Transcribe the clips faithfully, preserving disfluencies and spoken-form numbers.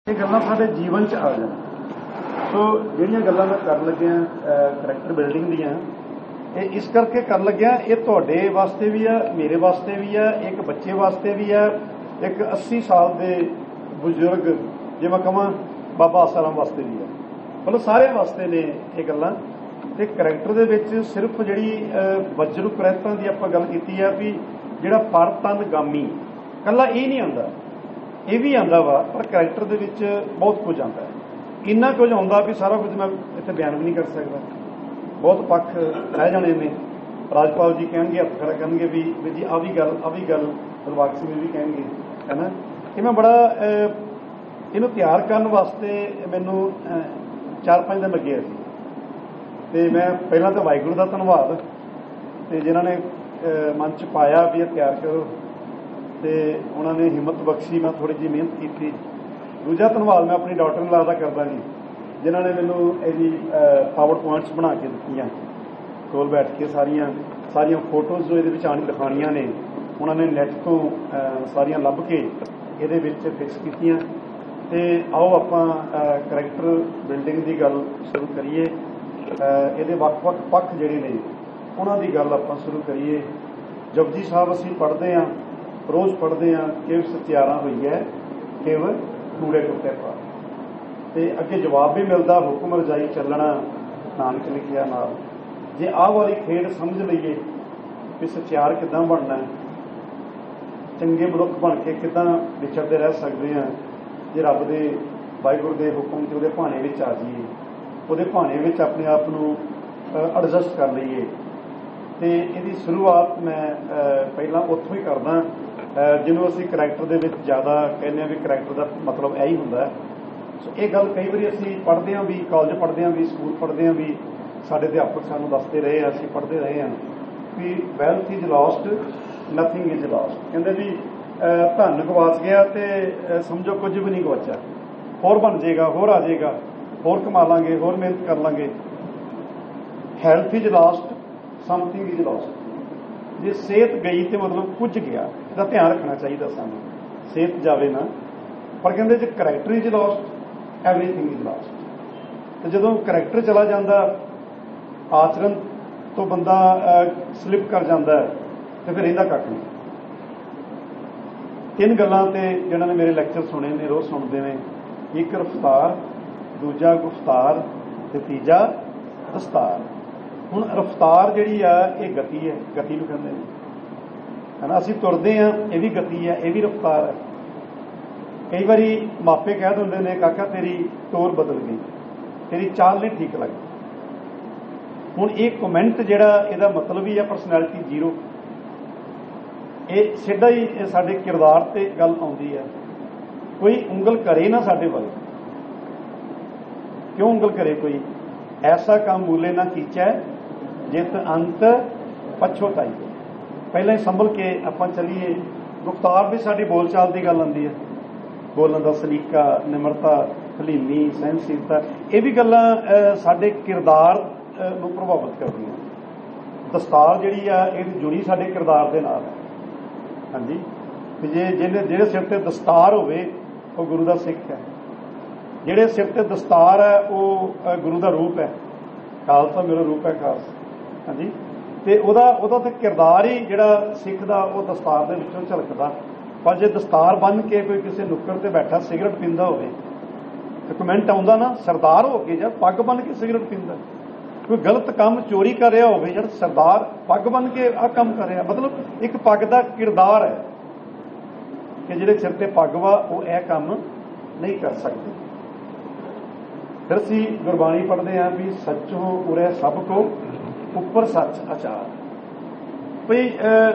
ਇਹ ਗੱਲਾਂ ਸਾਡੇ ਜੀਵਨ 'ਚ ਆ ਜਾਣ। ਸੋ ਜਿਹੜੀਆਂ ਗੱਲਾਂ ਮੈਂ ਕਰਨ ਲੱਗਿਆ ਕਰੈਕਟਰ ਬਿਲਡਿੰਗ ਦੀਆਂ, ਇਹ ਇਸ ਕਰਕੇ ਕਰਨ ਲੱਗਿਆ, ਇਹ ਤੁਹਾਡੇ ਵਾਸਤੇ ਵੀ ਆ, ਮੇਰੇ ਵਾਸਤੇ ਵੀ ਆ, ਇੱਕ ਬੱਚੇ ਵਾਸਤੇ ਵੀ ਆ, ਇੱਕ ਅੱਸੀ ਸਾਲ ਦੇ ਬਜ਼ੁਰਗ ਜੇ ਮੈਂ ਕਹਾਂ ਬਾਬਾ ਆਸਾਰਾਮ ਵਾਸਤੇ ਵੀ ਆ, ਮਤਲਬ ਸਾਰਿਆਂ ਵਾਸਤੇ ਨੇ ਇਹ ਗੱਲਾਂ। ਤੇ ਕਰੈਕਟਰ ਦੇ ਵਿੱਚ ਸਿਰਫ ਜਿਹੜੀ ਵਜਰੂ ਕਰੈਕਟਰਾਂ ਦੀ ਆਪਾਂ ਗੱਲ ਕੀਤੀ ਆ ਵੀ ਜਿਹੜਾ ਪਰਤਨਗਾਮੀ ਇਕੱਲਾ ਇਹ ਨਹੀਂ ਆਉਂਦਾ, ਇਹ ਵੀ ਆਉਂਦਾ ਵਾ, ਪਰ ਕਰੈਕਟਰ ਦੇ ਵਿੱਚ ਬਹੁਤ ਕੁਝ ਆਉਂਦਾ ਹੈ। ਇੰਨਾ ਕੁਝ ਆਉਂਦਾ ਵੀ ਸਾਰਾ ਕੁਝ ਮੈਂ ਇੱਥੇ ਬਿਆਨ ਵੀ ਨਹੀਂ ਕਰ ਸਕਦਾ। ਬਹੁਤ ਪੱਖ ਰਹਿ ਜਾਣੇ ਨੇ। ਰਾਜਪਾਲ ਜੀ ਕਹਿਣਗੇ, ਹੱਥ ਖੜਾ ਕਰਨਗੇ ਵੀ ਵੀ ਜੀ ਆਹ ਵੀ ਗੱਲ ਆਹ ਵੀ ਗੱਲ ਦਿਲਬਾਗ ਸਿੰਘ ਵੀ ਕਹਿਣਗੇ, ਹੈ ਨਾ। ਇਹ ਮੈਂ ਬੜਾ ਇਹਨੂੰ ਤਿਆਰ ਕਰਨ ਵਾਸਤੇ ਮੈਨੂੰ ਚਾਰ ਪੰਜ ਦਿਨ ਲੱਗੇ ਸੀ। ਅਤੇ ਮੈਂ ਪਹਿਲਾਂ ਤਾਂ ਵਾਹਿਗੁਰੂ ਦਾ ਧੰਨਵਾਦ, ਅਤੇ ਜਿਨ੍ਹਾਂ ਨੇ ਮਨ 'ਚ ਪਾਇਆ ਵੀ ਇਹ ਤਿਆਰ ਕਰੋ, ਅਤੇ ਉਹਨਾਂ ਨੇ ਹਿੰਮਤ ਬਖਸ਼ੀ, ਮੈਂ ਥੋੜ੍ਹੀ ਜਿਹੀ ਮਿਹਨਤ ਕੀਤੀ। ਦੂਜਾ ਧੰਨਵਾਦ ਮੈਂ ਆਪਣੀ ਡਾਕਟਰ ਨੂੰ ਲੱਗਦਾ ਕਰਦਾ ਜੀ, ਜਿਨ੍ਹਾਂ ਨੇ ਮੈਨੂੰ ਇਹਦੀ ਪਾਵਰ ਪੁਆਇੰਟਸ ਬਣਾ ਕੇ ਦਿੱਤੀਆਂ, ਕੋਲ ਬੈਠ ਕੇ ਸਾਰੀਆਂ ਸਾਰੀਆਂ ਫੋਟੋਜ਼ ਜੋ ਇਹਦੇ ਵਿੱਚ ਆਣ ਦਿਖਾਉਣੀਆਂ ਨੇ, ਉਹਨਾਂ ਨੇ ਨੈੱਟ ਤੋਂ ਸਾਰੀਆਂ ਲੱਭ ਕੇ ਇਹਦੇ ਵਿੱਚ ਫਿਕਸ ਕੀਤੀਆਂ। ਅਤੇ ਆਓ ਆਪਾਂ ਕਰੈਕਟਰ ਬਿਲਡਿੰਗ ਦੀ ਗੱਲ ਸ਼ੁਰੂ ਕਰੀਏ। ਇਹਦੇ ਵੱਖ ਵੱਖ ਪੱਖ ਜਿਹੜੇ ਨੇ ਉਹਨਾਂ ਦੀ ਗੱਲ ਆਪਾਂ ਸ਼ੁਰੂ ਕਰੀਏ। ਜਪਜੀ ਸਾਹਿਬ ਅਸੀਂ ਪੜ੍ਹਦੇ ਹਾਂ, ਰੋਜ਼ ਪੜ੍ਹਦੇ ਹਾਂ, ਕਿਵ ਸਤਿਆਰਾਂ ਹੋਈ ਹੈ ਕਿਵ ਕੂੜੇ ਟੁੱਟੇ ਪਾ, ਅਤੇ ਅੱਗੇ ਜਵਾਬ ਵੀ ਮਿਲਦਾ, ਹੁਕਮ ਰਜਾਈ ਚੱਲਣਾ ਨਾਨਕ ਲਿਖਿਆ ਨਾਲ। ਜੇ ਆਹ ਵਾਲੀ ਖੇਡ ਸਮਝ ਲਈਏ ਵੀ ਸਚਿਆਰ ਕਿੱਦਾਂ ਬਣਨਾ, ਚੰਗੇ ਮਨੁੱਖ ਬਣ ਕੇ ਕਿੱਦਾਂ ਵਿਚਰਦੇ ਰਹਿ ਸਕਦੇ ਹਾਂ, ਜੇ ਰੱਬ ਦੇ ਵਾਹਿਗੁਰੂ ਦੇ ਹੁਕਮ ਅਤੇ ਉਹਦੇ ਭਾਣੇ ਵਿੱਚ ਆ ਜਾਈਏ, ਉਹਦੇ ਭਾਣੇ ਵਿੱਚ ਆਪਣੇ ਆਪ ਨੂੰ ਐਡਜਸਟ ਕਰ ਲਈਏ। ਅਤੇ ਇਹਦੀ ਸ਼ੁਰੂਆਤ ਮੈਂ ਪਹਿਲਾਂ ਉੱਥੋਂ ਹੀ ਕਰਦਾ ਜਿਹਨੂੰ ਅਸੀਂ ਕਰੈਕਟਰ ਦੇ ਵਿੱਚ ਜ਼ਿਆਦਾ ਕਹਿੰਦੇ ਹਾਂ ਵੀ ਕਰੈਕਟਰ ਦਾ ਮਤਲਬ ਇਹ ਹੀ ਹੁੰਦਾ। ਸੋ ਇਹ ਗੱਲ ਕਈ ਵਾਰੀ ਅਸੀਂ ਪੜ੍ਹਦੇ ਹਾਂ ਵੀ, ਕਾਲਜ ਪੜ੍ਹਦੇ ਹਾਂ ਵੀ, ਸਕੂਲ ਪੜ੍ਹਦੇ ਹਾਂ ਵੀ, ਸਾਡੇ ਅਧਿਆਪਕ ਸਾਨੂੰ ਦੱਸਦੇ ਰਹੇ ਆ, ਅਸੀਂ ਪੜ੍ਹਦੇ ਰਹੇ ਹਾਂ ਵੀ wealth is lost nothing is lost. ਕਹਿੰਦੇ ਵੀ ਧਨ ਗਵਾਚ ਗਿਆ ਅਤੇ ਸਮਝੋ ਕੁਝ ਵੀ ਨਹੀਂ ਗਵਾਚਿਆ, ਹੋਰ ਬਣ ਜਾਏਗਾ, ਹੋਰ ਆ ਜਾਏਗਾ, ਹੋਰ ਕਮਾ ਲਾਂਗੇ, ਹੋਰ ਮਿਹਨਤ ਕਰ ਲਾਂਗੇ। Health is lost something is lost. ਜੇ ਸਿਹਤ ਗਈ ਤਾਂ ਮਤਲਬ ਕੁਝ ਗਿਆ, ਇਹਦਾ ਧਿਆਨ ਰੱਖਣਾ ਚਾਹੀਦਾ ਸਾਨੂੰ, ਸਿਹਤ ਜਾਵੇ ਨਾ। ਪਰ ਕਹਿੰਦੇ ਜੇ character is lost everything is lost. ਅਤੇ ਜਦੋਂ ਕਰੈਕਟਰ ਚਲਾ ਜਾਂਦਾ, ਆਚਰਨ ਤੋਂ ਬੰਦਾ ਸਲਿਪ ਕਰ ਜਾਂਦਾ ਅਤੇ ਫਿਰ ਇਹਦਾ ਕੱਖ ਨਹੀਂ। ਤਿੰਨ ਗੱਲਾਂ 'ਤੇ ਜਿਹਨਾਂ ਨੇ ਮੇਰੇ ਲੈਕਚਰ ਸੁਣੇ ਨੇ, ਰੋਜ਼ ਸੁਣਦੇ ਨੇ, ਇੱਕ ਰਫਤਾਰ, ਦੂਜਾ ਗੁਫਤਾਰ ਅਤੇ ਤੀਜਾ ਦਸਤਾਰ। ਹੁਣ ਰਫਤਾਰ ਜਿਹੜੀ ਆ ਇਹ ਗਤੀ ਹੈ, ਗਤੀ ਨੂੰ ਕਹਿੰਦੇ ਨੇ, ਹੈ ਨਾ। ਅਸੀਂ ਤੁਰਦੇ ਹਾਂ, ਇਹ ਵੀ ਗਤੀ ਹੈ, ਇਹ ਵੀ ਰਫਤਾਰ ਹੈ। ਕਈ ਵਾਰੀ ਮਾਪੇ ਕਹਿ ਦਿੰਦੇ ਨੇ, ਕਾਕਾ ਤੇਰੀ ਟੋਰ ਬਦਲ ਗਈ, ਤੇਰੀ ਚਾਲ ਨਹੀਂ ਠੀਕ ਲੱਗਦੀ। ਹੁਣ ਇਹ ਕਮੈਂਟ ਜਿਹੜਾ ਇਹਦਾ ਮਤਲਬ ਹੀ ਹੈ ਪਰਸਨੈਲਿਟੀ ਜ਼ੀਰੋ। ਇਹ ਸਿੱਧਾ ਹੀ ਇਹ ਸਾਡੇ ਕਿਰਦਾਰ 'ਤੇ ਗੱਲ ਆਉਂਦੀ ਹੈ। ਕੋਈ ਉਂਗਲ ਕਰੇ ਨਾ ਸਾਡੇ ਵੱਲ, ਕਿਉਂ ਉਂਗਲ ਕਰੇ ਕੋਈ? ਐਸਾ ਕੰਮ ਮੂਲੇ ਨਾ ਕੀਚੈ ਜਿਤ ਅੰਤ ਪਛੋਤਾਈ। ਪਹਿਲਾਂ ਹੀ ਸੰਭਲ ਕੇ ਆਪਾਂ ਚੱਲੀਏ। ਗੁਫਤਾਰ ਵੀ ਸਾਡੀ ਬੋਲਚਾਲ ਦੀ ਗੱਲ ਆਉਂਦੀ ਹੈ, ਬੋਲਣ ਦਾ ਸਲੀਕਾ, ਨਿਮਰਤਾ, ਹਲੀਮੀ, ਸਹਿਨਸ਼ੀਲਤਾ, ਇਹ ਵੀ ਗੱਲਾਂ ਸਾਡੇ ਕਿਰਦਾਰ ਨੂੰ ਪ੍ਰਭਾਵਿਤ ਕਰਦੀਆਂ। ਦਸਤਾਰ ਜਿਹੜੀ ਆ ਇਹ ਜੁੜੀ ਸਾਡੇ ਕਿਰਦਾਰ ਦੇ ਨਾਲ ਹੈ। ਹਾਂਜੀ, ਵੀ ਜੇ ਜਿਹਨੇ ਜਿਹੜੇ ਸਿਰ 'ਤੇ ਦਸਤਾਰ ਹੋਵੇ ਉਹ ਗੁਰੂ ਦਾ ਸਿੱਖ ਹੈ, ਜਿਹੜੇ ਸਿਰ 'ਤੇ ਦਸਤਾਰ ਹੈ ਉਹ ਗੁਰੂ ਦਾ ਰੂਪ ਹੈ। ਖਾਲਸਾ ਮੇਰਾ ਰੂਪ ਹੈ ਖਾਲਸਾ। ਹਾਂਜੀ, ਅਤੇ ਉਹਦਾ ਉਹਦਾ ਤਾਂ ਕਿਰਦਾਰ ਹੀ ਜਿਹੜਾ ਸਿੱਖ ਦਾ ਉਹ ਦਸਤਾਰ ਦੇ ਵਿੱਚੋਂ ਝਲਕਦਾ। ਪਰ ਜੇ ਦਸਤਾਰ ਬੰਨ੍ਹ ਕੇ ਕੋਈ ਕਿਸੇ ਨੁੱਕਰ 'ਤੇ ਬੈਠਾ ਸਿਗਰਟ ਪੀਂਦਾ ਹੋਵੇ ਤਾਂ ਕਮੈਂਟ ਆਉਂਦਾ ਨਾ, ਸਰਦਾਰ ਹੋ ਕੇ ਜਾਂ ਪੱਗ ਬੰਨ੍ਹ ਕੇ ਸਿਗਰਟ ਪੀਂਦਾ। ਕੋਈ ਗਲਤ ਕੰਮ ਚੋਰੀ ਕਰ ਰਿਹਾ ਹੋਵੇ, ਜਿਹੜਾ ਸਰਦਾਰ ਪੱਗ ਬੰਨ੍ਹ ਕੇ ਆਹ ਕੰਮ ਕਰ ਰਿਹਾ, ਮਤਲਬ ਇੱਕ ਪੱਗ ਦਾ ਕਿਰਦਾਰ ਹੈ ਕਿ ਜਿਹੜੇ ਸਿਰ 'ਤੇ ਪੱਗ ਵਾ ਉਹ ਇਹ ਕੰਮ ਨਹੀਂ ਕਰ ਸਕਦੇ। ਫਿਰ ਅਸੀਂ ਗੁਰਬਾਣੀ ਪੜ੍ਹਦੇ ਹਾਂ ਵੀ ਸੱਚੋਂ ਉਰੇ ਸਭ ਕੋ ਉੱਪਰ ਸੱਚ ਆਚਾਰ। ਭਈ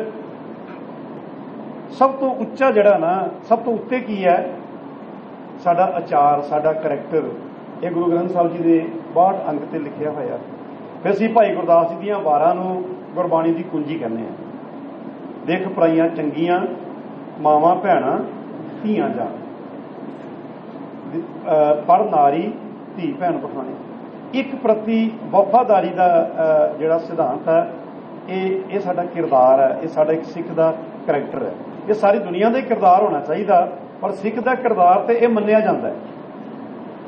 ਸਭ ਤੋਂ ਉੱਚਾ ਜਿਹੜਾ ਨਾ, ਸਭ ਤੋਂ ਉੱਤੇ ਕੀ ਹੈ? ਸਾਡਾ ਆਚਾਰ, ਸਾਡਾ ਕਰੈਕਟਰ। ਇਹ ਗੁਰੂ ਗ੍ਰੰਥ ਸਾਹਿਬ ਜੀ ਦੇ ਬਾਹਠ ਅੰਗ 'ਤੇ ਲਿਖਿਆ ਹੋਇਆ। ਫਿਰ ਅਸੀਂ ਭਾਈ ਗੁਰਦਾਸ ਜੀ ਦੀਆਂ ਵਾਰਾਂ ਨੂੰ ਗੁਰਬਾਣੀ ਦੀ ਕੁੰਜੀ ਕਹਿੰਦੇ ਹਾਂ। ਦੇਖ ਪਰਾਈਆਂ ਚੰਗੀਆਂ, ਮਾਵਾਂ ਭੈਣਾਂ ਧੀਆਂ ਜਾਣ, ਪਰ ਨਾਰੀ ਧੀ ਭੈਣ ਪਠਾਣੀ। ਇੱਕ ਪ੍ਰਤੀ ਵਫਾਦਾਰੀ ਦਾ ਜਿਹੜਾ ਸਿਧਾਂਤ ਹੈ, ਇਹ ਇਹ ਸਾਡਾ ਕਿਰਦਾਰ ਹੈ, ਇਹ ਸਾਡਾ ਇੱਕ ਸਿੱਖ ਦਾ ਕਰੈਕਟਰ ਹੈ। ਇਹ ਸਾਰੀ ਦੁਨੀਆ ਦਾ ਹੀ ਕਿਰਦਾਰ ਹੋਣਾ ਚਾਹੀਦਾ, ਪਰ ਸਿੱਖ ਦਾ ਕਿਰਦਾਰ ਤੇ ਇਹ ਮੰਨਿਆ ਜਾਂਦਾ ਹੈ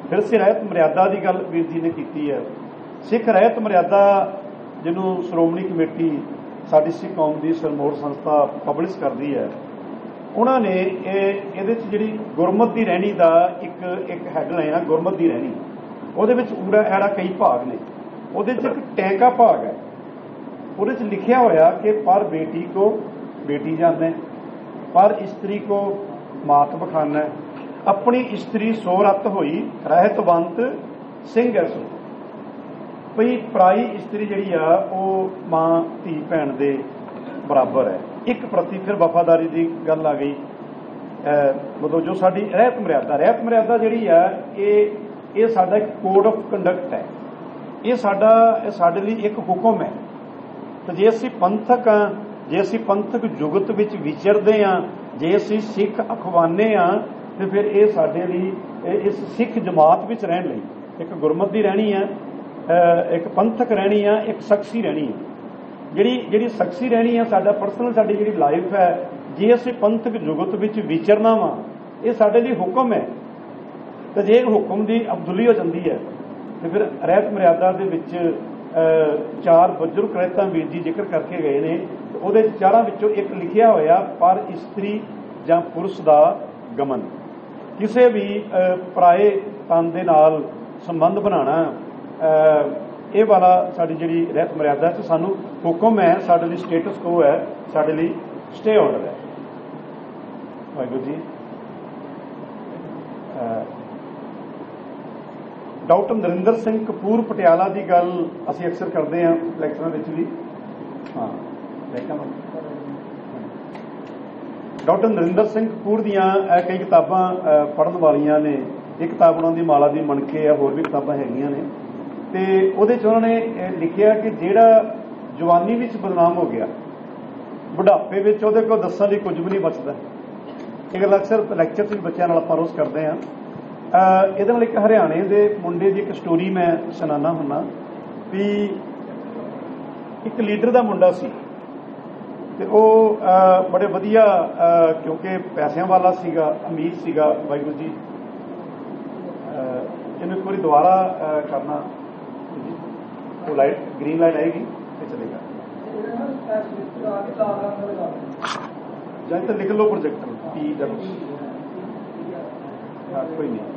फिर से रहत मर्यादा की गल वीर जी ने की है। सिख रहत मर्यादा जिन्हों श्रोमणी कमेटी साडी सिख कौम की सरमोट संस्था पबलिश करती है, उन्होंने ये जी गुरमत की रहनी का एक एक हैडलाइन है, गुरमत की रहनी। वो ऊड़ा ऐड़ा कई भाग ने, वो एक टैंका भाग है, वो लिखा होया कि पर बेटी को बेटी जाने, पर स्त्री को मात बखाना, अपनी स्त्री सो रत होई रहतवंत सिंह सो। भई पराई स्त्री जी आ मां धी भैन दे बराबर है। एक प्रति फिर वफादारी की गल आ गई, मतलब जो साडी रहत मर्यादा रहत मर्यादा जी आ ये साडा एक कोड ऑफ कंडक्ट है, ये साडा साडे लई एक हुक्म है। तो जे असीं पंथक हाँ, जे असीं पंथक जुगत विच विचरदे हाँ, जे असीं सिख अखवाने हाँ, तो फिर ये साडे लई इस सिख जमात विच रहण लई एक गुरमत दी रहनी है, एक पंथक रहनी है, एक शख्सी रहनी है। जिहड़ी जिहड़ी शख्सी रहनी है साडा परसनल साडी जिहड़ी लाइफ है, जे असीं पंथक जुगत विच विचरना वा ये साडे लई हुक्म है। तो जे हुक्म की अब्दुली हो जाती है तो फिर रहत मर्यादा दे विच चार बजुर्ग रहता वीर जी जिक्र करके गए ने। तो वो चारां विचों एक लिखिया होया पर स्त्री जां पुरुष दा गमन, किसी भी पराए तन दे नाल संबंध बनाना, ये वाला साडी जिहड़ी रहत मर्यादा च सानू हुक्म है, साडे लई स्टेटस को है, साडे लई स्टे ऑर्डर है। वाहिगुरू जी। डॉक्टर नरिंदर सिंह कपूर पटियाला की गल असीं अक्सर करते हैं लैक्चरां विच भी। हाँ डॉक्टर नरिंदर सिंह कपूर दियां कई किताबां पढ़न वालियां ने। एक किताब उन्होंने माला दी मनके है, होर भी किताबां हैगियां ने। ते उहदे च उन्होंने लिखिया कि जिहड़ा जवानी विच बदनाम हो गया, बुढ़ापे विच उहदे कोल दस्सण लई कुछ भी नहीं बचदा। ये गल अक्सर लैक्चर च बच्चों नाल आपां रोज़ करते हैं। ਇਹਦੇ ਨਾਲ ਇੱਕ ਹਰਿਆਣੇ ਦੇ ਮੁੰਡੇ ਦੀ ਇੱਕ ਸਟੋਰੀ ਮੈਂ ਸੁਣਾਉਣਾ ਹੁੰਦਾ ਵੀ ਇੱਕ ਲੀਡਰ ਦਾ ਮੁੰਡਾ ਸੀ ਤੇ ਉਹ ਬੜੇ ਵਧੀਆ ਕਿਉਂਕਿ ਪੈਸਿਆਂ ਵਾਲਾ ਸੀਗਾ, ਅਮੀਰ ਸੀਗਾ। ਵਾਹਿਗੁਰੂ ਜੀ ਇਹਨੂੰ ਇੱਕ ਵਾਰੀ ਦੁਬਾਰਾ ਕਰਨਾ, ਉਹ ਲਾਈਟ ਗ੍ਰੀਨ ਲਾਈਟ ਆਏਗੀ ਤੇ ਚਲੇਗਾ ਜਾਂ ਤਾਂ ਲਿਖ ਲਓ ਪ੍ਰੋਜੈਕਟਰ ਪੀ ਡਬਲਯੂ। कोई नहीं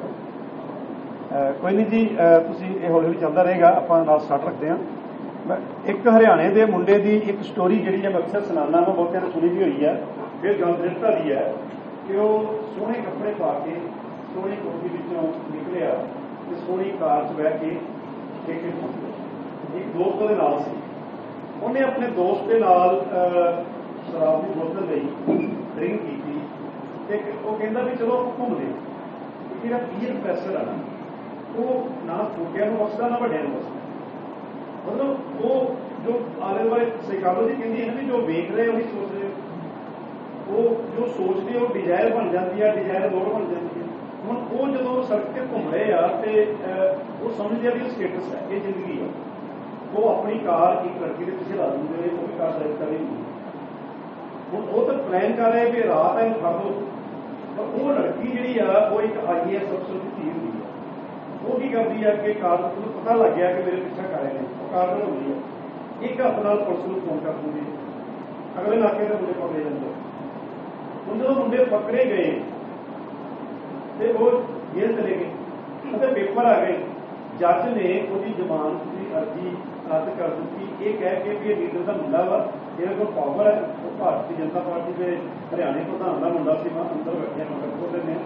कोई नहीं जी, तुसीं ये हौली हौली चलता रहेगा, आपां नाल स्टार्ट रखते हैं। एक हरियाणे के मुंडे की एक स्टोरी जी मैं अक्सर सुनाना, मैं बहुतों ने सुनी भी हुई है, फिर गल दृढ़ता दी है कि वो सोहने कपड़े पा के सोहनी कोठी विचों निकलिया तो सोहनी कार च बह के एक एक दोस्त के नाल सी। उन्हें अपने दोस्त के नाल शराब की बोतल लई, ड्रिंक की। वो कहता भी चलो घूमते मेरा पीयर प्रैसर है ना, वो ना छोटिया बसदा ना वड्डिया बसदा। मतलब वो जो आले दुआले साइकोलॉजी कहती है ना भी जो वेख रहे वही सोच रहे, वो जो सोचते वो डिजायर बन जाती है, डिजायर दौड़ बन जाती है। हम वो जो सड़क पर घूम रहे आ तो वो समझते हैं भी स्टेटस है, ये जिंदगी है। वो अपनी कार एक लड़की के पिछे ला देंगे, वो भी कार ड्राइव कर रही। हम वो तो प्लान कर रहे भी रात है फड़ दो, पर वो लड़की जी वो एक आई है अफसर की धी होती है। वो की करती है कि कार को पता लग गया कि मेरे पिछा कर रहे हैं, वो कार बनाती है, एक हाथ नाल पुलिस को फोन कर दूंगी, अगले इलाके के मुंडे पकड़े जाते। हम जो मुंडे पकड़े गए तो वो जेल चले गए, पेपर आ गए। जज ने उसकी जमानत की अर्जी रद्द कर दी, ये कह के भी लीडर का मुंडा वा, ये को पावर है, वो भारतीय जनता पार्टी के हरियाणे प्रधान का मुंडा से अंदर बैठे मगर ने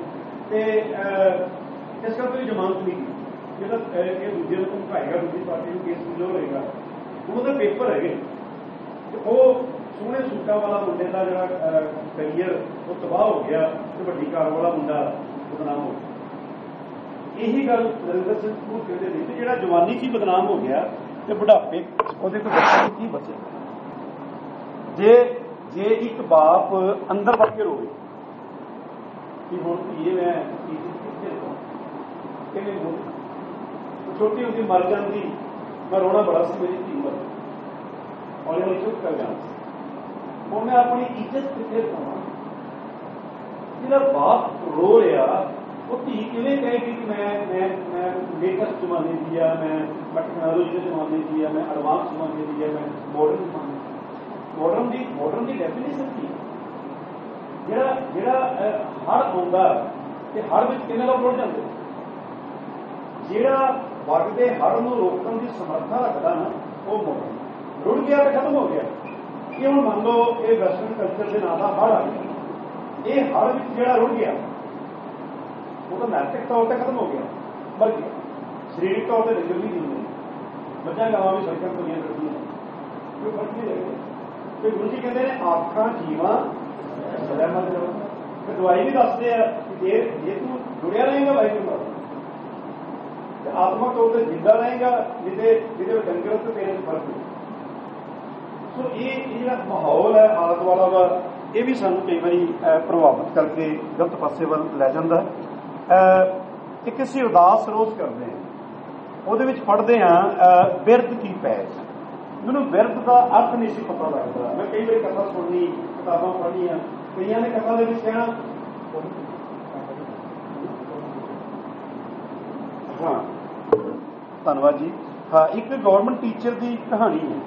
इस करके जमानत नहीं की। जो दूजे को धमकाएगा, दूसरी पार्टी को केस जो होएगा, उन्होंने पेपर है तो वो सोहने सूटा वाला मुंडे का जो करियर वो तबाह हो गया, तो वड्डी कार वाला मुंडा बदनाम हो गया। यही गल नरिंदर सिंह कपूर कहते थे कि जो जवानी की बदनाम हो गया तो बुढ़ापे ਉਹਦੇ ਕੋਲ ਬੱਚੇ ਕੀ ਬਚੇ। ਜੇ ਜੇ ਇੱਕ ਬਾਪ ਅੰਦਰ ਵੜ ਕੇ ਰੋਵੇ ਕਿ ਹੁਣ ਧੀਏ ਮੈਂ ਚੀਜ਼ ਕਿੱਥੇ ਤੋਂ ਕਿਵੇਂ ਹੋ, ਛੋਟੀ ਹੁੰਦੀ ਮਰ ਜਾਂਦੀ, ਮੈਂ ਰੋਣਾ ਬੜਾ ਸੀ, ਮੇਰੀ ਧੀ ਮਰ ਹੌਲੀ ਹੌਲੀ ਚੁੱਪ ਕਰ ਜਾਣਾ, ਹੁਣ ਮੈਂ ਆਪਣੀ ਇੱਜ਼ਤ ਕਿੱਥੇ ਪਾਵਾਂ। ਜਿਹੜਾ ਬਾਪ ਰੋ ਰਿਹਾ वो धी किवें कहेगी कि मैं मैं मैं लेटेस्ट जमाने की है, मैं मैं टैक्नोलॉजी के जमाने की है, मैं एडवांस जमाने की है, मैं मॉडर्न जमाने मॉडर्न की मॉडर्न की डेफिनेशन की ਜਿਹੜਾ ਜਿਹੜਾ ਹੜ ਆਉਂਦਾ ਤੇ ਹੜ ਵਿੱਚ ਕਿੰਨੇ ਲੋਕ ਰੁੜ ਜਾਂਦੇ, ਜਿਹੜਾ ਵਗਦੇ ਹੜ ਨੂੰ ਰੋਕਣ ਦੀ ਸਮਰੱਥਾ ਰੱਖਦਾ ਨਾ ਉਹ ਮੋੜਨ ਰੁੜ ਗਿਆ ਤੇ ਖਤਮ ਹੋ ਗਿਆ। ਇਹ ਹੁਣ ਮੰਨ ਲਓ ਇਹ ਵੈਸਟਰਨ ਕਲਚਰ ਦੇ ਨਾਂ ਦਾ ਹੜ ਆ ਗਿਆ, ਇਹ ਹੜ ਵਿੱਚ ਜਿਹੜਾ ਰੁੜ ਗਿਆ ਉਹ ਤਾਂ ਨੈਤਿਕ ਤੌਰ ਤੇ ਖਤਮ ਹੋ ਗਿਆ, ਮਰ ਗਿਆ। ਸਰੀਰਕ ਤੌਰ ਤੇ ਡੰਗਰ ਵੀ ਨਹੀਂ ਮੱਝਾਂ ਗਾਵਾਂ ਵੀ ਸੜਕਾਂ ਤੋਂ ਨਹੀਂ ਕਰਦੀਆਂ, ਕੋਈ ਫਰਕ ਨਹੀਂ ਲੱਗਦਾ। ਤੇ ਗੁਰੂ ਜੀ ਕਹਿੰਦੇ ਨੇ ਆਖਾਂ ਜੀਵਾਂ ਸਹਿਮਤ ਰਹੋ। ਫਿਰ ਦਵਾਈ ਵੀ ਦੱਸਦੇ ਆ ਕਿ ਜੇ ਜੇ ਤੂੰ ਜੁੜਿਆ ਰਹੇਗਾ ਵਾਹਿਗੁਰੂ ਨਾਲ ਤੇ ਆਤਮਕ ਤੌਰ ਤੇ ਜਿੰਦਾ ਰਹੇਗਾ, ਜਿਹਦੇ ਜਿਹਦੇ ਵਿੱਚ ਡੰਗਰ ਤੇ ਤੇਰੇ ਚ ਫਰਕ ਨਹੀਂ। ਸੋ ਇਹ ਇਹ ਜਿਹੜਾ ਮਾਹੌਲ ਹੈ ਆਲਾ ਦੁਆਲਾ ਦਾ, ਇਹ ਵੀ ਸਾਨੂੰ ਕਈ ਵਾਰੀ ਪ੍ਰਭਾਵਿਤ ਕਰਕੇ ਗਲਤ ਪਾਸੇ ਵੱਲ ਲੈ ਜਾਂਦਾ। ਇੱਕ ਅਸੀਂ ਅਰਦਾਸ ਰੋਜ਼ ਕਰਦੇ ਹਾਂ, ਉਹਦੇ ਵਿੱਚ ਪੜ੍ਹਦੇ ਹਾਂ ਬਿਰਧ ਕੀ ਪੈਜ। ਮੈਨੂੰ ਬਿਰਧ ਦਾ ਅਰਥ ਨਹੀਂ ਸੀ ਪਤਾ ਲੱਗਦਾ। ਮੈਂ ਕਈ ਵਾਰੀ ਕਥਾ ਸੁਣਨੀ, ਕਿਤਾਬਾਂ ਪੜ੍ਹਨੀਆਂ, ਕਈਆਂ ਨੇ ਕਥਾ ਦੇ ਵਿੱਚ ਕਹਿਣਾ ਹਾਂ ਧੰਨਵਾਦ ਜੀ ਹਾਂ ਇੱਕ ਗਵਰਨਮੈਂਟ ਟੀਚਰ ਦੀ ਕਹਾਣੀ ਹੈ।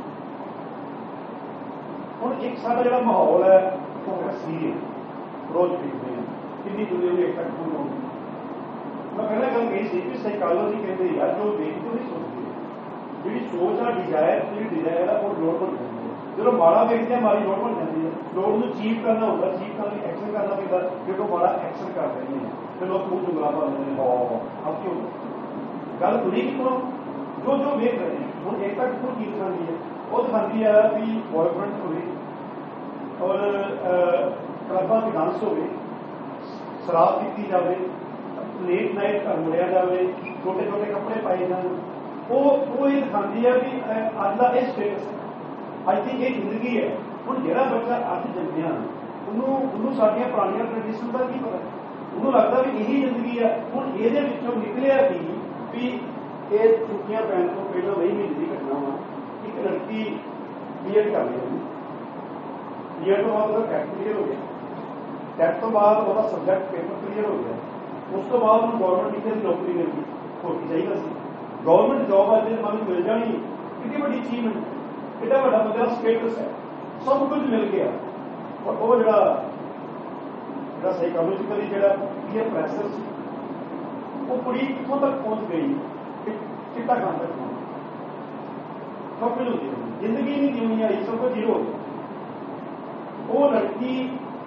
ਹੁਣ ਇੱਕ ਸਾਡਾ ਜਿਹੜਾ ਮਾਹੌਲ ਹੈ ਉਹ ਸੀਰੀਅਸ ਰੋਜ਼ ਦੇਖਦੇ ਹਾਂ ਕਿੰਨੀ ਦੁਨੀਆ ਦੀ ਇਫੈਕਟ ਹੋਊਗੀ। ਮੈਂ ਪਹਿਲਾਂ ਗੱਲ ਕਹੀ ਸੀ ਕਿ ਸਾਈਕੋਲੋਜੀ ਕਹਿੰਦੇ ਯਾਰ ਜੋ ਦੇਖ ਤੋਂ ਨਹੀਂ ਸੋਚਦੀ, ਜਿਹੜੀ ਸੋਚ ਆ ਡਿਜ਼ਾਇਰ ਜਿਹੜੀ ਡਿਜ਼ਾਇਰ ਆ ਉਹ ਲੋੜ ਬਣ ਜਾਂਦੀ ਹੈ। ਜਦੋਂ ਮਾੜਾ ਵੇਖਦੇ ਆ ਮਾੜੀ ਲੋੜ ਬਣ ਜਾਂਦੀ ਹੈ। ਲੋੜ ਨੂੰ ਅਚੀਵ ਕਰਨਾ ਹੁੰਦਾ, ਅਚੀਵ ਕਰਨ ਲਈ ਐਕਸ਼ਨ ਕਰਨਾ ਪੈਂਦਾ। ਜਦੋਂ ਮਾੜਾ ਐਕਸ਼ਨ ਕਰ ਰਹੇ ਨੇ ਤੇ ਲੋਕ ਮੂੰਹ ਚੁਗਲਾ ਪਾ ਲੈਂਦੇ ਨੇ, ਹਾਂ ਆਪ ਕਿਉਂ ਗੱਲ ਸੁਣੀ ਕਿਉਂ ਜੋ ਜੋ ਵੇਖ ਰਹੇ ਨੇ। ਹੁਣ ਇੱਕ ਤੱਕ ਕੋਈ ਚੀਜ਼ ਦਿਖਾਉਂਦੀ ਹੈ, ਉਹ ਦਿਖਾਉਂਦੀ ਹੈ ਵੀ ਬॉयਫ੍ਰੈਂਡ ਹੋਵੇ ਔਰ ਕਲੱਬਾਂ ਦੀ ਡਾਂਸ ਹੋਵੇ, ਸ਼ਰਾਬ ਪੀਤੀ ਜਾਵੇ, ਲੇਟ ਨਾਈਟ ਘਰ ਮੁੜਿਆ ਜਾਵੇ, ਛੋਟੇ ਛੋਟੇ ਕੱਪੜੇ ਪਾਏ ਜਾਣ। ਉਹ ਉਹ ਇਹ ਦਿਖਾਉਂਦੀ ਹੈ ਵੀ ਅੱਜ ਦਾ ਇਹ ਸਟੇਟਸ ਹੈ, ਅੱਜ ਦੀ ਇਹ ਜ਼ਿੰਦਗੀ ਹੈ। ਹੁਣ ਜਿਹੜਾ ਬੱਚਾ ਅੱਜ ਜੰਮਿਆ ਉਹਨੂੰ ਉਹਨੂੰ ਸਾਡੀਆਂ ਪੁਰਾਣੀਆਂ ਟ੍ਰੈਡੀਸ਼ਨ ਦਾ ਕੀ ਪਤਾ, ਉਹਨੂੰ ਲੱਗਦਾ ਵੀ ਇਹੀ ਜ਼ਿੰਦਗੀ ਹੈ। ਹੁਣ ਇਹਦੇ ਵਿੱਚੋਂ ਨਿਕਲਿਆ ਕੀ ਵੀ ਇਹ ਛੁੱਟੀਆਂ ਪੈਣ ਤੋਂ ਪਹਿਲਾਂ ਨਹੀਂ ਮਹੀਨੇ ਦੀ ਘਟਨਾ ਵਾ। ਇੱਕ ਲੜਕੀ ਬੀ ਐਡ ਕਰ ਲਈ, ਬੀ ਐਡ ਤੋਂ ਬਾਅਦ ਉਹਦਾ ਟੈਟ ਕਲੀਅਰ ਹੋ ਗਿਆ, ਟੈਟ ਤੋਂ ਬਾਅਦ ਉਹਦਾ ਸਬਜੈਕਟ ਪੇਪਰ ਕਲੀਅਰ ਹੋ ਗਿਆ, ਉਸ ਤੋਂ ਬਾਅਦ ਉਹਨੂੰ ਗੌਰਮੈਂਟ ਟੀਚਰ ਦੀ ਨੌਕਰੀ ਮਿਲ ਗਈ। ਹੋਰ ਕੀ ਚਾਹੀਦਾ ਸੀ, ਗੌਰਮੈਂਟ ਜੋਬ ਅੱਜ ਦੇ ਜ਼ਮਾਨੇ ਨੂੰ ਮਿਲ ਜਾਣੀ ਕਿੰਨੀ ਵੱਡੀ ਅਚੀਵਮੈਂਟ, ਕਿੰਨਾ ਵੱਡਾ ਬੰਦਾ ਸਟੇਟਸ ਹੈ, ਸਭ ਕੁਝ ਮਿਲ ਗਿਆ। ਔਰ ਉਹ ਜਿਹੜਾ ਜਿਹੜਾ ਸਾਈਕੋਲੋਜੀਕਲੀ ਜਿਹੜਾ ਪੀਅਰ ਪ੍ਰੈਸ਼ਰ ਸੀ, ਉਹ ਕੁੜੀ ਕਿੱਥੋਂ ਤੱਕ ਪਹੁੰਚ ਗਈ, ਚਿੱਟਾ ਖਾਣ ਤੱਕ ਪਹੁੰਚ ਗਈ। ਸਭ ਕੁਝ ਹੋ ਗਿਆ, ਜ਼ਿੰਦਗੀ ਨਹੀਂ ਜਿਉਣੀ ਆਈ, ਸਭ ਕੁਝ ਜ਼ੀਰੋ ਹੋ ਗਿਆ। ਉਹ ਲੜਕੀ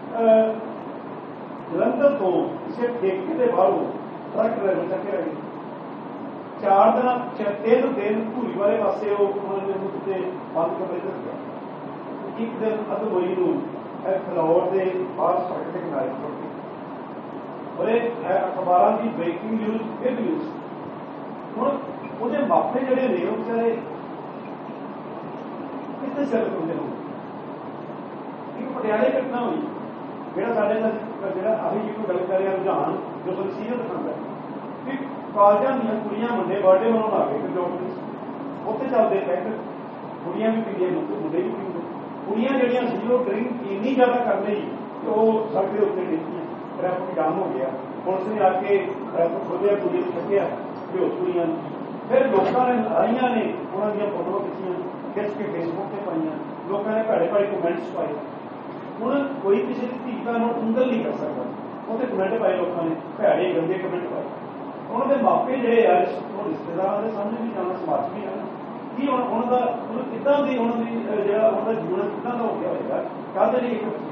ਜਲੰਧਰ ਤੋਂ ਕਿਸੇ ਠੇਕੇ ਦੇ ਬਾਹਰੋਂ ਟਰੱਕ ਡਰਾਈਵਰ ਚੱਕੇ ਰਹਿ ਗਈ। ਚਾਰ ਦਿਨ ਤਿੰਨ ਦਿਨ ਧੂਰੀ ਵਾਲੇ ਪਾਸੇ ਉਹ ਉਹਨਾਂ ਨੇ ਕਿਤੇ ਬੰਦ ਕਮਰੇ ਚ ਰੱਖਿਆ। ਇੱਕ ਦਿਨ ਅਧਮੋਈ ਨੂੰ ਫਲੋਰ ਦੇ ਬਾਹਰ ਸੜਕ ਤੇ ਕਿਨਾਰੇ ਛੱਡ ਕੇ ਉਹਦੇ ਅਖਬਾਰਾਂ ਦੀ ਬ੍ਰੇਕਿੰਗ ਨਿਊਜ਼ ਫਿਰ ਨਿਊਜ਼। ਹੁਣ ਉਹਦੇ ਮਾਪੇ ਜਿਹੜੇ ਨੇ ਉਹ ਵਿਚਾਰੇ ਕਿੱਥੇ ਚੱਲ ਹੁੰਦੇ ਹੋ। ਇੱਕ ਪਟਿਆਲੇ ਘਟਨਾ ਹੋਈ, ਜਿਹੜਾ ਸਾਡੇ ਨਾਲ ਜਿਹੜਾ ਆਹੀ ਜਿਹਨੂੰ ਗੱਲ ਕਰ ਰਿਹਾ ਰੁਝਾਨ ਜੋ ਸਾਨੂੰ ਸੀਰੀਅਸ ਦਿਖਾਉਂਦਾ ਕਿ ਕਾਲਜਾਂ ਦੀਆਂ ਕੁੜੀਆਂ ਮੁੰਡੇ ਬਰਥਡੇ ਮਨਾਉਣ ਆ ਗਏ ਕੰਜੋਟ ਉੱਥੇ ਚੱਲਦੇ ਪੈਕ, ਕੁੜੀਆਂ ਵੀ ਪੀਂਦੀਆਂ ਮੁੰਡੇ ਵੀ ਪੀਂਦੇ। ਕੁੜੀਆਂ ਜਿਹੜੀਆਂ ਸੀ ਉਹ ਡਰਿੰਕ ਇੰਨੀ ਜ਼ਿਆਦਾ ਕਰ ਲਈ ਕਿ ਉਹ ਸੜਕ ਦੇ ਉੱਤੇ ਡਿੱਗੀਆਂ, ਟ੍ਰੈਫਿਕ ਜਾਮ ਹੋ ਗਿਆ। ਪੁਲਿਸ ਨੇ ਆ ਕੇ ਟ੍ਰੈਫਿਕ ਖੋਲ੍ਹਿਆ, ਕੁੜੀ ਨੂੰ ਛੱਡਿਆ ਬੇਹੋਸ਼ ਕੁੜੀਆਂ ਨੂੰ। ਫਿਰ ਲੋਕਾਂ ਨੇ ਆਈਆਂ ਨੇ ਉਹਨਾਂ ਦੀਆਂ ਫੋਟੋਆਂ ਖਿੱਚੀਆਂ, ਖਿੱਚ ਕੇ ਫੇਸਬੁੱਕ ਤੇ ਪਾਈਆਂ, ਲੋਕਾਂ ਨੇ ਭੈੜੇ ਭੈੜੇ ਕਮੈਂਟਸ ਪਾਏ। ਹੁਣ ਕੋਈ ਕਿਸੇ ਦੀ ਧੀ ਭੈਣ ਨੂੰ ਉਂਗਲ ਨਹੀਂ ਕਰ ਸਕਦਾ, ਉਹਦੇ ਕਮੈਂਟ ਪਾਏ ਲੋਕਾਂ ਨੇ, ਭੈੜੇ ਗੰਦੇ ਕਮੈਂਟ ਪਾਏ। ਉਹਨਾਂ ਦੇ ਮਾਪੇ ਜਿਹੜੇ ਆ ਉਹ ਰਿਸ਼ਤੇਦਾਰਾਂ ਦੇ ਸਾਹਮਣੇ ਵੀ ਜਾਣਾ, ਸਮਾਜ ਵੀ ਜਾਣਾ ਕੀ ਹੁਣ ਉਹਨਾਂ ਦਾ ਉਹਨੂੰ ਕਿੱਦਾਂ ਦੀ ਉਹਨਾਂ ਦੀ ਜਿਹੜਾ ਉਹਨਾਂ ਦਾ ਜੀਵਨ ਕਿੱਦਾਂ ਦਾ ਹੋ ਗਿਆ ਹੋਏਗਾ। ਕਾਹਦੇ ਲਈ ਇੱਕ ਬੱਚੇ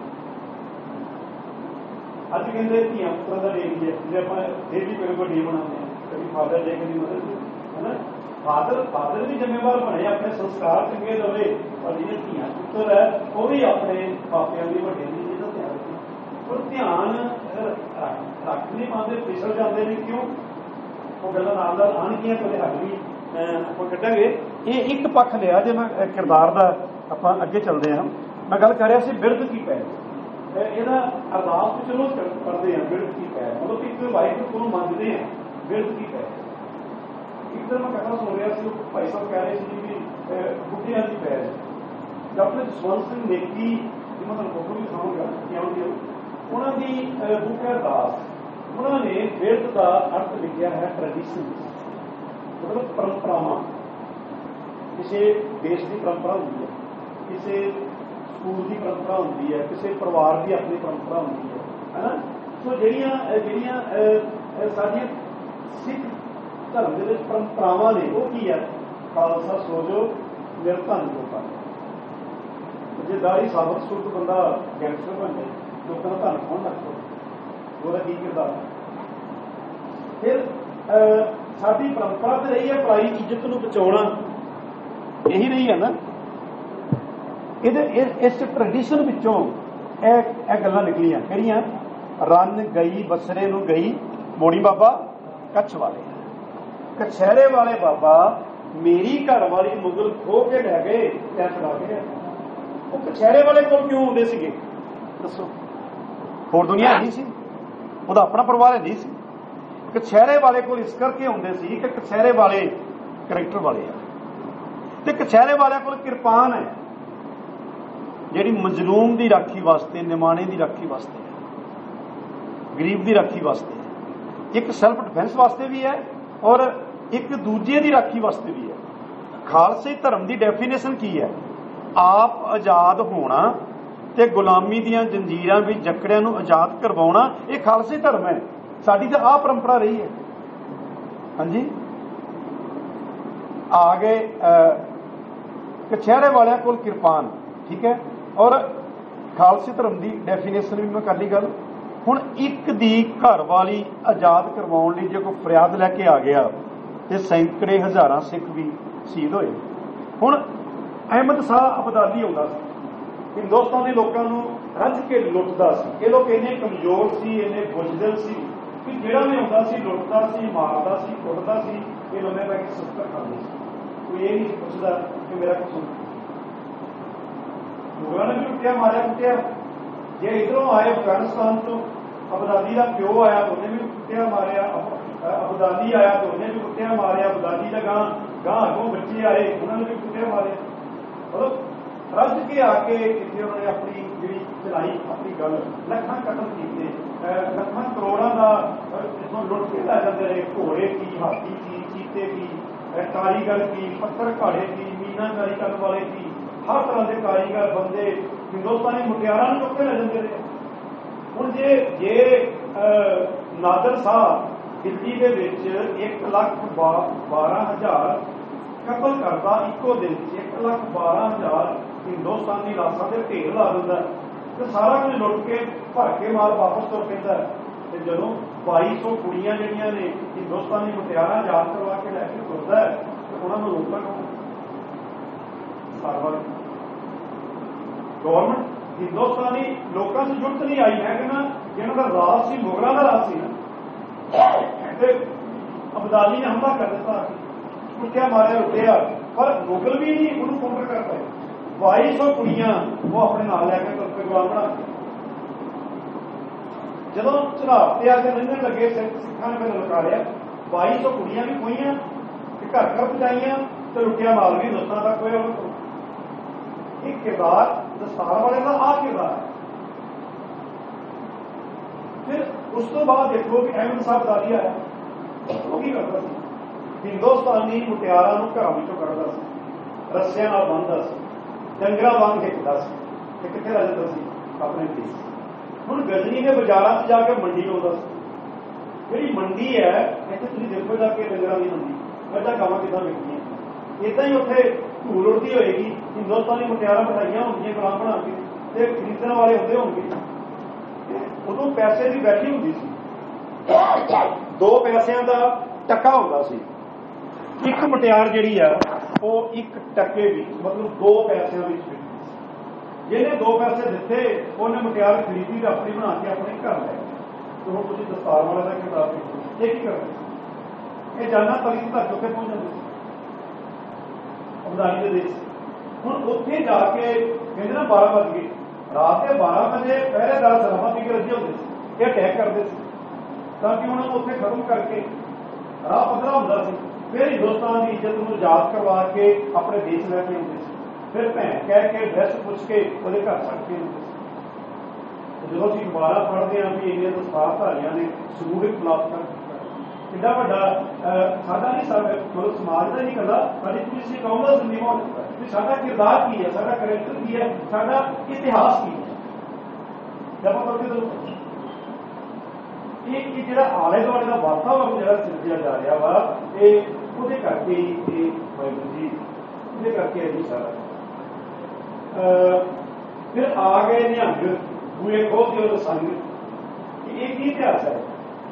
ਅੱਜ ਕਹਿੰਦੇ ਧੀਆਂ ਪੁੱਤਰਾਂ ਦਾ ਡੇ ਵੀ ਹੈ, ਜੇ ਆਪਾਂ ਇਹ ਵੀ ਕੋਈ ਡੇ ਬਣਾਉਂਦੇ ਹਾਂ, ਕਦੀ ਫਾਦਰ ਡੇ ਕਦੀ ਮਦਰ ਡੇ, ਹੈ ਨਾ। ਫਾਦਰ ਫਾਦਰ ਵੀ ਜ਼ਿੰਮੇਵਾਰ ਬਣੇ, ਆਪਣੇ ਸੰਸਕਾਰ ਚੰਗੇ ਦੇਵੇ, ਔਰ ਜਿਹੜੇ ਧੀਆਂ ਪੁੱਤਰ ਹੈ ਉਹ ਵੀ ਆਪਣੇ ਮਾਪਿਆਂ ਦੀ ਵੱਡਿਆਂ ਦੀ ਜਿਹਦਾ ਧਿਆਨ ਰੱਖੇ। ਪਰ ਧਿਆਨ ਰੱਖ ਨਹੀਂ ਪਾਉਂਦੇ, ਫਿਸਲ ਜਾਂਦੇ ਨੇ। ਕਿਉਂ? ਉਹ ਗੱਲਾਂ ਨਾਲ ਨਾਲ ਆਉਣਗੀਆਂ, ਕਦੇ ਹੱਲ ਵੀ ਆਪਾਂ ਕੱਢਾਂਗੇ। ਇਹ ਇੱਕ ਪੱਖ ਲਿਆ। ਜੇ ਮੈਂ ਕਿਰਦਾਰ ਦਾ ਆਪਾਂ ਅੱਗੇ ਚੱਲਦੇ ਹਾਂ, ਮੈਂ ਗੱਲ ਕਰ ਰਿਹਾ ਸੀ ਬਿਰਧ ਕੀ ਪੈ, ਇਹਦਾ ਅਰਦਾਸ ਵਿੱਚ ਰੋਜ਼ ਕਰਦੇ ਹਾਂ ਬਿਰਧ ਕੀ ਪੈ, ਮਤਲਬ ਇੱਕ ਵਾਹਿਗੁਰੂ ਨੂੰ ਮੰਨਦੇ ਹਾਂ ਬਿਰਧ ਕੀ ਪੈ। ਇੱਕ ਦਿਨ ਮੈਂ ਕਥਾ ਸੁਣ ਰਿਹਾ ਸੀ, ਉਹ ਭਾਈ ਸਾਹਿਬ ਕਹਿ ਰਹੇ ਸੀ ਵੀ ਬੁੱਢਿਆਂ ਦੀ ਪੈ। ਡਾਕਟਰ ਜਸਵੰਤ ਸਿੰਘ ਨੇਕੀ, ਜਿਹਨਾਂ ਤੁਹਾਨੂੰ ਫੋਟੋ ਵੀ ਦਿਖਾਊਂਗਾ, ਉਹਨਾਂ ਦੀ ਬੁੱਕ ਹੈ ਅਰਦਾਸ। उन्होंने वेद का अर्थ लिखा है ट्रेडिशन, मतलब परंपरावां। किसी देश की परंपरा होती है, किसी स्कूल की परंपरा होती है, किसी परिवार की अपनी परंपरा होती है, है ना। सो ਜਿਹੜੀਆਂ ਜਿਹੜੀਆਂ ਸਾਡੀਆਂ सिख धर्म के परंपरावां ने वो की है, खालसा सोजो मेरे धन को कर। जे दाढ़ी साबत सुट बंदा गैंगस्टर बन जाए, लोगों का धन कौन रखो, वो की किरदार। फिर साडी परंपरा तो रही है पराई इज्जत को बचाना, यही रही है ना। ये इस ट्रेडिशन विचों यह गल्लां निकलियां किहड़ियां, रन गई बसरे नूं गई मोड़ी बाबा कच्छ वाले, कछहरे वाले बाबा मेरी घर वाली मुगल खो के लै गए, तै छड़ा के गए। वो कछहरे वाले कोल क्यों आउंदे सीगे दसो, होर दुनिया नहीं सी, ਉਹਦਾ अपना परिवार नहीं सी। कछहरे वाले कोल इस करके आउंदे सी कि कछहरे वाले करैक्टर वाले आ, ते कछहरे वाले कोल किरपान है जिहड़ी मजलूम दी राखी वास्ते, निमाणे दी राखी वास्ते, गरीब दी राखी वास्ते, एक सैल्फ डिफेंस वास्ते भी है और एक दूजे की राखी वास्ते भी है। खालसे धर्म की डेफिनेशन की है, आप आजाद होना ते गुलामी दियां जंजीरां भी जकड़ियां नूं आजाद करवाउणा, ये खालसे धर्म है। साडी तां आह परंपरा रही है। हाँ जी, आ गए कछहरे वालियां कोल किरपान, ठीक है, और खालसे धर्म की डेफिनेशन भी मैं कर ली गल। हुण एक दी घर वाली आजाद करवाउण लई जे कोई फरियाद लैके आ गया तो सैकड़े हज़ारां सिख भी शहीद होए। हुण अहमद शाह अबदाली आउंदा सी, हिंदुस्तान के लोगों को रज के लुटदा सी। ये लोग इन्ने कमजोर सी, इन्ने बुजदिल सी कि जिहड़ा भी आउंदा सी लुटदा सी, मारदा सी, कुटदा सी, ये लम्मे पै के सस्तर खांदे सी। कोई ये नहीं पुछदा कि मेरा कसूर। मुगलों ने भी लुटिया मारिया कुटिया। जे इधरों आए अफगानिस्तान तो अबदाली का प्यो आया तो उन्हें भी कुटिया मारिया, अबदाली आया तो उन्हें भी कुटिया मारिया, अबदाली का गां गां अगों बच्चे आए उन्होंने भी कुटिया मारे। मतलब रज के आके इतने उन्होंने अपनी जी चलाई अपनी गल लखा कतल किए, लखा करोड़ों का जिसों लुट के लै जाते रहे। घोड़े की, हाथी की, चीते की, कारीगर की, पत्थर घाड़े की, मीनाकारी करने वाले की, हर तरह के कारीगर बंदे हिंदुस्तानी मुटियारां नूं चुक के लै जाते रहे। हुण जे जे नादर शाह दिल्ली के विच एक लख बारह हज़ार कतल करता इको दिन, एक लख बारह हज़ार हिंदुस्तानी लाशां दे ढेर ला दिंदा ते सारा कुछ लुट के भर के माल वापस तुर पैंदा। ते जदों बाई सौ कुड़ियां जिहड़ियां ने हिंदुस्तानी मुटियारां आजाद करवा के लैके तुरदा है ते उन्हां नूं रोकदा कौन? सारा गौरमेंट हिंदुस्तानी लोगों से जुट नहीं आई है कि ना, जिन्हों का राज से मुगलों का राज से ना अबदाली ने हमला कर दिता, कुटिया मारे लुटिया, पर मुगल भी नहीं उन्होंने काउंटर कर पाए। बाई सौ कुड़ियां वो अपने नाल लैके तुरते गुलाम बना के जदों चढ़ाव से आके लंघन लगे सिखा ने पहले लुकाया। बाई सौ कुड़ियां भी खोईयां, घर घर पहुंचाइया तो लुटिया माल भी हिंदुस्तान तक होया। एक किरदार दस्तार वाले का आ किरदार है। फिर उस तो बाद देखो कि अहमद साहब दाली आया, वो की करता सी, हिंदुस्तानी मुटियारां नूं घरां विचों कढदा सी, रस्सियां नाल बन्नदा सी, डंगरां वांग हिकदा सी ते कित्थे रह जांदा सी? अपने देश। हुण गजनी के बाजारां च जाके मंडी आउंदा सी। जिहड़ी मंडी है इत्थे तुसीं देखो जाके डंगरां दी मंडी, मੱਝਾਂ गावां किदां विकदियां, इदां ही उत्थे धूल उड़ती होएगी। हिंदुस्तानी मुटियारां बिठाईयां होंदियां गुलाम बना के ते खरीदण वाले हुंदे होणगे। उदों पैसे की वैल्यू हुंदी सी, दो पैसिਆਂ ਦਾ टक्का हुंदा सी। एक मुटियार जिहड़ी आ वो एक टक्के विच मतलब दो पैसिਆਂ विच विकदी सी। जिहने दो पैसे दिते उहने मुटियार खरीदी ते अपनी बना के अपने घर लै गई। तो हुण तुसीं दस्तार वाले दा किरदार देखो, ये की करदे? ये जाना तली तक उत्थे पहुंच जांदे सी अबदाली के देश। हुण उत्थे जाके कहंदे ना बारह बज गए, रात के बारह बजे पहरेदार सलामां पी के रजे होंदे सी, ये अटैक करदे सी ताकि उन्होंने उत्थे खत्म करके राह पद्धरा हुंदा सी। फिर हिंदुस्तान की इज्जत नूं आजाद करवा के अपने देश लैके आउंदे सी। फिर भैन कह के ड्रैस पुछ के उहदे घर छड्ड के आउंदे सी। जो असीं दुबारा पढ़ते हैं भी इन्नियां दस्तारधारियां ने समूहिक बलात्कार कितना वड्डा साडा नहीं सब मतलब समाज का नहीं करता साडी पुलिस कौम का जिम्मेवार हो चुका है भी साडा किरदार की है, साडा करैक्टर की है, साडा इतिहास की है। जब करके ये जो आले दुआले का वातावरण जो सिरजिया जा रहा वा ये ਉਹਦੇ ਕਰਕੇ ਇਹ ਵਾਹਿਗੁਰੂ ਜੀ ਉਹਦੇ ਕਰਕੇ ਹੈ ਜੀ ਸਾਰਾ। ਫਿਰ ਆ ਗਏ ਨਿਹੰਗ ਬੂਏ ਖੋਲ ਦਿਓ ਸੰਗ, ਇਹ ਕੀ ਇਤਿਹਾਸ ਹੈ?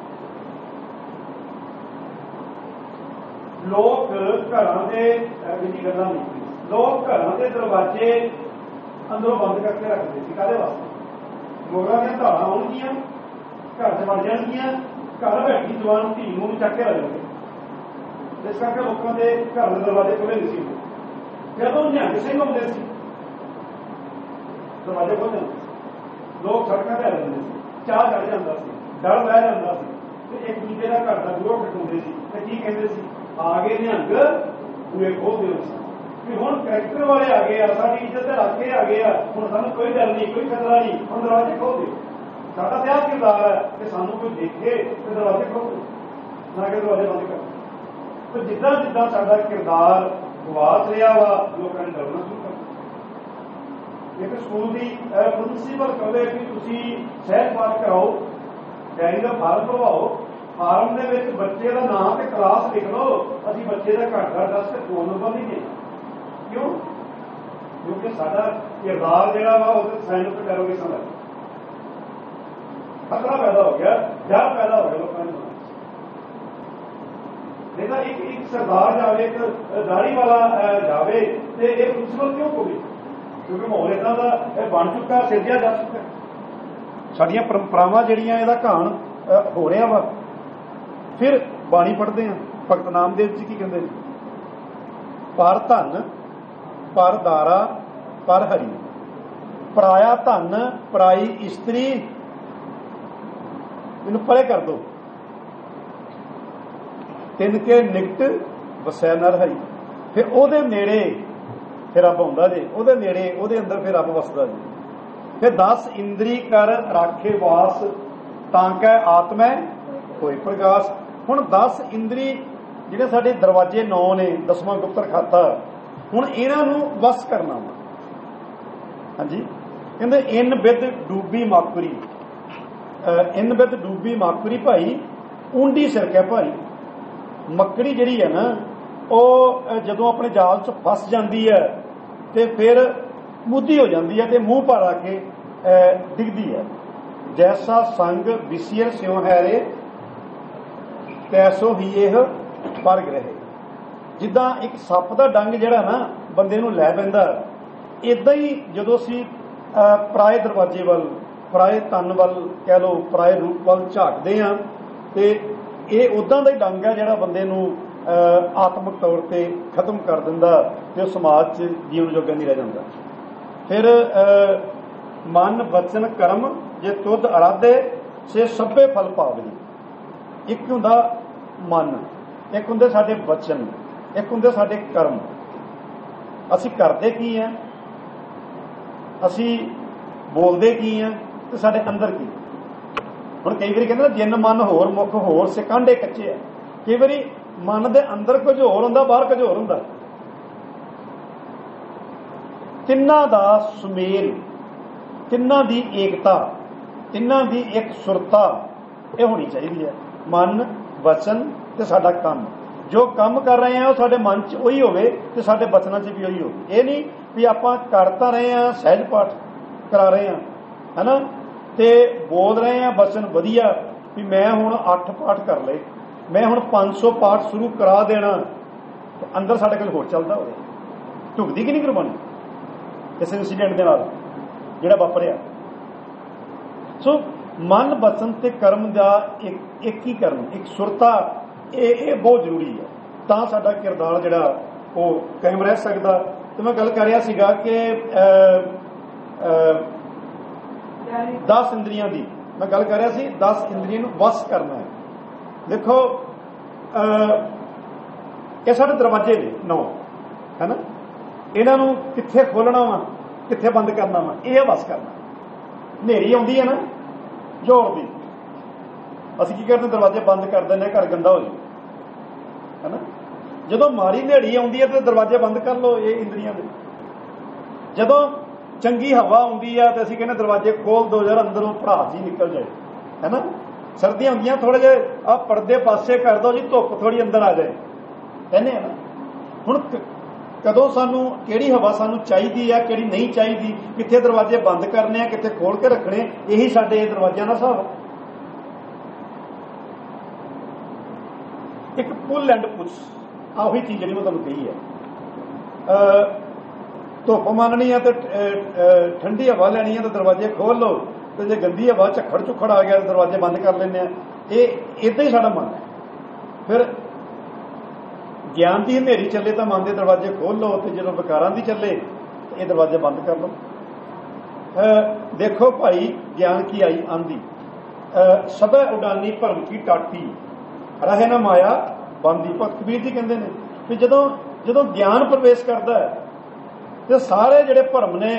ਲੋਕ ਘਰਾਂ ਦੇ ਜਿਹੜੀ ਗੱਲਾਂ ਨਹੀਂ, ਲੋਕ ਘਰਾਂ ਦੇ ਦਰਵਾਜ਼ੇ ਅੰਦਰੋਂ ਬੰਦ ਕਰਕੇ ਰੱਖਦੇ ਸੀ। ਕਾਹਦੇ ਵਾਸਤੇ? ਮੁਗਲਾਂ ਦੀਆਂ ਧਾਰਾਂ ਆਉਣਗੀਆਂ, ਘਰ 'ਚ ਵੜ ਜਾਣਗੀਆਂ, ਘਰ ਬੈਠੀ ਜਵਾਨ ਧੀ ਨੂੰ ਚੱਕ ਕੇ ਰੱਖਣਗੇ। ਇਸ ਕਰਕੇ ਲੋਕਾਂ ਦੇ ਘਰ ਦੇ ਦਰਵਾਜ਼ੇ ਖੁੱਲ੍ਹੇ ਨਹੀਂ ਸੀ ਹੁੰਦੇ। ਜਦੋਂ ਨਿਹੰਗ ਸਿੰਘ ਹੁੰਦੇ ਸੀ ਦਰਵਾਜ਼ੇ ਖੁੱਲ੍ਹ ਜਾਂਦੇ, ਲੋਕ ਸੜਕਾਂ 'ਤੇ ਆ ਜਾਂਦੇ ਸੀ, ਚਾਹ ਚੜ੍ਹ ਜਾਂਦਾ ਸੀ, ਡਰ ਬਹਿ ਜਾਂਦਾ ਸੀ ਤੇ ਇੱਕ ਦੂਜੇ ਦਾ ਘਰ ਦਾ ਬੂਹਾ ਖਟਕਾਉਂਦੇ ਸੀ ਤੇ ਕੀ ਕਹਿੰਦੇ ਸੀ? ਆ ਗਏ ਨਿਹੰਗ ਬੂਹੇ ਖੋਲ੍ਹ ਦਿਓ ਵੀ ਹੁਣ ਕਰੈਕਟਰ ਵਾਲੇ ਆ ਗਏ ਆ, ਸਾਡੀ ਇੱਜ਼ਤ ਦੇ ਰਾਖੇ ਆ ਗਏ ਆ, ਹੁਣ ਸਾਨੂੰ ਕੋਈ ਡਰ ਨਹੀਂ, ਕੋਈ ਖਤਰਾ ਨਹੀਂ, ਹੁਣ ਦਰਵਾਜ਼ੇ ਖੋਲ੍ਹ ਦਿਓ। ਸਾਡਾ ਤਾਂ ਆਹ ਕਿਰਦਾਰ ਹੈ ਕਿ ਸਾਨੂੰ ਕੋਈ ਦੇਖੇ ਤੇ ਦਰਵਾਜ਼ੇ ਖੋਲ੍ਹ ਦਿਓ, ਨਾ ਕਿ ਦਰਵਾਜ਼ੇ ਬੰਦ ਕਰ। तो जिदा जिदा साडा किरदार गवाच रहा वा लोगों ने डरना शुरू कर। एक स्कूल की प्रिंसीपल कहे कि तुसी सहज पाठ कराओ, डायरी का फार्म भरवाओ, फार्म दे विच बच्चे का नाम ते क्लास लिख लो, असीं बच्चे का घट घट दस के फोन नंबर नहीं देना। क्यों? क्योंकि साडा किरदार जिहड़ा वा उहदे साइनस ते डेरोगेशन है, खतरा पैदा हो गया, डर पैदा हो गया लोगों ने। एक एक सरदार जाए, एक दाढ़ी वाला जाए तो यह प्रिंसिपल क्यों होगी? क्योंकि माहौल इदा का बन चुका, सिरजिया जा चुका। साडियां परंपरावां जिहड़ियां इहदा घाण हो रहा वा। फिर बाणी पढ़ते हैं, भगत नामदेव जी की कहते हैं? पर धन पर दारा पर हरी, पराया धन पराई इस्त्री, इनू परे कर दो, तिनके निकट वसै न रहाई। फिर ਉਹਦੇ नेड़े फिर रब आउंदा जे, ਉਹਦੇ नेड़े ਉਹਦੇ अंदर फिर रब वसदा जी। फिर दस इंद्री कर राखे वास, तांकै आत्मै होए प्रकाश। हुण दस इंद्री जिहड़े साडे दरवाजे नौ ने, दसवां गुप्तर खाता, हुण इन्हां नूं वस करना वा। हां जी, कहंदे इन विद डूबी माकुरी, इन विद डूबी माकुरी भाई, ऊंडी सिरकै भारी। मकड़ी जिहड़ी है ना वो जदों अपने जाल च फस जाती है तो फिर मुद्दी हो जाती है तो मूँह भर आके डिगदी है। जैसा संग विसियर स्यों है रे, तैसो ही यह पर रहे। जिदा एक सप का डंग जिहड़ा ना बंदे नूं लै पैंदा, इदां ही जदों असीं पराए दरवाजे वल, पराए तन वल कह लो, पराए रूप वल झाकदे हां ते ਇਹ उदां ਦਾ ही डंग है जिहड़ा बंदे नूं आत्मक तौर पर खत्म कर दिंदा ते समाज च जीवन जोगा नहीं रह जांदा। फिर मन वचन कर्म जे तुध अराधे से सभे फल पावदी। एक हुंदा मन, एक हुंदे साडे वचन, एक हुंदे साडे कर्म। असीं करदे की हैं, असीं बोलदे की हैं ते साडे अंदर की। ਹੁਣ कई बार कहते जिन मन होर मुख होर से कांडे कच्चे है। कई बार मन के अंदर कुछ होर हुंदा, बाहर कुछ होर हुंदा। तिन्हां दा सुमेल, तिन्हां दी एकता, तिन्हां दी एक सुरता ये होनी चाहिए है। मन वचन ते साडा काम, जो काम कर रहे हैं वो साडे मन च उही होवे ते साडे वचनां च भी उही होवे। ये नहीं भी आपां करता रहे हैं, सहज पाठ करा रहे हैं है ना, ते बोल रहे हैं वचन वधिया भी मैं हुण अठ पाठ कर ले, मैं हुण पांच सौ पाठ शुरू करा देना, तो अंदर साडे कोल होर चलदा होवे। ढुकदी कि नहीं गुरबाणी इस इंसीडेंट दे नाल जिहड़ा वापरिया। सो मन वचन ते कर्म दा एक एक ही कर्म, एक सुरता, ये बहुत जरूरी है, तां साडा किरदार जिहड़ा वो कायम रह सकदा। ते मैं गल कर रहा सीगा कि दस इंद्रियां दी मैं गल कर रहा सी, दस इंद्रियां नूं वस करना है। देखो ये साडे दरवाजे ने नौ है ना, इन्हां नूं कित्थे खोलना वा, कित्थे बंद करना वा, ये वस करना। ਹਨੇਰੀ ਆਉਂਦੀ ਹੈ ना ਜ਼ੋਰ ਦੀ, ਅਸੀਂ ਕੀ ਕਰਦੇ, दरवाजे बंद कर दें, घर गंदा हो जाए है ना। ਜਦੋਂ ਮਾੜੀ ਹਨੇਰੀ ਆਉਂਦੀ ਹੈ तो दरवाजे बंद कर लो, ये इंद्रियां ਦੇ। ਜਦੋਂ ਚੰਗੀ ਹਵਾ ਆਉਂਦੀ ਆ तो ਅਸੀਂ ਕਹਿੰਦੇ दरवाजे खोल दो यार, अंदरों भड़ास ही निकल जाए है ना। सर्दियां ਹੁੰਦੀਆਂ थोड़े ਜਿਹੇ आ पर्दे पासे कर दो जी, धुੱਪ थोड़ी अंदर आ जाए कहने है ना। ਹੁਣ कदों सानू किहड़ी हवा सानू चाहिदी है, किहड़ी नहीं चाहिदी, कित्थे दरवाजे बंद करने, कित्थे खोल के रखने, यही साडे दरवाजियां दा हिसाब। एक पुल एंड पुश, आही चीज़ जी मैं तुहानूं कही है। धुप माननी है तो ठंडी हवा लैनी है तो दरवाजे खोल लो, तो जे गंदी हवा झक्खड़ झुक्खड़ आ गया तो दरवाजे बंद कर लेने। ये इदां ही साडा मन है। फिर ज्ञान की हनेरी चले तो मन के दरवाजे खोल लो, तो जो विकारां की चले तो ये दरवाजे बंद कर लो। देखो भाई, ज्ञान की आई आंधी, सब उडानी भरम की टाटी, रहे ना माया बांधी। भगत कबीर जी कहते हैं कि जदों जदों ज्ञान प्रवेश करता है तो सारे जिहड़े भरम ने,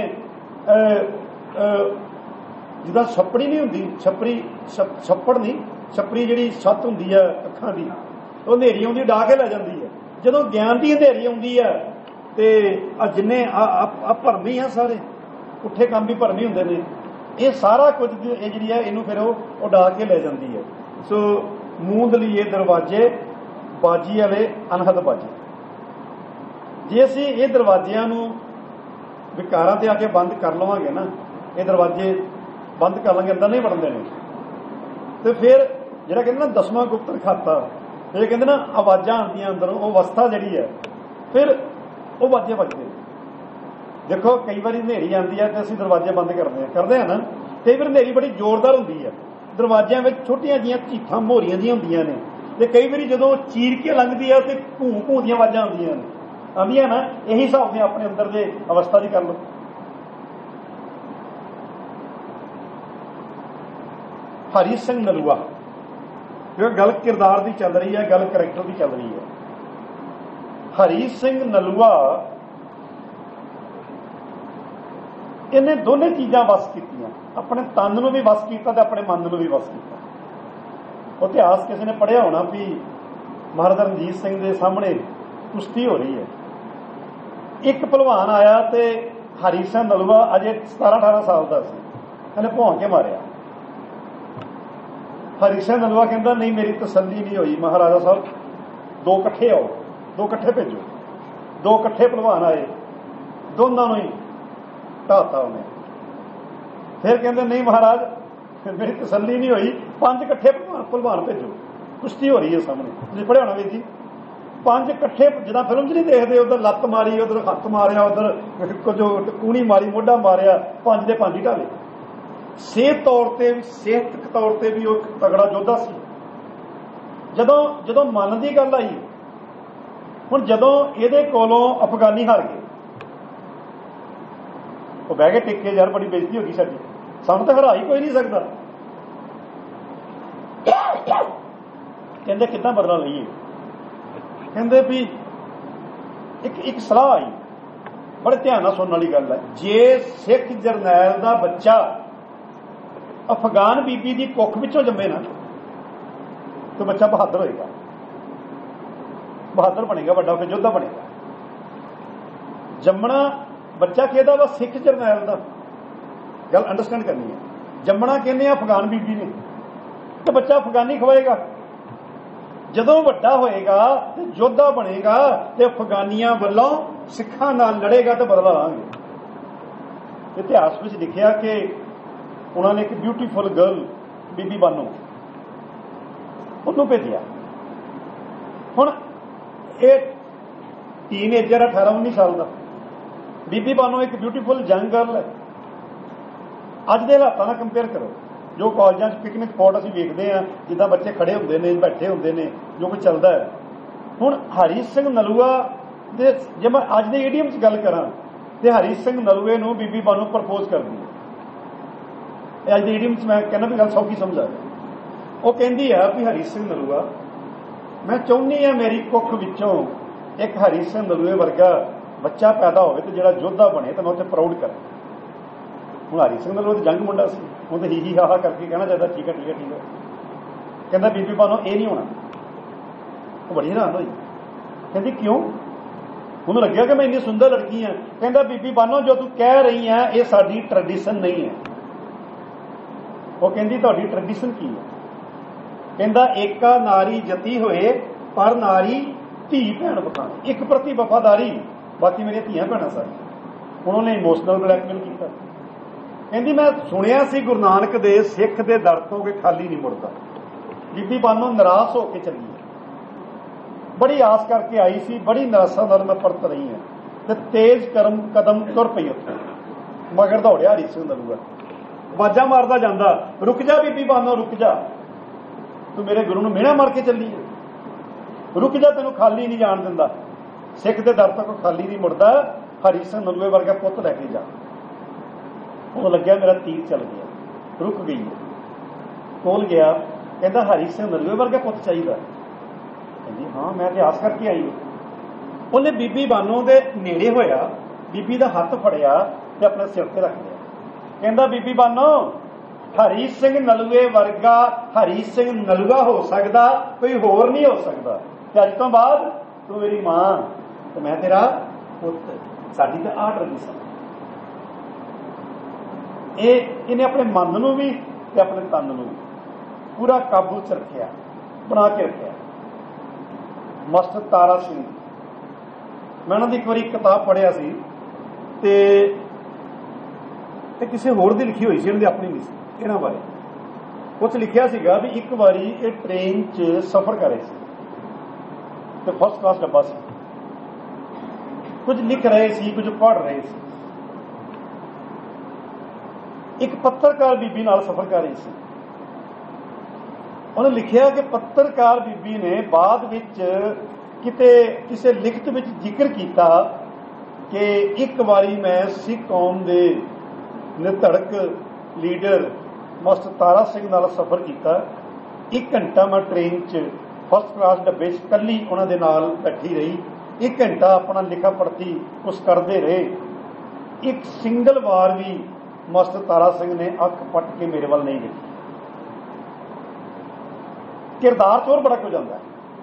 जिदा छपड़ी नहीं होंदी, छपरी छप्पड़ नहीं, छपरी जिहड़ी सत्त हुंदी है अखां दी, तो हनेरी आउंदी डाह के लै जांदी है। जदों ज्ञान की हनेरी आउंदी है तो जिन्ने आ भरम ही आ, सारे पुठे काम भी भरम ही हुंदे ने। ये सारा कुछ ये जिहड़ी है इनू फिर वो डाह के लै जांदी है। सो मूंद लिए दरवाजे बाजी वाले अनहद बाजी। जे असीं ये दरवाजियां नूं विकारां ते आके बंद कर लवांगे ना, ये दरवाजे बंद कर लांगे, अंदर नहीं वड़न देने, तो फिर जिहड़ा कहंदे ना दसवां गुप्त खाता, ये कहंदे ना आवाज़ां आउंदियां अंदरों, वो अवस्था जिहड़ी है फिर वो बाजे बजदे। देखो कई बार हनेरी आती है तो असीं दरवाजे बंद करते हैं करते हैं ना। कई बार हनेरी बड़ी जोरदार होंदी है, दरवाजियां विच छोटियां जिहियां चीखां मोहरियां जिहियां हुंदियां ने, ते कई बार जदों चीर के लंघदी है तो भूं भूं दियां आवाज़ां आउंदियां ने, आउंदियां ना। यही हिसाब ने अपने अंदर दे अवस्था दी कर लो। हरी सिंह नलूआ, गल किरदार की चल रही है, गल करैक्टर की चल रही है। हरी सिंह नलूआ इन्हें दोने चीज़ां वस कीतियां, अपने तन नूं भी वस कीता ते अपने मन नूं भी वस कीता। वो इतिहास किसी ने पढ़िया होना भी महाराजा रणजीत सिंह के सामने कुश्ती हो रही है, एक भलवान आया तो हरी सिंह नलूआ अजे सतारह अठारह साल का सी, इन्हें भौं के मारिया। हरी सिंह नलूआ कहता नहीं मेरी तसल्ली नहीं हुई, महाराजा साहब दो कट्ठे आओ, दो कट्ठे भेजो। दो कट्ठे भलवान आए, दोनों ही ढाता उन्हें। फिर कहते नहीं महाराज मेरी तसल्ली नहीं हुई, पांच कट्ठे भलवान भेजो, कुश्ती हो रही है सामने। तुसीं पढ़िया होना वीर जी, पांच कट्ठे जिदा फिल्म च नहीं देखते, उधर लत्त मारी, उधर हत्थ मारिया, उधर कुछ कूणी मारी, मोढा मारिया, पांच दे पांच ही ढाले। सेहत तौर पर सेहत तौर पर भी एक तगड़ा योद्धा सी। जदों जदों मन की गल आई, हुण जदों इहदे कोलों अफगानी हार गए, वो बह के टिके यार बड़ी बेइज्जती होगी साडी, सानूं तो हरा ही कोई नहीं सकता। कहंदे किदां बदला लईए, कहंदे भी एक एक सलाह आई, बड़े ध्यान नाल सुनने वाली गल है। जे सिख जरनैल दा बच्चा अफगान बीबी की कुख विचों जम्मे ना, तो बच्चा बहादुर होएगा, बहादुर बनेगा, बड़ा फिर योद्धा बनेगा। जम्मना बच्चा कहता वा सिख जरनैल का, गल अंडरस्टैंड करनी है। जम्मना कहने अफगान बीबी ने, तो बच्चा अफगानी खवाएगा। जदों वड्डा होएगा तो योद्धा बनेगा, तो अफगानियां वालों सिखां नाल लड़ेगा तो बदला लांगे। इतिहास में लिखिया कि उन्होंने एक ब्यूटीफुल गर्ल बीबी बानो उन्होंने भेजा। हुण ये टीनेजर अठारह उन्नीस साल का, बीबी बानो एक ब्यूटीफुल यंग गर्ल है। अज के हालातों नाल कंपेयर करो, जो कॉलेजों पिकनिक स्पॉट असीं वेखदे हां, जिद्दां बच्चे खड़े हुंदे ने, बैठे हुंदे ने, जो कुछ चलदा है। हुण हरी सिंह नलूआ दे जे मैं अज दे ईडीएम च गल करां तो हरी सिंह नलूए नूं बीबी बानो प्रपोज करदी है। अज दे ईडीएम च मैं कहना भी गल सौखी समझा, वो कहती है भी हरी सिंह नलूआ मैं चाहुंदी हां मेरी कुख विचों एक हरी सिंह नलूए वर्गा बच्चा पैदा होवे ते जिहड़ा योद्धा बने तो मैं उत्थे प्राउड करा। ਹੁਣ ਹਰੀ ਸਿੰਘ ਨਲੂਆ ਤਾਂ ਜੰਗ ਮੁੰਡਾ ਸੀ, ਹੁਣ ਤਾਂ ਹੀ ਹੀ ਹਾ ਹਾ ਕਰਕੇ ਕਹਿਣਾ ਚਾਹੀਦਾ ਠੀਕ ਹੈ ਠੀਕ ਹੈ ਠੀਕ ਹੈ। ਕਹਿੰਦਾ ਬੀਬੀ ਬਾਨੋ ਇਹ ਨਹੀਂ ਹੋਣਾ। ਉਹ ਬੜੀ ਹੈਰਾਨ ਹੋਈ, ਕਹਿੰਦੀ ਕਿਉਂ? ਉਹਨੂੰ ਲੱਗਿਆ ਕਿ ਮੈਂ ਇੰਨੀ ਸੁੰਦਰ ਲੜਕੀ ਹਾਂ। ਕਹਿੰਦਾ ਬੀਬੀ ਬਾਨੋ ਜੋ ਤੂੰ ਕਹਿ ਰਹੀ ਹੈ ਇਹ ਸਾਡੀ ਟ੍ਰੈਡੀਸ਼ਨ ਨਹੀਂ ਹੈ। ਉਹ ਕਹਿੰਦੀ ਤੁਹਾਡੀ ਟ੍ਰੈਡੀਸ਼ਨ ਕੀ ਹੈ? ਕਹਿੰਦਾ ਏਕਾ ਨਾਰੀ ਜਤੀ ਹੋਏ ਪਰ ਨਾਰੀ ਧੀ ਭੈਣ ਬਖਾਣੇ, ਇੱਕ ਪ੍ਰਤੀ ਵਫਾਦਾਰੀ, ਬਾਕੀ ਮੇਰੀਆਂ ਧੀਆਂ ਭੈਣਾਂ ਸਾਰੀਆਂ। ਹੁਣ ਉਹਨੇ ਇਮੋਸ਼ਨਲ ਬਲੈਕਮੇਲ ਕੀਤਾ। ਕਹਿੰਦੀ ਮੈਂ ਸੁਣਿਆ ਸੀ ਗੁਰੂ ਨਾਨਕ ਦੇ ਸਿੱਖ ਦੇ ਦਰ ਤੋਂ ਕਿ ਖਾਲੀ ਨਹੀਂ ਮੁੜਦਾ। ਬੀਬੀ ਬਾਨੋ ਨਿਰਾਸ਼ ਹੋ ਕੇ ਚੱਲੀ, ਬੜੀ ਆਸ ਕਰਕੇ ਆਈ ਸੀ, ਬੜੀ ਨਿਰਾਸ਼ਾ ਨਾਲ ਮੈਂ ਪਰਤ ਰਹੀ ਹਾਂ ਤੇ ਤੇਜ਼ ਕਰਮ ਕਦਮ ਤੁਰ ਪਈ ਉੱਥੇ। ਮਗਰ ਦੌੜਿਆ ਹਰੀ ਸਿੰਘ ਨਲੂਆ, ਆਵਾਜ਼ਾਂ ਮਾਰਦਾ ਜਾਂਦਾ, ਰੁਕ ਜਾ ਬੀਬੀ ਬਾਨੋ ਰੁਕ ਜਾ, ਤੂੰ ਮੇਰੇ ਗੁਰੂ ਨੂੰ ਮਿਹਣਾ ਮਾਰ ਕੇ ਚੱਲੀ ਹੈ, ਰੁਕ ਜਾ, ਤੈਨੂੰ ਖਾਲੀ ਨਹੀਂ ਜਾਣ ਦਿੰਦਾ, ਸਿੱਖ ਦੇ ਦਰ ਤੋਂ ਖਾਲੀ ਨਹੀਂ ਮੁੜਦਾ, ਹਰੀ ਸਿੰਘ ਨਲੂਏ ਵਰਗਾ ਪੁੱਤ ਲੈ ਕੇ ਜਾ। ਉਹ ਲੱਗਿਆ ਮੇਰਾ ਤੀਰ ਚੱਲ ਗਿਆ, ਰੁਕ ਗਈ। ਕੋਲ ਗਿਆ, ਕਹਿੰਦਾ ਹਰੀ ਸਿੰਘ ਨਲੂਏ ਵਰਗਾ ਪੁੱਤ ਚਾਹੀਦਾ? ਕਹਿੰਦੀ ਹਾਂ ਮੈਂ ਤੇ ਆਸ ਕਰਕੇ ਆਈ। ਉਹਨੇ ਬੀਬੀ ਬਾਨੋ ਦੇ ਨੇੜੇ ਹੋਇਆ, ਬੀਬੀ ਦਾ ਹੱਥ ਫੜਿਆ ਤੇ ਆਪਣੇ ਸਿਰ ਤੇ ਰੱਖ ਲਿਆ। ਕਹਿੰਦਾ ਬੀਬੀ ਬਾਨੋ ਹਰੀ ਸਿੰਘ ਨਲੂਏ ਵਰਗਾ ਹਰੀ ਸਿੰਘ ਨਲੂਆ ਹੋ ਸਕਦਾ, ਕੋਈ ਹੋਰ ਨਹੀਂ ਹੋ ਸਕਦਾ, ਤੇ ਅੱਜ ਤੋਂ ਬਾਅਦ ਤੂੰ ਮੇਰੀ ਮਾਂ ਤੇ ਮੈਂ ਤੇਰਾ ਪੁੱਤ। ਸਾਡੀ ਤਾਂ ਆਹ ਟ੍ਰੈਡੀਸ਼ਨ। ਇਹ ਇਹਨੇ ਆਪਣੇ ਮਨ ਨੂੰ ਵੀ ਤੇ ਆਪਣੇ ਤਨ ਨੂੰ ਵੀ ਪੂਰਾ ਕਾਬੂ 'ਚ ਰੱਖਿਆ, ਬਣਾ ਕੇ ਰੱਖਿਆ। ਮਾਸਟਰ ਤਾਰਾ ਸਿੰਘ, ਮੈਂ ਉਹਨਾਂ ਦੀ ਇੱਕ ਵਾਰੀ ਕਿਤਾਬ ਪੜ੍ਹਿਆ ਸੀ ਤੇ ਇਹ ਕਿਸੇ ਹੋਰ ਦੀ ਲਿਖੀ ਹੋਈ ਸੀ, ਇਹਨਾਂ ਦੀ ਆਪਣੀ ਨਹੀਂ ਸੀ। ਇਹਨਾਂ ਬਾਰੇ ਉਹ 'ਚ ਲਿਖਿਆ ਸੀਗਾ ਵੀ ਇੱਕ ਵਾਰੀ ਇਹ ਟ੍ਰੇਨ 'ਚ ਸਫ਼ਰ ਕਰ ਰਹੇ ਸੀ ਤੇ ਫਸਟ ਕਲਾਸ ਡੱਬਾ ਸੀ, ਕੁਝ ਲਿਖ ਰਹੇ ਸੀ, ਕੁਝ ਪੜ੍ਹ ਰਹੇ ਸੀ। ਇੱਕ ਪੱਤਰਕਾਰ ਬੀਬੀ ਨਾਲ ਸਫ਼ਰ ਕਰ ਰਹੀ ਸੀ। ਉਹਨੇ ਲਿਖਿਆ ਕਿ ਪੱਤਰਕਾਰ ਬੀਬੀ ਨੇ ਬਾਅਦ ਵਿੱਚ ਕਿਤੇ ਕਿਸੇ ਲਿਖਤ ਵਿੱਚ ਜ਼ਿਕਰ ਕੀਤਾ ਕਿ ਇੱਕ ਵਾਰੀ ਮੈਂ ਸਿੱਖ ਕੌਮ ਦੇ ਨਿਧੜਕ ਲੀਡਰ ਮਾਸਟਰ ਤਾਰਾ ਸਿੰਘ ਨਾਲ ਸਫ਼ਰ ਕੀਤਾ। ਇੱਕ ਘੰਟਾ ਮੈਂ ਟ੍ਰੇਨ 'ਚ ਫਸਟ ਕਲਾਸ ਡੱਬੇ 'ਚ ਇਕੱਲੀ ਉਹਨਾਂ ਦੇ ਨਾਲ ਬੈਠੀ ਰਹੀ। ਇੱਕ ਘੰਟਾ ਆਪਣਾ ਲਿਖਾ ਪੜ੍ਹਤੀ ਉਸ ਕਰਦੇ ਰਹੇ। ਇੱਕ ਸਿੰਗਲ ਵਾਰ ਵੀ ਮਾਸਟਰ ਤਾਰਾ ਸਿੰਘ ਨੇ ਅੱਖ ਪੱਟ ਕੇ ਮੇਰੇ ਵੱਲ ਨਹੀਂ ਵੇਖੀ। ਕਿਰਦਾਰ 'ਚ ਹੋਰ ਬੜਾ ਕੁਝ ਆਉਂਦਾ।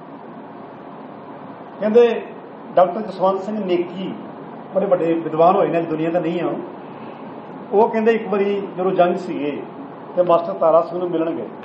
ਕਹਿੰਦੇ ਡਾਕਟਰ ਜਸਵੰਤ ਸਿੰਘ ਨੇਕੀ ਬੜੇ ਵੱਡੇ ਵਿਦਵਾਨ ਹੋਏ ਨੇ, ਦੁਨੀਆ ਦਾ ਨਹੀਂ ਆ ਉਹ। ਕਹਿੰਦੇ ਇੱਕ ਵਾਰੀ ਜਦੋਂ ਜੰਗ ਸੀਗੇ ਤੇ ਮਾਸਟਰ ਤਾਰਾ ਸਿੰਘ ਨੂੰ ਮਿਲਣ ਗਏ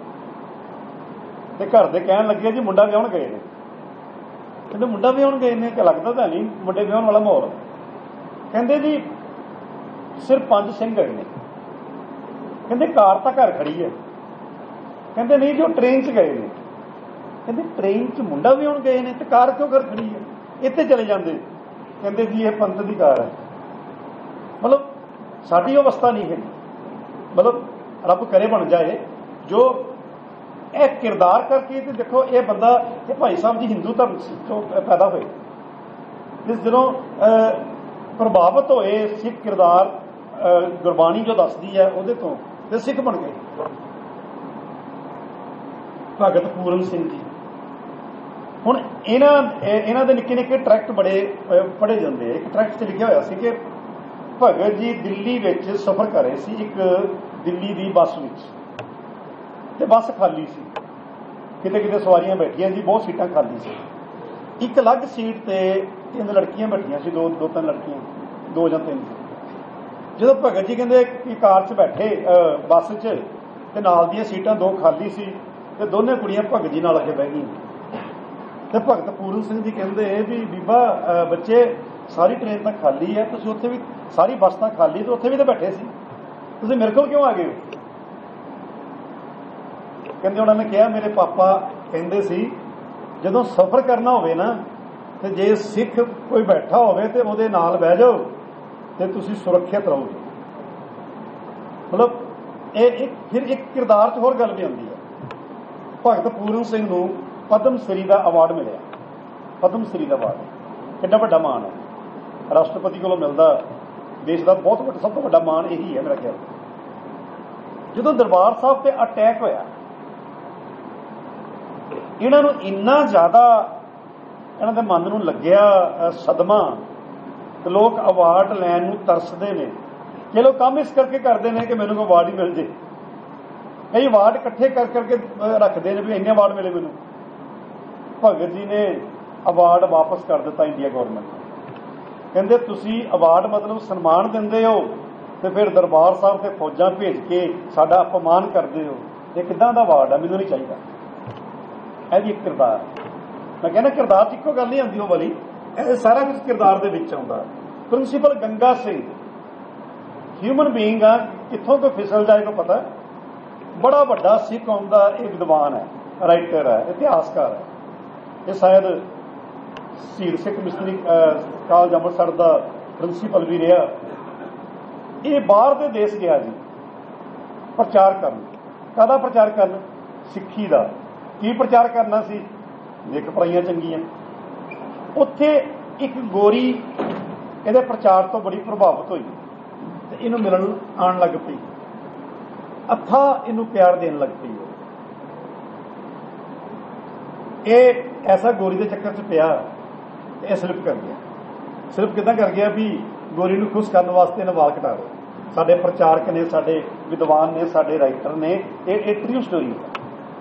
ਤੇ ਘਰ ਦੇ ਕਹਿਣ ਲੱਗੇ ਜੀ ਮੁੰਡਾ ਵਿਆਹੁਣ ਗਏ ਨੇ। ਕਹਿੰਦੇ ਮੁੰਡਾ ਵਿਆਹੁਣ ਗਏ ਨੇ ਕਿ ਲੱਗਦਾ ਤਾਂ ਨਹੀਂ ਮੁੰਡੇ ਵਿਆਹੁਣ ਵਾਲਾ ਮਾਹੌਲ। ਕਹਿੰਦੇ ਜੀ ਸਿਰਫ ਪੰਜ ਸਿੰਘ ਗਏ ਨੇ। ਕਹਿੰਦੇ ਕਾਰ ਤਾਂ ਘਰ ਖੜੀ ਹੈ। ਕਹਿੰਦੇ ਨਹੀਂ ਜੀ ਉਹ ਟ੍ਰੇਨ 'ਚ ਗਏ ਨੇ। ਕਹਿੰਦੇ ਟ੍ਰੇਨ 'ਚ ਮੁੰਡਾ ਵਿਆਹੁਣ ਗਏ ਨੇ ਤੇ ਕਾਰ ਕਿਉਂ ਘਰ ਖੜੀ ਹੈ, ਇੱਥੇ ਚਲੇ ਜਾਂਦੇ। ਕਹਿੰਦੇ ਜੀ ਇਹ ਪੰਥ ਦੀ ਕਾਰ ਹੈ। ਮਤਲਬ ਸਾਡੀ ਅਵਸਥਾ ਨਹੀਂ ਹੈ, ਮਤਲਬ ਰੱਬ ਕਰੇ ਬਣ ਜਾਏ ਜੋ ਇਹ ਕਿਰਦਾਰ ਕਰਕੇ। ਤੇ ਦੇਖੋ ਇਹ ਬੰਦਾ, ਇਹ ਭਾਈ ਸਾਹਿਬ ਜੀ ਹਿੰਦੂ ਧਰਮ ਤੋਂ ਪੈਦਾ ਹੋਏ, ਇਸ ਜਦੋਂ ਪ੍ਰਭਾਵਿਤ ਹੋਏ ਸਿੱਖ ਕਿਰਦਾਰ, ਗੁਰਬਾਣੀ ਜੋ ਦੱਸਦੀ ਹੈ ਉਹਦੇ ਤੋਂ, ਤੇ ਸਿੱਖ ਬਣ ਗਏ। ਭਗਤ ਪੂਰਨ ਸਿੰਘ ਜੀ, ਹੁਣ ਇਹਨਾਂ ਇਹਨਾਂ ਦੇ ਨਿੱਕੇ ਨਿੱਕੇ ਟਰੈਕਟ ਬੜੇ ਪੜ੍ਹੇ ਜਾਂਦੇ ਆ। ਇੱਕ ਟਰੈਕਟ 'ਚ ਲਿਖਿਆ ਹੋਇਆ ਸੀ ਕਿ ਭਗਤ ਜੀ ਦਿੱਲੀ ਵਿੱਚ ਸਫ਼ਰ ਕਰ ਰਹੇ ਸੀ, ਇੱਕ ਦਿੱਲੀ ਦੀ ਬੱਸ ਵਿੱਚ, ਤੇ ਬੱਸ ਖਾਲੀ ਸੀ, ਕਿਤੇ ਕਿਤੇ ਸਵਾਰੀਆਂ ਬੈਠੀਆਂ ਸੀ, ਬਹੁਤ ਸੀਟਾਂ ਖਾਲੀ ਸੀ। ਇੱਕ ਅਲੱਗ ਸੀਟ ਤੇ ਤਿੰਨ ਲੜਕੀਆਂ ਬੈਠੀਆਂ ਸੀ, ਦੋ ਦੋ ਤਿੰਨ ਲੜਕੀਆਂ, ਦੋ ਜਾਂ ਤਿੰਨ। ਜਦੋਂ ਭਗਤ ਜੀ ਕਹਿੰਦੇ ਕਿ ਕਾਰ 'ਚ ਬੈਠੇ ਬੱਸ 'ਚ, ਤੇ ਨਾਲ ਦੀਆਂ ਸੀਟਾਂ ਦੋ ਖਾਲੀ ਸੀ ਤੇ ਦੋਨੇ ਕੁੜੀਆਂ ਭਗਤ ਜੀ ਨਾਲ ਆ ਕੇ ਬਹਿ ਗਈਆਂ। ਤੇ ਭਗਤ ਪੂਰਨ ਸਿੰਘ ਜੀ ਕਹਿੰਦੇ ਵੀ ਬੀਬਾ ਬੱਚੇ ਸਾਰੀ ਟ੍ਰੇਨ ਤਾਂ ਖਾਲੀ ਹੈ, ਤੁਸੀਂ ਉੱਥੇ ਵੀ ਸਾਰੀ ਬੱਸ ਤਾਂ ਖਾਲੀ ਤੇ ਉੱਥੇ ਵੀ ਤਾਂ ਬੈਠੇ ਸੀ, ਤੁਸੀਂ ਮੇਰੇ ਕੋਲ ਕਿਉਂ ਆ ਗਏ ਹੋ? ਕਹਿੰਦੇ ਉਹਨਾਂ ਨੇ ਕਿਹਾ ਮੇਰੇ ਪਾਪਾ ਕਹਿੰਦੇ ਸੀ ਜਦੋਂ ਸਫ਼ਰ ਕਰਨਾ ਹੋਵੇ ਨਾ ਤੇ ਜੇ ਸਿੱਖ ਕੋਈ ਬੈਠਾ ਹੋਵੇ ਤੇ ਉਹਦੇ ਨਾਲ ਬਹਿ ਜਾਓ ਤੇ ਤੁਸੀਂ ਸੁਰੱਖਿਅਤ ਰਹੋਗੇ। ਮਤਲਬ ਇਹ ਇੱਕ ਫਿਰ ਇੱਕ ਕਿਰਦਾਰ 'ਚ ਹੋਰ ਗੱਲ ਵੀ ਆਉਂਦੀ ਹੈ। ਭਗਤ ਪੂਰਨ ਸਿੰਘ ਨੂੰ ਪਦਮ ਸ੍ਰੀ ਦਾ ਅਵਾਰਡ ਮਿਲਿਆ। ਪਦਮ ਸ੍ਰੀ ਦਾ ਅਵਾਰਡ ਕਿੰਨਾ ਵੱਡਾ ਮਾਣ ਹੈ, ਰਾਸ਼ਟਰਪਤੀ ਕੋਲੋਂ ਮਿਲਦਾ, ਦੇਸ਼ ਦਾ ਬਹੁਤ ਵੱਡਾ ਸਭ ਤੋਂ ਵੱਡਾ ਮਾਣ ਇਹੀ ਹੈ ਮੇਰਾ ਖਿਆਲ। ਜਦੋਂ ਦਰਬਾਰ ਸਾਹਿਬ ਤੇ ਅਟੈਕ ਹੋਇਆ, ਇਹਨਾਂ ਨੂੰ ਇੰਨਾ ਜ਼ਿਆਦਾ ਇਹਨਾਂ ਦੇ ਮਨ ਨੂੰ ਲੱਗਿਆ ਸਦਮਾ, ਤੇ ਲੋਕ ਅਵਾਰਡ ਲੈਣ ਨੂੰ ਤਰਸਦੇ ਨੇ। चलो काम इस करके करते हैं कि मैंने कोई अवार्ड ही मिल जाए। कई अवार्ड इकट्ठे कर करके रखते हैं भी इन्ने अवार्ड मिले मैनू। भगत जी ने अवार्ड वापस कर दिता इंडिया गौरमेंट ने। कहते तुसी अवार्ड मतलब सन्मान देंदे हो तो फिर दरबार साहब से फौजां भेज के साडा अपमान करते हो, ये किदां दा अवार्ड है? मैनू नहीं चाहिए। यह जी किरदार, मैं कहना किरदार च इक्को गल नहीं आती वो वाली, सारा कुछ किरदार दे विच आउंदा। Principal Ganga Singh human being आ, कित्थों कोई फिसल जाए को पता। बड़ा वड्डा सिख कौम दा एक विद्वान है, राइटर है, इतिहासकार है। ये शायद शहीद सिख मिस्त्री कालज अमृतसर का प्रिंसीपल भी रहा। ये बाहर दे देश गया जी प्रचार करन। काहदा प्रचार करन? सिੱਖੀ ਦਾ। की प्रचार करना सी? नेक भलाइयां चंगियां। उत्थे एक गोरी ਇਹਦੇ प्रचार तो बड़ी प्रभावित हुई ਤੇ ਇਹਨੂੰ मिलन आन लग पई, अथा ਇਹਨੂੰ प्यार देन लग पई। ये ऐसा गोरी के चक्कर च पिया, ये स्लिप कर गया। स्लिप किदां कर गया भी गोरी नूं खुश करने वास्ते इन्हें वाल कटा दे। साडे प्रचारक ने, साडे विद्वान ने, साडे राइटर ने, ये ट्रू स्टोरी है।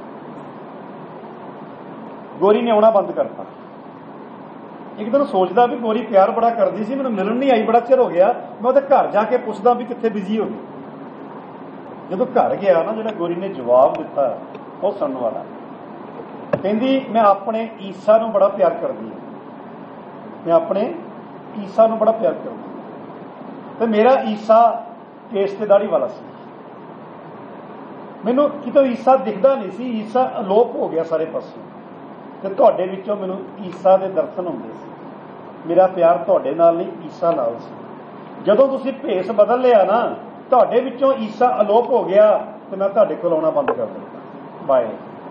गोरी ने आना बंद करता। एक दिन सोचता भी गोरी प्यार बड़ा करती सी, मैनूं मिलन नहीं आई, बड़ा चिर हो गया, मैं उहदे घर जाके पुछदा भी कित्थे बिजी हो गई। जदों घर गया ना, जिहड़ा गोरी ने जवाब दिता वो सुनने वाला। कहंदी मैं अपने ईसा नूं बड़ा प्यार करदी हां, मैं अपने ईसा नूं बड़ा प्यार करदी ते मेरा ईसा केस ते दाढ़ी वाला सी। मैनूं कितों ईसा दिखदा नहीं सी, ईसा अलोप हो गया सारे पासों ते तुहाडे विचों मैनूं ईसा दे दर्शन हुंदे सी। मेरा प्यार तुहाडे नाल नहीं, ईसा नाल सी। जदों तुसीं भेस बदल लिया ना, तुहाडे विचों ईसा अलोप हो गया ते मैं तुहाडे कोल आउणा बंद कर दित्ता। बाय।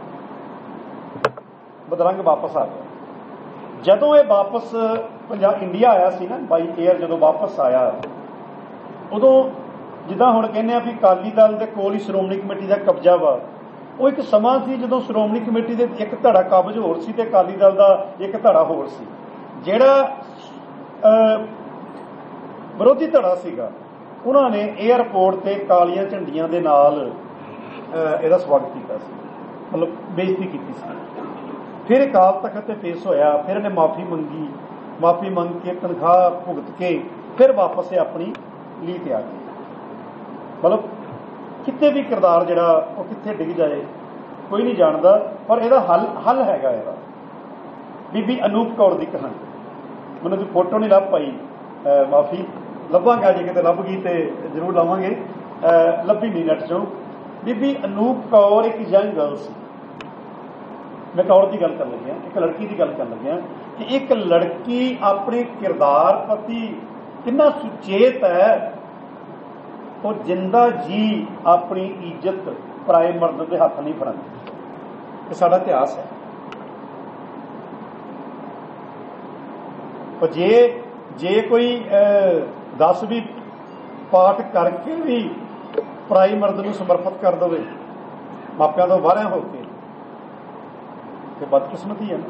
बदरंग वापस आ गया। जदों ये वापस पंजाब इंडिया आया सी ना, बाई एयर जदों वापस आया, उदों जिद्दां हुण कहने आ भी अकाली दल दे कोल ही श्रोमणी कमेटी दा कब्जा वा। वो एक समा सी जदों श्रोमणी कमेटी दे एक धड़ा कब्ज होर सी ते अकाली दल दा एक धड़ा होर सी। जिहड़ा विरोधी धड़ा सीगा, उन्हां ने एयरपोर्ट ते कालियां झंडियां दे नाल इहदा स्वागत कीता सी, मतलब बेइज्जती कीती सी। फिर अकाल तख्त ते पेश होया, फिर इन्हें माफ़ी मंगी, माफ़ी मंग के तनख्वाह भुगत के फिर वापस अपनी ली ते आ गए। मतलब कितने भी किरदार जिहड़ा वो कित्थे डिग जाए कोई नहीं जानता, पर यदा हल हल हैगा। यदा बीबी अनूप कौर की कहानी, मैंने कोई फोटो नहीं लभ पाई, माफ़ी लभांगा जे किते लभ गई तो जरूर लावांगे, लभी नहीं नैट चों। बीबी अनूप कौर एक यंग गर्ल सी। मैं कौर की गल कर लग्या, एक लड़की की गल कर लग्या कि एक लड़की अपने किरदार प्रति कितना सुचेत है, और जिंदा जी अपनी इज्जत पराए मर्द के हथ नहीं फड़ाती। ये साडा इतिहास है। पर जे जे कोई दस भी पाठ करके भी पराई मर्द को समर्पित कर दे मापियां तो बाहर होके, तो बदकिस्मती है ना।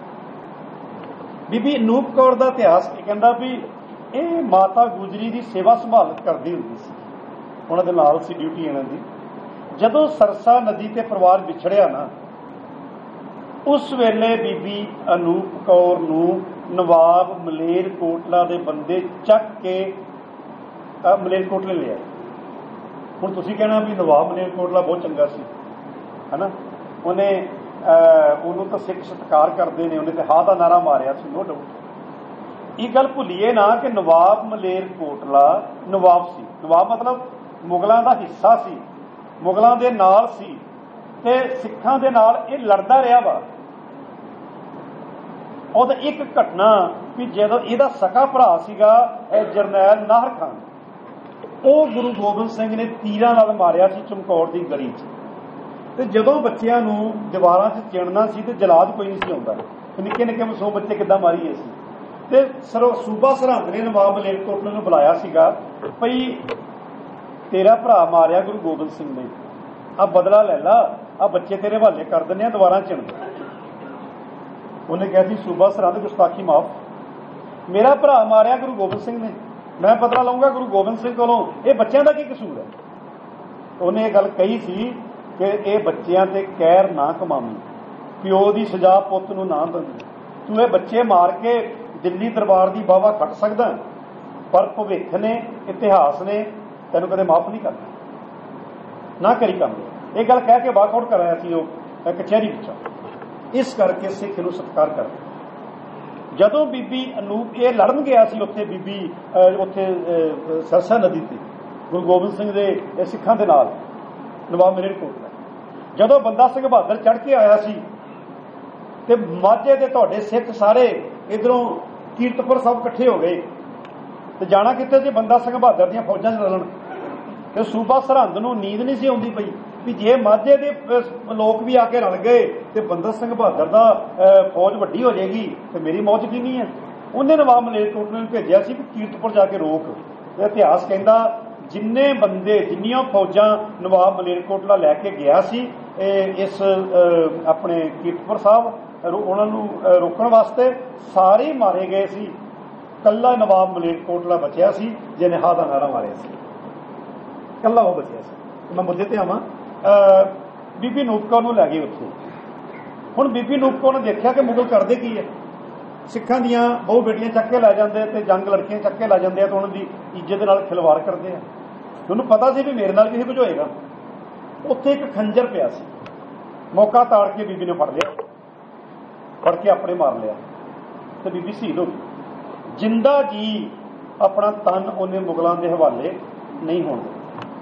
बीबी अनूप कौर का इतिहास कहता भी ये माता गुजरी की सेवा संभाल करती होंगी सी, उन्होंने नाल सी ड्यूटी इन्हां दी। जदों सरसा नदी ते परिवार विछड़िया ना, उस वेले बीबी अनूप कौर नूं नवाब मलेरकोटला दे बंदे चक के मलेरकोटले ले आए। हुण तुसीं कहना भी नवाब मलेरकोटला बहुत चंगा सी, है ना, उन्हें उन्होंने तो सिख सत्कार करते हैं, उन्हें तो हा का नारा मारिया सी, नो डाउट। ये गल भुलीए ना कि नवाब मलेरकोटला नवाब सी, नवाब मतलब मुगलों का हिस्सा सी, मुगलों के नाल सी ते सिखां दे नाल ये लड़दा रहा वा। और एक घटना भी जदों इहदा सका भरा सीगा जरनैल नाहर खान, वो गुरु गोबिंद सिंह ने तीरां नाल मारिया सी चमकौर की गली च। तो जदों बच्चों को दीवारां च चिणना सी तो जलाद कोई नहीं सी आउंदा, निक्के निक्के मासूम बच्चे किद्दां मारीए सी। ते सरो सूबा सरहंद ने नवाब मलेरकोटले नूं बुलाया सीगा भई तेरा भरा मारिया गुरु गोबिंद सिंह ने, आ बदला लै ला, आ बच्चे तेरे हवाले कर दिंदे आ, दीवारां चिण। उन्हें कहा सी सूबा सरहंद गुस्ताखी माफ, मेरा भरा मारिया गुरु गोबिंद सिंह ने मैं पता लाऊंगा गुरु गोबिंद सिंह कोलों ये बच्चों का की कसूर है। उन्हें ये गल कही सी कि ये बच्चों ते कहर ना कमावी, प्यो की सजा पुत नूं ना दंदी, तू ये बच्चे मार के दिल्ली दरबार की वाहवा खट सकदा, पर भविख ने इतिहास ने तैनूं कदे माफ नहीं करना, ना करी काम। ये गल कह के वाकआउट कराया सी वो कचहरी विचों। इस करके सिख नूं सत्कार करते। जदों बीबी अनूप ये लड़न गया सी उत्थे बीबी उत्थे सरसा नदी ते गुरु गोबिंद सिंह दे सिखां दे नाल नवाब मलेरकोटला, जदों बंदा सिंह बहादुर चढ़ के आया सी ते माਝੇ दे तुहाडे सिख सारे इधरों कीरतपुर साहब इकट्ठे हो गए ते जाना कित्थे जी बंदा सिंह बहादुर दीयां फौजां च रलण। ते सूबा सरहंद नूं नींद नहीं सी आउंदी पई भी जे माਝੇ दे लोग भी आके रल गए तो बंदा सिंह बहादुर दा फौज वड्डी हो जाएगी तो मेरी मौज किनी है। उन्हें नवाब मलेरकोटले नूं भेजिया सी कि कीरतपुर जाके रोक। इतिहास कहंदा जिन्ने बंदे जिन्नियां फौजां नवाब मलेरकोटला लैके गया सी इस अपने कीरतपुर साहब उन्हां नूं रोकण वास्ते सारे मारे गए सी, कल्ला नवाब मलेरकोटला बचिया सी जिहने हा दा नारा मारिया सी, कल्ला वो बचिया सी। मैं मुद्दे ते आवां। बीबी अनूप कौर नूं लै गए उत्थे। हुण बीबी अनूप कौर ने देखिया कि मुगल करदे की है, सिखां दियां बहु बेटियां चक के लै जांदे ते जंग लड़कियां चक के लै जांदे ते उन्हां दी इज्जत नाल खिलवाड़ करदे आ। उन्होंने पता सी भी मेरे नाल भी कुछ होएगा। उत्थे एक खंजर पिया सी, मौका ताड़ के बीबी ने फड़ लिया, फड़ के अपने मार लिया ते बीबी शहीद हो गई। जिंदा जी अपना तन उन्हें मुगलों के हवाले नहीं होण दिता।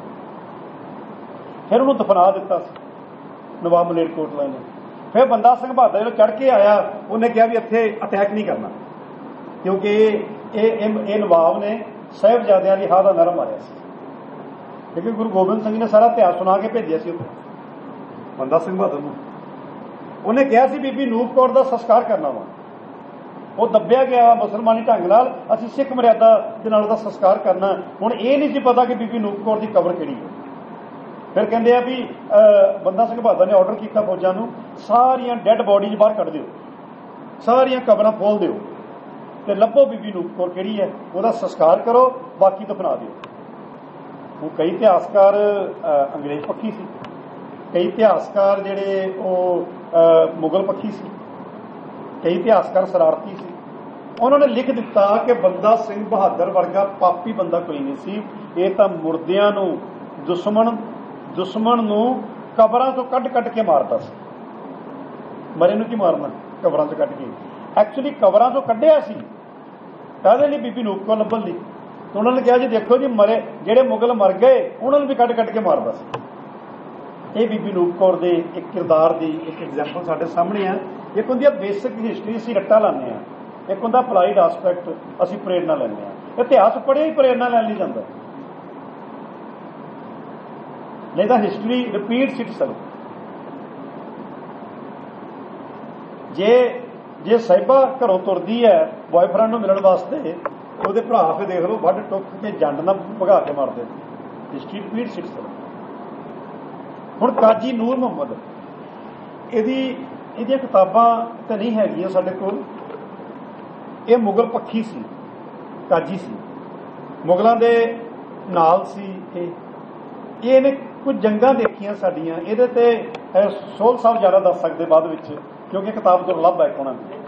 फिर उन्होंने दफना दिता नवाब मलेरकोटला ने। फिर बंदा सिंह बहादुर जो चढ़ के आया उन्हें कहा भी इत्थे अटैक नहीं करना, क्योंकि ये नवाब ने साहिबजादियां दी हा दा नारा मारिया सी। क्योंकि गुरु गोबिंद सिंह ने सारा इतिहास सुना के भेजिया सी बंदा सिंह बहादुर नूं। उन्हें कहा सी बीबी अनूप कौर दा संस्कार करना वा, वो दबिया गया मुसलमानी ढंग नाल, असीं सिख मर्यादा दे नाल उहदा संस्कार करना। हुण ये नहीं सी पता कि बीबी अनूप कौर दी कबर किहड़ी है। फिर कहते हैं भी बंदा सिंह बहादुर ने ऑर्डर किया फौजां नूं सारियां डैड बॉडीज बाहर कढ़ दिओ, सारियां कबरां खोल दिओ ते लभो बीबी अनूप कौर किहड़ी है, उहदा संस्कार करो, बाकी दफना दिओ। वो कई इतिहासकार अंग्रेज पक्षी सी, कई इतिहासकार जिहड़े वो मुगल पक्षी सी, कई इतिहासकार शरारती सी। उन्होंने लिख दिता कि बंदा सिंह बहादुर वर्गा पापी बंदा कोई नहीं सी, ये तां मुर्दियां नूं दुश्मन दुश्मन नूं कबरां चों कढ कढ के मारदा सी। मरे नूं की मारना, कबरां चों कढ के। एक्चुअली कबरां चों कढिया सी काहदे लई, बीबी अनूप कौर लभण लई। तो उन्होंने कहा जी देखो जी मरे जिहड़े मुगल मर गए उन्होंने भी कढ कढ के मारदा सी। ये बीबी अनूप कौर दे एक किरदार दी एक एग्जाम्पल साडे सामने है। एक हुंदी बेसिक हिस्टरी असीं रट्टा लाने आ, एक हुंदा अप्लाइड आस्पैक्ट असीं प्रेरणा लैंदे आ। इतिहास पढ़िया ही प्रेरणा लैण लई जांदा, नहीं तो हिस्टरी रिपीट्स इटसेल्फ। जे जे साहिबा घरों तुरदी है बॉयफ्रेंड नूं मिलण वास्ते, ਉਹਦੇ ਭਰਾ ਫੇ देख लो ਵੱਢ टुक के जंड ना भगा के मारते। History repeats itself. हुण काजी नूर मुहम्मद ਇਹਦੀ ਇਹਦੀਆਂ किताबां तो नहीं हैगियां साडे कोल। ਇਹ मुगल पक्षी सी, काजी सी, मुगलों के नाल सी। ਇਹ ਇਹਨੇ कुछ जंगां देखियां साडियां, ਇਹਦੇ ते सोहल साहब ज़्यादा दस सकते बाद विच, क्योंकि किताब दुर्लभ है उन्हां दी।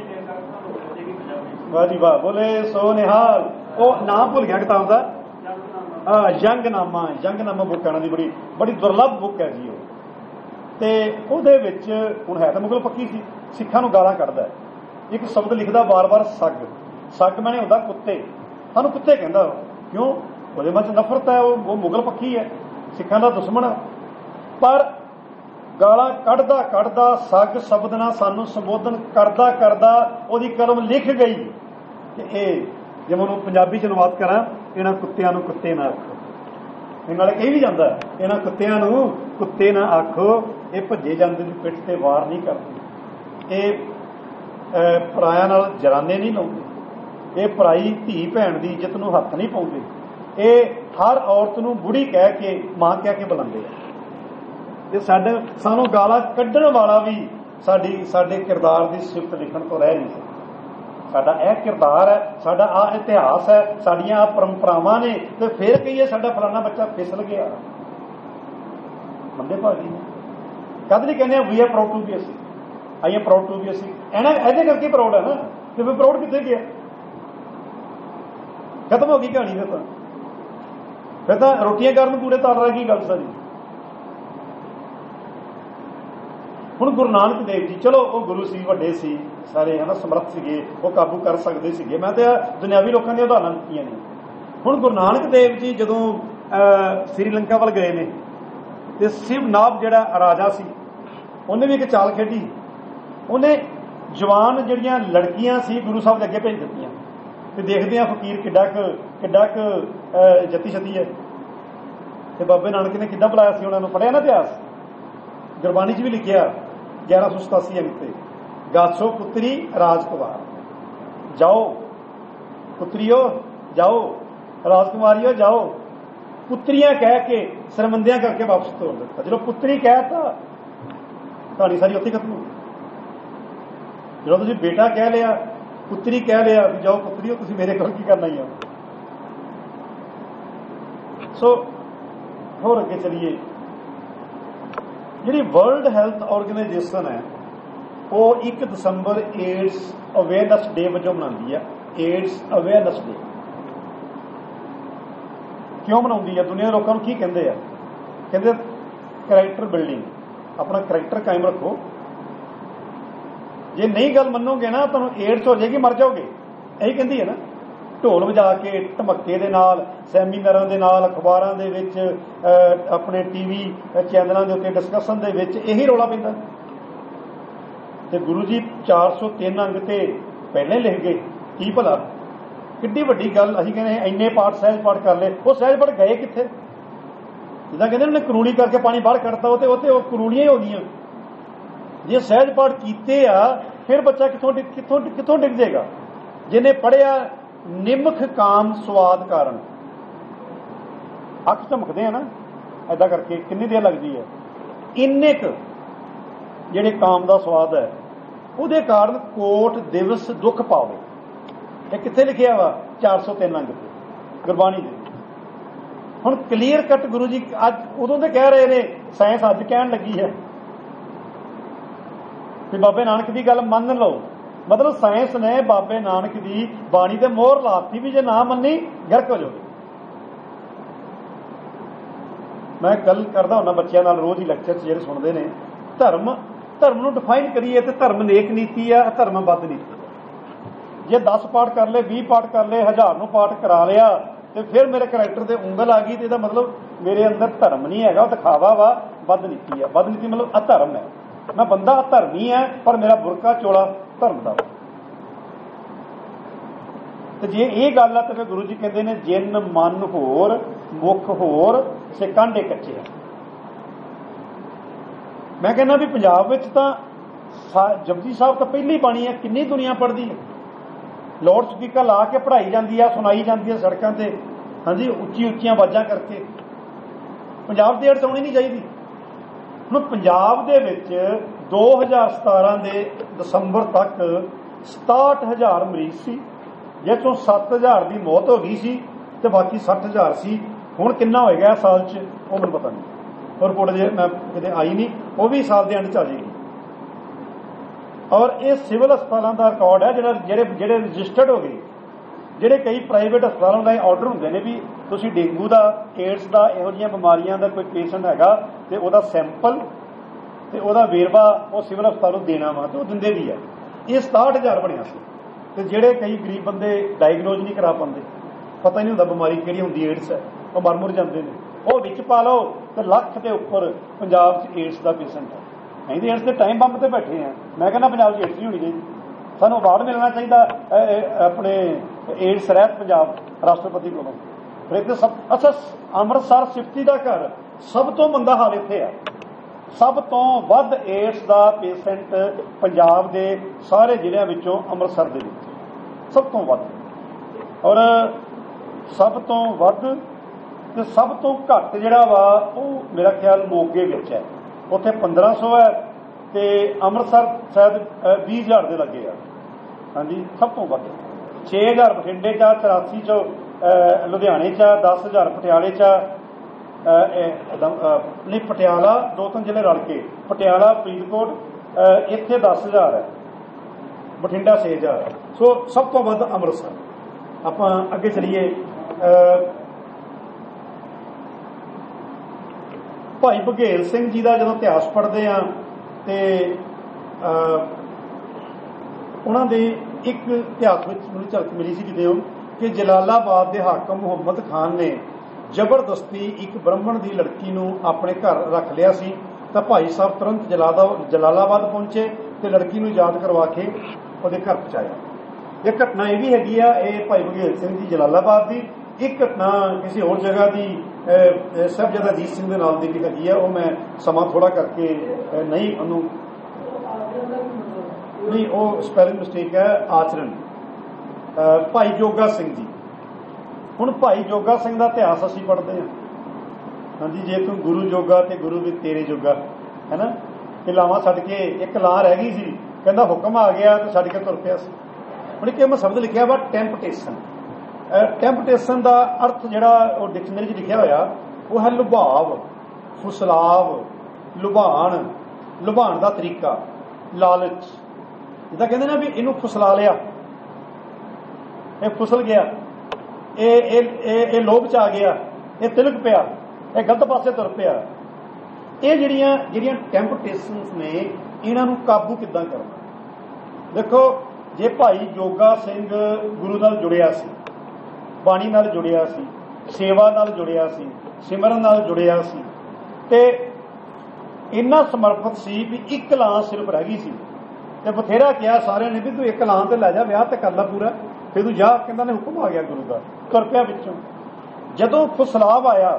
वाह जी वाह, बोले सो निहाल। वो नाम भुल गया किताब का, हाँ जंगनामा, जंगनामा बुक है दी, बड़ी बड़ी दुर्लभ बुक है जी। वो हुण है तो मुगल पक्की सी, सिखां नूं गालां कढदा है। एक शब्द लिखदा बार बार सग, सग मैंने हुंदा कुत्ते, सानूं कुत्ते कहंदा, क्यों ਉਹਦੇ मन च नफरत है, वो मुगल पक्की है, सिखां दा दुश्मन। पर गालां कढ़दा कढ़दा सग शब्द नाल सानूं संबोधन करदा करदा ਉਹਦੀ कलम लिख गई कि ये जे मैं पंजाबी च अनुवाद करां, इन्हां कुत्तियां नूं कुत्ते ना आखो। इन्हां नाल कही भी जांदा इन्हां कुत्तियां नूं कुत्ते ना आखो, ये भज्जे जांदे दी पिठ ते वार नहीं करदे, ये पराया नाल जराने नहीं लाउंदे, ये पराई धी भैण दी इज्जत नूं हत्थ नहीं पाउंदे, ये हर औरत नूं बुढ़ी कह के मां कह के बुलांदे आ। ये साडे सानूं गालां कड्ढण वाला भी साडी साडे किरदार दी सिफत लिखण तो रह नहीं सकदा। साडा यह किरदार है, साडा आ इतिहास है, साडियां आ परंपरावां ने, तो फिर कहिए साडा फलाना बच्चा फिसल गया। मंदे भागी ने कद नहीं कहने we are proud to be a Sikh, I am proud to be a Sikh, एना ऐसे करके प्राउड है ना, तो फिर प्राउड कितने गया? खत्म हो गई कहानी। फिर तो फिर तो रोटियां कारण कूड़े तार रहा की गल सारी। हुण गुरु नानक देव जी चलो वो गुरु सी, वड्डे सी, सारे है ना, समर्थ सीगे, वो काबू कर सकते सीगे। मैं तो दुनियावी लोगों की उदाहरण दित्तियां ने। हुण गुरु नानक देव जी जदों श्रीलंका वाल गए ने ते शिवनाभ जिहड़ा राजा सी उन्हें भी एक चाल खेडी। उन्हें जवान जिहड़ियां लड़कियां सी गुरु साहब दे अगे भेज दित्तियां ते देखदे आ फकीर किड्डा क किड्डा क जत्ती छत्ती है। ते बाबे नानक ने किद्दां बुलाया सी उन्हां नूं, पढ़िया ना इतिहास, गुरबाणी च भी लिखिया ग्यारह सौ सतासी अंक ते, गाछो पुत्री राजकुमार, जाओ पुत्रियो जाओ, राजकुमारियो जाओ। पुत्रियां कह के सरमंदियां करके वापस तोड़ दिता। जो पुत्री कहता कहानी सारी उत्थे खत्म हो गई। जो तुसीं बेटा कह लिया, पुत्री कह लिया भी जाओ पुत्रियो तुसीं मेरे कोल की करना ही हो। सो होर अगे चलिए, जी वर्ल्ड हैल्थ ऑर्गेनाइजेशन है वो एक दसंबर एड्स अवेयरनेस डे वजों मनाती है। एड्स अवेयरनेस डे क्यों मनाती है? दुनिया लोगों को की कहते हैं? कहते करैक्टर बिल्डिंग, अपना करैक्टर कायम रखो। जे नहीं गल मनोगे ना तुहानूं एड्स हो जाएगी, मर जाओगे। यही कहती है ना, ढोल वजा के धमके दे नाल, सैमीनारां दे नाल, अखबारां दे विच, अपने टीवी चैनलों के उत्ते डिस्कशन दे विच यही रौला पैंदा। ते गुरु जी चार सौ तीन अंग ते पहले लिख गए, की भला किड्डी वड्डी गल। असीं कहने इन्ने पाठ सहज पाठ कर ले, वो सहज पाठ गए कित्थे? जिद्दां कहंदे उन्हें करूड़ी करके पानी बाहर कढ़ता, ते उत्ते वो करूड़ियां ही हो गईयां। जे सहज पाठ कीते आ फिर बच्चा कित्थों कित्थों कित्थों डिग जाएगा? जिन्हें पढ़िया निमख काम स्वाद कारण, अख झमकते हैं ना ऐदा करके, कितनी देर लगती है? इन्ने क जिहड़े काम का स्वाद है उहदे कारण कोट दिवस दुख पावे। ये कित्थे लिखिया वा? चार सौ तीन अंग ते गुरबाणी दे। हुण क्लीयर कट गुरु जी अज उदों दे कह रहे ने, साइंस अज कहण लगी है कि बाबे नानक की गल मन लो। मतलब साइंस ने बाबे नानक की बाणी ते मोहर लाती भी जे ना मनी गर्क हो जाओगे। मैं गल करदा हुंदा बच्चों नाल रोज ही लैक्चर ਜਿਹੜੇ सुनते हैं, धर्म धर्म नूं डिफाइन करिए तो धर्म नेक नीति है, धर्म बद नीति है। जे दस पाठ कर ले, बीस पाठ कर ले, हज़ार नूं पाठ करा लिया तो फिर मेरे करैक्टर ते उंगल आ गई तो इसदा मतलब मेरे अंदर धर्म नहीं है, दिखावा वा, बद नीति है। बद नीति मतलब अधर्म है। मैं बंदा अधर्मी है पर मेरा बुरका चोला धर्म का। तो जे ये गल है तो फिर गुरु जी कहते हैं जिन मन होर मुख होर से कांडे कच्चे है। मैं कहना भी पंजाब विच तां जपजी साहब तो पहली बाणी है, कितनी दुनिया पढ़ती है। लाउड स्पीकर ला के पढ़ाई जाती है, सुनाई जाती है सड़कों से, हाँ जी, उच्ची उच्चियां आवाज़ां करके। पंजाब की एड्स आउणी नहीं चाहिए। हुण पंजाब दे विच दो हज़ार सतारह के दसंबर तक सताहठ हज़ार मरीज सी, जिस चों सत्त हज़ार की मौत हो गई सी ते बाकी सठ हज़ार सी। हुण कितना होएगा साल च वो मैनूं पता नहीं, रिपोर्ट जे मैं किते आई नहीं, वो भी साल के एंड च आ जाएगी। और ये सिविल अस्पतालों का रिकॉर्ड है जिहड़े जिहड़े जिहड़े रजिस्टर्ड हो गए। जिहड़े कई प्राइवेट अस्पतालों का ऑर्डर होंदे ने भी तुसीं डेंगू का, एड्स का, इहो जिहियां बीमारियां का कोई पेशेंट हैगा ते उहदा सैंपल ते उहदा वेरवा वो सिविल अस्पतालों देना वा, तो दिंदे भी है। ये सताहठ हज़ार बनिया सी। ते जिहड़े कई गरीब बंदे डायगनोज नहीं करा पाते, पता ही नहीं होंदा बीमारी किहड़ी हुंदी, एड्स है, वो मर मुर जाते हैं। वो विच पा लो तो लख के उपर पंजाब च एड्स का पेशेंट है। नहीं तो एड्स के टाइम बंब से बैठे हैं। मैं कहना पंजाब च एड्स नहीं होनी चाहिए, सानू अवार्ड मिलना चाहिए अपने एड्स रहित पंजाब राष्ट्रपति को। फिर सब अच्छा अमृतसर सिफ्ती का घर सब तो मंदा हाल इत्थे है। सब तो वध एड्स का पेशेंट पंजाब के सारे जिलों विचों अमृतसर दे विच सब तो वध, और सब तो वध ते सब तो घट जिहड़ा वा वो मेरा ख्याल मोगे विच है, उत्थे पंद्रह सौ है, ते अमृतसर शायद बीस हज़ार के लगे आ। हाँ जी, सब तो वध छे हज़ार बठिंडे चा, चौरासी चो लुधियाने चा, दस हज़ार पटियाले चा, नहीं पटियाला दो तीन जिले रल के, पटियाला फरीदकोट इत्थे दस हज़ार है, बठिंडा छे हज़ार। सो सब तो वध अमृतसर। आप अगे चलीए, भाई बघेल सिंह जी का जो इतिहास पढ़ते हैं तो उन्होंने एक इतिहास में झलक मिली सी किते कि जलालाबाद के हाकम मुहम्मद खान ने जबरदस्ती एक ब्राह्मण की लड़की नूं अपने घर रख लिया सी, तो भाई साहब तुरंत जलाला जलालाबाद पहुंचे तो लड़की नूं याद करवा के उहदे घर पहुंचाया। ये घटना यह भी हैगी आ, ये भाई बघेल सिंह जी जलालाबाद की। एक घटना किसी होर जगह की साहिबजादा अजीत सिंह के नाल दी भी हैगी है, वो मैं समा थोड़ा करके नहीं उन्होंने नहीं वो स्पैलिंग मिस्टेक है, आचरण भाई जोगा सिंह जी। हुण भाई जोगा सिंह का इतिहास असीं पढ़ते हैं, हाँ जी, जे तू गुरु जोगा तो गुरु भी तेरे जोगा, है ना, कि लावां छड्ड के एक लां रह गई सी, कहंदा हुक्म आ गया तो छड्ड के तुर पिया सी। हुण एक मैं शब्द लिखिया वा टैंपटेशन। टैंपटेशन का अर्थ जिहड़ा वो डिक्शनरी च लिखिया होया वो है लुभाव, फुसलाव, लुभाण, लुभाण का तरीका, लालच। जिद्दां कहंदे ना भी इहनूं फुसला लिया, ये फुसल गया, ये ये लोभ च आ गया, ये तिलक पिया, ये गलत पासे तुर पिया। ये जिहड़ियां जिहड़ियां टैंपटेशनस ने इन्हां नूं काबू किद्दां करना। देखो जे भाई जोगा सिंह गुरु नाल जुड़िया सी, बाणी नाल जुड़िया सी, सेवा नाल जुड़िया सी, सिमरन नाल जुड़िया सी, ते इन्ना समर्पित सी भी एक लां सिर्फ रह गई सी, ते बथेरा किया सारे ने भी तू एक लां ते लै जा, विआह ते कर ला पूरा, फिर तू जा, कहंदा ने हुक्म आ गया गुरु का, तुर पिया पिछों। जदों फुसलाव आया,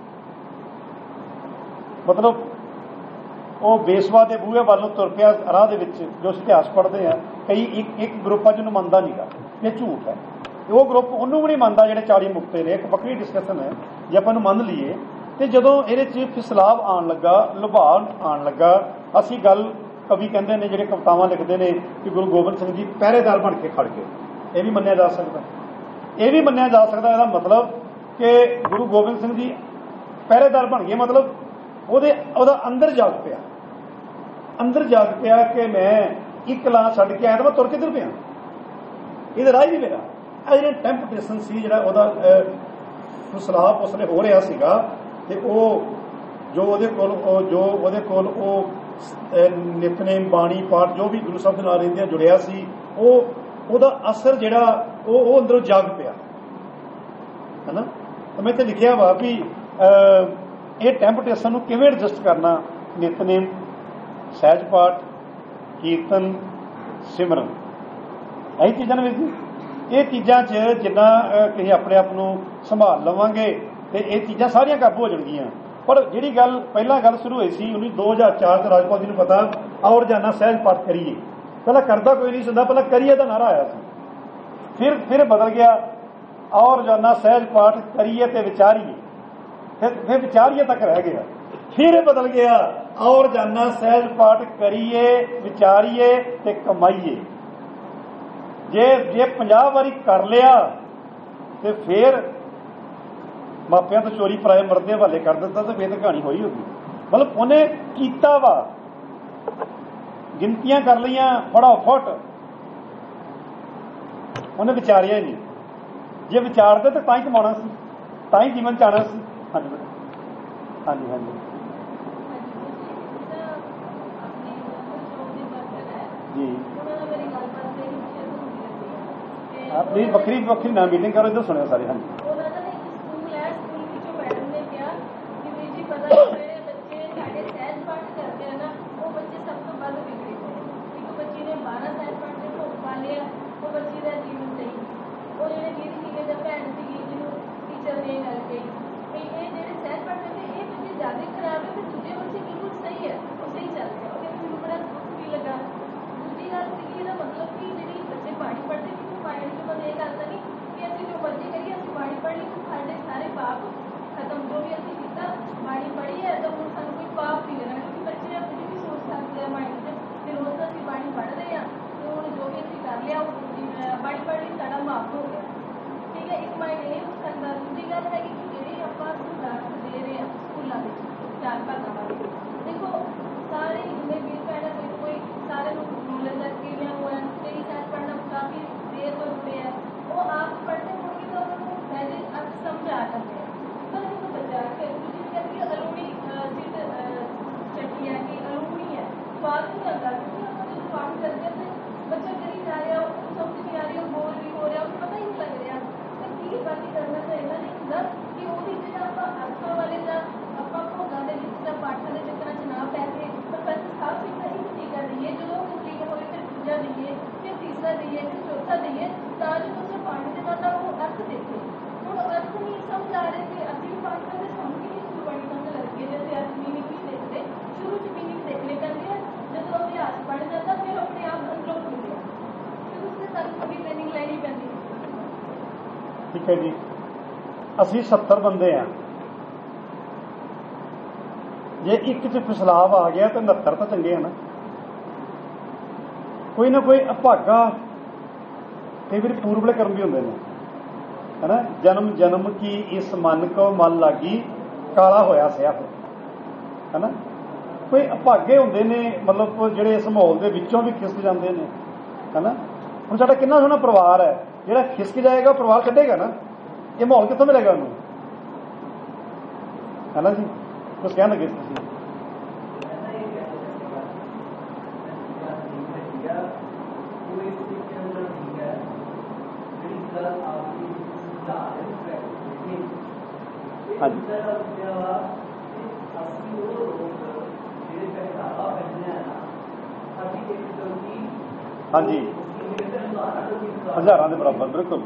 मतलब वो बेसवा के बूहे वालों तुर पिया राह दे विच, जो इतिहास पढ़ते हैं कई एक एक ग्रुप है जिन्होंने मनता नहीं गा, ये झूठ है, वो ग्रुप उन्होंने भी नहीं मानता जिहड़े चाली मुक्ते ने। एक बकरी डिस्कशन है जे आपां नूं मन लीए, तो जदों इहदे च फिसलाव आण लगा, लुभाव आण लगा, असीं गल कवि कहंदे ने जिहड़े कवितावां लिखदे ने कि गुरु गोबिंद सिंह जी पहरेदार बन के खड़ गए, यह भी मन्निया जा सकदा, यह भी मन्निया जा सकदा। इहदा मतलब कि गुरु गोबिंद सिंह जी पहरेदार बन गए, मतलब ਉਹਦੇ ਉਹਦਾ अंदर जाग पिया, अंदर जाग पिया कि मैं एक लां छड्ड के आया तो मैं तुर किधर पिया, ये राह ही नहीं मेरा। ਇਹ ਜਿਹੜਾ ਟੈਂਪਟੇਸ਼ਨ ਸੀ, ਜਿਹੜਾ ਉਹਦਾ ਫੁਸਲਾਪ ਉਸ ਵੇਲੇ ਹੋ ਰਿਹਾ ਸੀਗਾ, ਤੇ ਉਹ ਜੋ ਉਹਦੇ ਕੋਲ ਉਹ ਜੋ ਉਹਦੇ ਕੋਲ ਉਹ ਨਿਤਨੇਮ ਬਾਣੀ ਪਾਠ ਜੋ ਵੀ ਗੁਰੂ ਸਾਹਿਬ ਦੇ ਨਾਲ ਰਹਿੰਦਿਆਂ ਜੁੜਿਆ ਸੀ, ਉਹ ਉਹਦਾ ਅਸਰ ਜਿਹੜਾ ਉਹ ਉਹ ਅੰਦਰੋਂ ਜਾਗ ਪਿਆ, ਹੈ ਨਾ। ਤਾਂ ਮੈਂ ਇੱਥੇ ਲਿਖਿਆ ਵਾ ਵੀ ਇਹ ਟੈਂਪਟੇਸ਼ਨ ਨੂੰ ਕਿਵੇਂ ਐਡਜਸਟ ਕਰਨਾ, ਨਿਤਨੇਮ, ਸਹਿਜ ਪਾਠ, ਕੀਰਤਨ, ਸਿਮਰਨ, ਇਹ ਚੀਜ਼ਾਂ ਨੇ ਵੀ ਇਹ ਚੀਜ਼ਾਂ 'ਚ ਜਿੰਨਾ ਤੁਸੀਂ ਆਪਣੇ ਆਪ ਨੂੰ ਸੰਭਾਲ ਲਵਾਂਗੇ ਤੇ ਇਹ ਚੀਜ਼ਾਂ ਸਾਰੀਆਂ ਕਾਬੂ ਹੋ ਜਾਣਗੀਆਂ। ਪਰ ਜਿਹੜੀ ਗੱਲ ਪਹਿਲਾਂ ਗੱਲ ਸ਼ੁਰੂ ਹੋਈ ਸੀ ਉੱਨੀ ਦੋ ਹਜ਼ਾਰ ਚਾਰ 'ਚ ਰਾਜਪਾਲ ਜੀ ਨੂੰ ਪਤਾ ਆਓ ਰੋਜ਼ਾਨਾ ਸਹਿਜ ਪਾਠ ਕਰੀਏ, ਪਹਿਲਾਂ ਕਰਦਾ ਕੋਈ ਨਹੀਂ ਹੁੰਦਾ, ਪਹਿਲਾਂ ਕਰੀਏ ਦਾ ਨਾਰਾ ਆਇਆ ਸੀ, ਫਿਰ ਫਿਰ ਬਦਲ ਗਿਆ ਆਓ ਰੋਜ਼ਾਨਾ ਸਹਿਜ ਪਾਠ ਕਰੀਏ ਤੇ ਵਿਚਾਰੀਏ, ਫਿਰ ਫਿਰ ਵਿਚਾਰੀਏ ਤੱਕ ਰਹਿ ਗਿਆ, ਫਿਰ ਇਹ ਬਦਲ ਗਿਆ ਆਓ ਰੋਜ਼ਾਨਾ ਸਹਿਜ ਪਾਠ ਕਰੀਏ, ਵਿਚਾਰੀਏ ਤੇ ਕਮਾਈਏ। ਜੇ ਜੇ ਪੰਜਾਹ ਵਾਰੀ ਕਰ ਲਿਆ ਤੇ ਫਿਰ ਮਾਪਿਆਂ ਤੋਂ ਚੋਰੀ ਪਰਾਏ ਮਰਦੇ ਹਵਾਲੇ ਕਰ ਦਿੱਤਾ ਤੇ ਫਿਰ ਤਾਂ ਕਹਾਣੀ ਹੋਈ ਹੋਗੀ। ਮਤਲਬ ਉਹਨੇ ਕੀਤਾ ਵਾ, ਗਿਣਤੀਆਂ ਕਰ ਲਈਆਂ ਫਟਾਫਟ, ਉਹਨੇ ਵਿਚਾਰਿਆ ਹੀ ਨਹੀਂ। ਜੇ ਵਿਚਾਰਦੇ ਤਾਂ ਤਾਂ ਹੀ ਕਮਾਉਣਾ ਸੀ, ਤਾਂ ਹੀ ਜੀਵਨ ਚ ਆਉਣਾ ਸੀ। ਹਾਂਜੀ ਹਾਂਜੀ ਹਾਂਜੀ ਜੀ प्लीज बखरी बखरी ना मीटिंग करो, इधर सुनो सारे। हाँ पढ़ पढ़ के सारा माफ हो गया, ठीक है। एक माइंड ये हो सकता। दूसरी गल है कि ਜਿਹੜੇ ਆਪਾਂ ਸਟੂਡੈਂਟ ਦੇ ਰਹੇ ਹਾਂ ਸਕੂਲਾਂ ਦੇ ਚਾਰ ਭਾਗਾਂ ਵਾਲੇ, ਦੇਖੋ ਸਾਰੇ ਜਿੰਨੇ ਵੀ ਭੈਣਾਂ ਕੋਈ ਕੋਈ ਸਾਰੇ ਨੂੰ ਨੌਲੇਜ ਦਾ ਕਿਵੇਂ ਹੋਇਆ, ਕਈ ਸਾਲ ਪੜ੍ਹਨਾ ਕਾਫੀ ਦੇਰ ਤੋਂ ਹੁੰਦੇ ਆ, ਉਹ ਆਪ ਪੜ੍ਹਦੇ ਹੋਣਗੇ ਤਾਂ ਉਹਨਾਂ ਨੂੰ ਵੈਸੇ ਅੱਜ ਸਮਝ ਆ ਜਾਂਦੇ ਆ। ਪਰ ਉਹ ਬੱਚਾ ਕਿ ਤੁਸੀਂ ਕਹਿੰਦੇ ਅਲੂਮੀ ਸੀਟ ਚੱਕੀ ਹੈ ਕਿ ਅਲੂਮੀ ਹੈ, ਸਵਾਲ ਨਹੀਂ ਆਉਂਦਾ ਕਿਉਂਕਿ ਆਪਾਂ ਜਦੋਂ ਕੰਮ ਕਰਦੇ ਹਾਂ ਤੇ ਬੱਚਾ ਕਰੀ ਜਾ ਰਿਹਾ, ਉਹਨੂੰ ਸਮਝ ਨਹੀਂ ਆ ਰਹੀ, ਉਹ ਬੋਲ ਵੀ ਹੋ ਰਿਹਾ, ਉਹਨੂੰ ਪਤਾ ਹੀ ਨਹੀਂ ਲੱਗ ਰਿਹਾ। ਤਾਂ ਕੀ ਬਾਕੀ ਕਰਨਾ ਚਾਹੀਦਾ ਨਹੀਂ ਹੁੰਦਾ ਕਿ ਉਹਦੀ ਜਿਹੜਾ ਆਪਾਂ ਅਰਥਾਂ ਵਾਲੇ ਜਾਂ ਆਪਾਂ ਭੋਗਾਂ ਦੇ ਵਿੱਚ ਜਾਂ ਪਾਠਾਂ ਦੇ ਚੱਕਰਾਂ 'ਚ ਨਾ ਪੈ ਕੇ ਪ੍ਰੋਫੈਸਰ ਸਾਹਿਬ ਜੀ ਦਾ ਇੱਕ ਟੀਕਾ ਦਈਏ, ਜਦੋਂ ਕੰਪਲੀਟ ਹੋਏ ਫਿਰ ਦੂਜਾ ਦਈਏ, ਫਿਰ ਤੀਸਰਾ ਦਈਏ, ਫਿਰ ਚੌਥਾ ਦਈਏ, ਤਾਂ ਜੋ ਦੂਸਰੇ ਪਾਣੀ ਦੇ ਨਾਲ ਉਹ ਅਰਥ ਦੇਖੇ। ਹੁਣ ਅਰਥ ਨਹੀਂ ਸਮਝ ਆ ਰਹੇ ਕਿ ਅਸੀਂ ਵੀ ਪਾਠ ਕਰਦੇ ਸਾਨੂੰ ਵੀ ਨਹੀਂ ਗੁਰਬਾਣੀ ਸਮਝ ਲੱਗਦੀ ਹੈ, ਜੇ ਅਰਥ ਮੀਨਿੰਗ ਨਹੀਂ ਦੇਖਦੇ, ਸ਼ੁਰੂ 'ਚ ਮੀਨਿੰਗ ਦੇਖਣੀ ਪੈਂਦੀ ਹੈ, ਜਦੋਂ ਅਭਿਆਸ ਬਣ ਜਾਂਦਾ ਫਿਰ ਆਪਣੇ ਆਪ ਅੰਦਰੋਂ ਖੁੱਲ੍ਹ ਗਿਆ, ਫਿਰ ਉਸਨੇ ਸਾਨੂੰ ਥੋੜ੍ਹੀ ਟ੍ਰੇਨਿੰਗ ਲੈਣੀ ਪੈਂਦੀ ਹੈ। ਠੀਕ ਹੈ ਜੀ, ਅਸੀਂ ਸੱਤਰ ਬੰਦੇ ਹਾਂ, ਜੇ ਇੱਕ 'ਚ ਫਿਸਲਾਵ ਆ ਗਿਆ ਤਾਂ ਉਨੱਤਰ ਤਾਂ ਚੰਗੇ ਆ ਨਾ। ਕੋਈ ਨਾ ਕੋਈ ਅਭਾਗਾ ਕਈ ਵਾਰੀ ਪੂਰਬਲੇ ਕਰਮ ਵੀ ਹੁੰਦੇ ਨੇ, ਹੈ ਨਾ। ਜਨਮ ਜਨਮ ਕੀ ਇਸ ਮਨ ਕੋ ਮਨ ਲਾਗੀ, ਕਾਲਾ ਹੋਇਆ ਸਿਆ, ਹੈ ਨਾ। ਕੋਈ ਅਭਾਗੇ ਹੁੰਦੇ ਨੇ, ਮਤਲਬ ਜਿਹੜੇ ਇਸ ਮਾਹੌਲ ਦੇ ਵਿੱਚੋਂ ਵੀ ਖਿਸਕ ਜਾਂਦੇ ਨੇ, ਹੈ ਨਾ। ਹੁਣ ਸਾਡਾ ਕਿੰਨਾ ਸੋਹਣਾ ਪਰਿਵਾਰ ਹੈ, ਜਿਹੜਾ ਖਿਸਕ ਜਾਏਗਾ ਪਰਿਵਾਰ ਕੱਢੇਗਾ ਨਾ, ਇਹ ਮਾਹੌਲ ਕਿੱਥੋਂ ਮਿਲੇਗਾ ਉਹਨੂੰ, ਹੈ ਨਾ ਜੀ। ਕੁਛ ਕਹਿਣ ਲੱਗੇ ਤੁਸੀਂ? ਹਾਂਜੀ, ਹਜ਼ਾਰਾਂ ਦੇ ਬਰਾਬਰ, ਬਿਲਕੁਲ।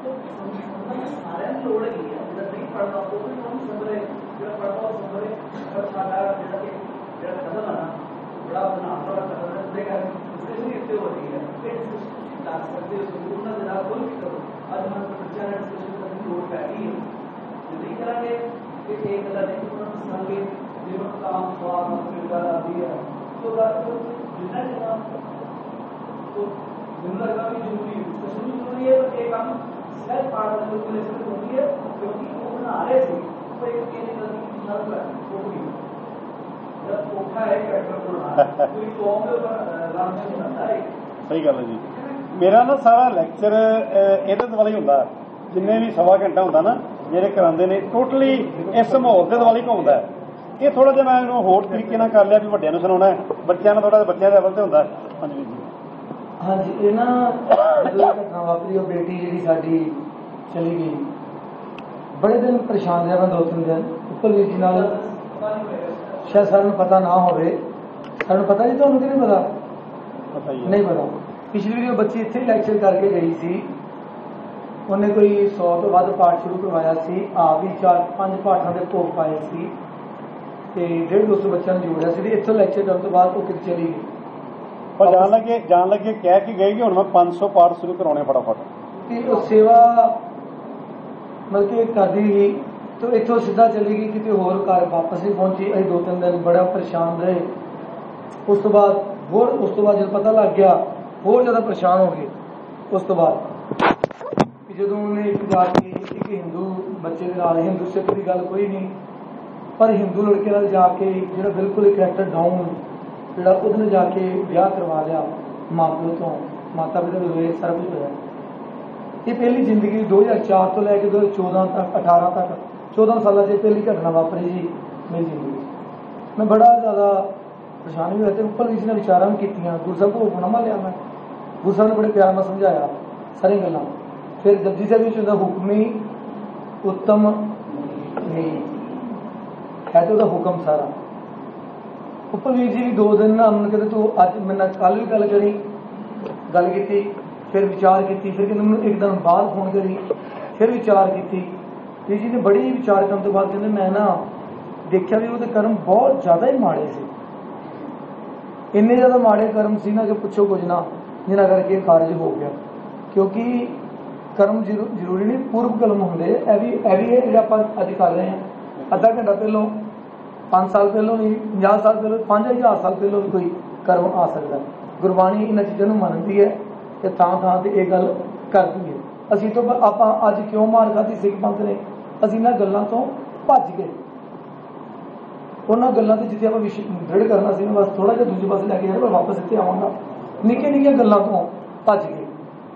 ਮੈਨੂੰ ਲੱਗਦਾ ਵੀ ਜ਼ਰੂਰੀ ਡਿਸਕਸ਼ਨ ਵੀ ਜ਼ਰੂਰੀ ਹੈ, ਪਰ ਇਹ ਕੰਮ ਸਹਿਜ ਪਾਠ ਦੇ ਕੈਲਕੂਲੇਸ਼ਨ ਹੁੰਦੀ ਹੈ, ਕਿਉਂਕਿ ਉਹ ਬਣਾ ਰਹੇ ਸੀ ਉਹ ਇੱਕ ਇਹਦੀ ਗਲਤੀ ਨਾਲ ਉਹ ਵੀ ਜਦ ਔਖਾ ਹੈ ਕੈਰੈਕਟਰ ਬਣਾਉਣਾ, ਕੋਈ ਕੌਮ ਦੇ ਉੱਪਰ ਲਾਂਚ ਨਹੀਂ ਹੁੰਦਾ ਹੈ। ਸਹੀ ਗੱਲ ਹੈ ਜੀ। ਮੇਰਾ ਨਾ ਸਾਰਾ ਲੈਕਚਰ ਇਹਦੇ ਦੁਆਲੇ ਹੀ ਹੁੰਦਾ, ਜਿੰਨੇ ਵੀ ਸਵਾ ਘੰਟਾ ਹੁੰਦਾ ਨਾ ਜਿਹੜੇ ਕਰਾਉਂਦੇ ਨੇ, ਟੋਟਲੀ ਇਸ ਮਾਹੌਲ ਦੇ ਦੁਆਲੇ ਘੁੰਮਦਾ। ਇਹ ਥੋੜਾ ਜਿਹਾ ਮੈਂ ਇਹਨੂੰ ਹੋਰ ਤਰੀਕੇ ਨਾਲ ਕਰ ਲਿਆ ਵੀ ਵੱਡਿਆਂ ਨੂੰ ਸੁਣਾਉਣਾ ਹੈ, ਬੱਚਿਆਂ ਨੂੰ ਥੋੜਾ ਜਿਹਾ ਬੱਚਿਆਂ ਦੇ ਲੈਵਲ ਤੇ ਹੁੰਦਾ। ਹਾਂਜੀ ਜੀ। ਹਾਂਜੀ, ਇਹ ਨਾ ਜਦੋਂ ਘਟਨਾ ਵਾਪਰੀ, ਉਹ ਬੇਟੀ ਜਿਹੜੀ ਸਾਡੀ ਚਲੀ ਗਈ, ਬੜੇ ਦਿਨ ਪਰੇਸ਼ਾਨ ਰਿਹਾ ਮੈਂ, ਦੋ ਤਿੰਨ ਦਿਨ। ਉੱਪਰ ਵੀਰ ਜੀ ਨਾਲ ਸ਼ਾਇਦ ਸਾਰਿਆਂ ਨੂੰ ਪਤਾ ਨਾ ਹੋਵੇ, ਸਾਰਿਆਂ ਨੂੰ ਪਤਾ ਜੀ, ਤੁਹਾਨੂੰ ਕਿ ਨਹੀਂ ਪਤਾ? ਨਹੀਂ ਪਤਾ। ਪਿਛਲੀ ਵਾਰੀ ਉਹ ਬੱਚੀ ਇੱਥੇ ਹੀ ਲੈਕਚਰ ਕਰਕੇ ਗਈ ਸੀ, ਉਹਨੇ ਕੋਈ ਸੌ ਤੋਂ ਵੱਧ ਪਾਠ ਸ਼ੁਰੂ ਕਰਵਾਇਆ ਸੀ, ਆਪ ਵੀ ਚਾਰ ਪੰਜ ਪਾਠਾਂ ਦੇ ਭੋਗ ਪਾਏ ਸੀ, ਤੇ ਡੇਢ ਦੋ ਸੌ ਬੱਚਿਆਂ ਨੂੰ ਜੋੜਿਆ ਸੀ। ਇੱਥੋਂ ਲੈਕਚਰ ਕਰਨ ਤੋਂ ਬਾਅਦ ਉਹ ਕਿਤੇ ਚਲੀ ਗਈ। ਪਰ ਜਾਣ ਲੱਗੇ ਜਾਣ ਲੱਗੇ ਕਹਿ ਕੇ ਗਏ ਕਿ ਹੁਣ ਮੈਂ ਪੰਜ ਸੌ ਪਾਠ ਸ਼ੁਰੂ ਕਰਾਉਣੇ ਫਟਾਫਟ। ਤੇ ਉਹ ਸੇਵਾ ਮਤਲਬ ਕਿ ਕਰਦੀ ਗਈ, ਤੇ ਇੱਥੋਂ ਸਿੱਧਾ ਚਲੀ ਗਈ ਕਿਤੇ ਹੋਰ, ਘਰ ਵਾਪਸ ਨਹੀਂ ਪਹੁੰਚੀ। ਅਸੀਂ ਦੋ ਤਿੰਨ ਦਿਨ ਬੜਾ ਪਰੇਸ਼ਾਨ ਰਹੇ। ਉਸ ਤੋਂ ਬਾਅਦ ਹੋਰ ਉਸ ਤੋਂ ਬਾਅਦ ਜਦੋਂ ਪਤਾ ਲੱਗ ਗਿਆ, ਹੋਰ ਜ਼ਿਆਦਾ ਪਰੇਸ਼ਾਨ ਹੋ ਗਏ। ਉਸ ਤੋਂ ਬਾਅਦ ਜਦੋਂ ਉਹਨੇ ਇੱਕ ਜਾ ਕੇ ਇੱਕ ਹਿੰਦੂ ਬੱਚੇ ਦੇ ਨਾਲ, ਹਿੰਦੂ ਸਿੱਖ ਦੀ ਗੱਲ ਕੋਈ ਨਹੀਂ, ਪਰ ਹਿੰਦੂ ਲੜਕੇ ਨਾਲ ਜਾ ਕੇ ਜਿਹੜਾ ਬਿਲਕੁਲ ਇੱਕ ਕਰੈਕਟਰ ਡਾਊਨ, ਜਿਹੜਾ ਉਹਨੇ ਜਾ ਕੇ ਵਿਆਹ ਕਰਵਾ ਲਿਆ ਮਾਂ ਪਿਓ ਤੋਂ, ਮਾਤਾ ਪਿਤਾ ਦੇ ਹੋਏ, ਸਾਰਾ ਕੁਛ ਹੋਇਆ। ਇਹ ਪਹਿਲੀ ਜ਼ਿੰਦਗੀ ਦੋ ਹਜ਼ਾਰ ਚਾਰ ਤੋਂ ਲੈ ਕੇ ਦੋ ਹਜ਼ਾਰ ਚੌਦਾਂ ਤੱਕ ਅਠਾਰਾਂ ਤੱਕ ਚੌਦਾਂ ਸਾਲਾਂ 'ਚ ਪਹਿਲੀ ਘਟਨਾ ਵਾਪਰੀ ਜੀ ਮੇਰੀ ਜ਼ਿੰਦਗੀ 'ਚ। ਮੈਂ ਬੜਾ ਜ਼ਿਆਦਾ ਪਰੇਸ਼ਾਨੀ ਹੋਇਆ, ਅਤੇ ਉੱਪਰ ਕਿਸੇ ਨੇ ਵਿਚਾਰਾਂ ਵੀ ਕੀਤੀਆਂ। ਗੁਰੂ ਸਾਹਿਬ ਕੋਲ ਹੁਕਮਨਾਮਾ ਲਿਆ ਮੈਂ, ਗੁਰੂ ਸਾਹਿਬ ਨੇ ਬੜੇ ਪਿਆਰ ਨਾਲ ਸਮਝਾਇਆ ਸਾਰੀਆਂ ਗੱਲਾਂ। ਫਿਰ ਜਪਜੀ ਸਾਹਿਬ ਵਿੱਚ ਹੁੰਦਾ ਹੁਕਮੀ ਉੱਤਮ ਨਹੀਂ ਹੈ, ਤੇ ਉਹਦਾ ਹੁਕਮ ਸਾਰਾ। ਉੱਪਰ ਵੀਰ ਜੀ ਵੀ ਦੋ ਦਿਨ ਨਾ ਮੈਨੂੰ ਕਹਿੰਦੇ ਤੂੰ ਅੱਜ ਮੇਰੇ ਨਾਲ ਕੱਲ੍ਹ ਵੀ ਗੱਲ ਕਰੀ, ਗੱਲ ਕੀਤੀ, ਫਿਰ ਵਿਚਾਰ ਕੀਤੀ, ਫਿਰ ਕਹਿੰਦੇ ਮੈਨੂੰ ਇੱਕ ਦਿਨ ਬਾਅਦ ਫੋਨ ਕਰੀ, ਫਿਰ ਵਿਚਾਰ ਕੀਤੀ। ਵੀਰ ਜੀ ਨੇ ਬੜੀ ਵਿਚਾਰ ਕਰਨ ਤੋਂ ਬਾਅਦ ਕਹਿੰਦੇ ਮੈਂ ਨਾ ਦੇਖਿਆ ਵੀ ਉਹਦੇ ਕਰਮ ਬਹੁਤ ਜ਼ਿਆਦਾ ਹੀ ਮਾੜੇ ਸੀ, ਇੰਨੇ ਜ਼ਿਆਦਾ ਮਾੜੇ ਕਰਮ ਸੀ ਨਾ ਕਿ ਪੁੱਛੋ ਕੁਝ ਨਾ, ਜਿਨ੍ਹਾਂ ਕਰਕੇ ਕਾਰਜ ਹੋ ਗਿਆ। ਕਿਉਂਕਿ ਕਰਮ ਜ਼ਰੂ ਜ਼ਰੂਰੀ ਨਹੀਂ ਪੂਰਵ ਕਲਮ ਹੁੰਦੇ, ਇਹ ਵੀ ਇਹ ਵੀ ਹੈ ਜਿਹੜਾ ਆਪਾਂ ਅੱਜ ਕਰ ਰਹੇ ਹਾਂ। ਅੱਧਾ ਘੰਟਾ ਪਹਿਲੋਂ, ਪੰਜ ਸਾਲ ਪਹਿਲੋਂ ਵੀ, ਪੰਜਾਹ ਸਾਲ ਪਹਿਲੋਂ, ਪੰਜ ਹਜ਼ਾਰ ਸਾਲ ਪਹਿਲੋਂ ਵੀ ਕੋਈ ਕਰਮ ਆ ਸਕਦਾ। ਗੁਰਬਾਣੀ ਇਹਨਾਂ ਚੀਜ਼ਾਂ ਨੂੰ ਮੰਨਦੀ ਹੈ, ਤੇ ਥਾਂ ਥਾਂ 'ਤੇ ਇਹ ਗੱਲ कर दईए। ਅਸੀਂ ਤੋਂ ਆਪਾਂ ਅੱਜ ਕਿਉਂ ਮਾਰ ਖਾਧੀ ਸਿੱਖ ਪੰਥ ਨੇ? ਅਸੀਂ ਇਹਨਾਂ ਗੱਲਾਂ ਤੋਂ ਭੱਜ ਗਏ। ਉਹਨਾਂ ਗੱਲਾਂ ਤੇ ਜਿੱਥੇ ਆਪਾਂ ਵਿਸ਼ ਦ੍ਰਿੜ ਕਰਨਾ ਸੀ, ਬਸ ਥੋੜਾ ਜਿਹਾ ਦੂਜੇ ਪਾਸੇ ਲੈ ਕੇ ਜਾਣਾ, ਪਰ ਵਾਪਸ ਇੱਥੇ ਆਵਾਂਗਾ। ਨਿੱਕੀਆਂ ਨਿੱਕੀਆਂ ਗੱਲਾਂ ਤੋਂ ਭੱਜ ਗਏ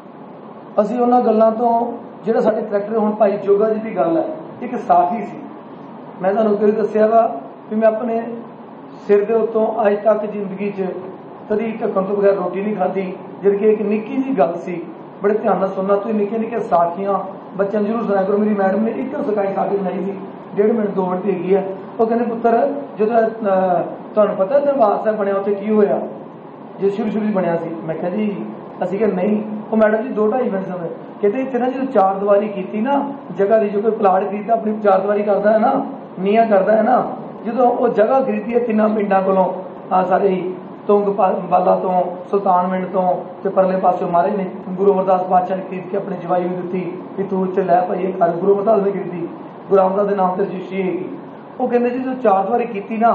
ਅਸੀਂ। ਉਹਨਾਂ ਗੱਲਾਂ ਤੋਂ ਜਿਹੜਾ ਸਾਡੇ ਕਰੈਕਟਰ, ਹੁਣ ਭਾਈ ਜੋਗਾ ਜੀ ਦੀ ਗੱਲ ਹੈ, ਇੱਕ ਸਾਥੀ ਸੀ। ਮੈਂ ਤੁਹਾਨੂੰ ਕਦੇ ਦੱਸਿਆ ਵਾ ਵੀ ਮੈਂ ਆਪਣੇ ਸਿਰ ਦੇ ਉੱਤੋਂ ਅੱਜ ਤੱਕ ਜ਼ਿੰਦਗੀ 'ਚ ਕਦੀ ਢੱਕਣ ਤੋਂ ਬਗੈਰ ਰੋਟੀ ਨਹੀਂ ਖਾਧੀ। ਜਿਹੜੀ ਕਿ ਇੱਕ ਨਿੱਕੀ ਜਿਹੀ ਗੱਲ ਸੀ, ਬੜੇ ਧਿਆਨ ਨਾਲ ਸੁਣਨਾ। ਤੁਸੀਂ ਨਿੱਕੀਆਂ ਨਿੱਕੀਆਂ ਸਾਖੀਆਂ ਬੱਚਿਆਂ ਨੂੰ ਜ਼ਰੂਰ ਸੁਣਾਇਆ ਕਰੋ। ਮੇਰੀ ਮੈਡਮ ਨੇ ਇੱਕ ਸਿਖਾਈ ਸਾਖੀ ਸੁਣਾਈ ਸੀ, ਡੇਢ ਮਿੰਟ ਦੋ ਮਿੰਟ ਦੀ ਹੈਗੀ ਆ। ਉਹ ਕਹਿੰਦੇ ਪੁੱਤਰ, ਜਦੋਂ ਤੁਹਾਨੂੰ ਪਤਾ ਦਰਬਾਰ ਸਾਹਿਬ ਬਣਿਆ ਉੱਥੇ ਕੀ ਹੋਇਆ, ਜੇ ਸ਼ੁਰੂ ਸ਼ੁਰੂ ਬਣਿਆ ਸੀ? ਮੈਂ ਕਿਹਾ ਜੀ ਅਸੀਂ ਕਿਹਾ ਨਹੀਂ। ਉਹ ਮੈਡਮ ਜੀ ਦੋ ਢਾਈ ਮਿੰਟ ਸਮੇਂ ਕਹਿੰਦੇ ਇੱਥੇ ਨਾ ਜਦੋਂ ਚਾਰ ਦੀਵਾਰੀ ਕੀਤੀ ਨਾ ਜਗ੍ਹਾ ਦੀ, ਜੋ ਕੋਈ ਪਲਾਟ ਖਰੀਦਦਾ ਆਪਣੀ ਚਾਰ ਦੀਵਾਰੀ ਕਰਦਾ ਹੈ ਨਾ, ਨੀਹਾਂ ਕਰਦਾ ਹੈ ਨਾ, ਜਦੋਂ ਉਹ ਜਗ੍ਹਾ ਖਰੀਦੀ ਹੈ ਤਿੰਨਾਂ ਪਿੰਡਾਂ ਕੋਲੋਂ, ਆ ਸਾਰੇ ਹੀ ਤੁੰਗ ਬਾਲਾ ਤੋਂ, ਸੁਲਤਾਨਵਿੰਡ ਤੋਂ ਤੇ ਪਰਲੇ ਪਾਸਿਓਂ ਮਹਾਰਾਜ ਨੇ ਗੁਰੂ ਅਮਰਦਾਸ ਪਾਤਸ਼ਾਹ ਨੇ ਖਰੀਦ ਕੇ ਆਪਣੀ ਜਵਾਈ ਵੀ ਦਿੱਤੀ ਕਿ ਤੂੰ ਇੱਥੇ ਲੈ ਭਾਈ ਇਹ ਘਰ। ਗੁਰੂ ਅਮਰਦਾਸ ਨੇ ਖਰੀਦੀ, ਗੁਰੂ ਰਾਮਦਾਸ ਦੇ ਨਾਮ ਤੇ ਰਜਿਸਟਰੀ ਹੈਗੀ। ਉਹ ਕਹਿੰਦੇ ਜੀ ਜਦੋਂ ਚਾਰ ਦੀਵਾਰੀ ਕੀਤੀ ਨਾ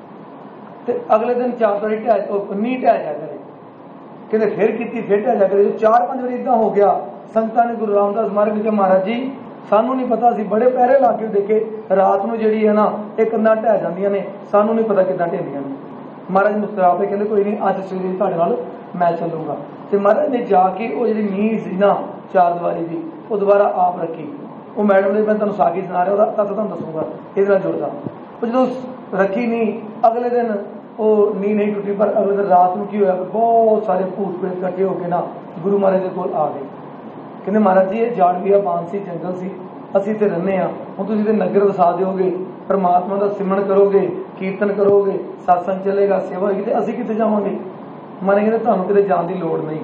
ਤੇ ਅਗਲੇ ਦਿਨ ਚਾਰ ਦੀਵਾਰੀ ਢਹਿ ਨੀਂਹ ਢਹਿ ਜਾ ਕਰੇ। ਕਹਿੰਦੇ ਫਿਰ ਕੀਤੀ, ਫਿਰ ਢਹਿ ਜਾ ਕਰੇ। ਚਾਰ ਪੰਜ ਵਾਰੀ ਇੱਦਾਂ ਹੋ ਗਿਆ। ਸੰਗਤਾਂ ਨੇ ਗੁਰੂ ਰਾਮਦਾਸ ਮਹਾਰਾਜ ਨੇ ਕਿਹਾ ਮਹਾਰਾਜ ਜੀ ਸਾਨੂੰ ਨਹੀਂ ਪਤਾ, ਅਸੀਂ ਬੜੇ ਪਹਿਰੇ ਲਾ ਕੇ ਦੇਖੇ, ਰਾਤ ਨੂੰ ਜਿਹੜੀ ਹੈ ਨਾ ਇਹ ਕੰਧਾਂ ਢਹਿ ਜਾਂਦੀਆਂ ਨੇ, ਸਾਨੂੰ ਨਹੀਂ ਪਤਾ ਕਿੱਦਾਂ ਢਹਿੰਦੀਆਂ ਨੇ। ਮਹਾਰਾਜ ਮੁਸਕਰਾ ਪਏ, ਕਹਿੰਦੇ ਕੋਈ ਨਹੀਂ, ਅੱਜ ਸਵੇਰੇ ਤੁਹਾਡੇ ਨਾਲ ਮੈਂ ਚੱਲੂਗਾ। ਤੇ ਮਹਾਰਾਜ ਨੇ ਜਾ ਕੇ ਉਹ ਜਿਹੜੀ ਨੀਂਹ ਸੀ ਨਾ ਚਾਰ ਦੀਵਾਰੀ ਦੀ, ਉਹ ਦੁਬਾਰਾ ਆਪ ਰੱਖੀ। ਉਹ ਮੈਡਮ ਨੇ, ਮੈਂ ਤੁਹਾਨੂੰ ਸਾਖੀ ਸੁਣਾ ਰਿਹਾ, ਉਹਦਾ ਤੱਕ ਤੁਹਾਨੂੰ ਦੱਸੂਗਾ ਇਹਦੇ ਨਾਲ ਜੁੜਦਾ। ਉਹ ਜਦੋਂ ਰੱਖੀ ਨੀਂਹ, ਅਗਲੇ ਦਿਨ ਉਹ ਨੀਂਹ ਨਹੀਂ ਟੁੱਟੀ, ਪਰ ਅਗਲੇ ਦਿਨ ਰਾਤ ਨੂੰ ਕੀ ਹੋਇਆ, ਬਹੁਤ ਸਾਰੇ ਭੂਤ ਪ੍ਰੇਤ ਇਕੱਠੇ ਹੋ ਕੇ ਨਾ ਗੁਰੂ ਮਹਾਰਾਜ ਦੇ ਕੋਲ ਆ ਗਏ। ਕਹਿੰਦੇ ਮਹਾਰਾਜ ਜੀ ਇਹ ਜਾੜਵੀਆ ਬਾਨ ਸੀ, ਜੰਗਲ ਸੀ, ਅਸੀਂ ਇੱਥੇ ਰਹਿੰਦੇ ਹਾਂ, ਹੁਣ ਤੁਸੀਂ ਤੇ ਨਗਰ ਵਸਾ ਦਿਓਗੇ, ਪਰਮਾਤਮਾ ਦਾ ਸਿਮਰਨ ਕਰੋਗੇ, ਕੀਰਤਨ ਕਰੋਗੇ, ਸਤਸੰਗ ਚੱਲੇਗਾ, ਸੇਵਾ ਹੋਏਗੀ, ਤੇ ਅਸੀਂ ਕਿੱਥੇ ਜਾਵਾਂਗੇ? ਮਹਾਰਾਜ ਕਹਿੰਦੇ ਤੁਹਾਨੂੰ ਕਿਤੇ ਜਾਣ ਦੀ ਲੋੜ ਨਹੀਂ।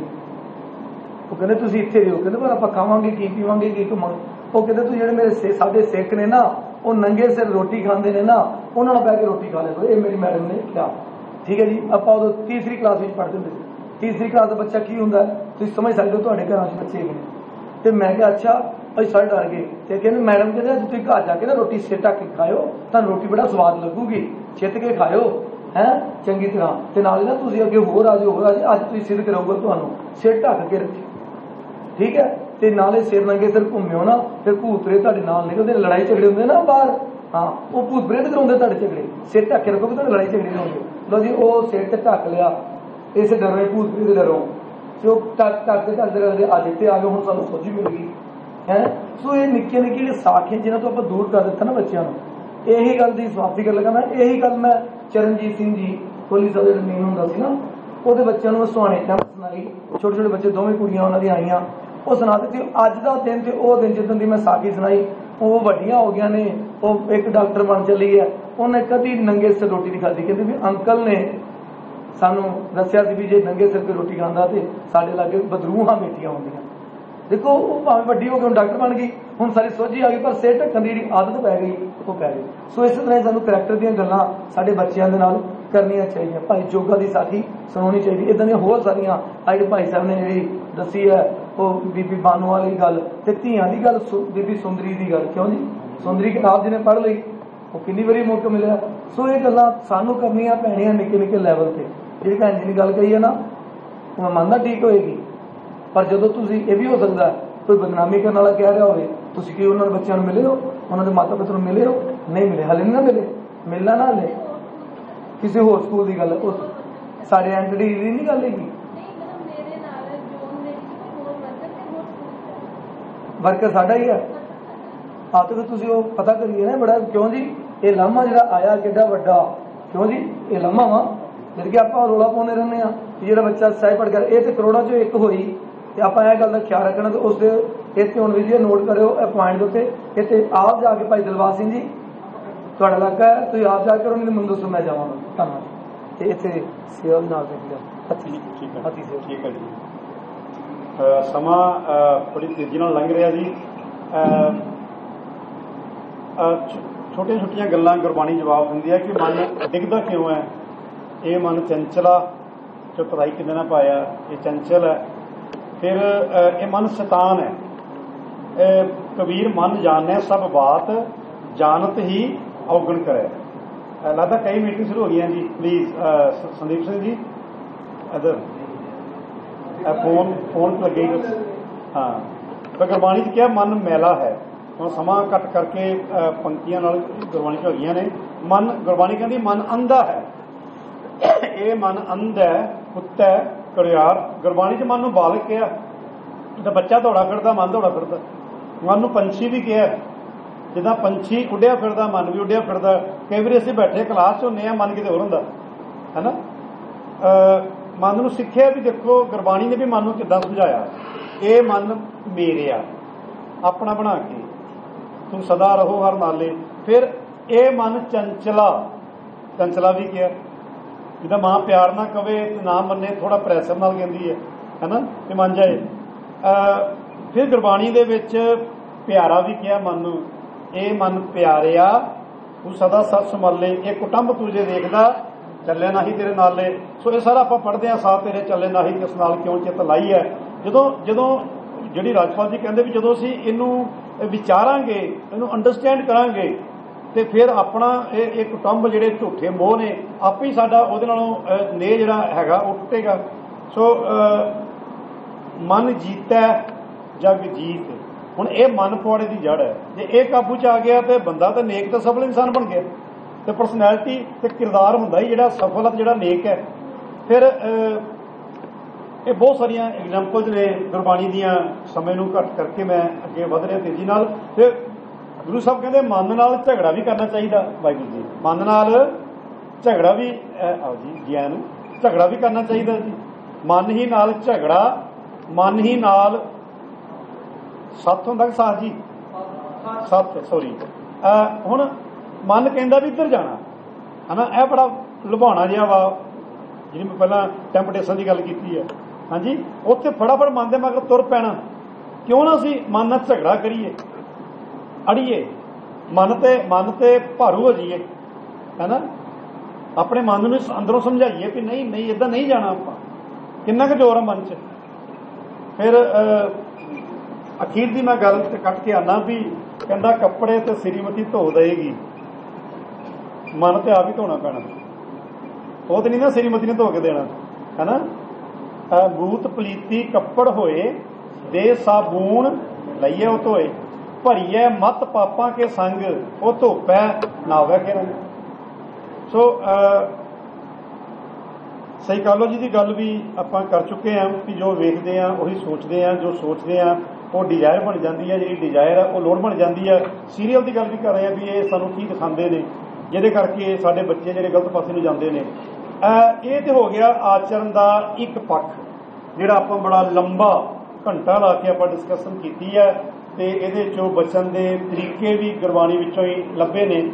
ਉਹ ਕਹਿੰਦੇ ਤੁਸੀਂ ਇੱਥੇ ਰਹੋ। ਕਹਿੰਦੇ ਪਰ ਆਪਾਂ ਖਾਵਾਂਗੇ ਕੀ, ਪੀਵਾਂਗੇ ਕੀ, ਘੁੰਮਾਂਗੇ? ਉਹ ਕਹਿੰਦੇ ਤੂੰ ਜਿਹੜੇ ਮੇਰੇ ਸਾਡੇ ਸਿੱਖ ਨੇ ਨਾ, ਉਹ ਨੰਗੇ ਸਿਰ ਰੋਟੀ ਖਾਂਦੇ ਨੇ ਨਾ, ਉਹਨਾਂ ਨਾਲ ਬਹਿ ਕੇ ਰੋਟੀ ਖਾ ਲਿਆ। ਇਹ ਮੇਰੀ ਮੈਡਮ ਨੇ ਕਿਹਾ। ਠੀਕ ਹੈ ਜੀ। ਆਪਾਂ ਉਦੋਂ ਤੀਸਰੀ ਕਲਾਸ ਵਿੱਚ ਪੜ੍ਹਦੇ ਹੁੰਦੇ ਸੀ। ਤੀਸਰੀ ਕਲਾਸ ਦਾ ਬੱਚਾ ਕੀ ਹੁੰਦਾ ਤੁਸੀਂ ਸਮਝ ਸਕਦੇ ਹੋ, ਤੁਹਾਡੇ ਘਰਾਂ 'ਚ ਬੱਚੇ ਹੈਗੇ ਨੇ। ਤੇ ਮੈਂ ਕਿਹਾ ਅੱਛਾ, ਅਸੀਂ ਸਾਰੇ ਡਰ ਗਏ। ਤੇ ਕਹਿੰਦੇ ਮੈਡਮ ਕਹਿੰਦੇ ਅੱਜ ਤੁਸੀਂ ਘਰ ਜਾ ਕੇ ਨਾ ਰੋਟੀ ਸਿਰ ਢੱਕ ਕੇ ਖਾਇਓ, ਤੁਹਾਨੂੰ ਰੋਟੀ ਬੜਾ ਸਵਾਦ ਲੱਗੂਗੀ, ਛਿੱਤ ਕੇ ਖਾਇਓ ਹੈ ਚੰਗੀ ਤਰ੍ਹਾਂ। ਤੇ ਨਾਲ ਨਾ ਤੁਸੀਂ ਅੱਗੇ ਹੋਰ ਆ ਜਾਓ, ਹੋਰ ਆ ਜਾਓ, ਅੱਜ ਤੁਸੀਂ ਸਿਰ ਕਰਾਊਗਾ, ਤੁਹਾਨੂੰ ਸਿਰ ਢੱਕ ਕੇ ਰੱਖਿਓ, ਠੀਕ ਹੈ। ਤੇ ਨਾਲੇ ਸਿਰ ਨੰਗੇ ਸਿਰ ਘੁੰਮਿਓ ਨਾ, ਫਿਰ ਭੂਤ ਪ੍ਰੇਤ ਤੁਹਾਡੇ ਨਾਲ ਨਿਕਲਦੇ, ਲੜਾਈ ਝਗੜੇ ਹੁੰਦੇ ਨਾ ਬਾਹਰ, ਹਾਂ ਉਹ ਭੂਤ ਪ੍ਰੇਤ ਕਰਾਉਂਦੇ ਤੁਹਾਡੇ ਝਗੜੇ। ਸਿਰ ਢੱਕ ਕੇ ਰੱਖੋਗੇ ਤੁਹਾਡੇ ਲੜਾਈ ਝਗੜੇ ਹੋਣਗੇ। ਲਓ ਜੀ ਉਹ ਸਿਰ ਤੇ ਢੱਕ ਲਿਆ, ਇਸੇ ਡਰੋਂ ਭੂਤ ਪ੍ਰੇਤ ਦੇ ਡਰੋਂ ਤੇ ਉਹ ਢੱਕ ਢੱਕਦੇ ਢੱਕਦੇ ਰੱਖਦੇ, ਅੱਜ ਇੱਥੇ ਆ ਗਏ, ਹੁਣ ਸਾਨੂੰ ਸੋਝੀ ਮਿਲ ਗਈ ਹੈ। ਸੋ ਇਹ ਨਿੱਕੀਆਂ ਨਿੱਕੀਆਂ ਜਿਹੜੀਆਂ ਸਾਖੀਆਂ ਜਿਹਨਾਂ ਤੋਂ ਆਪਾਂ ਦੂਰ ਕਰ ਦਿੱਤਾ ਨਾ ਬੱਚਿਆਂ ਨੂੰ, ਇਹੀ ਗੱਲ ਦੀ ਸਮਾਪਤੀ ਕਰਨ ਲੱਗਾ ਮੈਂ। ਇਹੀ ਗੱਲ ਮੈਂ ਚਰਨਜੀਤ ਸਿੰਘ ਜੀ ਕੋਹਲੀ ਸਾਹਿਬ ਜਿਹੜਾ ਮੇਨ ਹੁੰਦਾ ਸੀ ਨਾ, ਉਹਦੇ ਬੱਚਿਆਂ ਨੂੰ ਮੈਂ ਸੁਹਾਣੇ ਟਾਈਮ ਸੁਣਾਈ। ਛੋਟੇ ਛੋਟੇ ਬੱਚੇ ਦੋਵੇਂ ਕੁੜੀਆਂ ਉਹਨਾਂ ਦੀਆਂ ਆਈਆਂ, ਉਹ ਸੁਣਾ ਦਿੱਤੀ। ਅੱਜ ਦਾ ਦਿਨ ਤੇ ਉਹ ਦਿਨ ਜਿੱਦਣ ਦੀ ਮੈਂ ਸਾਖੀ ਸੁਣਾਈ, ਉਹ ਵੱਡੀਆਂ ਹੋ ਗਈਆਂ ਨੇ, ਉਹ ਇੱਕ ਡਾਕਟਰ ਬਣ ਚੱਲੀ ਹੈ, ਉਹਨੇ ਕਦੀ ਨੰਗੇ ਸਿਰ ਰੋਟੀ ਨਹੀਂ ਖਾਧੀ। ਕਹਿੰਦੇ ਵੀ ਅੰਕਲ ਨੇ ਸਾਨੂੰ ਦੱਸਿਆ ਸੀ ਵੀ ਜੇ ਨੰਗੇ ਸਿਰ ਤੇ ਰੋਟੀ ਖਾਂਦਾ ਤੇ ਸਾਡੇ ਲਾਗੇ ਬਦਰੂਹਾਂ ਬੈਠੀਆਂ ਹੁੰਦੀਆਂ। ਦੇਖੋ ਉਹ ਭਾਵੇਂ ਵੱਡੀ ਹੋ ਕੇ ਹੁਣ ਡਾਕਟਰ ਬਣ ਗਈ, ਹੁਣ ਸਾਰੀ ਸੋਝੀ ਆ ਗਈ, ਪਰ ਸਿਰ ਢੱਕਣ ਦੀ ਜਿਹੜੀ ਆਦਤ ਪੈ ਗਈ ਉਹ ਪੈ ਗਈ। ਸੋ ਇਸ ਤਰ੍ਹਾਂ ਸਾਨੂੰ ਕਰੈਕਟਰ ਦੀਆਂ ਗੱਲਾਂ ਸਾਡੇ ਬੱਚਿਆਂ ਦੇ ਨਾਲ ਕਰਨੀਆਂ ਚਾਹੀਦੀਆਂ। ਭਾਈ ਜੋਗਾ ਦੀ ਸਾਖੀ ਸੁਣਾਉਣੀ ਚਾਹੀਦੀ। ਇੱਦਾਂ ਦੀਆਂ ਹੋਰ ਸਾਰੀਆਂ ਅੱਜ ਭਾਈ ਸਾਹਿਬ ਨੇ ਜਿਹੜੀ ਦੱਸੀ ਹੈ, ਉਹ ਬੀਬੀ ਬਾਨੋ ਵਾਲੀ ਗੱਲ ਤੇ ਧੀਆਂ ਦੀ ਗੱਲ, ਬੀਬੀ ਸੁੰਦਰੀ ਦੀ ਗੱਲ। ਕਿਉਂ ਜੀ, ਸੁੰਦਰੀ ਕਿਤਾਬ ਜਿਹਨੇ ਪੜ੍ਹ ਲਈ ਉਹ ਕਿੰਨੀ ਵਾਰੀ ਮੌਕਾ ਮਿਲਿਆ। ਸੋ ਇਹ ਗੱਲਾਂ ਸਾਨੂੰ ਕਰਨੀਆਂ ਪੈਣੀਆਂ ਨਿੱਕੇ ਨਿੱਕੇ ਲੈਵਲ ਤੇ। ਜਿਹੜੀ ਭੈਣ ਜੀ ਦੀ ਗੱਲ ਕਹੀ ਹੈ ਨਾ, ਉਹ ਮੈਂ ਮੰਨਦਾ ਠੀਕ ਹੋਏਗੀ, ਪਰ ਜਦੋਂ ਤੁਸੀਂ ਇਹ ਵੀ ਹੋ ਸਕਦਾ ਕੋਈ ਬਦਨਾਮੀ ਕਰਨ ਵਾਲਾ ਕਹਿ ਰਿਹਾ ਹੋਵੇ, ਤੁਸੀਂ ਕੀ ਉਹਨਾਂ ਦੇ ਬੱਚਿਆਂ ਨੂੰ ਮਿਲੇ ਹੋ, ਉਹਨਾਂ ਦੇ ਮਾਤਾ ਪਿਤਾ ਨੂੰ ਮਿਲੇ ਹੋ? ਨਹੀਂ ਮਿਲੇ, ਹਲੇ ਨਹੀਂ ਨਾ ਮਿਲੇ, ਮਿਲਣਾ ਨਾ ਹਲੇ। ਕਿਸੇ ਹੋਰ ਸਕੂਲ ਦੀ ਗੱਲ, ਉਸ ਸਾਡੇ ਐਂਟਰੀ ਦੀ ਨਹੀਂ ਗੱਲ ਹੈਗੀ। ਵਰਕਰ ਸਾਡਾ ਹੀ ਹੈ। ਆ ਤੇ ਫਿਰ ਤੁਸੀਂ ਉਹ ਪਤਾ ਕਰੀਏ ਨਾ ਬੜਾ। ਕਿਉਂ ਜੀ ਇਹ ਲਾਮਾ ਜਿਹੜਾ ਆਇਆ ਕਿੱਡਾ ਵੱਡਾ, ਕਿਉਂ ਜੀ ਇਹ ਲਾਮਾ ਵਾ ਜਦ ਕਿ ਆਪਾਂ ਰੌਲਾ ਪਾਉਂਦੇ ਰਹਿੰਦੇ ਹਾਂ ਕਿ ਜਿਹੜਾ ਬੱਚਾ ਸਹਿ ਪੜ੍ਹ ਕਰ, ਇਹ ਤੇ ਕਰੋੜਾਂ ਚੋਂ ਇੱਕ ਹੋਈ। ਤੇ ਆਪਾਂ ਇਹ ਗੱਲ ਦਾ ਖਿਆਲ ਰੱਖਣਾ। ਤੇ ਉਸ ਦੇ ਇੱਥੇ ਹੁਣ ਵੀ ਜੀ ਨੋਟ ਕਰਿਓ ਇਹ ਪੁਆਇੰਟ ਦੇ ਉੱਤੇ, ਇੱਥੇ ਆਪ ਜਾ ਕੇ ਭਾਈ ਦਿਲਬਾਗ ਸਿੰਘ ਜੀ ਤੁਹਾਡਾ ਇਲਾਕਾ ਹੈ, ਤੁਸੀਂ ਆਪ ਜਾ ਕੇ ਕਰੋ, ਨਹੀਂ ਮੈਨੂੰ ਦੱਸੋ ਮੈਂ ਜਾਵਾਂਗਾ। ਧੰਨਵਾਦ। ਤੇ ਇੱਥੇ ਸੇਵਾ ਨਾਲ ਹੱਥੀ ਹੱਥੀ ਸੇਵਾ। ਠੀਕ ਹੈ ਜੀ। ਸਮਾਂ ਬੜੀ ਤੇਜ਼ੀ ਨਾਲ ਲੰਘ ਰਿਹਾ ਜੀ। ਛੋਟੀਆਂ ਛੋਟੀਆਂ ਗੱਲਾਂ ਗੁਰਬਾਣੀ ਜਵਾਬ ਦਿੰਦੀ ਹੈ ਕਿ ਮਨ ਡਿੱਗਦਾ ਕਿਉਂ ਹੈ। ਇਹ ਮਨ ਚੰਚਲਾ ਚਤੁਰਾਈ ਕਿਤੇ ਨਾ ਪਾਇਆ, ਇਹ ਚੰਚਲ ਹੈ। ਫਿਰ ਇਹ ਮਨ ਸ਼ੈਤਾਨ ਹੈ। ਕਬੀਰ ਮਨ ਜਾਣੈ ਸਭ ਬਾਤ, ਜਾਣਤ ਹੀ ਔਗਣ ਕਰੇ। ਲੱਗਦਾ ਕਈ ਮੀਟਿੰਗ ਸ਼ੁਰੂ ਹੋ ਗਈਆਂ ਜੀ। ਪਲੀਜ਼ ਸੰਦੀਪ ਸਿੰਘ ਜੀ ਇੱਧਰ ਫੋਨ ਫੋਨ ਲੱਗੇ हाँ तो गुरबाणी च क्या मन मैला है। ਹੁਣ ਸਮਾਂ ਘੱਟ ਕਰਕੇ ਪੰਕਤੀਆਂ ਨਾਲ ਗੁਰਬਾਣੀ ਚ ਹੈਗੀਆਂ ਨੇ। ਮਨ ਗੁਰਬਾਣੀ ਕਹਿੰਦੀ ਮਨ ਅੰਧਾ ਹੈ, ਇਹ ਮਨ ਅੰਧ ਹੈ, ਕੁੱਤਾ ਹੈ, ਘੜਿਆਲ। ਗੁਰਬਾਣੀ ਚ ਮਨ ਨੂੰ ਬਾਲਕ ਕਿਹਾ, ਜਿੱਦਾਂ ਬੱਚਾ ਦੌੜਾ ਫਿਰਦਾ ਮਨ ਦੌੜਾ ਫਿਰਦਾ। ਮਨ ਨੂੰ ਪੰਛੀ ਵੀ ਕਿਹਾ, ਜਿੱਦਾਂ ਪੰਛੀ ਉੱਡਿਆ ਫਿਰਦਾ ਮਨ ਵੀ ਉੱਡਿਆ ਫਿਰਦਾ। ਕਈ ਵਾਰੀ ਅਸੀਂ ਬੈਠੇ ਕਲਾਸ ਚ ਹੁੰਦੇ ਹਾਂ, ਮਨ ਕਿਤੇ ਹੋਰ ਹੁੰਦਾ ਹੈ ਨਾ। ਮਨ ਨੂੰ ਸਿੱਖਿਆ ਵੀ ਦੇਖੋ ਗੁਰਬਾਣੀ ਨੇ ਵੀ ਮਨ ਨੂੰ ਕਿੱਦਾਂ ਸਮਝਾਇਆ। ਇਹ ਮਨ ਮੇਰੇ ਆ ਆਪਣਾ ਬਣਾ ਕੇ, ਤੂੰ ਸਦਾ ਰਹੋ ਹਰ ਨਾਲੇ। ਫਿਰ ਇਹ ਮਨ ਚੰਚਲਾ, ਚੰਚਲਾ ਵੀ ਕਿਹਾ, ਜਿੱਦਾਂ ਮਾਂ ਪਿਆਰ ਨਾ ਕਵੇ ਤੇ ਨਾ ਮੰਨੇ, ਥੋੜਾ ਪ੍ਰੈਸ਼ਰ ਨਾਲ ਕਹਿੰਦੀ ਹੈ ਹੈ ਨਾ, ਤੇ ਮੰਨ ਜਾਏ। ਫਿਰ ਗੁਰਬਾਣੀ ਦੇ ਵਿੱਚ ਪਿਆਰਾ ਵੀ ਕਿਹਾ ਮਨ ਨੂੰ, ਇਹ ਮਨ ਪਿਆਰਿਆ ਤੂੰ ਸਦਾ ਸਤ ਸੰਭਾਲੇ, ਇਹ ਕੁਟੰਬ ਤੂੰ ਜੇ ਦੇਖਦਾ ਚੱਲੇ ਨਾਹੀ ਤੇਰੇ ਨਾਲੇ। ਸੋ ਇਹ ਸਾਰਾ ਆਪਾਂ ਪੜ੍ਹਦੇ ਹਾਂ, ਸਾਥ ਤੇਰੇ ਚੱਲੇ ਨਾਹੀ ਕਿਸ ਨਾਲ ਕਿਉਂ ਚਿੱਤ ਲਾਈ ਹੈ। ਜਦੋਂ ਜਦੋਂ ਜਿਹੜੀ ਰਾਜਪਾਲ ਜੀ ਕਹਿੰਦੇ ਵੀ ਜਦੋਂ ਅਸੀਂ ਇਹਨੂੰ ਵਿਚਾਰਾਂਗੇ, ਇਹਨੂੰ ਅੰਡਰਸਟੈਂਡ ਕਰਾਂਗੇ, ਤੇ ਫਿਰ ਆਪਣਾ ਇਹ ਇਹ ਕੁਟੰਬ ਜਿਹੜੇ ਝੂਠੇ ਮੋਹ ਨੇ ਆਪੇ ਹੀ ਸਾਡਾ ਉਹਦੇ ਨਾਲੋਂ ਨੇ ਜਿਹੜਾ ਹੈਗਾ ਉਹ ਟੁੱਟੇਗਾ। ਸੋ ਮਨ ਜੀਤਾ ਜਗ ਜੀਤ। ਹੁਣ ਇਹ ਮਨ ਪੌੜੇ ਦੀ ਜੜ ਹੈ, ਜੇ ਇਹ ਕਾਬੂ ਚ ਆ ਗਿਆ ਤੇ ਬੰਦਾ ਤਾਂ ਨੇਕ ਤੇ ਸਫਲ ਇਨਸਾਨ ਬਣ ਗਿਆ। ਤੇ ਪਰਸਨੈਲਿਟੀ ਤੇ ਕਿਰਦਾਰ ਹੁੰਦਾ ਹੀ ਜਿਹੜਾ ਸਫਲ ਜਿਹੜਾ ਨੇਕ ਹੈ। ਫਿਰ ਇਹ ਬਹੁਤ ਸਾਰੀਆਂ ਐਗਜ਼ਾਮਪਲਸ ਨੇ ਗੁਰਬਾਣੀ ਦੀਆਂ। ਸਮੇਂ ਨੂੰ ਘੱਟ ਕਰਕੇ ਮੈਂ ਅੱਗੇ ਵਧ ਰਿਹਾ ਤੇਜ਼ੀ ਨਾਲ। ਤੇ ਗੁਰੂ ਸਾਹਿਬ ਕਹਿੰਦੇ ਮਨ ਨਾਲ ਝਗੜਾ ਵੀ ਕਰਨਾ ਚਾਹੀਦਾ। ਵਾਹਿਗੁਰੂ ਜੀ, ਮਨ ਨਾਲ ਝਗੜਾ ਵੀ, ਆਓ ਜੀ ਜੀਆਂ ਨੂੰ, ਝਗੜਾ ਵੀ ਕਰਨਾ ਚਾਹੀਦਾ ਜੀ। ਮਨ ਹੀ ਨਾਲ ਝਗੜਾ, ਮਨ ਹੀ ਨਾਲ ਸੱਤ ਹੁੰਦਾ ਕਿ ਸਾਥ ਜੀ, ਸੱਤ ਸੋਰੀ। ਹੁਣ ਮਨ ਕਹਿੰਦਾ ਵੀ ਇੱਧਰ ਜਾਣਾ ਹੈ ਨਾ, ਇਹ ਬੜਾ ਲੁਭਾਉਣਾ ਜਿਹਾ ਵਾ, ਜਿਹਨੂੰ ਮੈਂ ਪਹਿਲਾਂ ਟੈਂਪਟੇਸ਼ਨ ਦੀ ਗੱਲ ਕੀਤੀ ਹੈ। ਹਾਂਜੀ, ਉੱਥੇ ਫਟਾਫਟ ਮਨ ਦੇ ਮਗਰ ਤੁਰ ਪੈਣਾ। ਕਿਉਂ ਨਾ ਅਸੀਂ ਮਨ ਨਾਲ ਝਗੜਾ ਕਰੀਏ, ਅੜੀਏ, ਮਨ ਤੇ ਮਨ ਤੇ ਭਾਰੂ ਹੋ ਜਾਈਏ ਹੈ ਨਾ, ਆਪਣੇ ਮਨ ਨੂੰ ਅੰਦਰੋਂ ਸਮਝਾਈਏ ਵੀ ਨਹੀਂ ਨਹੀਂ ਇੱਦਾਂ ਨਹੀਂ ਜਾਣਾ ਆਪਾਂ। ਕਿੰਨਾ ਕੁ ਜ਼ੋਰ ਆ ਮਨ 'ਚ। ਫਿਰ ਅਖੀਰ ਦੀ ਮੈਂ ਗੱਲ ਕੱਟ ਕੇ ਆਨਾ ਵੀ ਕਹਿੰਦਾ ਕੱਪੜੇ ਤੇ ਸ੍ਰੀਮਤੀ ਧੋ ਦੇਗੀ, ਮਨ ਤੇ ਆਪ ਹੀ ਧੋਣਾ ਪੈਣਾ। ਉਹ ਤੇ ਨਹੀਂ ਨਾ ਸ੍ਰੀਮਤੀ ਨੇ ਧੋ ਕੇ ਦੇਣਾ ਹੈ ਨਾ। ਬੂਤ ਪਲੀਤੀ ਕੱਪੜ ਹੋਏ, ਦੇ ਸਾਬੂਨ ਲਈਏ ਉਹ ਧੋਏ, ਭਰੀਏ ਮਤ ਪਾਪਾਂ ਕੇ ਸੰਗ, ਉਹ ਧੋਪੈ ਨਾਵੇ ਕੇ ਰੰਗ। ਸੋ ਸਾਈਕੋਲੋਜੀ ਦੀ ਗੱਲ ਵੀ ਆਪਾਂ ਕਰ ਚੁੱਕੇ ਹਾਂ ਕਿ ਜੋ ਵੇਖਦੇ ਹਾਂ ਉਹੀ ਸੋਚਦੇ ਹਾਂ, ਜੋ ਸੋਚਦੇ ਹਾਂ ਉਹ ਡਿਜ਼ਾਇਰ ਬਣ ਜਾਂਦੀ ਹੈ, ਜਿਹੜੀ ਡਿਜ਼ਾਇਰ ਹੈ ਉਹ ਲੋੜ ਬਣ ਜਾਂਦੀ ਹੈ। ਸੀਰੀਅਲ ਦੀ ਗੱਲ ਵੀ ਕਰ ਰਹੇ ਹਾਂ ਵੀ ਇਹ ਸਾਨੂੰ ਕੀ ਦਿਖਾਉਂਦੇ ਨੇ, ਜਿਹਦੇ ਕਰਕੇ ਸਾਡੇ ਬੱਚੇ ਜਿਹੜੇ ਗਲਤ ਪਾਸੇ ਨੂੰ ਜਾਂਦੇ ਨੇ। ਇਹ ਤੇ ਹੋ ਗਿਆ ਆਚਰਨ ਦਾ ਇੱਕ ਪੱਖ, ਜਿਹੜਾ ਆਪਾਂ ਬੜਾ ਲੰਬਾ ਘੰਟਾ ਲਾ ਕੇ ਆਪਾਂ ਡਿਸਕਸ਼ਨ ਕੀਤੀ ਹੈ, ਤੇ ਇਹਦੇ ਚੋਂ ਬਚਣ ਦੇ ਤਰੀਕੇ ਵੀ ਗੁਰਬਾਣੀ ਵਿੱਚੋਂ ਹੀ ਲੱਭੇ ਨੇ।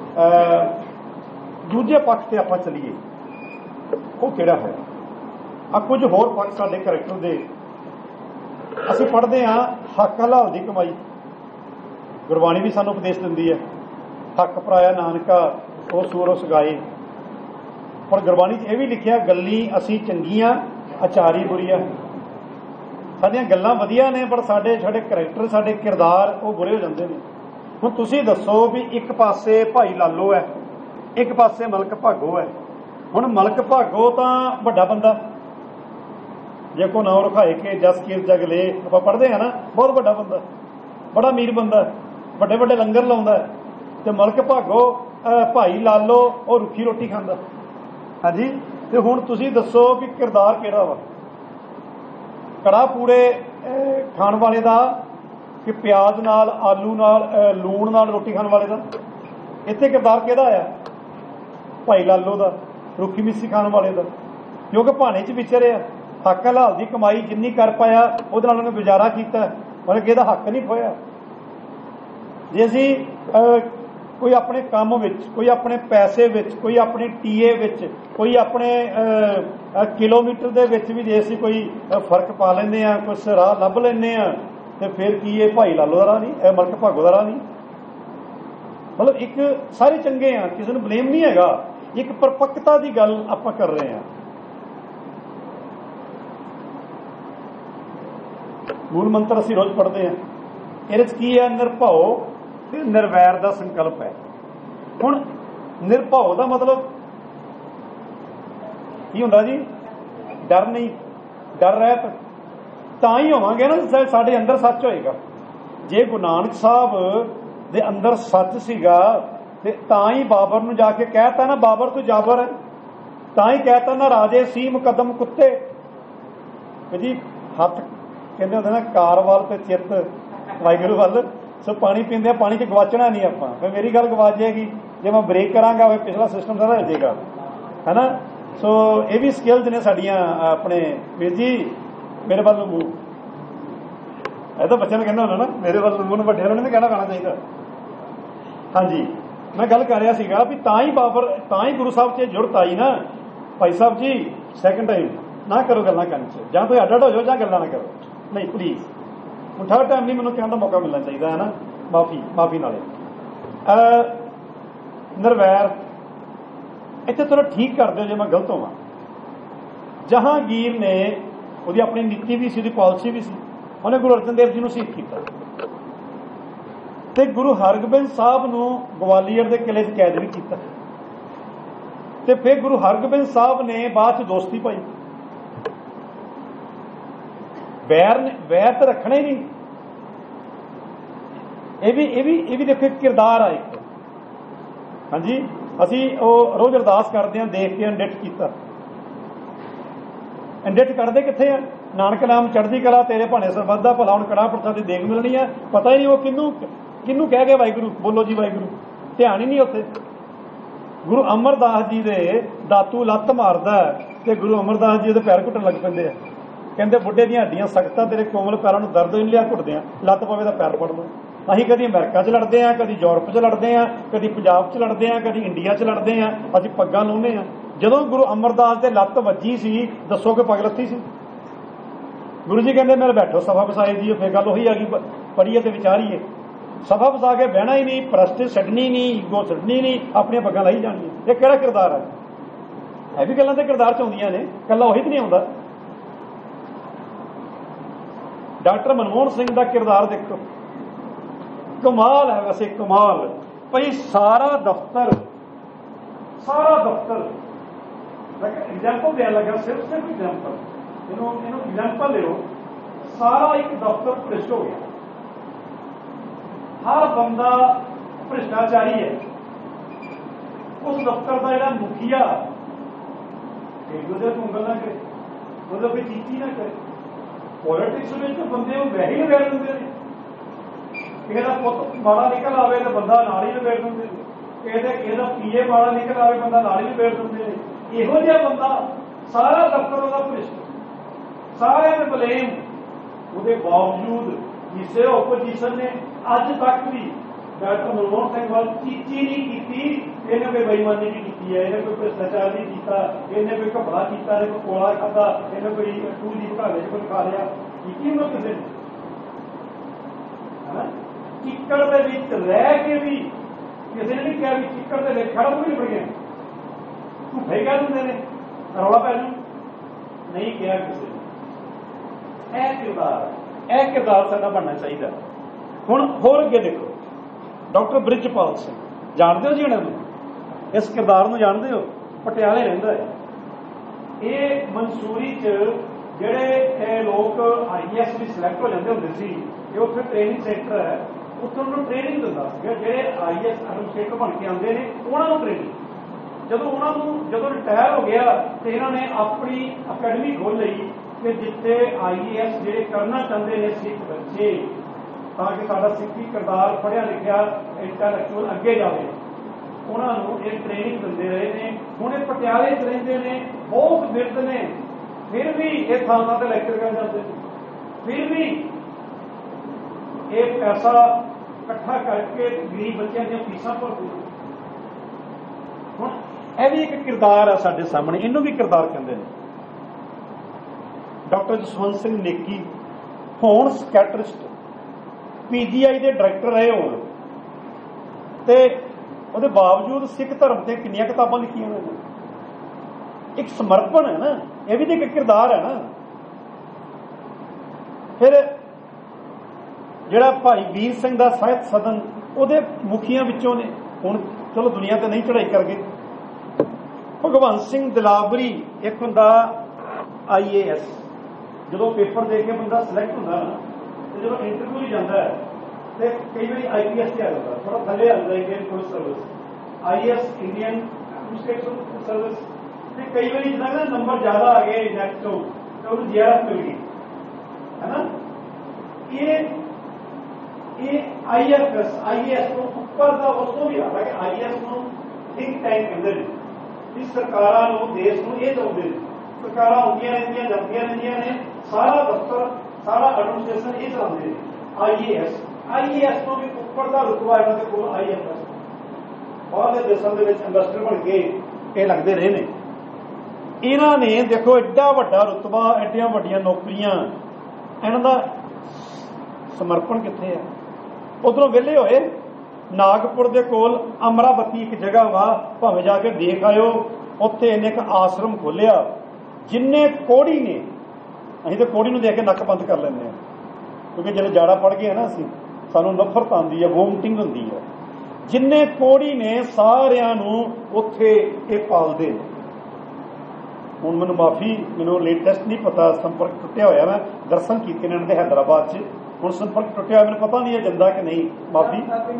ਦੂਜੇ ਪੱਖ ਤੇ ਆਪਾਂ ਚੱਲੀਏ, ਉਹ ਕਿਹੜਾ ਹੈ? ਆ ਕੁਝ ਹੋਰ ਪੱਖ ਸਾਡੇ ਕਰੈਕਟਰ ਦੇ। ਅਸੀਂ ਪੜ੍ਹਦੇ ਹਾਂ ਹੱਕ ਹਲਾਲ ਦੀ ਕਮਾਈ, ਗੁਰਬਾਣੀ ਵੀ ਸਾਨੂੰ ਉਪਦੇਸ਼ ਦਿੰਦੀ ਹੈ, ਹੱਕ ਪਰਾਇਆ ਨਾਨਕਾ ਉਹ ਸੂਰ ਉਸ ਗਾਏ। ਪਰ ਗੁਰਬਾਣੀ 'ਚ ਇਹ ਵੀ ਲਿਖਿਆ ਗੱਲੀ ਅਸੀਂ ਚੰਗੀਆਂ ਅਚਾਰੀ ਬੁਰੀਆਂ। ਸਾਡੀਆਂ ਗੱਲਾਂ ਵਧੀਆ ਨੇ ਪਰ ਸਾਡੇ ਸਾਡੇ ਕਰੈਕਟਰ, ਸਾਡੇ ਕਿਰਦਾਰ ਉਹ ਬੁਰੇ ਹੋ ਜਾਂਦੇ ਨੇ। ਹੁਣ ਤੁਸੀਂ ਦੱਸੋ ਵੀ ਇੱਕ ਪਾਸੇ ਭਾਈ ਲਾਲੋ ਹੈ, ਇੱਕ ਪਾਸੇ ਮਲਕ ਭਾਗੋ ਹੈ। ਹੁਣ ਮਲਕ ਭਾਗੋ ਤਾਂ ਵੱਡਾ ਬੰਦਾ, ਜੇ ਕੋ ਨਾਮ ਰਖਾਏ ਕੇ ਜਸ ਕੀਰ ਜਗ ਲੈ, ਆਪਾਂ ਪੜ੍ਹਦੇ ਹਾਂ ਨਾ, ਬਹੁਤ ਵੱਡਾ ਬੰਦਾ, ਬੜਾ ਅਮੀਰ ਬੰਦਾ, ਵੱਡੇ ਵੱਡੇ ਲੰਗਰ ਲਾਉਂਦਾ। ਤੇ ਮਲਕ ਭਾਗੋ ਭਾਈ ਲਾਲੋ ਉਹ ਰੁੱਖੀ ਰੋਟੀ ਖਾਂਦਾ। ਹਾਂਜੀ, ਤੇ ਹੁਣ ਤੁਸੀਂ ਦੱਸੋ ਵੀ ਕਿਰਦਾਰ ਕਿਹੜਾ ਵਾ? ਕੜਾਹ ਪੂੜੇ ਖਾਣ ਵਾਲੇ ਦਾ ਕਿ ਪਿਆਜ਼ ਨਾਲ, ਆਲੂ ਨਾਲ, ਲੂਣ ਨਾਲ ਰੋਟੀ ਖਾਣ ਵਾਲੇ ਦਾ? ਇੱਥੇ ਕਿਰਦਾਰ ਕਿਹਦਾ ਆ? ਭਾਈ ਲਾਲੋ ਦਾ, ਰੁੱਖੀ ਮਿੱਸੀ ਖਾਣ ਵਾਲੇ ਦਾ, ਕਿਉਂਕਿ ਭਾਣੇ 'ਚ ਵਿਚਰਿਆ, ਹੱਕ ਹਲਾਲ ਦੀ ਕਮਾਈ ਜਿੰਨੀ ਕਰ ਪਾਇਆ ਉਹਦੇ ਨਾਲ ਉਹਨੇ ਗੁਜ਼ਾਰਾ ਕੀਤਾ, ਮਤਲਬ ਕਿ ਇਹਦਾ ਹੱਕ ਨਹੀਂ ਖੋਇਆ। ਜੇ ਅਸੀਂ ਕੋਈ ਆਪਣੇ ਕੰਮ ਵਿੱਚ, ਕੋਈ ਆਪਣੇ ਪੈਸੇ ਵਿੱਚ, ਕੋਈ ਆਪਣੇ ਟੀਏ ਵਿੱਚ, ਕੋਈ ਆਪਣੇ ਕਿਲੋਮੀਟਰ ਦੇ ਵਿੱਚ ਵੀ ਜੇ ਅਸੀਂ ਕੋਈ ਫਰਕ ਪਾ ਲੈਂਦੇ ਹਾਂ, ਕੁਛ ਰਾਹ ਲੱਭ ਲੈਂਦੇ ਹਾਂ, ਤੇ ਫਿਰ ਕੀ ਇਹ ਭਾਈ ਲਾਲੋ ਦਾ ਰਾਹ ਨਹੀਂ, ਇਹ ਮਲਕ ਭਾਗੋ ਦਾ ਰਾਹ ਨਹੀਂ? ਮਤਲਬ ਇੱਕ ਸਾਰੇ ਚੰਗੇ ਆ, ਕਿਸੇ ਨੂੰ ਬਲੇਮ ਨਹੀਂ ਹੈਗਾ, ਇੱਕ ਪਰਪੱਕਤਾ ਦੀ ਗੱਲ ਆਪਾਂ ਕਰ ਰਹੇ ਹਾਂ। ਮੂਲ ਮੰਤਰ ਅਸੀਂ ਰੋਜ਼ ਪੜ੍ਹਦੇ ਹਾਂ, ਇਹਦੇ 'ਚ ਕੀ ਹੈ? ਨਿਰਭਉ ਤੇ ਨਿਰਵੈਰ ਦਾ ਸੰਕਲਪ ਹੈ। ਹੁਣ ਨਿਰਭਉ ਦਾ ਮਤਲਬ ਕੀ ਹੁੰਦਾ ਜੀ? ਡਰ ਨਹੀਂ, ਡਰ ਰਹਿਤ। ਤਾਂ ਹੀ ਹੋਵਾਂਗੇ ਨਾ ਸਾਡੇ ਅੰਦਰ ਸੱਚ ਹੋਏਗਾ। ਜੇ ਗੁਰੂ ਨਾਨਕ ਸਾਹਿਬ ਦੇ ਅੰਦਰ ਸੱਚ ਸੀਗਾ ਤੇ ਤਾਂ ਹੀ ਬਾਬਰ ਨੂੰ ਜਾ ਕੇ ਕਹਿਤਾ ਨਾ ਬਾਬਰ ਤੂੰ ਜਾਬਰ ਹੈ, ਤਾਂ ਹੀ ਕਹਿਤਾ ਨਾ ਰਾਜੇ ਸੀ ਮੁਕੱਦਮ ਕੁੱਤੇ ਜੀ। ਹੱਥ ਕਹਿੰਦੇ ਹੁੰਦੇ ਨਾ ਕਾਰ ਵੱਲ ਤੇ ਚਿੱਤ ਵਾਹਿਗੁਰੂ ਵੱਲ। ਸੋ ਪਾਣੀ ਪੀਂਦੇ ਪਾਣੀ 'ਚ ਗਵਾਚਣਾ ਨਹੀਂ ਆਪਾਂ। ਫਿਰ ਮੇਰੀ ਗੱਲ ਗਵਾਚ ਜਾਏਗੀ, ਜੇ ਮੈਂ ਬ੍ਰੇਕ ਕਰਾਂਗਾ ਫਿਰ ਪਿਛਲਾ ਸਿਸਟਮ ਸਾਰਾ ਹਿਲ ਜਾਏਗਾ, ਹੈ ਨਾ। ਸੋ ਇਹ ਵੀ ਸਕਿੱਲਸ ਨੇ ਸਾਡੀਆਂ। ਆਪਣੇ ਵੀਰ ਜੀ ਮੇਰੇ ਵੱਲ ਨੂੰ ਮੂੰਹ, ਇਹ ਤਾਂ ਬੱਚਿਆਂ ਨੂੰ ਕਹਿੰਦਾ ਹੁੰਦਾ ਨਾ ਮੇਰੇ ਵੱਲ ਨੂੰ ਮੂੰਹ, ਨੂੰ ਵੱਡਿਆਂ ਨੂੰ ਨਹੀਂ ਕਹਿਣਾ ਪੈਣਾ ਚਾਹੀਦਾ। ਹਾਂਜੀ ਮੈਂ ਗੱਲ ਕਰ ਰਿਹਾ ਸੀਗਾ ਵੀ ਤਾਂ ਹੀ ਬਾਬਰ, ਤਾਂ ਹੀ ਗੁਰੂ ਸਾਹਿਬ 'ਚ ਜੁਰਤ ਆਈ ਨਾ ਭਾਈ ਸਾਹਿਬ ਜੀ। ਸੈਕਿੰਡ ਟਾਈਮ ਨਾ ਕਰੋ ਗੱਲਾਂ ਕਰਨ 'ਚ, ਜਾਂ ਕੋਈ ਅੱਡ ਅੱਡ ਹੋ ਜਾਓ ਜਾਂ ਗੱਲਾਂ ਨਾ ਕਰੋ, ਨਹੀਂ ਪਲੀਜ਼। ਹੁਣ ਥਰਡ ਟਾਈਮ ਨਹੀਂ ਮੈਨੂੰ ਕਹਿਣ ਦਾ ਮੌਕਾ ਮਿਲਣਾ ਚਾਹੀਦਾ, ਹੈ ਨਾ। ਮਾਫੀ ਮਾਫੀ ਨਾਲੇ ਨਿਰਵੈਰ ਇੱਥੇ ਥੋੜਾ ਠੀਕ ਕਰ ਦਿਓ ਜੇ ਮੈਂ ਗਲਤ ਹੋਵਾਂ। ਜਹਾਂਗੀਰ ਨੇ ਉਹਦੀ ਆਪਣੀ ਨੀਤੀ ਵੀ ਸੀ, ਉਹਦੀ ਪਾਲਿਸੀ ਵੀ ਸੀ। ਉਹਨੇ ਗੁਰੂ ਅਰਜਨ ਦੇਵ ਜੀ ਨੂੰ ਸ਼ਹੀਦ ਕੀਤਾ ਤੇ ਗੁਰੂ ਹਰਗੋਬਿੰਦ ਸਾਹਿਬ ਨੂੰ ਗਵਾਲੀਅਰ ਦੇ ਕਿਲੇ 'ਚ ਕੈਦ ਵੀ ਕੀਤਾ ਤੇ ਫਿਰ ਗੁਰੂ ਹਰਗੋਬਿੰਦ ਸਾਹਿਬ ਨੇ ਬਾਅਦ 'ਚ ਦੋਸਤੀ ਪਾਈ। ਵੈਰ ਨੇ ਵੈਰ ਤਾਂ ਰੱਖਣਾ ਹੀ ਨਹੀਂ। ਇਹ ਵੀ ਇਹ ਵੀ ਇਹ ਵੀ ਦੇਖੋ ਇੱਕ ਕਿਰਦਾਰ ਆ ਇੱਕ। ਹਾਂਜੀ ਅਸੀਂ ਉਹ ਰੋਜ਼ ਅਰਦਾਸ ਕਰਦੇ ਹਾਂ, ਦੇਖ ਕੇ ਅਨਡਿਟ ਕੀਤਾ। ਅਨਡਿਟ ਕਰਦੇ ਕਿੱਥੇ ਆ? ਨਾਨਕ ਨਾਮ ਚੜ੍ਹਦੀ ਕਲਾ ਤੇਰੇ ਭਾਣੇ ਸਰਬੱਤ ਦਾ ਭਲਾ। ਹੁਣ ਕੜਾਹ ਪ੍ਰਸ਼ਾਦ ਦੀ ਦੇਗ ਮਿਲਣੀ ਆ, ਪਤਾ ਹੀ ਨਹੀਂ ਉਹ ਕਿਹਨੂੰ ਕਿਹਨੂੰ ਕਹਿ ਗਏ ਵਾਹਿਗੁਰੂ, ਬੋਲੋ ਜੀ ਵਾਹਿਗੁਰੂ, ਧਿਆਨ ਹੀ ਨਹੀਂ ਉੱਥੇ। ਗੁਰੂ ਅਮਰਦਾਸ ਜੀ ਦੇ ਦਾਤੂ ਲੱਤ ਮਾਰਦਾ ਤੇ ਗੁਰੂ ਅਮਰਦਾਸ ਜੀ ਉਹਦੇ ਪੈਰ ਘੁੱਟਣ ਲੱਗ ਪੈਂਦੇ ਆ। ਕਹਿੰਦੇ ਬੁੱਢੇ ਦੀਆਂ ਹੱਡੀਆਂ ਸਖਤਾਂ, ਤੇਰੇ ਕੋਮਲ ਪੈਰਾਂ ਨੂੰ ਦਰਦ ਨਹੀਂ ਲਿਆ ਘੁੱਟਦੇ ਆ, ਲੱਤ ਪਵੇ ਦਾ ਪੈਰ ਫੜ ਲਓ। ਅਸੀਂ ਕਦੀ ਅਮਰੀਕਾ 'ਚ ਲੜਦੇ ਹਾਂ, ਕਦੀ ਯੂਰਪ 'ਚ ਲੜਦੇ ਹਾਂ, ਕਦੀ ਪੰਜਾਬ 'ਚ ਲੜਦੇ ਹਾਂ, ਕਦੀ ਇੰਡੀਆ 'ਚ ਲੜਦੇ ਹਾਂ। ਅਸੀਂ ਪੱਗਾਂ ਲਾਉਂਦੇ ਹਾਂ। ਜਦੋਂ ਗੁਰੂ ਅਮਰਦਾਸ ਦੇ ਲੱਤ ਵੱਜੀ ਸੀ, ਦੱਸੋ ਕਿ ਪੱਗ ਲੱਥੀ ਸੀ? ਗੁਰੂ ਜੀ ਕਹਿੰਦੇ ਮੇਰੇ ਬੈਠੋ ਸਭਾ ਵਸਾਏ ਜੀ। ਫਿਰ ਗੱਲ ਉਹੀ ਆ ਗਈ, ਪੜ੍ਹੀਏ ਤੇ ਵਿਚਾਰੀਏ। ਸਭਾ ਵਸਾ ਕੇ ਬਹਿਣਾ ਹੀ ਨਹੀਂ, ਪ੍ਰਸਟਿਜ ਛੱਡਣੀ ਨਹੀਂ, ਈਗੋ ਛੱਡਣੀ ਨਹੀਂ, ਆਪਣੀਆਂ ਪੱਗਾਂ ਲਾਈ ਜਾਣੀਆਂ। ਇਹ ਕਿਹੜਾ ਕਿਰਦਾਰ ਹੈ? ਇਹ ਵੀ ਗੱਲਾਂ ਤੇ ਕਿਰਦਾਰ 'ਚ ਆਉਂਦੀਆਂ ਨੇ, ਇਕੱਲਾ ਉਹੀ ਤੇ ਨਹੀਂ ਆਉਂਦਾ। ਡਾਕਟਰ ਮਨਮੋਹਨ ਸਿੰਘ ਦਾ ਕਿਰਦਾਰ ਦੇਖੋ, ਕਮਾਲ ਹੈ ਵੈਸੇ, ਕਮਾਲ। ਭਾਈ ਸਾਰਾ ਦਫ਼ਤਰ ਸਾਰਾ ਦਫ਼ਤਰ ਐਗਜ਼ਾਮਪਲ ਦੇਣ ਲੱਗਾ, ਸਿਰਫ ਸਿਰਫ ਐਗਜ਼ਾਮਪਲ, ਇਹਨੂੰ ਇਹਨੂੰ ਐਗਜ਼ਾਮਪਲ ਲਿਓ। ਸਾਰਾ ਇੱਕ ਦਫ਼ਤਰ ਭ੍ਰਿਸ਼ਟ ਹੋ ਗਿਆ, ਹਰ ਬੰਦਾ ਭ੍ਰਿਸ਼ਟਾਚਾਰੀ ਹੈ। ਉਸ ਦਫ਼ਤਰ ਦਾ ਜਿਹੜਾ ਮੁਖੀਆ ਇੱਕ ਦੂਜੇ ਨੂੰ ਉਂਗਲ ਨਾ ਕਰੇ, ਉਹਦਾ ਕੋਈ ਚੀਚੀ ਨਾ ਕਰੇ। ਪੋਲੀਟਿਕਸ ਵਿੱਚ ਬੰਦੇ ਨੂੰ ਵੈਸੇ ਹੀ ਲਵੇੜ ਦਿੰਦੇ ਨੇ। ਕਿਸੇ ਦਾ ਪੁੱਤ ਮਾੜਾ ਨਿਕਲ ਆਵੇ ਤਾਂ ਬੰਦਾ ਨਾਲ ਹੀ ਲਵੇੜ ਦਿੰਦੇ ਨੇ। ਕਿਸੇ ਕਿਸੇ ਦਾ ਪੀਏ ਮਾੜਾ ਨਿਕਲ ਆਵੇ ਬੰਦਾ ਨਾਲ ਹੀ ਲਵੇੜ ਦਿੰਦੇ ਨੇ। ਇਹੋ ਜਿਹਾ ਬੰਦਾ ਸਾਰਾ ਦਫ਼ਤਰ ਉਹਦਾ ਭ੍ਰਿਸ਼ਟ, ਸਾਰਿਆਂ ਨੇ ਬਲੇਮ। ਉਹਦੇ ਬਾਵਜੂਦ ਕਿਸੇ ਓਪੋਜੀਸ਼ਨ ਨੇ ਅੱਜ ਤੱਕ ਵੀ ਡਾਕਟਰ ਮਨਮੋਹਨ ਸਿੰਘ ਵੱਲ ਚੀਚੀ ਨਹੀਂ ਕੀਤੀ। ਇਹਨੇ ਕੋਈ ਬੇਈਮਾਨੀ ਨਹੀਂ ਕੀਤੀ ਹੈ, ਇਹਨੇ ਕੋਈ ਭ੍ਰਿਸ਼ਟਾਚਾਰ ਨਹੀਂ ਕੀਤਾ, ਇਹਨੇ ਕੋਈ ਘਪਲਾ ਕੀਤਾ, ਇਹਨੇ ਕੋਈ ਕੋਲਾ ਖਾਧਾ, ਇਹਨੇ ਕੋਈ ਟੂ ਦੀ ਘਾਲੇ 'ਚ ਕੋਈ ਖਾ ਲਿਆ। ਕੀਤੀ ਉਹਨਾਂ ਕਿਸੇ ਨੇ? ਹੈ ਚਿੱਕੜ ਦੇ ਵਿੱਚ ਰਹਿ ਕੇ ਵੀ ਕਿਸੇ ਨੇ ਨਹੀਂ ਕਿਹਾ ਵੀ ਚਿੱਕੜ ਦੇ ਵਿੱਚ ਖੜ੍ਹ ਵੀ ਨਹੀਂ ਪੜੀਆਂ। ਝੂਠੇ ਕਹਿ ਦਿੰਦੇ ਨੇ, ਰੌਲਾ ਪੈ ਜੂ, ਨਹੀਂ ਕਿਹਾ ਕਿਸੇ ਨੇ। ਇਹ ਕਿਰਦਾਰ ਇਹ ਕਿਰਦਾਰ ਸਾਡਾ ਬਣਨਾ ਚਾਹੀਦਾ। ਹੁਣ ਹੋਰ ਅੱਗੇ ਦੇਖੋ, ਡਾਕਟਰ ਬ੍ਰਿਜਪਾਲ ਸਿੰਘ, ਜਾਣਦੇ ਹੋ ਜੀ ਇਹਨਾਂ ਨੂੰ? ਇਸ ਕਿਰਦਾਰ ਨੂੰ ਜਾਣਦੇ ਹੋ? ਪਟਿਆਲੇ ਰਹਿੰਦਾ ਹੈ। ਇਹ ਮਨਸੂਰੀ 'ਚ ਜਿਹੜੇ ਲੋਕ ਆਈ ਏ ਐਸ ਵੀ ਸਿਲੈਕਟ ਹੋ ਜਾਂਦੇ ਹੁੰਦੇ ਸੀ, ਇਹ ਉੱਥੇ ਟ੍ਰੇਨਿੰਗ ਸੈਂਟਰ ਹੈ, ਉੱਥੇ ਉਹਨਾਂ ਨੂੰ ਟ੍ਰੇਨਿੰਗ ਦਿੰਦਾ ਸੀਗਾ। ਜਿਹੜੇ ਆਈ ਏ ਐਸ ਐਡਮਿਨਿਸਟ੍ਰੇਟਰ ਬਣ ਕੇ ਆਉਂਦੇ ਨੇ ਉਹਨਾਂ ਨੂੰ ਟ੍ਰੇਨਿੰਗ। ਜਦੋਂ ਉਹਨਾਂ ਨੂੰ ਜਦੋਂ ਰਿਟਾਇਰ ਹੋ ਗਿਆ ਤੇ ਇਹਨਾਂ ਨੇ ਆਪਣੀ ਅਕੈਡਮੀ ਖੋਲ੍ਹ ਲਈ ਕਿ ਜਿੱਥੇ ਆਈ ਏ ਐਸ ਜਿਹੜੇ ਕਰਨਾ ਚਾਹੁੰਦੇ ਨੇ ਸਿੱਖ ਬੱਚੇ, ਤਾਂ ਕਿ ਸਾਡਾ ਸਿੱਖੀ ਕਿਰਦਾਰ ਪੜ੍ਹਿਆ ਲਿਖਿਆ ਇੰਟੈਲੈਕਚੁਅਲ ਅੱਗੇ ਜਾਵੇ, ਉਹਨਾਂ ਨੂੰ ਇਹ ਟ੍ਰੇਨਿੰਗ ਦਿੰਦੇ ਰਹੇ ਨੇ। ਹੁਣ ਇਹ ਪਟਿਆਲੇ 'ਚ ਰਹਿੰਦੇ ਨੇ, ਬਹੁਤ ਬਿਰਧ ਨੇ, ਫਿਰ ਵੀ ਇਹ ਥਾਵਾਂ ਤੇ ਲੈਕਚਰ ਕਰ ਜਾਂਦੇ ਨੇ, ਫਿਰ ਵੀ ਇਹ ਪੈਸਾ ਇਕੱਠਾ ਕਰਕੇ ਗਰੀਬ ਬੱਚਿਆਂ ਦੀਆਂ ਫੀਸਾਂ ਭਰਦੇ। ਹੁਣ ਇਹ ਵੀ ਇੱਕ ਕਿਰਦਾਰ ਆ ਸਾਡੇ ਸਾਹਮਣੇ, ਇਹਨੂੰ ਵੀ ਕਿਰਦਾਰ ਕਹਿੰਦੇ ਨੇ। ਡਾਕਟਰ ਜਸਵੰਤ ਸਿੰਘ ਨੇਕੀ ਹੋਣ ਸਕੈਟਰਿਸਟ, ਪੀ ਜੀ ਆਈ ਦੇ ਡਾਇਰੈਕਟਰ ਰਹੇ ਹੋਣ, ਤੇ ਉਹਦੇ ਬਾਵਜੂਦ ਸਿੱਖ ਧਰਮ ਤੇ ਕਿੰਨੀਆਂ ਕਿਤਾਬਾਂ ਲਿਖੀਆਂ ਹੋਈਆਂ ਨੇ। ਇੱਕ ਸਮਰਪਣ ਹੈ ਨਾ, ਇਹ ਵੀ ਤਾਂ ਇੱਕ ਕਿਰਦਾਰ ਹੈ ਨਾ। ਫਿਰ ਜਿਹੜਾ ਭਾਈ ਵੀਰ ਸਿੰਘ ਦਾ ਸਾਹਿਤ ਸਦਨ, ਉਹਦੇ ਮੁਖੀਆਂ ਵਿੱਚੋਂ ਨੇ। ਹੁਣ ਚਲੋ ਦੁਨੀਆ ਤੇ ਨਹੀਂ ਚੜ੍ਹਾਈ ਕਰ ਗਏ। ਭਗਵੰਤ ਸਿੰਘ ਦਿਲਾਵਰੀ ਇੱਕ ਹੁੰਦਾ ਆਈ ਏ ਐਸ, ਜਦੋਂ ਪੇਪਰ ਦੇ ਕੇ ਬੰਦਾ ਸਿਲੈਕਟ ਹੁੰਦਾ ਨਾ, ਤੇ ਜਦੋਂ ਇੰਟਰਵਿਊ ਹੀ ਜਾਂਦਾ ਹੈ ਤੇ ਕਈ ਵਾਰੀ ਆਈ ਪੀ ਐਸ ਤੇ ਆ ਜਾਂਦਾ, ਥੋੜਾ ਥੱਲੇ ਆ ਜਾਂਦਾ Indian police service, I S Indian administration service, ਤੇ ਕਈ ਵਾਰੀ ਜਿੱਦਾਂ ਕਿ ਨੰਬਰ ਜ਼ਿਆਦਾ ਆ ਗਏ ਨੈਟ ਤੋਂ ਤੇ ਉਹਨੂੰ ਜੀ ਆਰ ਐਫ ਮਿਲ ਗਈ ਹੈ ਨਾ। ਇਹ ਇਹ I F S I S ਤੋਂ ਉੱਪਰ ਦਾ ਉਸ ਤੋਂ ਵੀ ਆਦਾ ਕਿ ਆਈ ਐਸ ਨੂੰ ਥਿੰਕ ਟੈਂਕ ਕਹਿੰਦੇ ਨੇ, ਵੀ ਸਰਕਾਰਾਂ ਨੂੰ ਦੇਸ਼ ਨੂੰ ਇਹ ਚਾਹੁੰਦੇ ਨੇ, ਸਰਕਾਰਾਂ ਹੁੰਦੀਆਂ ਰਹਿੰਦੀਆਂ ਜਾਂਦੀਆਂ ਰਹਿੰਦੀਆਂ ਨੇ, ਸਾਰਾ ਦਫ਼ਤਰ ਸਾਰਾ ਐਡਮਿਨਿਸਟ੍ਰੇਸ਼ਨ ਇਹ ਚਲਾਉਂਦੇ ਨੇ ਆਈ A S I A S ਤੋਂ ਵੀ ਉੱਪਰ ਦਾ ਰੁਤਬਾ ਇਹਨਾਂ ਦੇ ਕੋਲ ਆਈ ਐਫ ਐਸ। ਬਾਹਰਲੇ ਦੇਸ਼ਾਂ ਦੇ ਵਿੱਚ ਇਨਵੈਸਟਰ ਬਣ ਕੇ ਇਹ ਲੱਗਦੇ ਰਹੇ ਨੇ। ਇਹਨਾਂ ਨੇ ਦੇਖੋ ਐਡਾ ਵੱਡਾ ਰੁਤਬਾ, ਐਡੀਆਂ ਵੱਡੀਆਂ ਨੌਕਰੀਆਂ, ਇਹਨਾਂ ਦਾ ਸਮਰਪਣ ਕਿੱਥੇ ਆ। ਉਧਰੋਂ ਵਿਹਲੇ ਹੋਏ ਨਾਗਪੁਰ ਦੇ ਕੋਲ ਅਮਰਾਵਤੀ ਇੱਕ ਜਗ੍ਹਾ ਵਾ, ਭਾਵੇਂ ਜਾ ਕੇ ਦੇਖ ਆਇਓ, ਉੱਥੇ ਇਹਨੇ ਇੱਕ ਆਸ਼ਰਮ ਖੋਲਿਆ। ਜਿੰਨੇ ਕੋੜੀ ਨੇ, ਅਸੀਂ ਤਾਂ ਕੋੜੀ ਨੂੰ ਦੇਖ ਕੇ ਨੱਕ ਬੰਦ ਕਰ ਲੈਂਦੇ ਹਾਂ, ਕਿਉਂਕਿ ਜਦੋਂ ਜਾੜਾ ਪੜ ਗਏ ਨਾ ਅਸੀਂ, ਸਾਨੂੰ ਨਫ਼ਰਤ ਆਉਂਦੀ ਹੈ, ਵੋਮਟਿੰਗ ਹੁੰਦੀ ਹੈ। ਜਿੰਨੇ ਕੋੜੀ ਨੇ ਸਾਰਿਆਂ ਨੂੰ ਉੱਥੇ ਇਹ ਪਾਲਦੇ ਨੇ। ਹੁਣ ਮੈਨੂੰ ਮਾਫੀ, ਮੈਨੂੰ ਲੇਟੈਸਟ ਨਹੀਂ ਪਤਾ, ਸੰਪਰਕ ਟੁੱਟਿਆ ਹੋਇਆ, ਮੈਂ ਦਰਸ਼ਨ ਕੀਤੇ ਨੇ ਇਹਨਾਂ ਦੇ ਹੈਦਰਾਬਾਦ 'ਚ, ਹੁਣ ਸੰਪਰਕ ਟੁੱਟਿਆ ਮੈਨੂੰ ਪਤਾ ਨਹੀਂ ਹੈ ਜਿੰਦਾ ਕਿ ਨਹੀਂ, ਮਾਫੀ।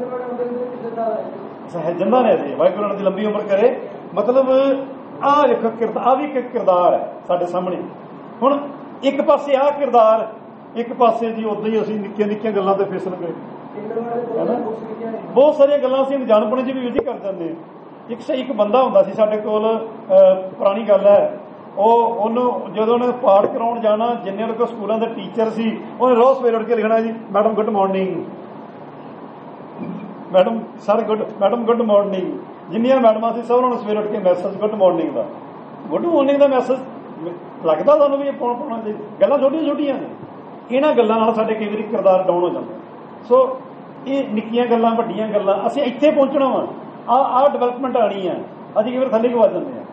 ਜਿੰਦਾ ਨੇ ਜੀ, ਵਾਹਿਗੁਰੂ ਉਹਨਾਂ ਦੀ ਲੰਬੀ ਉਮਰ ਕਰੇ। ਮਤਲਬ ਆਹ ਵੇਖੋ ਕਿਰਦਾਰ, ਆਹ ਵੀ ਇੱਕ ਕਿਰਦਾਰ ਹੈ ਸਾਡੇ ਸਾਹਮਣੇ। ਹੁਣ ਇੱਕ ਪਾਸੇ ਆਹ ਕਿਰਦਾਰ, ਇੱਕ ਪਾਸੇ ਜੀ ਉਦਾਂ ਹੀ ਅਸੀਂ ਨਿੱਕੀਆਂ ਨਿੱਕੀਆਂ ਗੱਲਾਂ ਤੇ ਫਿਸਲ ਗਏ, ਬਹੁਤ ਸਾਰੀਆਂ ਗੱਲਾਂ ਅਸੀਂ ਅਣਜਾਣਪੁਣੇ 'ਚ ਵੀ ਯੂਜ਼ ਕਰ ਜਾਂਦੇ ਹਾਂ। ਇੱਕ ਸੇ ਇੱਕ ਬੰਦਾ ਹੁੰਦਾ ਸੀ ਸਾਡੇ ਕੋਲ, ਪੁਰਾਣੀ ਗੱਲ ਹੈ, ਉਹ ਉਹਨੂੰ ਜਦੋਂ ਉਹਨੇ ਪਾਠ ਕਰਾਉਣ ਜਾਣਾ, ਜਿੰਨੇ ਉਹਦੇ ਕੋਲ ਸਕੂਲਾਂ ਦੇ ਟੀਚਰ ਸੀ, ਉਹਨੇ ਰੋਜ਼ ਸਵੇਰੇ ਉੱਠ ਕੇ ਲਿਖਣਾ ਜੀ madam good morning, madam sir good, madam good morning. ਜਿੰਨੀਆਂ ਮੈਡਮਾਂ ਸੀ ਸਭ ਉਹਨਾਂ ਨੂੰ ਸਵੇਰੇ ਉੱਠ ਕੇ ਮੈਸੇਜ ਗੁੱਡ ਮਾਰਨਿੰਗ ਦਾ, ਗੁੱਡ ਮਾਰਨਿੰਗ ਦਾ ਮੈਸੇਜ ਲੱਗਦਾ ਸਾਨੂੰ ਵੀ ਇਹ ਪਾਉਣਾ ਪਾਉਣਾ ਚਾਹੀਦਾ। ਗੱਲਾਂ ਛੋਟੀਆਂ ਛੋਟੀਆਂ ਨੇ, ਇਹਨਾਂ ਗੱਲਾਂ ਨਾਲ ਸਾਡੇ ਕਈ ਵਾਰੀ ਕਿਰਦਾਰ ਡਾਊਨ ਹੋ ਜਾਂਦਾ। ਸੋ ਇਹ ਨਿੱਕੀਆਂ ਗੱਲਾਂ, ਵੱਡੀਆਂ ਗੱਲਾਂ, ਅਸੀਂ ਇੱਥੇ ਪਹੁੰਚਣਾ ਵਾ, ਆਹ ਆਹ ਡਿਵੈਲਪਮੈਂਟ ਆਉਣੀ ਹੈ, ਅਸੀਂ ਕਈ ਵਾਰ ਥੱਲੇ ਗਵਾ ਜਾਂਦੇ ਹਾਂ।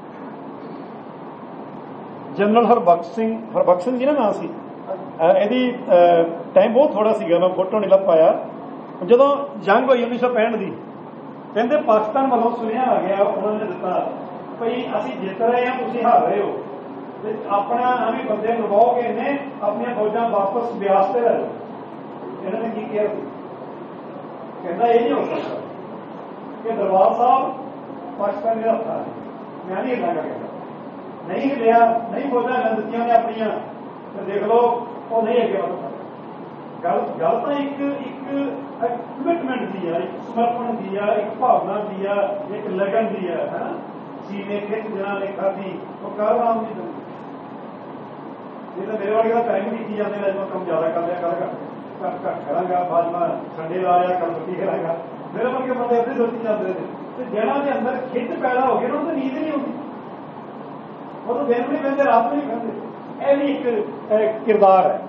ਜਨਰਲ ਹਰਬਖਸ਼ ਸਿੰਘ, ਹਰਬਖਸ਼ ਸਿੰਘ ਜੀ ਨਾ ਨਾਂ ਸੀ ਇਹਦੀ, ਟਾਈਮ ਬਹੁਤ ਥੋੜਾ ਸੀਗਾ, ਮੈਂ ਫੋਟੋ ਨਹੀਂ ਲੱਭ ਪਾਇਆ। ਜਦੋਂ ਜੰਗ ਹੋਈ ਉੱਨੀ ਸੌ ਪੈਂਹਠ ਦੀ, ਕਹਿੰਦੇ ਪਾਕਿਸਤਾਨ ਵੱਲੋਂ ਸੁਨੇਹਾ ਆ ਗਿਆ, ਉਹਨਾਂ ਨੇ ਦਿੱਤਾ ਭਈ ਅਸੀਂ ਜਿੱਤ ਰਹੇ ਹਾਂ, ਤੁਸੀਂ ਹਾਰ ਰਹੇ ਹੋ, ਤੇ ਆਪਣਾ ਐਵੇਂ ਬੰਦੇ ਲਵਾਓ ਕਿ ਇਹਨੇ ਆਪਣੀਆਂ ਫੌਜਾਂ ਵਾਪਸ ਬਿਆਸ ਤੇ ਲੈ ਲਓ। ਇਹਨਾਂ ਨੇ ਕੀ ਕਿਹਾ, ਕਹਿੰਦਾ ਇਹ ਨਹੀਂ ਹੋ ਸਕਦਾ ਕਿ ਦਰਬਾਰ ਸਾਹਿਬ ਪਾਕਿਸਤਾਨ ਦੇ ਹੱਥਾਂ ਹੈ, ਮੈਂ ਨਹੀਂ ਹਿੱਲਾਂਗਾ। ਕਹਿੰਦਾ ਨਹੀਂ ਹਿੱਲਿਆ, ਨਹੀਂ ਫੌਜਾਂ ਹਿੱਲਣ ਦਿੱਤੀਆਂ ਨੇ ਆਪਣੀਆਂ, ਤੇ ਦੇਖ ਲਓ ਉਹ ਨਹੀਂ ਅੱਗੇ ਵੱਧ ਸਕਦਾ। ਗੱਲ ਗੱਲ ਤਾਂ ਇੱਕ ਇੱਕ ਕਮਿਟਮੈਂਟ ਦੀ ਆ, ਇੱਕ ਸਮਰਪਣ ਦੀ ਆ, ਇੱਕ ਭਾਵਨਾ ਦੀ ਆ, ਇੱਕ ਲਗਨ ਦੀ ਆ, ਹੈ ਨਾ। ਸੀਨੇ ਖਿੱਚ ਜਿਹਨਾਂ ਨੇ ਖਾਧੀ ਉਹ ਕਰ ਆਰਾਮ ਨਹੀਂ ਦਿੰਦੀ। ਇਹ ਤਾਂ ਮੇਰੇ ਵਰਗੇ ਦਾ ਟਾਈਮ ਨਹੀਂ ਕੀ ਜਾਂਦੇ, ਅੱਜ ਮੈਂ ਕੰਮ ਜ਼ਿਆਦਾ ਕਰ ਲਿਆ, ਕਰ ਘੱਟ ਘੱਟ ਕਰਾਂਗਾ, ਬਾਅਦ ਮੈਂ ਸੰਡੇ ਲਾ ਲਿਆ, ਕੰਮ ਕੀ ਕਰਾਂਗਾ। ਮੇਰੇ ਵਰਗੇ ਬੰਦੇ ਇੱਥੇ ਸੋਚੀ ਜਾਂਦੇ ਨੇ, ਤੇ ਜਿਹਨਾਂ ਦੇ ਅੰਦਰ ਖਿੱਚ ਪੈਦਾ ਹੋ ਗਈ ਉਹਨਾਂ ਨੂੰ ਤਾਂ ਨੀਂਦ ਨਹੀਂ ਆਉਂਦੀ, ਉਹ ਤਾਂ ਦਿਨ ਵੀ ਨਹੀਂ ਪੈਂਦੇ, ਰਾਤ ਵੀ ਨਹੀਂ ਪੈਂਦੇ। ਇਹ ਵੀ ਇੱਕ ਕਿਰਦਾਰ ਹੈ।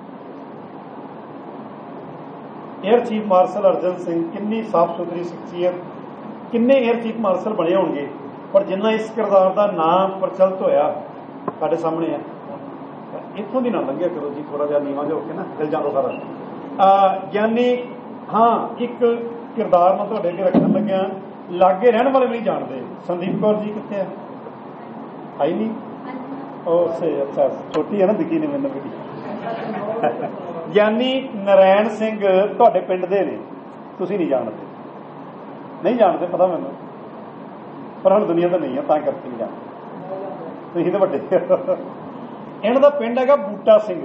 Air chief marshal Arjan Singh, ਕਿੰਨੀ ਸਾਫ਼ ਸੁਥਰੀ ਸ਼ਖਸੀਅਤ, ਕਿੰਨੇ ਏਅਰ ਚੀਫ ਮਾਰਸ਼ਲ ਬਣੇ ਹੋਣਗੇ, ਪਰ ਜਿੰਨਾ ਇਸ ਕਿਰਦਾਰ ਦਾ ਨਾਮ ਪ੍ਰਚਲਿਤ ਹੋਇਆ ਸਾਡੇ ਸਾਹਮਣੇ ਹੈ। ਇੱਥੋਂ ਦੀ ਨਾ ਲੰਘਿਆ ਕਰੋ ਜੀ, ਥੋੜਾ ਜਿਹਾ ਨੀਵਾਂ ਜਿਹਾ ਹੋ ਕੇ ਨਾ ਹਿਲ ਜਾਂਦਾ ਸਾਰਾ। ਯਾਨੀ ਹਾਂ, ਇੱਕ ਕਿਰਦਾਰ ਮੈਂ ਤੁਹਾਡੇ ਅੱਗੇ ਰੱਖਣ ਲੱਗਿਆ, ਲਾਗੇ ਰਹਿਣ ਵਾਲੇ ਵੀ ਨਹੀਂ ਜਾਣਦੇ। ਸੰਦੀਪ ਕੌਰ ਜੀ ਕਿੱਥੇ ਆ, ਆਈ ਨਹੀਂ ਉਹ ਸੇ, ਅੱਛਾ ਛੋਟੀ ਹੈ ਨਾ, ਦਿਖੀ ਨਹੀਂ ਮੈਨੂੰ ਵੀ। ਗਿਆਨੀ ਨਰੈਣ ਸਿੰਘ ਤੁਹਾਡੇ ਪਿੰਡ ਦੇ ਨੇ, ਤੁਸੀਂ ਨਹੀਂ ਜਾਣਦੇ, ਨਹੀਂ ਜਾਣਦੇ ਪਤਾ ਮੈਨੂੰ, ਪਰ ਹੁਣ ਦੁਨੀਆ ਤਾਂ ਨਹੀਂ ਹੈ ਤਾਂ ਕਰਕੇ ਨਹੀਂ ਜਾਣਦੇ, ਤੁਸੀਂ ਤਾਂ ਵੱਡੇ। ਇਹਨਾਂ ਦਾ ਪਿੰਡ ਹੈਗਾ ਬੂਟਾ ਸਿੰਘ,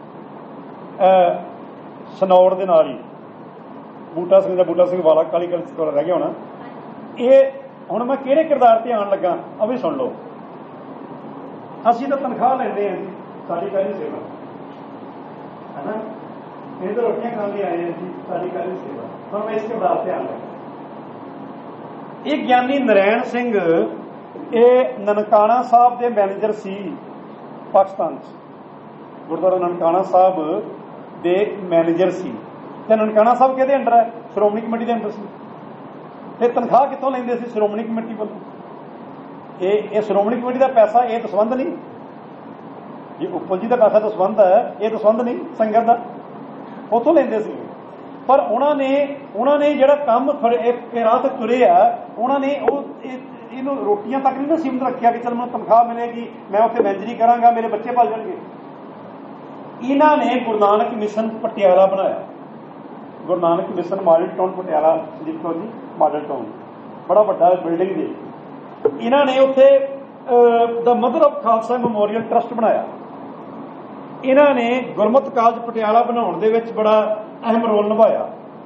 ਸਨੌੜ ਦੇ ਨਾਲ ਹੀ ਬੂਟਾ ਸਿੰਘ ਦਾ, ਬੂਟਾ ਸਿੰਘ ਵਾਲਾ ਕਾਲੀ ਕਾਲੀ ਕੋਲ ਰਹਿ ਗਿਆ ਹੋਣਾ। ਇਹ ਹੁਣ ਮੈਂ ਕਿਹੜੇ ਕਿਰਦਾਰ ਤੇ ਆਉਣ ਲੱਗਾ, ਉਹ ਵੀ ਸੁਣ ਲਓ। ਅਸੀਂ ਤਾਂ ਤਨਖਾਹ ਲੈਂਦੇ ਹਾਂ ਜੀ, ਸਾਡੀ ਕਾਹਦੀ ਸੇਵਾ ਹੈ ਨਾ, ਇਹ ਤਾਂ ਰੋਟੀਆਂ ਖਾਣ ਲਈ ਆਏ ਹਾਂ ਜੀ, ਸਾਡੀ ਕਾਹਦੀ ਸੇਵਾ। ਹੁਣ ਮੈਂ ਇਸ ਕਿਰਦਾਰ ਤੇ ਆਉਣ ਲੱਗਾ। ਇਹ ਗਿਆਨੀ ਨਰੈਣ ਸਿੰਘ, ਇਹ ਨਨਕਾਣਾ ਸਾਹਿਬ ਦੇ ਮੈਨੇਜਰ ਸੀ ਪਾਕਿਸਤਾਨ 'ਚ, ਗੁਰਦੁਆਰਾ ਨਨਕਾਣਾ ਸਾਹਿਬ ਦੇ ਮੈਨੇਜਰ ਸੀ। ਤੇ ਨਨਕਾਣਾ ਸਾਹਿਬ ਕਿਹਦੇ ਅੰਡਰ ਹੈ, ਸ਼੍ਰੋਮਣੀ ਕਮੇਟੀ ਦੇ ਅੰਡਰ ਸੀ। ਤੇ ਤਨਖਾਹ ਕਿੱਥੋਂ ਲੈਂਦੇ ਸੀ, ਸ਼੍ਰੋਮਣੀ ਕਮੇਟੀ ਵੱਲੋਂ। ਇਹ ਇਹ ਸ਼੍ਰੋਮਣੀ ਕਮੇਟੀ ਦਾ ਪੈਸਾ, ਇਹ ਦਸਵੰਧ ਨਹੀਂ ਜੀ, ਉੱਪਰ ਜੀ ਦਾ ਪੈਸਾ ਦਸਵੰਧ ਹੈ, ਇਹ ਦਸਵੰਧ ਨਹੀਂ ਸੰਗਤ ਦਾ, ਉੱਥੋਂ ਲੈਂਦੇ ਸੀ। ਪਰ ਉਹਨਾਂ ਨੇ ਉਹਨਾਂ ਨੇ ਜਿਹੜਾ ਕੰਮ ਇਹ ਰਾਹ ਤੇ ਤੁਰੇ ਆ, ਉਹਨਾਂ ਨੇ ਉਹ ਇਹਨੂੰ ਰੋਟੀਆਂ ਤੱਕ ਨਹੀਂ ਨਾ ਸੀਮਤ ਰੱਖਿਆ ਕਿ ਚਲ ਮੈਨੂੰ ਤਨਖਾਹ ਮਿਲੇਗੀ, ਮੈਂ ਉੱਥੇ ਮੈਨੇਜਰੀ ਕਰਾਂਗਾ, ਮੇਰੇ ਬੱਚੇ ਪਲ ਜਾਣਗੇ। ਇਹਨਾਂ ਨੇ ਗੁਰੂ ਨਾਨਕ ਮਿਸ਼ਨ ਪਟਿਆਲਾ ਬਣਾਇਆ। Guru Nanak mission model town Patiala ਜਿੱਥੋਂ ਜੀ ਮਾਡਲ ਟਾਊਨ ਬੜਾ ਵੱਡਾ ਬਿਲਡਿੰਗ ਜੀ। ਇਹਨਾਂ ਨੇ ਉੱਥੇ the mother of Khalsa memorial trust ਬਣਾਇਆ। ਇਹਨਾਂ ਨੇ ਗੁਰਮਤਿ ਕਾਲਜ ਪਟਿਆਲਾ ਬਣਾਉਣ ਦੇ ਵਿੱਚ ਬੜਾ ਅਹਿਮ ਰੋਲ ਨਿਭਾਇਆ।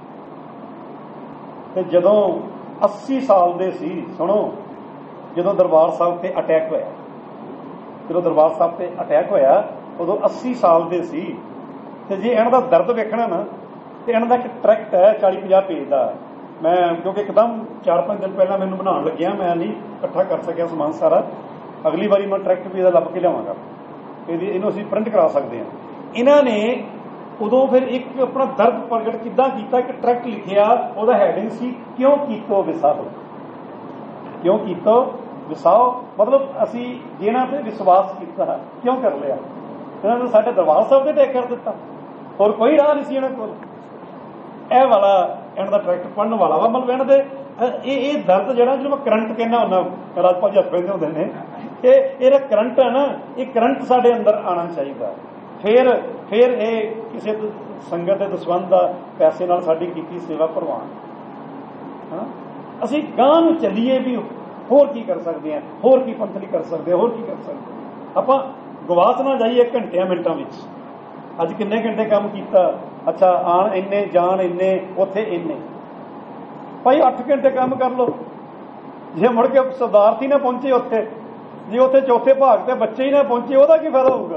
ਤੇ ਜਦੋਂ ਅੱਸੀ ਸਾਲ ਦੇ ਸੀ, ਸੁਣੋ, ਜਦੋਂ ਦਰਬਾਰ ਸਾਹਿਬ ਤੇ ਅਟੈਕ ਹੋਇਆ, ਜਦੋਂ ਦਰਬਾਰ ਸਾਹਿਬ ਤੇ ਅਟੈਕ ਹੋਇਆ ਉਦੋਂ ਅੱਸੀ ਸਾਲ ਦੇ ਸੀ। ਤੇ ਜੇ ਇਹਨਾਂ ਦਾ ਦਰਦ ਵੇਖਣਾ ਨਾ ਤੇ ਇਹਨਾਂ ਦਾ ਇੱਕ ਟਰੈਕਟ ਹੈ ਚਾਲੀ ਪੰਜਾਹ ਪੇਜ ਦਾ। ਮੈਂ ਕਿਉਂਕਿ ਇੱਕਦਮ ਚਾਰ ਪੰਜ ਦਿਨ ਪਹਿਲਾਂ ਮੈਨੂੰ ਬਣਾਉਣ ਲੱਗਿਆ, ਮੈਂ ਨਹੀਂ ਇਕੱਠਾ ਕਰ ਸਕਿਆ ਸਮਾਨ ਸਾਰਾ। ਅਗਲੀ ਵਾਰੀ ਮੈਂ ਟਰੈਕਟ ਵੀ ਇਹਦਾ ਲੱਭ ਕੇ ਲਿਆਵਾਂਗਾ, ਇਹਦੀ ਇਹਨੂੰ ਅਸੀਂ ਪ੍ਰਿੰਟ ਕਰਾ ਸਕਦੇ ਹਾਂ। ਇਹਨਾਂ ਨੇ ਉਦੋਂ ਫਿਰ ਇੱਕ ਆਪਣਾ ਦਰਦ ਪ੍ਰਗਟ ਕਿੱਦਾਂ ਕੀਤਾ, ਇੱਕ ਟਰੈਕਟ ਲਿਖਿਆ, ਉਹਦਾ ਹੈਡਿੰਗ ਸੀ ਕਿਉਂ ਕੀਤੋ ਵਿਸਾਹੋ। ਕਿਉਂ ਕੀਤੋ ਵਿਸਾਹੋ ਮਤਲਬ ਅਸੀਂ ਜਿਹਨਾਂ ਤੇ ਵਿਸ਼ਵਾਸ ਕੀਤਾ ਕਿਉਂ ਕਰ ਲਿਆ। ਇਹਨਾਂ ਨੇ ਸਾਡੇ ਦਰਬਾਰ ਸਾਹਿਬ ਤੇ ਅਟੈਕ ਕਰ ਦਿੱਤਾ, ਹੋਰ ਕੋਈ ਰਾਹ ਨਹੀਂ ਸੀ ਇਹਨਾਂ ਕੋਲ। ਇਹ ਵਾਲਾ ਇਹਨਾਂ ਦਾ ਟਰੈਕਟ ਪੜ੍ਹਨ ਵਾਲਾ ਵਾ। ਮਤਲਬ ਇਹਨਾਂ ਦੇ ਇਹ ਇਹ ਦਰਦ ਜਿਹੜਾ ਜਿਹਨੂੰ ਮੈਂ ਕਰੰਟ ਕਹਿੰਦਾ ਹੁੰਦਾ, ਰਾਜਪਾਲ ਜੀ ਹੱਥ ਪੈਂਦੇ ਹੁੰਦੇ ਨੇ, ਇਹ ਇਹਦਾ ਕਰੰਟ ਹੈ ਨਾ, ਇਹ ਕਰੰਟ ਸਾਡੇ ਅੰਦਰ ਆਉਣਾ ਚਾਹੀਦਾ। ਫਿਰ ਫਿਰ ਇਹ ਕਿਸੇ ਸੰਗਤ ਦੇ ਦਸਵੰਧ ਦਾ ਪੈਸੇ ਨਾਲ ਸਾਡੀ ਕੀਤੀ ਸੇਵਾ ਪ੍ਰਵਾਨ। ਹਾਂ, ਅਸੀਂ ਗਾਂਹ ਨੂੰ ਚੱਲੀਏ ਵੀ ਹੋਰ ਕੀ ਕਰ ਸਕਦੇ ਹਾਂ, ਹੋਰ ਕੀ ਪੰਥਲੀ ਕਰ ਸਕਦੇ ਹਾਂ, ਹੋਰ ਕੀ ਕਰ ਸਕਦੇ ਹਾਂ। ਆਪਾਂ ਗਵਾਚ ਨਾ ਜਾਈਏ ਘੰਟਿਆਂ ਮਿੰਟਾਂ ਵਿੱਚ। ਅੱਜ ਕਿੰਨੇ ਘੰਟੇ ਕੰਮ ਕੀਤਾ, ਅੱਛਾ ਆਣ ਇੰਨੇ ਜਾਣ ਇੰਨੇ ਉੱਥੇ ਇੰਨੇ। ਭਾਈ ਅੱਠ ਘੰਟੇ ਕੰਮ ਕਰ ਲਓ। ਜੇ ਮੁੜ ਕੇ ਸਰਦਾਰਥੀ ਨਾ ਪਹੁੰਚੇ ਉੱਥੇ, ਜੇ ਉੱਥੇ ਚੌਥੇ ਭਾਗ ਤੇ ਬੱਚੇ ਹੀ ਨਾ ਪਹੁੰਚੇ, ਉਹਦਾ ਕੀ ਫਾਇਦਾ ਹੋਊਗਾ।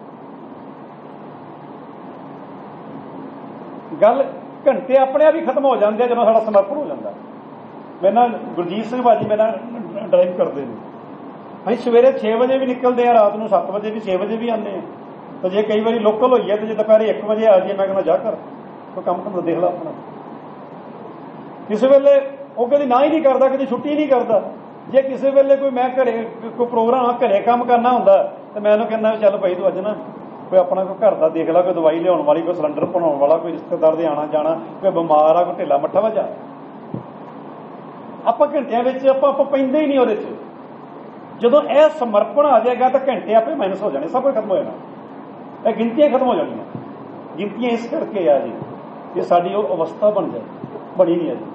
ਗੱਲ ਘੰਟੇ ਆਪਣੇ ਆਪ ਹੀ ਖਤਮ ਹੋ ਜਾਂਦੇ ਆ ਜਦੋਂ ਸਾਡਾ ਸਮਰਪਣ ਹੋ ਜਾਂਦਾ। ਮੇਰੇ ਨਾਲ ਗੁਰਜੀਤ ਸਿੰਘ ਭਾਜੀ ਮੇਰੇ ਨਾਲ ਡਰਾਈਵ ਕਰਦੇ ਨੇ। ਅਸੀਂ ਸਵੇਰੇ ਛੇ ਵਜੇ ਵੀ ਨਿਕਲਦੇ ਆ, ਰਾਤ ਨੂੰ ਸੱਤ ਵਜੇ ਵੀ, ਛੇ ਵਜੇ ਵੀ ਆਉਂਦੇ ਆ। ਤੇ ਜੇ ਕਈ ਵਾਰੀ ਲੋਕਲ ਹੋਈਏ ਤੇ ਜੇ ਦੁਪਹਿਰੇ ਇੱਕ ਵਜੇ ਆ ਜਾਈਏ, ਮੈਂ ਕਹਿੰਦਾ ਜਾ ਕਰ ਕੋਈ ਕੰਮ ਕੰਮ ਦੇਖ ਲਾ ਆਪਣਾ। ਕਿਸੇ ਵੇਲੇ ਉਹ ਕਦੀ ਨਾ ਹੀ ਨਹੀਂ ਕਰਦਾ, ਕਦੀ ਛੁੱਟੀ ਨਹੀਂ ਕਰਦਾ। ਜੇ ਕਿਸੇ ਵੇਲੇ ਕੋਈ ਮੈਂ ਘਰੇ ਕੋਈ ਪ੍ਰੋਗਰਾਮ ਘਰੇ ਕੰਮ ਕਰਨਾ ਹੁੰਦਾ ਤੇ ਮੈਂ ਉਹਨੂੰ ਕਹਿੰਦਾ ਚੱਲ ਭਾਈ ਤੂੰ ਅੱਜ ਨਾ ਕੋਈ ਆਪਣਾ ਕੋਈ ਘਰ ਦਾ ਦੇਖ ਲਾ, ਕੋਈ ਦਵਾਈ ਲਿਆਉਣ ਵਾਲੀ, ਕੋਈ ਸਿਲੰਡਰ ਬਣਾਉਣ ਵਾਲਾ, ਕੋਈ ਰਿਸ਼ਤੇਦਾਰ ਦੇ ਆਉਣਾ ਜਾਣਾ, ਕੋਈ ਬਿਮਾਰ ਆ, ਕੋਈ ਢਿੱਲਾ ਮੱਠਾ ਵਾ ਜਾ। ਆਪਾਂ ਘੰਟਿਆਂ ਵਿੱਚ ਆਪਾਂ ਆਪਾਂ ਪੈਂਦੇ ਹੀ ਨਹੀਂ ਉਹਦੇ 'ਚ। ਜਦੋਂ ਇਹ ਸਮਰਪਣ ਆ ਜਾਏਗਾ ਤਾਂ ਘੰਟੇ ਆਪੇ ਮਾਈਨਸ ਹੋ ਜਾਣੇ, ਸਭ ਕੁਝ ਖਤਮ ਹੋ ਜਾਣਾ। ਇਹ ਗਿਣਤੀਆਂ ਖਤਮ ਹੋ ਜਾਣੀਆਂ। ਗਿਣਤੀਆਂ ਇਸ ਕਰਕੇ ਆ ਜੀ ਇਹ ਸਾਡੀ ਉਹ ਅਵਸਥਾ ਬਣ ਜਾਏ, ਬਣੀ ਨਹੀਂ ਹੈ ਜੀ।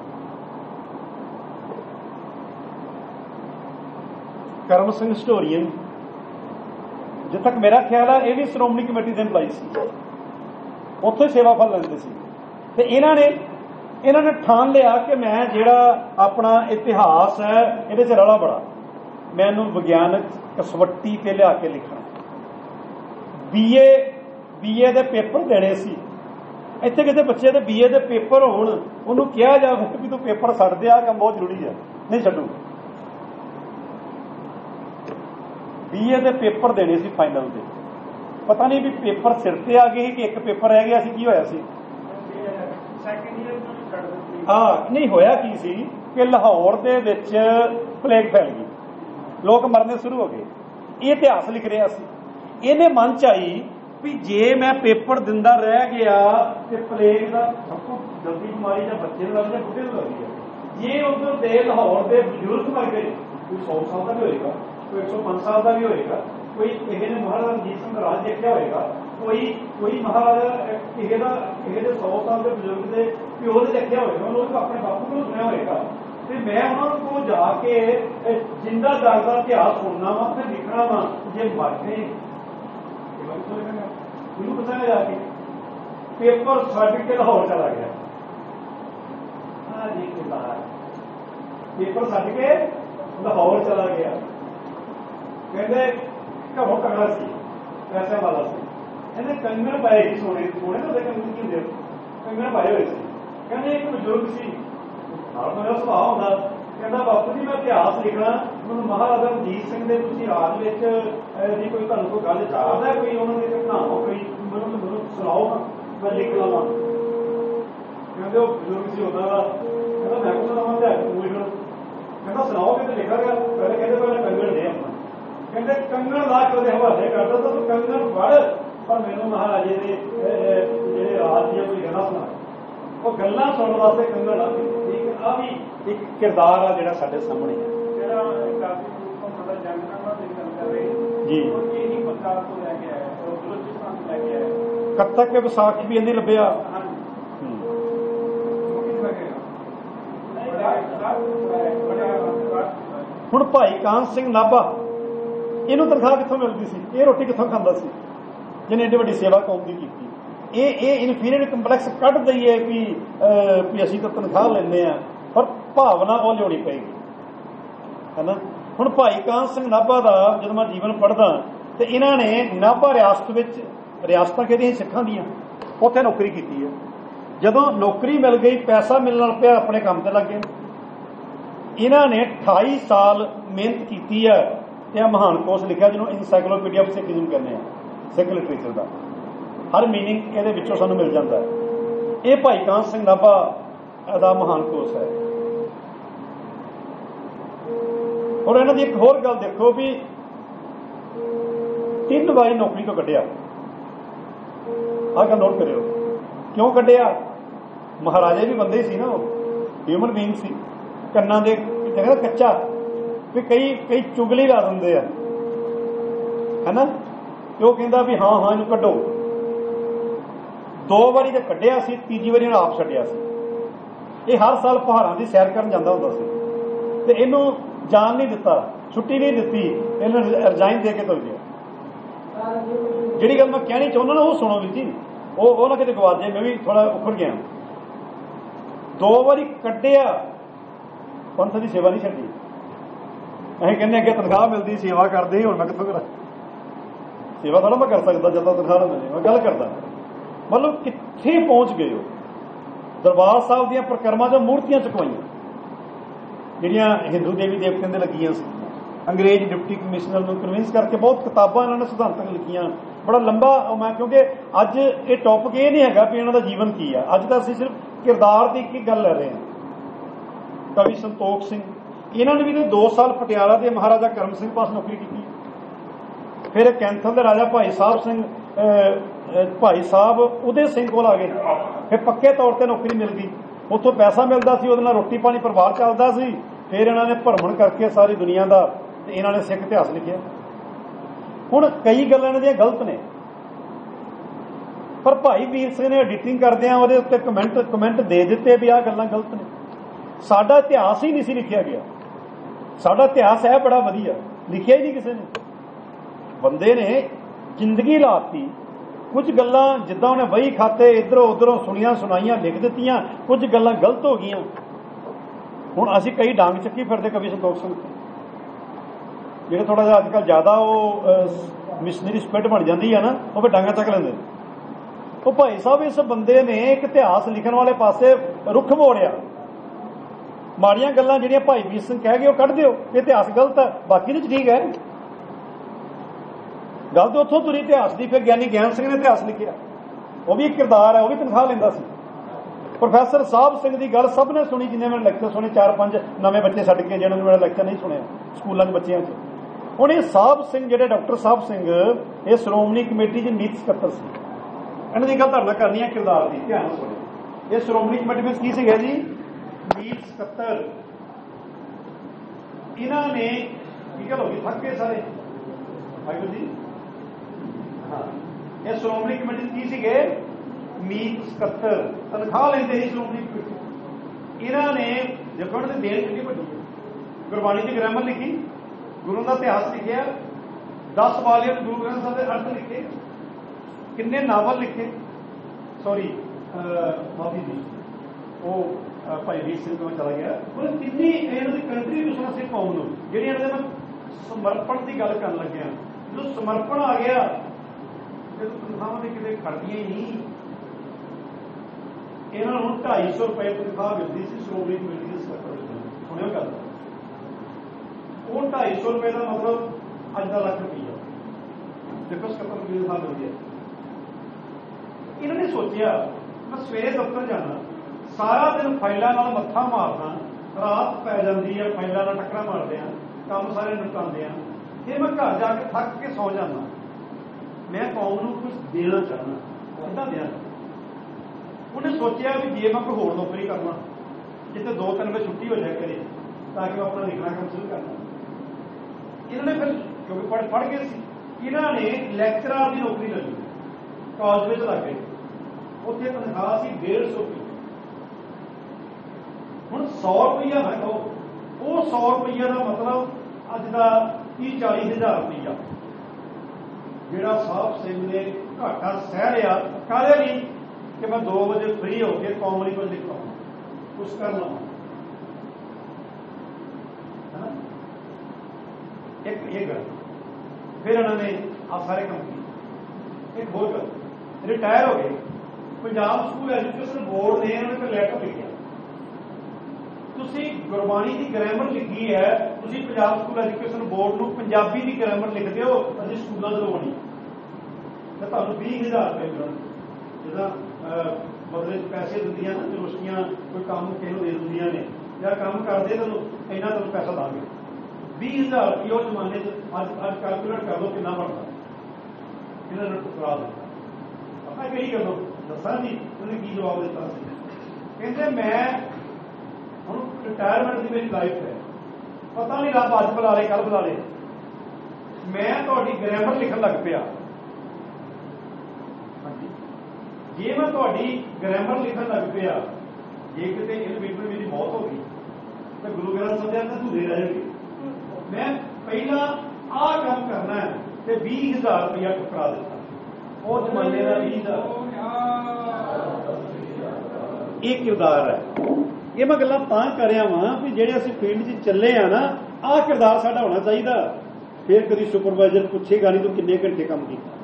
ਕਰਮ ਸਿੰਘ ਹਿਸਟੋਰੀਅਨ, ਜਿੱਥੇ ਤੱਕ ਮੇਰਾ ਖਿਆਲ ਹੈ ਇਹ ਵੀ ਸ਼੍ਰੋਮਣੀ ਕਮੇਟੀ ਦੇ ਇੰਪਲਾਈ ਸੀ, ਉੱਥੇ ਸੇਵਾ ਫਲ ਲੈਂਦੇ ਸੀ। ਤੇ ਇਹਨਾਂ ਨੇ ਇਹਨਾਂ ਨੇ ਠਾਣ ਲਿਆ ਕਿ ਮੈਂ ਜਿਹੜਾ ਆਪਣਾ ਇਤਿਹਾਸ ਹੈ ਇਹਦੇ 'ਚ ਰੌਲਾ ਬੜਾ, ਮੈਂ ਇਹਨੂੰ ਵਿਗਿਆਨਕ ਕਸਵੱਟੀ ਤੇ ਲਿਆ ਕੇ ਲਿਖਣਾ। ਬੀਏ ਬੀਏ ਦੇ ਪੇਪਰ ਦੇਣੇ ਸੀ। ਇੱਥੇ ਕਿਤੇ ਬੱਚੇ ਦੇ ਬੀਏ ਦੇ ਪੇਪਰ ਹੋਣ, ਉਹਨੂੰ ਕਿਹਾ ਜਾਵੇ ਵੀ ਤੂੰ ਪੇਪਰ ਛੱਡ ਦੇ, ਆਹ ਕੰਮ ਬਹੁਤ ਜ਼ਰੂਰੀ ਹੈ, ਨਹੀਂ ਛੱਡੂ। ਬੀਏ ਦੇ ਪੇਪਰ ਦੇਣੇ ਸੀ ਫਾਈਨਲ ਦੇ। ਪਤਾ ਨਹੀਂ ਵੀ ਪੇਪਰ ਸਿਰ ਤੇ ਆ ਗਏ ਕਿ ਇੱਕ ਪੇਪਰ ਰਹਿ ਗਿਆ ਸੀ, ਕੀ ਹੋਇਆ ਸੀ। ਹਾਂ, ਨਹੀਂ ਹੋਇਆ ਕੀ ਸੀ ਕਿ ਲਾਹੌਰ ਦੇ ਵਿੱਚ ਪਲੇਗ ਫੈਲ ਗਈ, ਲੋਕ ਮਰਨੇ ਸ਼ੁਰੂ ਹੋ ਗਏ। ਇਹ ਇਤਿਹਾਸ ਲਿਖ ਰਿਹਾ ਸੀ। ਇਹਨੇ ਮਨ 'ਚ ਆਈ ਵੀ ਜੇ ਮੈਂ ਪੇਪਰ ਦਿੰਦਾ ਰਹਿ ਗਿਆ ਤੇ ਪਲੇਗ ਦਾ ਸਭ ਤੋਂ ਜਲਦੀ ਬਿਮਾਰੀ ਜਾਂ ਬੱਚੇ ਨੂੰ ਲੱਗਦੀ ਹੈ, ਬੁੱਢੇ ਨੂੰ ਲੱਗਦੀ ਹੈ। ਜੇ ਉਧਰ ਦੇ ਲਾਹੌਰ ਦੇ ਬਜ਼ੁਰਗ ਮਰ ਗਏ, ਕੋਈ ਸੌ ਸਾਲ ਦਾ ਵੀ ਹੋਏਗਾ, ਕੋਈ ਇੱਕ ਸੌ ਪੰਜ ਸਾਲ ਦਾ ਵੀ ਹੋਏਗਾ, ਕੋਈ ਕਿਸੇ ਨੇ ਮਹਾਰਾਜਾ ਰਣਜੀਤ ਸਿੰਘ ਰਾਜ ਦੇਖਿਆ ਹੋਏਗਾ, ਕੋਈ ਕੋਈ ਮਹਾਰਾਜਾ ਕਿਸੇ ਦਾ ਕਿਸੇ ਦੇ ਸੌ ਸਾਲ ਦੇ ਬਜ਼ੁਰਗ ਦੇ ਪਿਓ ਦੇ ਦੇਖਿਆ ਹੋਏਗਾ, ਉਹਨੂੰ ਆਪਣੇ ਬਾਪੂ ਕੋਲੋਂ ਸੁਣਿਆ ਹੋਏਗਾ। ਤੇ ਮੈਂ ਉਹਨਾਂ ਕੋਲ ਜਾ ਕੇ ਜਿੰਦਾ ਜਾਗਦਾ ਇਤਿਹਾਸ ਸੁਣਨਾ ਵਾ ਤੇ ਲਿਖਣਾ ਵਾ। ਜੇ ਮਰ ਗਏ ਮੈਨੂੰ ਪਤਾ ਜਾ ਕੇ ਪੇਪਰ ਛੱਡ ਕੇ ਲਾਹੌਰ ਚਲਾ ਗਿਆ। ਹਾਂ ਜੀ, ਪੇਪਰ ਛੱਡ ਕੇ ਲਾਹੌਰ ਚਲਾ ਗਿਆ। ਕਹਿੰਦੇ ਘਰੋਂ ਤਗੜਾ ਸੀ, ਪੈਸੇ ਵਾਲਾ ਸੀ। ਇਹਨੇ ਕੰਗਣ ਪਾਏ ਸੀ, ਸੋਨੇ ਸੋਨੇ ਤੋਂ ਕੰਗਣ ਕੀ ਹੁੰਦੇ, ਕੰਗਣ ਪਾਏ ਹੋਏ ਸੀ। ਕਹਿੰਦੇ ਇੱਕ ਬਜ਼ੁਰਗ ਸੀ, ਨਾਲ ਮੇਰਾ ਸੁਭਾਅ ਹੁੰਦਾ, ਕਹਿੰਦਾ ਬਾਪੂ ਜੀ ਮੈਂ ਇਤਿਹਾਸ ਲਿਖਣਾ, ਮੈਨੂੰ ਮਹਾਰਾਜਾ ਰਣਜੀਤ ਸਿੰਘ ਦੇ ਤੁਸੀਂ ਰਾਜ ਵਿੱਚ ਦੀ ਕੋਈ ਤੁਹਾਨੂੰ ਕੋਈ ਗੱਲ ਯਾਦ ਹੈ, ਕੋਈ ਉਹਨਾਂ ਦੀ ਘਟਨਾਵਾਂ ਕੋਈ ਮੈਨੂੰ ਮੈਨੂੰ ਸੁਣਾਓ, ਮੈਂ ਲਿਖ ਲਵਾਂ। ਕਹਿੰਦੇ ਉਹ ਬਜ਼ੁਰਗ ਸੀ ਹੁੰਦਾ ਵਾ, ਕਹਿੰਦਾ ਮੈਂ ਕੁਛ ਸੁਣਾਵਾਂ ਤੇ ਕਹਿੰਦਾ ਸੁਣਾਓ ਕਿਤੇ ਲਿਖਾਂਗਾ। ਪਹਿਲੇ ਕਹਿੰਦੇ ਪਹਿਲੇ ਕੰਗਣ ਦੇ ਆਪਣਾ, ਕਹਿੰਦੇ ਕੰਗਣ ਲਾ ਕੇ ਉਹਦੇ ਹਵਾਲੇ ਕਰਦਾ ਤਾਂ ਤੂੰ ਕੰਗਣ ਫੜ, ਪਰ ਮੈਨੂੰ ਮਹਾਰਾਜੇ ਦੇ ਜਿਹੜੇ ਰਾਜ ਦੀਆਂ ਕੋਈ ਗੱਲਾਂ ਸੁਣਾ। ਉਹ ਗੱਲਾਂ ਸੁਣਨ ਵਾਸਤੇ ਕੰਗਣ ਲਾ ਕੇ। ਠੀਕ, ਆਹ ਵੀ ਇੱਕ ਕਿਰਦਾਰ ਆ ਜਿਹੜਾ ਸਾਡੇ ਸਾਹਮਣੇ ਹੈ। ਜਿਹੜਾ ਕਾਫੀ ਜੰਗਨਾਮਾ ਦੀ ਗੱਲ ਕਰ ਰਹੇ ਜੀ, ਇਹ ਹੀ ਪੰਜਾਬ ਤੋਂ ਲੈ ਕੇ ਆਇਆ, ਬਲੋਚਿਸਤਾਨ ਤੋਂ ਲੈ ਕੇ ਆਇਆ। ਕੱਤਕ ਵਿਸਾਖ ਵੀ ਇੰਨੀ ਲੱਭਿਆ। ਹੁਣ ਭਾਈ ਕਾਹਨ ਸਿੰਘ ਨਾਭਾ, ਇਹਨੂੰ ਤਨਖਾਹ ਕਿੱਥੋਂ ਮਿਲਦੀ ਸੀ? ਇਹ ਰੋਟੀ ਕਿੱਥੋਂ ਖਾਂਦਾ ਸੀ ਜਿਹਨੇ ਏਡੀ ਵੱਡੀ ਸੇਵਾ ਕੌਮ ਦੀ ਕੀਤੀ? ਇਹ ਇਹ ਇਨਫੀਰੀਅਰ ਕੰਪਲੈਕਸ ਕੱਢ ਦਈਏ ਵੀ ਵੀ ਅਸੀਂ ਤਾਂ ਤਨਖਾਹ ਲੈਂਦੇ ਹਾਂ, ਪਰ ਭਾਵਨਾ ਉਹ ਲਿਆਉਣੀ ਪਏਗੀ, ਹੈ ਨਾ। ਹੁਣ ਭਾਈ ਕਾਹਨ ਸਿੰਘ ਨਾਭਾ ਦਾ ਜਦੋਂ ਮੈਂ ਜੀਵਨ ਪੜ੍ਹਦਾ ਤੇ ਇਹਨਾਂ ਨੇ ਨਾਭਾ ਰਿਆਸਤ ਵਿੱਚ, ਰਿਆਸਤਾਂ ਕਿਹੜੀਆਂ ਸਿੱਖਾਂ ਦੀਆਂ, ਉੱਥੇ ਨੌਕਰੀ ਕੀਤੀ ਹੈ। ਜਦੋਂ ਨੌਕਰੀ ਮਿਲ ਗਈ, ਪੈਸਾ ਮਿਲਣ ਪਿਆ, ਆਪਣੇ ਕੰਮ ਤੇ ਲੱਗ ਗਏ। ਇਹਨਾਂ ਨੇ ਅਠਾਈ ਸਾਲ ਮਿਹਨਤ ਕੀਤੀ ਹੈ ਤੇ ਇਹ ਮਹਾਨ ਕੋਸ਼ ਲਿਖਿਆ ਜਿਹਨੂੰ ਇਨਸਾਈਕਲੋਪੀਡੀਆ ਆਫ ਸਿੱਖੀਜ਼ਮ ਕਹਿੰਦੇ ਆ, ਸਿੱਖ ਲਿਟਰੇਚਰ ਦਾ ਹਰ ਮੀਨਿੰਗ ਇਹਦੇ ਵਿੱਚੋਂ ਸਾਨੂੰ ਮਿਲ ਜਾਂਦਾ ਹੈ। ਇਹ ਭਾਈ ਕਾਹਨ ਸਿੰਘ ਨਾਭਾ ਦਾ ਮਹਾਨ ਕੋਸ਼ ਹੈ। ਔਰ ਇਹਨਾਂ ਦੀ ਇੱਕ ਹੋਰ ਗੱਲ ਦੇਖੋ ਵੀ ਤਿੰਨ ਵਾਰੀ ਨੌਕਰੀ ਤੋਂ ਕੱਢਿਆ। ਆਹ ਗੱਲ ਨੋਟ ਕਰਿਓ, ਕਿਉਂ ਕੱਢਿਆ? ਮਹਾਰਾਜੇ ਵੀ ਬੰਦੇ ਸੀ ਨਾ, ਉਹ ਹਿਊਮਨ ਬੀਇੰਗ ਸੀ। ਕੰਨਾਂ ਦੇ ਜਗ੍ਹਾ ਕੱਚਾ ਵੀ ਕਈ ਕਈ ਚੁਗਲੀ ਲਾ ਦਿੰਦੇ ਆ, ਹੈ ਨਾ। ਤੇ ਉਹ ਕਹਿੰਦਾ ਵੀ ਹਾਂ ਹਾਂ ਇਹਨੂੰ ਕੱਢੋ। ਦੋ ਵਾਰੀ ਤਾਂ ਕੱਢਿਆ ਸੀ, ਤੀਜੀ ਵਾਰੀ ਇਹਨੂੰ ਆਪ ਛੱਡਿਆ ਸੀ। ਇਹ ਹਰ ਸਾਲ ਪਹਾੜਾਂ ਦੀ ਸੈਰ ਕਰਨ ਜਾਂਦਾ ਹੁੰਦਾ ਸੀ ਤੇ ਇਹਨੂੰ ਜਾਣ ਨਹੀਂ ਦਿੱਤਾ, ਛੁੱਟੀ ਨਹੀਂ ਦਿੱਤੀ, ਇਹਨੂੰ ਰਿਜ਼ਾਈਨ ਦੇ ਕੇ ਤੁਰ ਗਿਆ। ਜਿਹੜੀ ਗੱਲ ਮੈਂ ਕਹਿਣੀ ਚਾਹੁੰਦਾ ਨਾ ਉਹ ਸੁਣੋ ਵੀ ਜੀ, ਉਹ ਉਹ ਨਾ ਕਿਤੇ ਗਵਾ ਜੇ, ਮੈਂ ਵੀ ਥੋੜਾ ਉਖੜ ਗਿਆ। ਦੋ ਵਾਰੀ ਕੱਢਿਆ, ਪੰਥ ਦੀ ਸੇਵਾ ਨਹੀਂ ਛੱਡੀ। ਅਸੀਂ ਕਹਿੰਦੇ ਅੱਗੇ ਤਨਖਾਹ ਮਿਲਦੀ, ਸੇਵਾ ਕਰਦੇ ਸੀ, ਹੁਣ ਮੈਂ ਕਿੱਥੋਂ ਕਰਾਂ ਸੇਵਾ? ਥੋੜਾ ਮੈਂ ਕਰ ਸਕਦਾ ਜਦੋਂ ਤਨਖਾਹ ਨਾ ਮਿਲੇ। ਮੈਂ ਗੱਲ ਕਰਦਾ ਮਤਲਬ ਕਿੱਥੇ ਪਹੁੰਚ ਗਏ ਹੋ। ਦਰਬਾਰ ਸਾਹਿਬ ਦੀਆਂ ਪ੍ਰਕਰਮਾਂ ਚੋਂ ਮੂਰਤੀਆਂ ਚੁਕਵਾਈਆਂ ਜਿਹੜੀਆਂ ਹਿੰਦੂ ਦੇਵੀ ਦੇਵਤਿਆਂ ਦੇ ਲੱਗੀਆਂ ਸੀ। ਅੰਗਰੇਜ਼ ਡਿਪਟੀ ਕਮਿਸ਼ਨਰ ਨੂੰ ਕਨਵਿੰਸ ਕਰਕੇ ਬਹੁਤ ਕਿਤਾਬਾਂ ਇਹਨਾਂ ਨੇ ਸਿਧਾਂਤਕ ਲਿਖੀਆਂ, ਬੜਾ ਲੰਬਾ। ਮੈਂ ਕਿਉਂਕਿ ਅੱਜ ਇਹ ਟੌਪਿਕ ਇਹ ਨਹੀਂ ਹੈਗਾ ਵੀ ਇਹਨਾਂ ਦਾ ਜੀਵਨ ਕੀ ਆ, ਅੱਜ ਤਾਂ ਅਸੀਂ ਸਿਰਫ ਕਿਰਦਾਰ ਦੀ ਇੱਕ ਗੱਲ ਲੈ ਰਹੇ ਹਾਂ। ਕਵੀ ਸੰਤੋਖ ਸਿੰਘ, ਇਹਨਾਂ ਨੇ ਵੀ ਦੋ ਸਾਲ ਪਟਿਆਲਾ ਦੇ ਮਹਾਰਾਜਾ ਕਰਮ ਸਿੰਘ ਪਾਸ ਨੌਕਰੀ ਕੀਤੀ। ਫਿਰ ਕੈਂਥਲ ਦੇ ਰਾਜਾ ਭਾਈ ਸਾਹਿਬ ਸਿੰਘ ਭਾਈ ਸਾਹਿਬ ਉਦੇ ਸਿੰਘ ਕੋਲ ਆ ਗਏ। ਫਿਰ ਪੱਕੇ ਤੌਰ ਤੇ ਨੌਕਰੀ ਮਿਲ ਗਈ, ਉੱਥੋਂ ਪੈਸਾ ਮਿਲਦਾ ਸੀ, ਉਹਦੇ ਨਾਲ ਰੋਟੀ ਪਾਣੀ ਪਰਿਵਾਰ ਚੱਲਦਾ ਸੀ। ਫਿਰ ਇਹਨਾਂ ਨੇ ਭਰਮਣ ਕਰਕੇ ਸਾਰੀ ਦੁਨੀਆ ਦਾ ਤੇ ਇਹਨਾਂ ਨੇ ਸਿੱਖ ਇਤਿਹਾਸ ਲਿਖਿਆ। ਹੁਣ ਕਈ ਗੱਲਾਂ ਇਹਨਾਂ ਦੀਆਂ ਗਲਤ ਨੇ, ਪਰ ਭਾਈ ਵੀਰ ਸਿੰਘ ਨੇ ਐਡੀਟਿੰਗ ਕਰਦਿਆਂ ਉਹਦੇ ਉੱਤੇ ਕਮੈਂਟ ਕਮੈਂਟ ਦੇ ਦਿੱਤੇ ਵੀ ਆਹ ਗੱਲਾਂ ਗਲਤ ਨੇ। ਸਾਡਾ ਇਤਿਹਾਸ ਹੀ ਨਹੀਂ ਸੀ ਲਿਖਿਆ ਗਿਆ। ਸਾਡਾ ਇਤਿਹਾਸ ਹੈ ਬੜਾ ਵਧੀਆ, ਲਿਖਿਆ ਹੀ ਨਹੀਂ ਕਿਸੇ ਨੇ। ਬੰਦੇ ਨੇ ਜ਼ਿੰਦਗੀ ਲਾਤੀ, ਕੁਝ ਗੱਲਾਂ ਜਿੱਦਾਂ ਉਹਨੇ ਵਹੀ ਖਾਤੇ ਇੱਧਰੋਂ ਉੱਧਰੋਂ ਸੁਣੀਆਂ ਸੁਣਾਈਆਂ ਲਿਖ ਦਿੱਤੀਆਂ, ਕੁਝ ਗੱਲਾਂ ਗਲਤ ਹੋ ਗਈਆਂ। ਹੁਣ ਅਸੀਂ ਕਈ ਡਾਂਗ ਚੱਕੀ ਫਿਰਦੇ ਕਵੀ ਸੰਤੋਖ ਸਿੰਘ, ਜਿਹੜੇ ਥੋੜਾ ਜਿਹਾ ਅੱਜ ਕੱਲ੍ਹ ਜ਼ਿਆਦਾ ਉਹ ਮਿਸ਼ਨਰੀ ਸਪਿਰਿਟ ਬਣ ਜਾਂਦੀ ਹੈ ਨਾ, ਉਹ ਫਿਰ ਡਾਂਗਾ ਚੱਕ ਲੈਂਦੇ। ਉਹ ਭਾਈ ਸਾਹਿਬ ਇਸ ਬੰਦੇ ਨੇ ਇੱਕ ਇਤਿਹਾਸ ਲਿਖਣ ਵਾਲੇ ਪਾਸੇ ਰੁੱਖ ਮੋੜਿਆ। ਮਾੜੀਆਂ ਗੱਲਾਂ ਜਿਹੜੀਆਂ ਭਾਈ ਵੀਰ ਸਿੰਘ ਕਹਿ ਗਏ ਉਹ ਕੱਢ ਦਿਓ, ਇਹ ਇਤਿਹਾਸ ਗਲਤ ਹੈ, ਬਾਕੀ ਵਿੱਚ ਠੀਕ ਹੈ। ਗੱਲ ਤਾਂ ਉੱਥੋਂ ਤੁਰੀ ਇਤਿਹਾਸ ਦੀ। ਫਿਰ ਗਿਆਨੀ ਗਿਆਨ ਸਿੰਘ ਨੇ ਇਤਿਹਾਸ ਲਿਖਿਆ, ਉਹ ਵੀ ਇੱਕ ਕਿਰਦਾਰ ਹੈ, ਉਹ ਵੀ ਤਨਖਾਹ ਲੈਂਦਾ ਸੀ। ਪ੍ਰੋਫੈਸਰ ਸਾਹਿਬ ਸਿੰਘ ਦੀ ਗੱਲ ਸਭ ਨੇ ਸੁਣੀ, ਜਿੰਨੇ ਮੇਰੇ ਲੈਕਚਰ ਸੁਣੇ, ਚਾਰ ਪੰਜ ਨਵੇਂ ਬੱਚੇ ਛੱਡ ਕੇ ਜਿਹਨਾਂ ਨੇ ਮੇਰਾ ਲੈਕਚਰ ਨਹੀਂ ਸੁਣਿਆ ਸਕੂਲਾਂ ਦੇ ਬੱਚਿਆਂ 'ਚ। ਹੁਣ ਇਹ ਸਾਹਿਬ ਸਿੰਘ ਜਿਹੜੇ ਡਾਕਟਰ ਸਾਹਿਬ ਸਿੰਘ, ਇਹ ਸ਼੍ਰੋਮਣੀ ਕਮੇਟੀ ਦੇ ਨੀਤ ਸਕੱਤਰ ਸੀ। ਇਹਨਾਂ ਦੀ ਗੱਲ ਧਾਰਨਾ ਕਰਨੀ ਹੈ ਕਿਰਦਾਰ ਦੀ, ਧਿਆਨ ਨਾਲ ਸੁਣਿਓ। ਇਹ ਸ਼੍ਰੋਮਣੀ ਕਮੇਟੀ ਵਿੱਚ ਕੀ ਸੀਗਾ ਜੀ? ਨੀਤ ਸਕੱਤਰ। ਇਹਨਾਂ ਨੇ ਕੀ ਗੱਲ ਹੋ ਗਈ, ਥੱਕ ਗਏ ਸਾਰੇ ਵਾਹਿਗੁਰੂ ਜੀ। ਹਾਂ, ਇਹ ਸ਼੍ਰੋਮਣੀ ਕਮੇਟੀ ਕੀ ਸੀਗੇ? ਮੀਤ ਸਕੱਤਰ, ਤਨਖਾਹ ਲੈਂਦੇ ਸੀ ਸ਼੍ਰੋਮਣੀ ਕਮੇਟੀ। ਇਹਨਾਂ ਨੇ ਦੇਖੋ ਇਹਨਾਂ ਦੀ ਦੇਣ ਕਿੰਨੀ ਵੱਡੀ ਹੈ। ਗੁਰਬਾਣੀ ਦੀ ਗ੍ਰਾਮਰ ਲਿਖੀ, ਗੁਰੂ ਦਾ ਇਤਿਹਾਸ ਲਿਖਿਆ, ਦਸ ਵਾਲੀਅਮ ਗੁਰੂ ਗ੍ਰੰਥ ਸਾਹਿਬ ਦੇ ਅਰਥ ਲਿਖੇ, ਕਿੰਨੇ ਨਾਵਲ ਲਿਖੇ। ਸੌਰੀ ਮਾਫੀ ਜੀ, ਉਹ ਭਾਈ ਵੀਰ ਸਿੰਘ ਤੋਂ ਚਲਾ ਗਿਆ। ਉਹ ਕਿੰਨੀ ਇਹਨਾਂ ਦੀ ਕੰਟਰੀਬਿਊਸ਼ਨ ਸੀ ਕੌਮ ਨੂੰ, ਜਿਹੜੀ ਇਹਨਾਂ ਦੇ ਮੈਂ ਸਮਰਪਣ ਦੀ ਗੱਲ ਕਰਨ ਲੱਗਿਆ। ਜਦੋਂ ਸਮਰਪਣ ਆ ਗਿਆ, ਜਦੋਂ ਤਨਖਾਹਾਂ ਦੇ ਕਿਤੇ ਖੜਦੀਆਂ ਹੀ ਨਹੀਂ। ਇਹਨਾਂ ਨੂੰ ਢਾਈ ਸੌ ਰੁਪਏ ਤਨਖਾਹ ਮਿਲਦੀ ਸੀ ਸ਼੍ਰੋਮਣੀ ਕਮੇਟੀ ਦੇ ਸਕੱਤਰ ਵਿੱਚ। ਸੁਣਿਓ ਗੱਲ, ਉਹ ਢਾਈ ਸੌ ਰੁਪਏ ਦਾ ਮਤਲਬ ਅੱਜ ਦਾ ਲੱਖ ਰੁਪਈਆ। ਦੇਖੋ ਸਕੱਤਰ ਦੀ ਤਨਖਾਹ ਮਿਲਦੀ ਹੈ। ਇਹਨਾਂ ਨੇ ਸੋਚਿਆ ਮੈਂ ਸਵੇਰੇ ਦਫ਼ਤਰ ਜਾਣਾ, ਸਾਰਾ ਦਿਨ ਫਾਈਲਾਂ ਨਾਲ ਮੱਥਾ ਮਾਰਦਾ, ਰਾਤ ਪੈ ਜਾਂਦੀ ਹੈ, ਫਾਈਲਾਂ ਨਾਲ ਟੱਕਰਾਂ ਮਾਰਦੇ ਆ, ਕੰਮ ਸਾਰੇ ਨਿਪਟਾਉਂਦੇ ਆ, ਫਿਰ ਮੈਂ ਘਰ ਜਾ ਕੇ ਥੱਕ ਕੇ ਸੌ ਜਾਂਦਾ। ਮੈਂ ਕੌਮ ਨੂੰ ਕੁਝ ਦੇਣਾ ਚਾਹੁੰਦਾ, ਕਿੱਦਾਂ ਦਿਆਂ? ਉਹਨੇ ਸੋਚਿਆ ਵੀ ਜੇ ਮੈਂ ਕੋਈ ਹੋਰ ਨੌਕਰੀ ਕਰਨਾ ਜਿੱਥੇ ਦੋ ਤਿੰਨ ਵਜੇ ਛੁੱਟੀ ਹੋ ਜਾਇਆ ਕਰੇ, ਤਾਂ ਕਿ ਮੈਂ ਆਪਣਾ ਲਿਖਣਾ ਕੰਮ ਸ਼ੁਰੂ ਕਰਨਾ। ਇਹਨਾਂ ਨੇ ਫਿਰ ਕਿਉਂਕਿ ਪੜ੍ਹ ਪੜ੍ਹ ਗਏ ਸੀ, ਇਹਨਾਂ ਨੇ ਲੈਕਚਰਾਰ ਦੀ ਨੌਕਰੀ ਲਈ। ਕਾਲਜ ਵਿੱਚ ਲੱਗ ਗਏ, ਉੱਥੇ ਤਨਖਾਹ ਸੀ डेढ़ सौ रुपये। ਹੁਣ सौ रुपया ना कहो, वो सौ रुपया का मतलब अज का तीह चाली हज़ार रुपया जोड़ा साहब सिंह ने घाटा सह रहा काहदे लई कि मैं दो बजे फ्री होकर कौम ਲਈ कुछ लिखा कुछ कर लवां। एक ये गल फिर इन्होंने आ सारे काम किए। एक होर गल रिटायर हो गए, पंजाब स्कूल एजुकेशन बोर्ड ने उन्होंने एक लैटर लिखा, तुसी गुरबाणी की ग्रामर लिखी है, तुसी पंजाब स्कूल एजुकेशन बोर्ड को पंजाबी की ग्रामर लिख दो, अभी स्कूलों से लवानी तो तुहानूं बीस हज़ार रुपये मिलण। जिदा मतलब पैसे दिंदियां ना यूनिवर्सिटियां कोई काम किसी दे दिंदियां ने या काम करदे तुहानूं इन्ना तुहानूं पैसा दांगे बीस हज़ार रुपये। उस जमाने अज अज कैलकुलेट कर लो कितना बनता, इन्होंने ठुकरा दिता। पता कही गलों दसा जी उन्हें की जवाब दिता, कहते मैं हम रिटायरमेंट की मेरी लाइफ है, पता नहीं रब अज बुला ले कल बुला ले, मैं तुहाडी ग्रामर लिखन लग पिया। जे मैं तुहाडी ग्रामर लिखन लग पिया, जे किते इन बीच में मेरी मौत हो गई तो गुरु ग्रंथ साहिब ने धूरे रह जाएगी। मैं पहला आ काम करना है तो बीस हज़ार रुपया ठुकरा दिता। उस जमाने का बीस ये किरदार है। ये मैं गल्लां तां कर रहा वां भी जिहड़े असीं फील्ड च चले आ ना, आ किरदार साडा होना चाहिए। फिर कभी सुपरवाइजर पुछेगा नहीं तो किन्ने घंटे काम किया,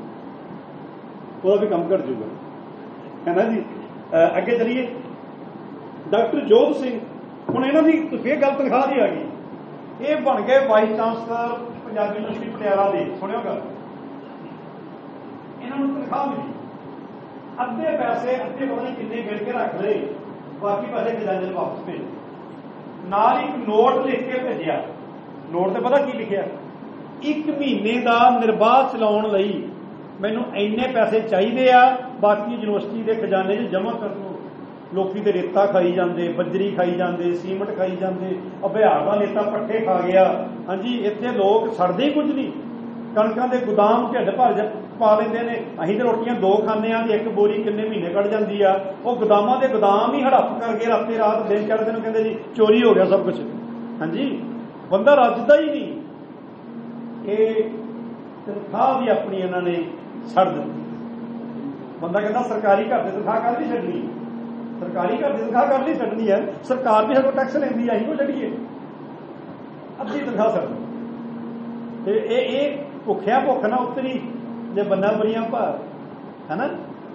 वो भी कम घट जूगा, है ना जी। अगे चलिए डॉक्टर जोध सिंह, हुण इन्हां दी फिर गल तनखाह दी आ गई। ये बन गए vice chancellor Punjabi university Patiala दे। सुनियो गल, इन्होंने तनखाह मिली, अद्धे पैसे अद्धे पता नहीं किन्ने गिण के रख ले, बाकी पैसे खजाने में वापस भेज। नाल एक नोट लिख के भेजिया, नोट से पता की लिखिया, एक महीने का निर्वाह चलाउण लई मैनूं इन्ने पैसे चाहिए आ, बाकी यूनिवर्सिटी के खजाने च जमा कर दो। लोकी तो रेता खाई जाते, बजरी खाई जाते, सीमट खाई जाते, बिहार का नेता पट्ठे खा गया। हाँ जी, इतने लोग सड़ते ही कुछ नहीं, कणकों के गुदाम ढिड भर पा लेंदे ने। असीं तो रोटियां दो खाने आ, एक बोरी किन्ने महीने कट जाती आ। वो गुदामां के गुदाम ही हड़प करके राती रात दिन चढ़ते हैं, कहते जी चोरी हो गया सब कुछ। हाँ जी, बंदा रजदा ही नहीं। ये तनखाह भी अपनी इन्होंने छड़ दी। बंदा कहता सरकारी घर से तनखाह कर नहीं छड्डनी, सरकारी घर की तनखाह कर नहीं छड्डनी है, सरकार भी सबको टैक्स लेंदी है, को छड्डीए अद्धी तनखाह छड्ड। ये भुखिया भुख ना उतरी जे बन्ना बड़ियां भार, है ना।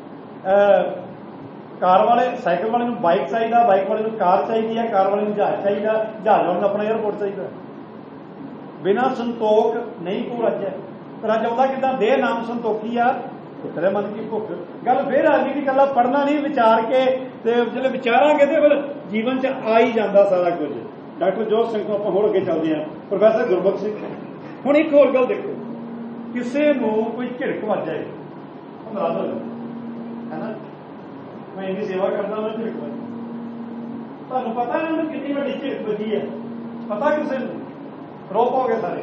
कार वाले साइकिल वाले नूं बाइक चाहिए, बाइक वाले नूं कार चाहिए है, कार वाले नूं जहाज चाहिए, जहाज वाले नूं अपना एयरपोर्ट चाहिए। बिना संतोख नहीं को रज है, रज आउंदा किदां दे नाम संतोखी आ तेरे मन की भुख। गल फिर आ गई कि कला पढ़ना नहीं, विचार के जो विचारांगे तो फिर जीवन च आ ही जाता सारा कुछ। डॉक्टर जोध सिंह को आप होर अगे चलते हैं, प्रोफैसर गुरबख्श सिंह। हुण एक होर गल देखो, किसी को कोई झिड़क वज जाए नाराज हो जाए, है ना। मैं इनकी सेवा करता, मैं झिड़क वज, तुहानूं पता है उन्होंने कितनी वड्डी झिड़क वजी है, पता किसी को रो पाओगे सारे।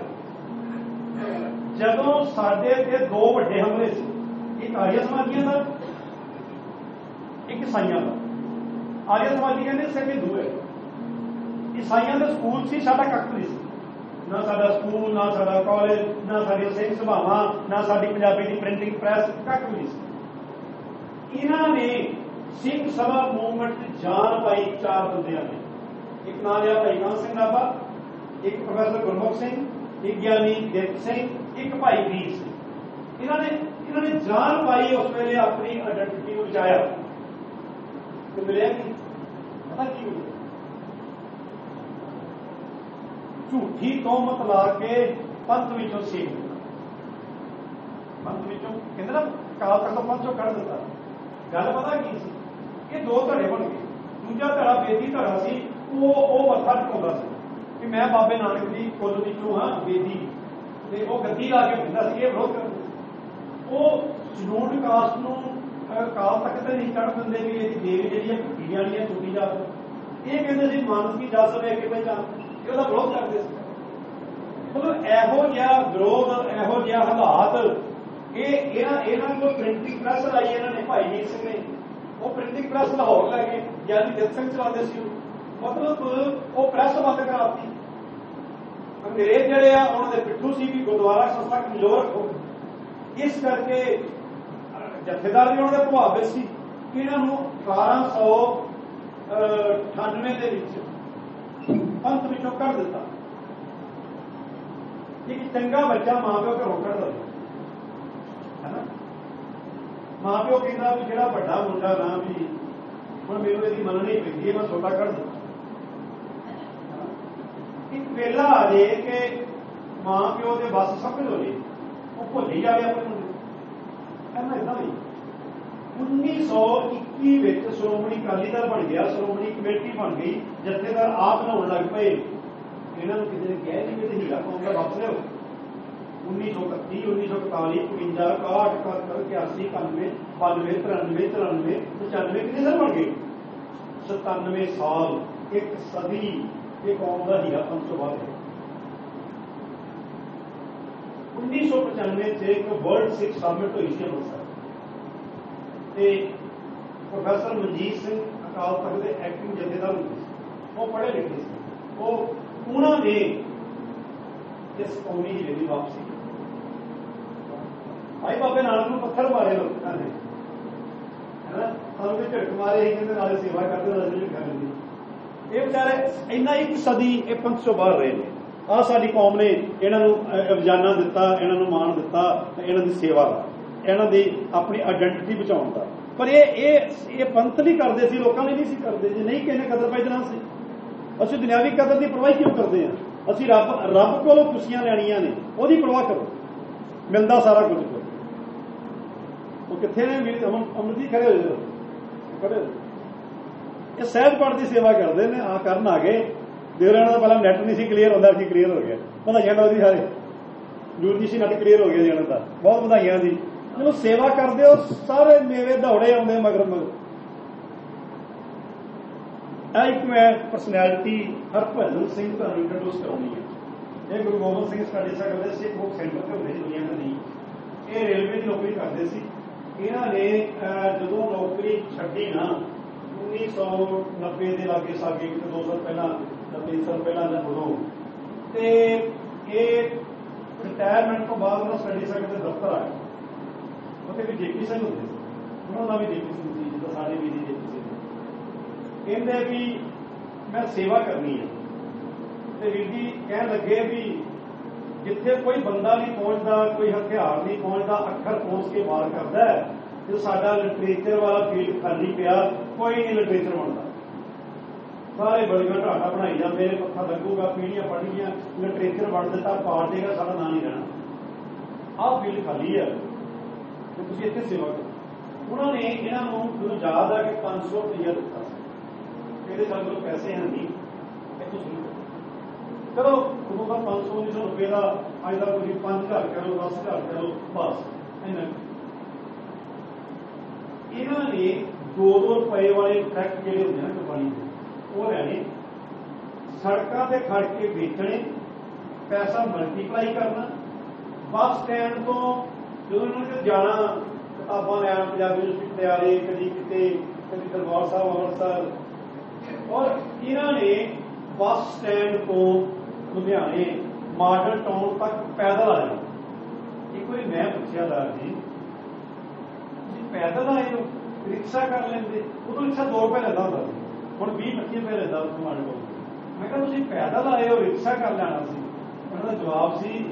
जदों साडे ते दो वड्डे हमले सी, एक आर्य समाजियों का, एक ईसाइयों का। आर्य समाजी कहते सिर्फ हिंदू है, ईसाइयों के स्कूल से साडा कख नहीं सी, ना साडा स्कूल, ना साडा कॉलेज, ना साडी सिख सभावां, ना साडी पंजाबी की प्रिंटिंग प्रैस, कख नहीं सी। इन्होंने सिख सभा मूवमेंट की जान पाई चार बंदियां ने। एक नाम लिया भाई कान सिंह नाभा, एक प्रोफैसर गुरबख्श सिंह, एक ज्ञानी दिप सिंह, एक भाई वीर सिंह। इन्होंने इन्होंने जान पाई, उस वेले अपनी आइडेंटिटी को बचाया। तो मिले कि पता की मिले, झूठी तोहमत ला के पंथ विचों सेक दिता, पंथ विचों कहते ना काल तक पंथ चों कढ़ दिता। गल पता की सी, ये दो धड़े बन गए। दूजा धड़ा बेदी धड़ा सी, वो वो मत्था टिकाउंदा सी कि मैं बाबे नानक दी कुल विचों हाँ बेदी, ते वो गद्दी ला के फिरदा सी। ये विरोध करदे, वो शेड्यूल्ड कास्ट नूं काल तक तो नहीं चढ़ दिंदे भी ये देवी जिहड़ी भुखी जानी है, छुट्टी जा। ये कहते सी मानस की जा सके कि पहचान, ये विरोध करते सी। मतलब इहो जिहा विरोध, इहो जिहा हालात ਇਹ ਇਹਨਾਂ ਇਹਨਾਂ ਕੋਲ ਪ੍ਰਿੰਟਿੰਗ ਪ੍ਰੈਸ ਲਾਈ ਇਹਨਾਂ ਨੇ, ਭਾਈ ਵੀਰ ਸਿੰਘ ਨੇ। ਉਹ ਪ੍ਰਿੰਟਿੰਗ ਪ੍ਰੈਸ ਲਾਹੌਰ ਲੈ ਗਏ, ਗਿਆਨੀ ਜੱਤ ਸਿੰਘ ਚਲਾਉਂਦੇ ਸੀ। ਮਤਲਬ ਉਹ ਪ੍ਰੈਸ ਬੰਦ ਕਰਾਤੀ। ਅੰਗਰੇਜ਼ ਜਿਹੜੇ ਆ ਉਹਨਾਂ ਦੇ ਪਿੱਠੂ ਸੀ ਵੀ ਗੁਰਦੁਆਰਾ ਸੰਸਥਾ ਕਮਜ਼ੋਰ ਰੱਖੋ। ਇਸ ਕਰਕੇ ਜਥੇਦਾਰ ਵੀ ਉਹਨਾਂ ਦੇ ਪ੍ਰਭਾਵਿਤ ਸੀ ਕਿ ਇਹਨਾਂ ਨੂੰ ਅਠਾਰਾਂ ਸੌ ਅਠਾਨਵੇਂ ਦੇ ਵਿੱਚ ਪੰਥ ਵਿੱਚੋਂ ਕੱਢ ਦਿੱਤਾ। ਇੱਕ ਚੰਗਾ ਬੱਚਾ ਮਾਂ ਪਿਓ ਘਰੋਂ ਕੱਢ ਦਵੇ, ਹੈ ਨਾ। ਮਾਂ ਪਿਓ ਕਹਿੰਦਾ ਵੀ ਜਿਹੜਾ ਵੱਡਾ ਮੁੰਡਾ ਨਾ ਵੀ ਹੁਣ ਮੈਨੂੰ ਇਹਦੀ ਮੰਨਣੀ ਪੈਂਦੀ ਹੈ, ਮੈਂ ਛੋਟਾ ਕੱਢ ਦਿੱਤਾ। ਇੱਕ ਵੇਲਾ ਆ ਜੇ ਕਿ ਮਾਂ ਪਿਓ ਦੇ ਬਸ ਸਫਲ ਹੋ ਜੇ, ਉਹ ਭੁੱਲ ਹੀ ਜਾਵੇ ਆਪਣੇ ਮੁੰਡੇ। ਕਹਿੰਦਾ ਏਦਾਂ ਹੀ ਉੱਨੀ ਸੌ ਇੱਕੀ ਵਿੱਚ ਸ਼੍ਰੋਮਣੀ ਅਕਾਲੀ ਦਲ ਬਣ ਗਿਆ, ਸ਼੍ਰੋਮਣੀ ਕਮੇਟੀ ਬਣ ਗਈ, ਜਥੇਦਾਰ ਆਪ ਬਣਾਉਣ ਲੱਗ ਪਏ। ਇਹਨਾਂ ਨੂੰ ਕਿਸੇ ਨੇ ਕਿਹਾ ਨਹੀਂ ਕਿ ਹੀਰਾ ਕੌਮ ਦਾ ਵਾਪਸ ਲਿਓ। ਉੱਨੀ ਸੌ ਇਕੱਤੀ, ਉੱਨੀ ਸੌ ਇਕਤਾਲੀ, ਇਕਵੰਜਾ, ਇਕਾਹਠ, ਇਕਹੱਤਰ, ਇਕਿਆਸੀ, ਇਕਾਨਵੇਂ, ਬਾਨਵੇਂ, ਤਰਾਨਵੇਂ, ਚੁਰਾਨਵੇਂ, ਪਚਾਨਵੇਂ ਕਿੰਨੇ ਸਾਲ ਬਣ ਗਏ? ਸਤਾਨਵੇਂ ਸਾਲ, ਇੱਕ ਸਦੀ ਇਹ ਕੌਮ ਦਾ ਹੀਰਾ ਪੰਜ ਤੋਂ ਬਾਅਦ ਹੈ। ਉੱਨੀ ਸੌ ਪਚਾਨਵੇਂ ਚ ਇੱਕ ਵਰਲਡ ਸਿੱਖ ਸਮਿਟ ਹੋਈ ਸੀ ਅੰਮ੍ਰਿਤਸਰ ਤੇ ਪ੍ਰੋਫੈਸਰ ਮਨਜੀਤ ਸਿੰਘ ਅਕਾਲ ਤਖਤ ਦੇ ਐਕਟਿੰਗ ਜਥੇਦਾਰ ਹੁੰਦੇ ਸੀ। ਉਹ ਪੜ੍ਹੇ ਲਿਖੇ ਸੀ। ਉਹ ਉਹਨਾਂ ਨੇ ਇਸ ਕੌਮੀ ਹੀਰੇ ਦੀ ਵਾਪਸੀ ਭਾਈ ਬਾਬੇ ਨਾਨਕ ਨੂੰ ਪੱਥਰ ਮਾਰੇ ਲੋਕਾਂ ਨੇ, ਹੈ ਨਾ। ਸਾਨੂੰ ਵੀ ਝਟਕ ਮਾਰੇ ਸੀ, ਕਹਿੰਦੇ ਨਾਲੇ ਸੇਵਾ ਕਰਦੇ ਨਾਲੇ ਝਟਕਾ ਲੈਂਦੀ। ਇਹ ਵਿਚਾਰੇ ਇੰਨਾ ਇੱਕ ਸਦੀ ਇਹ ਪੰਥ ਚੋਂ ਬਾਹਰ ਰਹੇ ਨੇ। ਆਹ ਸਾਡੀ ਕੌਮ ਨੇ ਇਹਨਾਂ ਨੂੰ ਅਭਿਜਾਨਾ ਦਿੱਤਾ, ਇਹਨਾਂ ਨੂੰ ਮਾਣ ਦਿੱਤਾ, ਇਹਨਾਂ ਦੀ ਸੇਵਾ ਦਾ, ਇਹਨਾਂ ਦੀ ਆਪਣੀ ਆਇਡੈਂਟਿਟੀ ਬਚਾਉਣ ਦਾ। ਪਰ ਇਹ ਇਹ ਇਹ ਪੰਥ ਨਹੀਂ ਕਰਦੇ ਸੀ, ਲੋਕਾਂ ਲਈ ਨਹੀਂ ਸੀ ਕਰਦੇ। ਜੇ ਨਹੀਂ ਕਿਸੇ ਨੇ ਕਦਰ ਪੈਜਣਾ ਸੀ। ਅਸੀਂ ਦੁਨਿਆਵੀ ਕਦਰ ਦੀ ਪਰਵਾਹ ਕਿਉਂ ਕਰਦੇ ਹਾਂ? ਅਸੀਂ ਰੱਬ ਰੱਬ ਕੋਲੋਂ ਖੁਸ਼ੀਆਂ ਲੈਣੀਆਂ ਨੇ, ਉਹਦੀ ਪਰਵਾਹ ਕਰੋ, ਮਿਲਦਾ ਸਾਰਾ ਕੁਝ। ਉਹ ਕਿੱਥੇ ਨੇ? ਅਮਰ ਜੀ ਖੜੇ ਹੋ ਜਾਓ, ਖੜੇ ਹੋ। ਇਹ ਸਹਿਜ ਪਾਠ ਦੀ ਸੇਵਾ ਕਰਦੇ ਨੇ। ਆ ਕਰਨ ਆ ਗਏ ਦੇਵਰਾਣਾ ਦਾ ਪਹਿਲਾਂ ਨੈਟ ਨਹੀਂ ਸੀ ਕਲੀਅਰ ਹੁੰਦਾ ਸੀ, ਕਲੀਅਰ ਹੋ ਗਿਆ। ਵਧਾਈਆਂ ਲਓ ਜੀ ਸਾਰੇ, ਜੂਰਜੀ ਸੀ ਨੈਟ ਕਲੀਅਰ ਹੋ ਗਿਆ ਜੀ ਇਹਨਾਂ ਦਾ, ਬਹੁਤ ਵਧਾਈਆਂ ਜੀ। ਜਦੋਂ ਸੇਵਾ ਕਰਦੇ ਹੋ ਸਾਰੇ ਮੇਵੇ ਦੌੜੇ ਆਉਂਦੇ ਮਗਰ ਮਗਰ। ਇਹ ਇੱਕ ਮੈਂ ਪਰਸਨੈਲਿਟੀ ਹਰਭਜਨ ਸਿੰਘ ਤੁਹਾਨੂੰ ਇੰਟਰੋਡਿਊਸ ਕਰਾਉਣੀ ਹੈ। ਇਹ ਗੁਰੂ ਗੋਬਿੰਦ ਸਿੰਘ ਸਟੱਡੀ ਸਰਕਲ ਦੇ ਸਿੱਖ ਬੁੱਕ ਸੈਂਟਰ ਤੇ ਹੁੰਦੇ ਦੁਨੀਆ ਦੇ ਨਹੀਂ। ਇਹ ਰੇਲਵੇ ਦੀ ਨੌਕਰੀ ਕਰਦੇ ਸੀ। ਇਹਨਾਂ ਨੇ ਜਦੋਂ ਨੌਕਰੀ ਛੱਡੀ ਨਾ ਉੱਨੀ ਸੌ ਨੱਬੇ ਦੇ ਲਾਗੇ ਸਾਗੇ, ਦੋ ਸਾਲ ਪਹਿਲਾਂ ਤਿੰਨ ਸਾਲ ਪਹਿਲਾਂ ਜਾਂ ਉਦੋਂ, ਤੇ ਇਹ ਰਿਟਾਇਰਮੈਂਟ ਤੋਂ ਬਾਅਦ ਉਹਨਾਂ ਸਟੱਡੀ ਸਰਕਲ ਦੇ ਦਫ਼ਤਰ ਆਏ। ਉੱਥੇ ਵੀ ਜੇਪੀ ਸਿੰਘ ਹੁੰਦੇ ਸੀ, ਉਹਨਾਂ ਦਾ ਵੀ ਜੇਪੀ ਸਿੰਘ ਸੀ ਜਿੱਦਾਂ ਸਾਡੇ ਵੀ ਦੀ ਜੇਪੀ ਸਿੰਘ। ਕਹਿੰਦੇ ਵੀ ਮੈਂ ਸੇਵਾ ਕਰਨੀ ਹੈ। ਤੇ ਵੀਰ ਜੀ ਕਹਿਣ ਲੱਗੇ ਵੀ ਜਿੱਥੇ ਕੋਈ ਬੰਦਾ ਨਹੀਂ ਪਹੁੰਚਦਾ, ਕੋਈ ਹਥਿਆਰ ਨਹੀਂ ਪਹੁੰਚਦਾ, ਅੱਖਰ ਪਹੁੰਚ ਕੇ ਵਾਰ ਕਰਦਾ ਹੈ, ਤੇ ਸਾਡਾ ਲਿਟਰੇਚਰ ਵਾਲਾ ਫੀਲਡ ਖਾਲੀ ਪਿਆ, ਕੋਈ ਨਹੀਂ ਲਿਟਰੇਚਰ ਬਣਦਾ। ਸਾਰੇ ਬੜੀਆਂ ਢਾਟਾ ਬਣਾਈ ਜਾਂਦੇ ਨੇ, ਪੱਖਾ ਲੱਗੂਗਾ, ਪੀੜੀਆਂ ਪੜ੍ਹਨੀਆਂ, ਲਿਟਰੇਚਰ ਬਣ ਦਿੱਤਾ, ਪਾੜ ਦੇਗਾ, ਸਾਡਾ ਨਾਂ ਨਹੀਂ ਰਹਿਣਾ। ਆਹ ਫੀਲਡ ਖਾਲੀ ਹੈ ਤੇ ਤੁਸੀਂ ਇੱਥੇ ਸੇਵਾ ਕਰੋ। ਉਹਨਾਂ ਨੇ ਇਹਨਾਂ ਨੂੰ ਜਦੋਂ ਯਾਦ ਆ ਕਿ ਪੰਜ ਸੌ ਰੁਪਈਆ ਦਿੱਤਾ ਸੀ, ਇਹਦੇ ਸਾਡੇ ਕੋਲ ਪੈਸੇ ਹਨ ਨਹੀਂ, ਇੱਥੋਂ ਸ਼ੁਰੂ ਚਲੋ ਉਦੋਂ ਦਾ ਪੰਜ ਸੌ ਉੱਨੀ ਸੌ ਰੁਪਏ ਦਾ ਅੱਜ ਦਾ ਤੁਸੀਂ ਪੰਜ ਹਜ਼ਾਰ ਕਰੋ, ਦਸ ਹਜ਼ਾਰ ਕਰੋ, ਬਸ ਇੰਨਾ। ਇਹਨਾਂ ਨੇ ਦੋ ਦੋ ਰੁਪਏ ਵਾਲੇ ਟਰੈਕਟ ਜਿਹੜੇ ਹੁੰਦੇ ਨੇ ਕੰਪਨੀ ਦੇ, ਉਹ ਲੈਣੇ, ਸੜਕਾਂ ਤੇ ਖੜ ਕੇ ਵੇਚਣੇ, ਪੈਸਾ ਮਲਟੀਪਲਾਈ ਕਰਨਾ। ਬੱਸ ਸਟੈਂਡ ਤੋਂ ਜਦੋਂ ਇਹਨਾਂ ਨੇ ਜਾਣਾ, ਕਿਤਾਬਾਂ ਲੈਣ ਪੰਜਾਬੀ ਯੂਨੀਵਰਸਿਟੀ ਪਟਿਆਲੇ, ਕਦੀ ਕਿਤੇ, ਕਦੀ ਦਰਬਾਰ ਸਾਹਿਬ ਅੰਮ੍ਰਿਤਸਰ, ਔਰ ਇਹਨਾਂ ਨੇ ਬੱਸ ਸਟੈਂਡ ਤੋਂ ਲੁਧਿਆਣੇ ਮਾਡਲ ਟਾਊਨ ਤੱਕ ਪੈਦਲ ਆਏ। ਇੱਕ ਵਾਰੀ ਮੈਂ ਪੁੱਛਿਆ ਦਾਰ ਜੀ, ਤੁਸੀਂ ਪੈਦਲ ਆਏ ਹੋ, ਰਿਕਸ਼ਾ ਕਰ ਲੈਂਦੇ? ਉਦੋਂ ਰਿਕਸ਼ਾ ਦੋ ਰੁਪਏ ਲੈਂਦਾ ਹੁੰਦਾ ਸੀ, ਹੁਣ ਵੀਹ ਪੱਚੀ ਰੁਪਏ ਲੈਂਦਾ ਮਾਡਲ ਟਾਊਨ। ਮੈਂ ਕਿਹਾ ਤੁਸੀਂ ਪੈਦਲ ਆਏ ਹੋ, ਰਿਕਸ਼ਾ ਕਰ ਲੈਣਾ ਸੀ? ਉਹਨਾਂ ਦਾ ਜਵਾਬ ਸੀ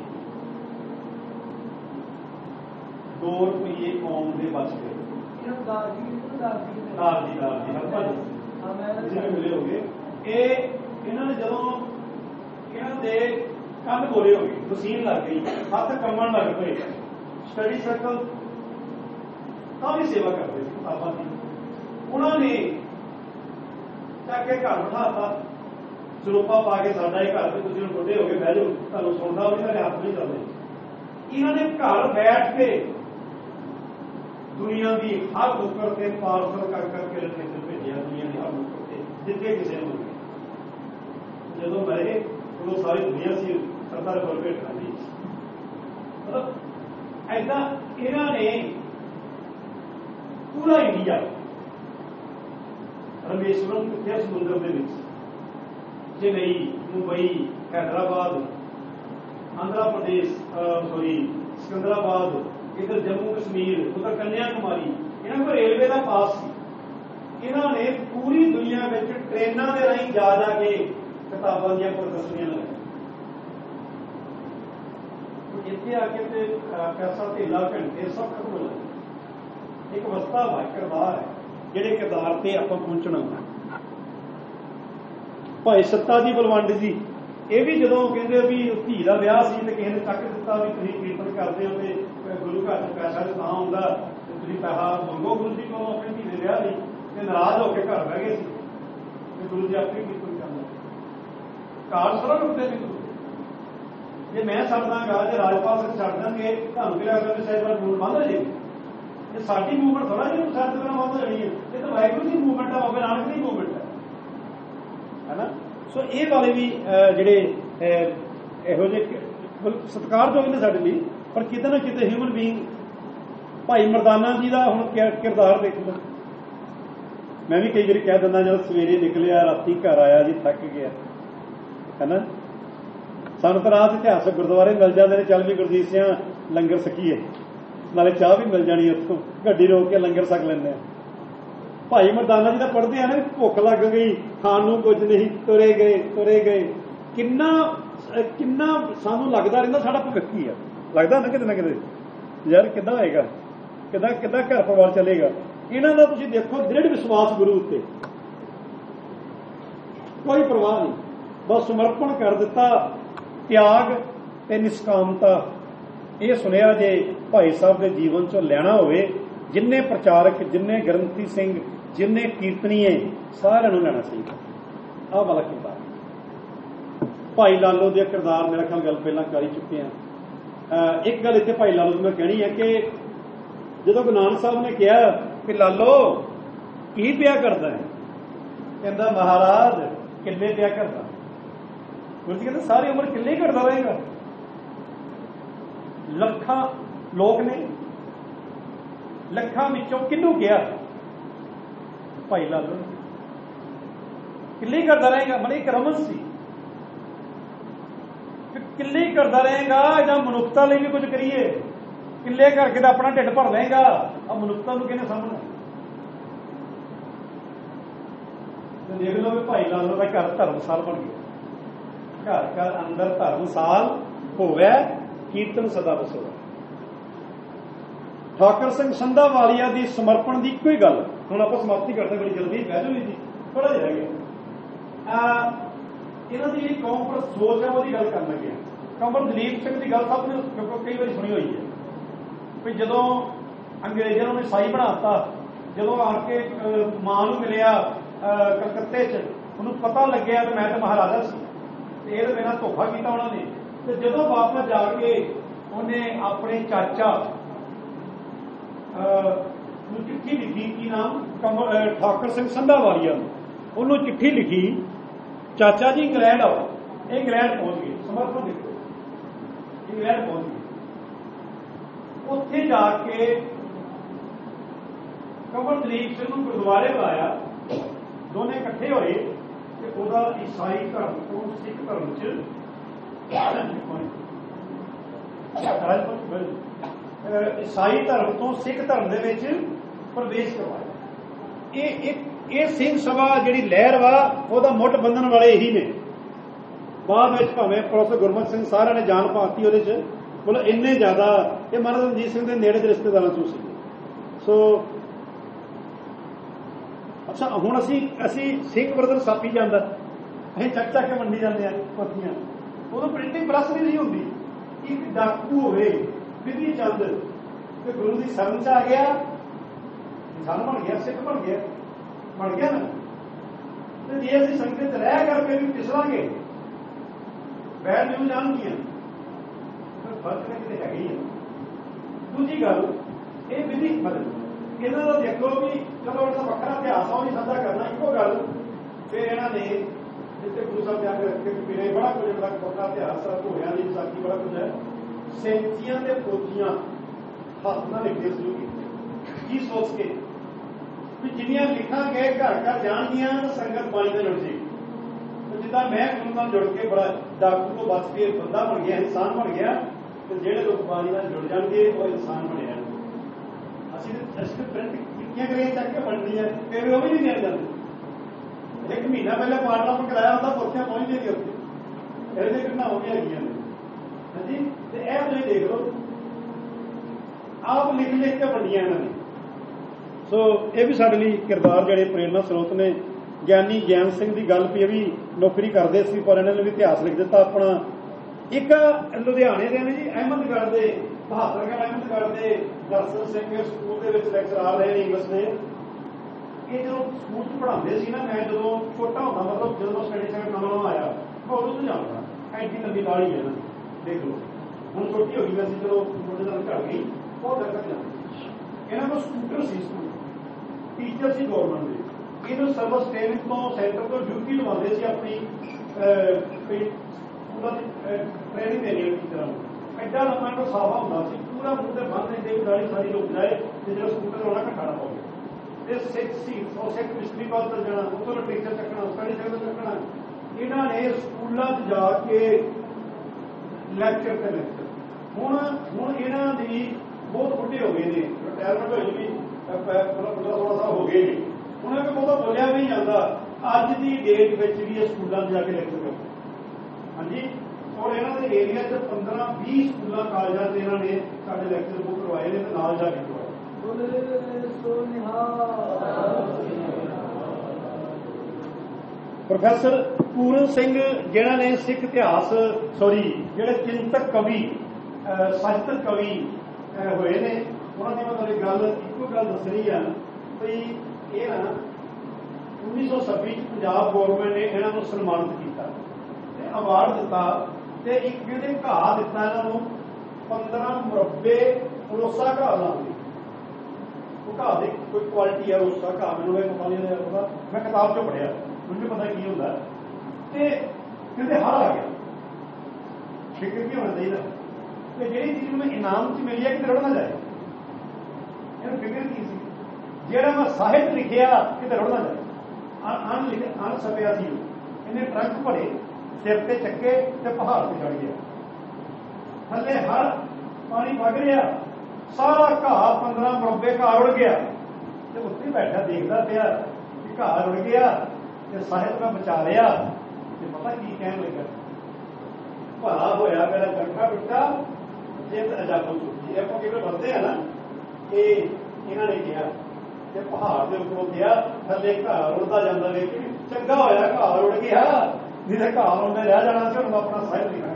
ਦੋ ਰੁਪਈਏ ਕੌਮ ਦੇ ਬਚ ਗਏ। ਦਾਰ ਜੀ ਦਾਰ ਜੀ ਹਰਪਾਲ ਮਿਲੇ ਹੋ ਗਏ। ਇਹ ਇਹਨਾਂ ਨੇ ਜਦੋਂ ਇਹਨਾਂ ਦੇ ਕੰਨ ਗੋਰੇ ਹੋ ਗਏ, ਵਸੀਨ ਲੱਗ ਗਈ, ਹੱਥ ਕੰਮਣ ਲੱਗ ਪਏ। ਸਟੱਡੀ ਸਰਕਲ ਤਾਂ ਵੀ ਸੇਵਾ ਕਰਦੇ ਸੀ ਕਿਤਾਬਾਂ ਦੀ। ਉਹਨਾਂ ਨੇ ਚੱਕ ਕੇ ਘਰ ਬਿਠਾਤਾ, ਸਰੂਪਾ ਪਾ ਕੇ, ਸਾਡਾ ਇਹ ਘਰ ਤੇ ਤੁਸੀਂ ਹੁਣ ਬੁੱਢੇ ਹੋ ਕੇ ਬਹਿ ਜਾਓ, ਤੁਹਾਨੂੰ ਸੁਣਦਾ ਵੀ ਤੁਹਾਡੇ ਹੱਥ ਨਹੀਂ ਚੱਲਦੇ। ਇਹਨਾਂ ਨੇ ਘਰ ਬੈਠ ਕੇ ਦੁਨੀਆ ਦੀ ਹਰ ਨੁੱਕਰ ਤੇ ਪਾਰਸਲ ਕਰ ਕਰਕੇ ਲਿਟਰੇਚਰ ਭੇਜਿਆ, ਦੁਨੀਆ ਦੀ ਹਰ ਨੁੱਕਰ ਤੇ, ਜਿੱਥੇ ਕਿਸੇ ਨੂੰ ਮਿਲੇ। ਜਦੋਂ ਮਰੇ ਉਦੋਂ ਸਾਰੀ ਦੁਨੀਆ ਸੀ ਸਰਦਾਰ ਕੋਲ ਭੇਟਣਾ ਜੀ। ਮਤਲਬ ਏਦਾਂ इन्होंने पूरा इंडिया रामेश्वरम कितने समुद्र के चेन्नई मुंबई हैदराबाद आंध्र प्रदेश सॉरी सिकंदराबाद इधर जम्मू कश्मीर उधर कन्याकुमारी इन्होंने को रेलवे का पास सी इन्होंने पूरी दुनिया में ट्रेनों के राही जा जाके किताबों दी प्रदर्शनियां लगाई इतने आके ते पैसा धेला घंटे सब खत्म हो जाए एक अवस्था वा किरदार है ਜਿਹੜੇ ਕਿਰਦਾਰ ਤੇ ਆਪਾਂ ਪਹੁੰਚਣਾ ਭਾਈ ਸੱਤਾ ਜੀ ਬਲਵੰਡ ਜੀ ਇਹ ਵੀ ਜਦੋਂ ਕਹਿੰਦੇ ਵੀ ਧੀ ਦਾ ਵਿਆਹ ਸੀ ਤੇ ਕਿਸੇ ਨੇ ਚੱਕ ਦਿੱਤਾ ਵੀ ਤੁਸੀਂ ਕੀਰਤਨ ਕਰਦੇ ਹੋ ਤੇ ਗੁਰੂ ਘਰ ਚ ਪੈਸਾ ਤਾਂ ਆਉਂਦਾ ਤੇ ਤੁਸੀਂ ਪੈਸਾ ਮੰਗੋ ਗੁਰੂ ਜੀ ਕੋਲੋਂ ਆਪਣੀ ਧੀ ਦੇ ਵਿਆਹ ਲਈ ਤੇ ਨਾਰਾਜ਼ ਹੋ ਕੇ ਘਰ ਬਹਿ ਗਏ ਸੀ ਤੇ ਗੁਰੂ ਜੀ ਆਪੇ ਕੀਰਤਨ ਕਰਨਾ ਕਾਲ ਸਾਰਾ ਰੁਕਦੇ ਨੇ ਜੇ ਮੈਂ ਛੱਡ ਦਾਂਗਾ ਜੇ ਰਾਜਪਾਲ ਸਿੰਘ ਛੱਡ ਦਾਂਗੇ ਤੁਹਾਨੂੰ ਕੀ ਲੱਗਦਾ ਵੀ ਸਾਹਿਬ ਦਾ ਬੰਦ ਹੋ ਜਾਏਗੀ ਇਹ ਸਾਡੀ ਮੂਵਮੈਂਟ ਥੋੜਾ ਜਿਹੀ ਸਾਡੇ ਤੋਂ ਬੰਦ ਹੋ ਜਾਣੀ ਹੈ ਇਹ ਤਾਂ ਵਾਹਿਗੁਰੂ ਦੀ ਮੂਵਮੈਂਟ ਆ ਬਾਬਾ ਨਾਨਕ ਦੀ ਮੂਵਮੈਂਟ ਹੈ ਹੈਨਾ ਸੋ ਇਹ ਵਾਲੇ ਵੀ ਜਿਹੜੇ ਇਹੋ ਜਿਹੇ ਸਤਿਕਾਰਯੋਗ ਨੇ ਸਾਡੇ ਲਈ ਪਰ ਕਿਤੇ ਨਾ ਕਿਤੇ ਹਿਊਮਨ ਬੀਇੰਗ ਭਾਈ ਮਰਦਾਨਾ ਜੀ ਦਾ ਹੁਣ ਕਿਰਦਾਰ ਦੇਖ ਲਓ ਮੈਂ ਵੀ ਕਈ ਵਾਰੀ ਕਹਿ ਦਿੰਦਾ ਜਦੋਂ ਸਵੇਰੇ ਨਿਕਲਿਆ ਰਾਤੀ ਘਰ ਆਇਆ ਜੀ ਥੱਕ ਗਿਆ ਹੈਨਾ ਸਾਨੂੰ ਤਾਂ ਰਾਤ ਇਤਿਹਾਸਕ ਗੁਰਦੁਆਰੇ ਮਿਲ ਜਾਂਦੇ ਨੇ ਚੱਲ ਵੀ ਗੁਰਜੀਤ ਸਿੰਘ ਲੰਗਰ ਸਕੀਏ ਨਾਲੇ ਚਾਹ ਵੀ ਮਿਲ ਜਾਣੀ ਉੱਥੋਂ ਗੱਡੀ ਰੋਕ ਕੇ ਲੰਗਰ ਛਕ ਲੈਂਦੇ ਆ ਭਾਈ ਮਰਦਾਨਾ ਜੀ ਦਾ ਪੜ੍ਹਦੇ ਆ ਨਾ ਭੁੱਖ ਲੱਗ ਗਈ ਖਾਣ ਨੂੰ ਕੁਝ ਨਹੀਂ ਤੁਰੇ ਗਏ ਤੁਰੇ ਗਏ ਕਿੰਨਾ ਕਿੰਨਾ ਸਾਨੂੰ ਲੱਗਦਾ ਰਹਿੰਦਾ ਸਾਡਾ ਭਵਿੱਖ ਕੀ ਆ ਲੱਗਦਾ ਨਾ ਕਿਤੇ ਨਾ ਕਿਤੇ ਯਾਰ ਕਿੱਦਾਂ ਹੋਏਗਾ ਕਿੱਦਾਂ ਕਿੱਦਾਂ ਘਰ ਪਰਿਵਾਰ ਚੱਲੇਗਾ ਇਹਨਾਂ ਦਾ ਤੁਸੀਂ ਦੇਖੋ ਦ੍ਰਿੜ ਵਿਸ਼ਵਾਸ ਗੁਰੂ ਉੱਤੇ ਕੋਈ ਪਰਵਾਹ ਨਹੀਂ ਬਸ ਸਮਰਪਣ ਕਰ ਦਿੱਤਾ ਤਿਆਗ ਤੇ ਨਿਸ਼ਕਾਮਤਾ ਇਹ ਸੁਣਿਆ ਜੇ ਭਾਈ ਸਾਹਿਬ ਦੇ ਜੀਵਨ ਚੋਂ ਲੈਣਾ ਹੋਵੇ ਜਿੰਨੇ ਪ੍ਰਚਾਰਕ ਜਿੰਨੇ ਗ੍ਰੰਥੀ ਸਿੰਘ ਜਿੰਨੇ ਕੀਰਤਨੀਏ ਸਾਰਿਆਂ ਨੂੰ ਲੈਣਾ ਚਾਹੀਦਾ ਆਹ ਵਾਲਾ ਕਿਰਦਾਰ ਭਾਈ ਲਾਲੋ ਦੇ ਕਿਰਦਾਰ ਮੇਰਾ ਖਿਆਲ ਗੱਲ ਪਹਿਲਾਂ ਕਰ ਹੀ ਚੁੱਕੇ ਹਾਂ ਇੱਕ ਗੱਲ ਇੱਥੇ ਭਾਈ ਲਾਲੋ ਦੀ ਮੈਂ ਕਹਿਣੀ ਹੈ ਕਿ ਜਦੋਂ ਗੁਰੂ ਨਾਨਕ ਸਾਹਿਬ ਨੇ ਕਿਹਾ ਕਿ ਲਾਲੋ ਕੀ ਪਿਆ ਕਰਦਾ ਹੈ ਕਹਿੰਦਾ ਮਹਾਰਾਜ ਕਿੱਲੇ ਪਿਆ ਕਰਦਾ ਗੁਰੂ ਜੀ ਕਹਿੰਦੇ ਸਾਰੀ ਉਮਰ ਕਿੱਲੇ ਕਰਦਾ ਰਹੇਗਾ ਲੱਖਾਂ ਲੋਕ ਨੇ ਲੱਖਾਂ ਵਿੱਚੋਂ ਕਿਹਨੂੰ ਗਿਆ ਭਾਈ ਲਾਲੋ ਕਿੱਲੇ ਕਰਦਾ ਰਹੇਗਾ ਬੜੀ ਇੱਕ ਰਮਜ਼ ਸੀ ਕਿੱਲੇ ਕਰਦਾ ਰਹੇਗਾ ਜਾਂ ਮਨੁੱਖਤਾ ਲਈ ਵੀ ਕੁਝ ਕਰੀਏ ਕਿੱਲੇ ਕਰਕੇ ਤਾਂ ਆਪਣਾ ਢਿੱਡ ਭਰ ਲਏਗਾ ਆ ਮਨੁੱਖਤਾ ਨੂੰ ਕਿਹਨੇ ਸਾਹਮਣਾ ਤੇ ਦੇਖ ਲਓ ਵੀ ਭਾਈ ਲਾਲੋ ਦਾ ਘਰ ਧਰਮਸਾਲ ਬਣ ਗਿਆ ਘਰ ਘਰ ਅੰਦਰ ਧਰਮਸਾਲ ਹੋਵੇ ਕੀਰਤਨ ਸਦਾ ਵਸੋ ਠਾਕਰ ਸਿੰਘ ਸੰਧਾ ਵਾਲੀਆ ਦੀ ਸਮਰਪਣ ਦੀ ਇੱਕੋ ਹੀ ਗੱਲ ਹੁਣ ਆਪਾਂ ਸਮਾਪਤੀ ਕਰਦੇ ਬੜੀ ਜਲਦੀ ਬਹਿ ਜਾਓ ਜੀ ਥੋੜਾ ਜਿਹਾ ਰਹਿ ਗਿਆ ਇਹਨਾਂ ਦੀ ਜਿਹੜੀ ਕੌਮ ਪਰ ਸੋਚ ਹੈ ਉਹਦੀ ਗੱਲ ਕਰਨ ਲੱਗੇ ਕਮਲ ਦਲੀਪ ਸਿੰਘ ਦੀ ਗੱਲ ਸਭ ਨੇ ਕਈ ਵਾਰੀ ਸੁਣੀ ਹੋਈ ਹੈ ਵੀ ਜਦੋਂ ਅੰਗਰੇਜ਼ਾਂ ਨੂੰ ਈਸਾਈ ਬਣਾਤਾ ਜਦੋਂ ਆਣ ਕੇ ਮਾਂ ਨੂੰ ਮਿਲਿਆ ਕਲਕੱਤੇ 'ਚ ਉਹਨੂੰ ਪਤਾ ਲੱਗਿਆ ਕਿ ਮੈਂ ਤਾਂ ਮਹਾਰਾਜਾ ਸੀ ਤੇ ਇਹਦੇ ਬਿਨਾਂ ਧੋਖਾ ਕੀਤਾ ਉਹਨਾਂ ਨੇ ਤੇ ਜਦੋਂ ਵਾਪਸ ਜਾ ਕੇ ਉਹਨੇ ਆਪਣੇ ਚਾਚਾ ਨੂੰ ਚਿੱਠੀ ਲਿਖੀ ਕੀ ਨਾਮ ਕਮਲ ਠਾਕਰ ਸਿੰਘ ਸੰਧਾ ਵਾਲੀਆ ਨੂੰ ਉਹਨੂੰ ਚਿੱਠੀ ਲਿਖੀ ਚਾਚਾ ਜੀ ਇੰਗਲੈਂਡ ਆਓ ਇਹ ਇੰਗਲੈਂਡ ਪਹੁੰਚ ਗਏ ਸਮਰਪਣ ਦੇਖੋ ਇੰਗਲੈਂਡ ਪਹੁੰਚ ਗਏ ਉੱਥੇ ਜਾ ਕੇ ਕਮਲ ਦਲੀਪ ਸਿੰਘ ਨੂੰ ਗੁਰਦੁਆਰੇ ਬੁਲਾਇਆ ਦੋਨੇ ਇਕੱਠੇ ਹੋਏ ਤੇ ਉਹਦਾ ਈਸਾਈ ਧਰਮ ਤੋਂ ਸਿੱਖ ਧਰਮ 'ਚ ਈਸਾਈ ਧਰਮ ਤੋਂ ਸਿੱਖ ਧਰਮ ਦੇ ਵਿੱਚ ਪ੍ਰਵੇਸ਼ ਕਰਵਾਇਆ ਇਹ ਇੱਕ ਇਹ ਸਿੰਘ ਸਭਾ ਜਿਹੜੀ ਲਹਿਰ ਵਾ ਉਹਦਾ ਮੁੱਢ ਬੰਨਣ ਵਾਲੇ ਇਹੀ ਨੇ ਬਾਅਦ ਵਿੱਚ ਭਾਵੇਂ ਪ੍ਰੋਫੈਸਰ ਗੁਰਮੁਖ ਸਿੰਘ ਸਾਰਿਆਂ ਨੇ ਜਾਨ ਪਾਤੀ ਉਹਦੇ 'ਚ ਮਤਲਬ ਇੰਨੇ ਜ਼ਿਆਦਾ ਇਹ ਮਹਾਰਾਜਾ ਰਣਜੀਤ ਸਿੰਘ ਦੇ ਨੇੜੇ ਦੇ ਰਿਸ਼ਤੇਦਾਰਾਂ 'ਚੋਂ ਸੀ ਸੋ ਅੱਛਾ ਹੁਣ ਅਸੀਂ ਅਸੀਂ ਸਿੰਘ ਬ੍ਰਦਰ ਸਾਪੀ ਜਾਂਦਾ ਅਸੀਂ ਚੱਕ ਚੱਕ ਕੇ ਮੰਡੀ ਜਾਂਦੇ ਆ ਪੱਤੀਆਂ ਉਦੋਂ ਪ੍ਰਿੰਟਿੰਗ ਪ੍ਰੈਸ ਵੀ ਨਹੀਂ ਹੁੰਦੀ ਇੱਕ ਡਾਕੂ ਹੋਵੇ ਵਿਧੀ ਚੰਦ ਤੇ ਗੁਰੂ ਦੀ ਸ਼ਰਨ 'ਚ ਆ ਗਿਆ ਇਨਸਾਨ ਬਣ ਗਿਆ ਸਿੱਖ ਬਣ ਗਿਆ ਬਣ ਗਿਆ ਨਾ ਤੇ ਜੇ ਅਸੀਂ ਸੰਗਤ ਰਹਿ ਕਰਕੇ ਵੀ ਪਿਸਰਾਂਗੇ ਬੈਡ ਨਿਊਜ਼ ਆਉਣਗੀਆਂ ਫਿਰ ਫਰਕ ਤਾਂ ਕਿਤੇ ਹੈਗੀ ਆ ਦੂਜੀ ਗੱਲ ਇਹ ਵਿਧੀ ਮਤਲਬ ਇਹਨਾਂ ਦਾ ਦੇਖੋ ਵੀ ਚਲੋ ਇਹਦਾ ਵੱਖਰਾ ਇਤਿਹਾਸ ਆ ਉਹ ਨਹੀਂ ਸਾਂਝਾ ਕਰਨਾ ਇੱਕੋ ਗੱਲ ਫਿਰ ਇਹਨਾਂ ਨੇ ਜਿੱਥੇ ਗੁਰੂ ਸਾਹਿਬ ਜਾ ਕੇ ਰੱਖੇ ਕਿ ਮੇਰੇ ਬੜਾ ਕੁਝ ਬੜਾ ਵੱਖਰਾ ਇਤਿਹਾਸ ਆ ਘੋੜਿਆਂ ਦੀ ਵਿਸਾਖੀ ਬੜਾ ਕੁਝ ਹੈ ਸੈਂਚੀਆਂ ਤੇ ਫੌਜੀਆਂ ਹੱਥ ਨਾਲ ਲਿਖਦੇ ਸ਼ੁਰੂ ਕੀਤੇ ਕੀ ਸੋਚ ਕੇ ਵੀ ਜਿੰਨੀਆਂ ਲਿਖਾਂਗੇ ਘਰ ਘਰ ਜਾਣਗੀਆਂ ਤਾਂ ਸੰਗਤ ਬਾਣੀ ਨਾਲ ਜੁੜ ਜਾਏਗੀ। ਜਿੱਦਾਂ ਮੈਂ ਗੁਰੂ ਨਾਲ ਜੁੜ ਕੇ ਬੜਾ ਡਾਕਟਰ ਤੋਂ ਬਚ ਕੇ ਬੰਦਾ ਬਣ ਗਿਆ, ਇਨਸਾਨ ਬਣ ਗਿਆ, ਤੇ ਜਿਹੜੇ ਲੋਕ ਬਾਣੀ ਨਾਲ ਜੁੜ ਜਾਣਗੇ ਉਹ ਇਨਸਾਨ ਬਣੇ ਜਾਣਗੇ। ਅਸੀਂ ਅਸੀਂ ਪ੍ਰਿੰਟ ਕੀਤੀਆਂ ਕਰੀਆਂ ਚੱਕ ਕੇ ਬਣਦੀਆਂ ਫਿਰ ਉਹ ਵੀ ਨਹੀਂ ਮਿਲ ਜਾਂਦੇ। ਇੱਕ ਮਹੀਨਾ ਪਹਿਲਾਂ ਪਾਰਟਨਰ ਕਰਾਇਆ ਹੁੰਦਾ ਪੁੱਛਿਆ ਪਹੁੰਚ ਜਾਏਗੀ ਉੱਥੇ ਇਹਦੇ ਘਟਨਾਵਾਂ ਵੀ ਹੈਗੀਆਂ ਨੇ। ਹਾਂਜੀ, ਤੇ ਇਹ ਤੁਸੀਂ ਦੇਖ ਲਓ ਆਪ ਲਿਖ ਲਿਖ ਕੇ ਵੰਡੀਆਂ ਇਹਨਾਂ ਨੇ। ਸੋ ਇਹ ਵੀ ਸਾਡੇ ਲਈ ਕਿਰਦਾਰ ਜਿਹੜੇ ਪ੍ਰੇਰਨਾ ਸਰੋਤ ਨੇ। ਗਿਆਨੀ ਗਿਆਨ ਸਿੰਘ ਦੀ ਗੱਲ ਵੀ ਇਹ ਵੀ ਨੌਕਰੀ ਕਰਦੇ ਸੀ ਪਰ ਇਹਨਾਂ ਨੇ ਵੀ ਇਤਿਹਾਸ ਲਿਖ ਦਿੱਤਾ ਆਪਣਾ। ਇੱਕ ਲੁਧਿਆਣੇ ਦੇ ਨੇ ਜੀ ਅਹਿਮਦਗੜ੍ਹ ਦੇ ਬਹਾਦਰਗੜ੍ਹ ਅਹਿਮਦਗੜ੍ਹ ਦੇ ਦਰਸ਼ਨ ਸਿੰਘ ਸਕੂਲ ਦੇ ਵਿੱਚ ਲੈਕਚਰਾਰ ਰਹੇ ਨੇ ਇੰਗਲਿਸ਼ ਦੇ। ਇਹ ਜਦੋਂ ਸਕੂਲ 'ਚ ਪੜ੍ਹਾਉਂਦੇ ਸੀ ਨਾ, ਮੈਂ ਜਦੋਂ ਛੋਟਾ ਹੁੰਦਾ ਮਤਲਬ ਜਦੋਂ ਸਟੱਡੀ ਸੈਂਟਰ ਨਵਾਂ ਆਇਆ ਮੈਂ ਉਦੋਂ ਤੋਂ ਜਾਣਦਾ ਐਡੀ ਲੰਬੀ ਦਾੜੀ ਹੈ ਨਾ, ਦੇਖ ਲਓ ਹੁਣ ਛੋਟੀ ਹੋ ਗਈ ਵੈਸੇ ਜਦੋਂ ਛੋਟੇ ਨਾਲ ਘਰ ਗਈ ਬਹੁਤ ਤੱਕ ਜਾਂਦੀ। ਇਹਨਾਂ ਕੋਲ ਸਕੂਟਰ ਸੀ, ਸਕੂਲ ਟੀਚਰ ਸੀ ਗੌਰਮੈਂਟ ਦੇ। ਇਹਨੂੰ ਸਰਵਿਸ ਟ੍ਰੇਨਿੰਗ ਤੋਂ ਸੈਂਟਰ ਤੋਂ ਡਿਊਟੀ ਲਵਾਉਂਦੇ ਸੀ ਆਪਣੀ ਸਕੂਲਾਂ ਦੀ ਟ੍ਰੇਨਿੰਗ ਦੇਣੀ ਟੀਚਰਾਂ ਨੂੰ। ਐਡਾ ਲੰਮਾ ਕੋਲ ਸਾਫਾ ਹੁੰਦਾ ਸੀ, ਪੂਰਾ ਮੂੰਹ ਤੇ ਬੰਨ ਦਿੰਦੇ ਵੀ ਦਾੜੀ ਸਾਰੀ ਲੁਕ ਜਾਏ ਤੇ ਜਿਹੜਾ ਸਕੂਟਰ ਵਾਲਾ ਘੱਟਾ ਨਾ ਪਾਵੇ। ਤੇ ਸਿੱਖ ਸੀ ਉਹ ਸਿੱਖ ਮਿਸਟਰੀ ਬਾਅਦ ਤੋਂ ਜਾਣਾ ਉੱਥੋਂ ਦਾ ਟੀਚਰ ਚੱਕਣਾ ਸਟੱਡੀ ਸੈਂਟਰ ਚੱਕਣਾ। ਇਹਨਾਂ ਨੇ ਸਕੂਲਾਂ 'ਚ ਜਾ ਕੇ ਲੈਕਚਰ ਤੇ ਲੈਕਚਰ। ਹੁਣ ਹੁਣ ਇਹਨਾਂ ਦੀ ਬਹੁਤ ਬੁੱਢੇ ਹੋ ਗਏ ਨੇ, ਰਿਟਾਇਰਮੈਂਟ ਹੋਈ ਵੀ ਪੰਦਰਾਂ ਸੋਲਾਂ ਸਾਲ ਹੋ ਗਏ ਨੇ। ਉਹਨਾਂ ਕੋਲ ਬਹੁਤਾ ਬੋਲਿਆ ਵੀ ਨਹੀਂ ਜਾਂਦਾ। ਅੱਜ ਦੀ ਡੇਟ ਵਿੱਚ ਵੀ ਇਹ ਸਕੂਲਾਂ 'ਚ ਜਾ ਕੇ ਲੈਕਚਰ ਕਰਦੇ। ਹਾਂਜੀ, ਔਰ ਇਹਨਾਂ ਦੇ ਏਰੀਆ 'ਚ ਪੰਦਰਾਂ ਵੀਹ ਸਕੂਲਾਂ ਕਾਲਜਾਂ 'ਚ ਇਹਨਾਂ ਨੇ ਸਾਡੇ ਲੈਕਚਰ ਬੁੱਕ ਕਰਵਾਏ ਨੇ ਤੇ ਨਾਲ ਜਾ ਕੇ ਕਰਵਾਏ। ਪ੍ਰੋਫੈਸਰ ਪੂਰਨ ਸਿੰਘ ਜਿਹਨਾਂ ਨੇ ਸਿੱਖ ਇਤਿਹਾਸ ਸੌਰੀ ਜਿਹੜੇ ਚਿੰਤਕ ਕਵੀ ਸਾਹਿਤਕ ਕਵੀ ਹੋਏ ਨੇ, ਉਹਨਾਂ ਦੀ ਮੈਂ ਤੁਹਾਨੂੰ ਗੱਲ ਇੱਕੋ ਗੱਲ ਦੱਸਣੀ ਆ ਵੀ ਇਹ ਨਾ ਉੱਨੀ ਸੌ ਛੱਬੀ 'ਚ ਪੰਜਾਬ ਗੌਰਮੈਂਟ ਨੇ ਇਹਨਾਂ ਨੂੰ ਸਨਮਾਨਿਤ ਕੀਤਾ ਤੇ ਅਵਾਰਡ ਦਿੱਤਾ ਤੇ ਇੱਕ ਕਹਿੰਦੇ ਘਾਹ ਦਿੱਤਾ ਇਹਨਾਂ ਨੂੰ ਪੰਦਰਾਂ ਮੁਰੱਬੇ ਰੋਸਾ ਘਾਹ ਲਾਉਂਦੇ। ਉਹ ਘਾਹ ਦੀ ਕੋਈ ਕੁਆਲਿਟੀ ਹੈ ਰੋਸਾ ਘਾਹ, ਮੈਨੂੰ ਇਹ ਪਤਾ ਨਹੀਂ ਲੱਗਦਾ, ਮੈਂ ਕਿਤਾਬ 'ਚੋਂ ਪੜ੍ਹਿਆ, ਮੈਨੂੰ ਪਤਾ ਕੀ ਹੁੰਦਾ। ਤੇ ਕਹਿੰਦੇ ਹਰ ਆ ਗਿਆ, ਫਿਕਰ ਕੀ ਹੋਣਾ ਚਾਹੀਦਾ ਤੇ ਜਿਹੜੀ ਚੀਜ਼ ਮੈਨੂੰ ਇਨਾਮ 'ਚ ਮਿਲੀ ਹੈ ਕਿਤੇ ਰੁੜ ਨਾ ਜਾਏ। ਇਹਨੂੰ ਫਿਕਰ ਕੀ ਸੀ ਜਿਹੜਾ ਮੈਂ ਸਾਹਿਤ ਲਿਖਿਆ ਕਿਤੇ ਰੁੜ ਨਾ ਜਾਏ। ਅਣ ਲਿਖ ਅਣ ਛਪਿਆ ਸੀ ਇਹਨੇ ਟਰੰਕ ਭਰੇ ਸਿਰ ਤੇ ਚੱਕੇ ਤੇ ਪਹਾੜ ਤੇ ਚੜ ਗਿਆ। ਥੱਲੇ ਹਰ ਪਾਣੀ ਵਗ ਰਿਹਾ, ਸਾਰਾ ਘਾਹ ਪੰਦਰਾਂ ਮੁਰੱਬੇ ਘਾਹ ਰੁੜ ਗਿਆ ਤੇ ਉੱਥੇ ਬੈਠਾ ਦੇਖਦਾ ਪਿਆ ਕਿ ਘਾਹ ਰੁੜ ਗਿਆ ਤੇ ਸਾਹਿਤ ਮੈਂ ਬਚਾ ਲਿਆ। ਤੇ ਪਤਾ ਕੀ ਕਹਿਣ ਲੱਗਾ, ਭਲਾ ਹੋਇਆ ਮੇਰਾ ਚਰਖਾ ਟੁੱਟਾ ਜੇ ਅਜਾਬੋ ਚੁੱਕੀ। ਆਪਾਂ ਕਿਵੇਂ ਵਰਦੇ ਆ ਨਾ, ਇਹ ਇਹਨਾਂ ਨੇ ਕਿਹਾ ਤੇ ਪਹਾੜ ਦੇ ਉੱਪਰੋਂ ਗਿਆ ਥੱਲੇ ਘਾਹ ਰੁੜਦਾ ਜਾਂਦਾ ਵੇਖ ਕੇ ਚੰਗਾ ਹੋਇਆ ਘਾਹ ਰੁੜ ਗਿਆ, ਨਹੀਂ ਤਾਂ ਘਾਹ ਰੁੜਦੇ ਰਹਿ ਜਾਣਾ ਸੀ। ਹੁਣ ਆਪਣਾ ਸਾਹਿਤ ਲਿਖਾਂਗਾ।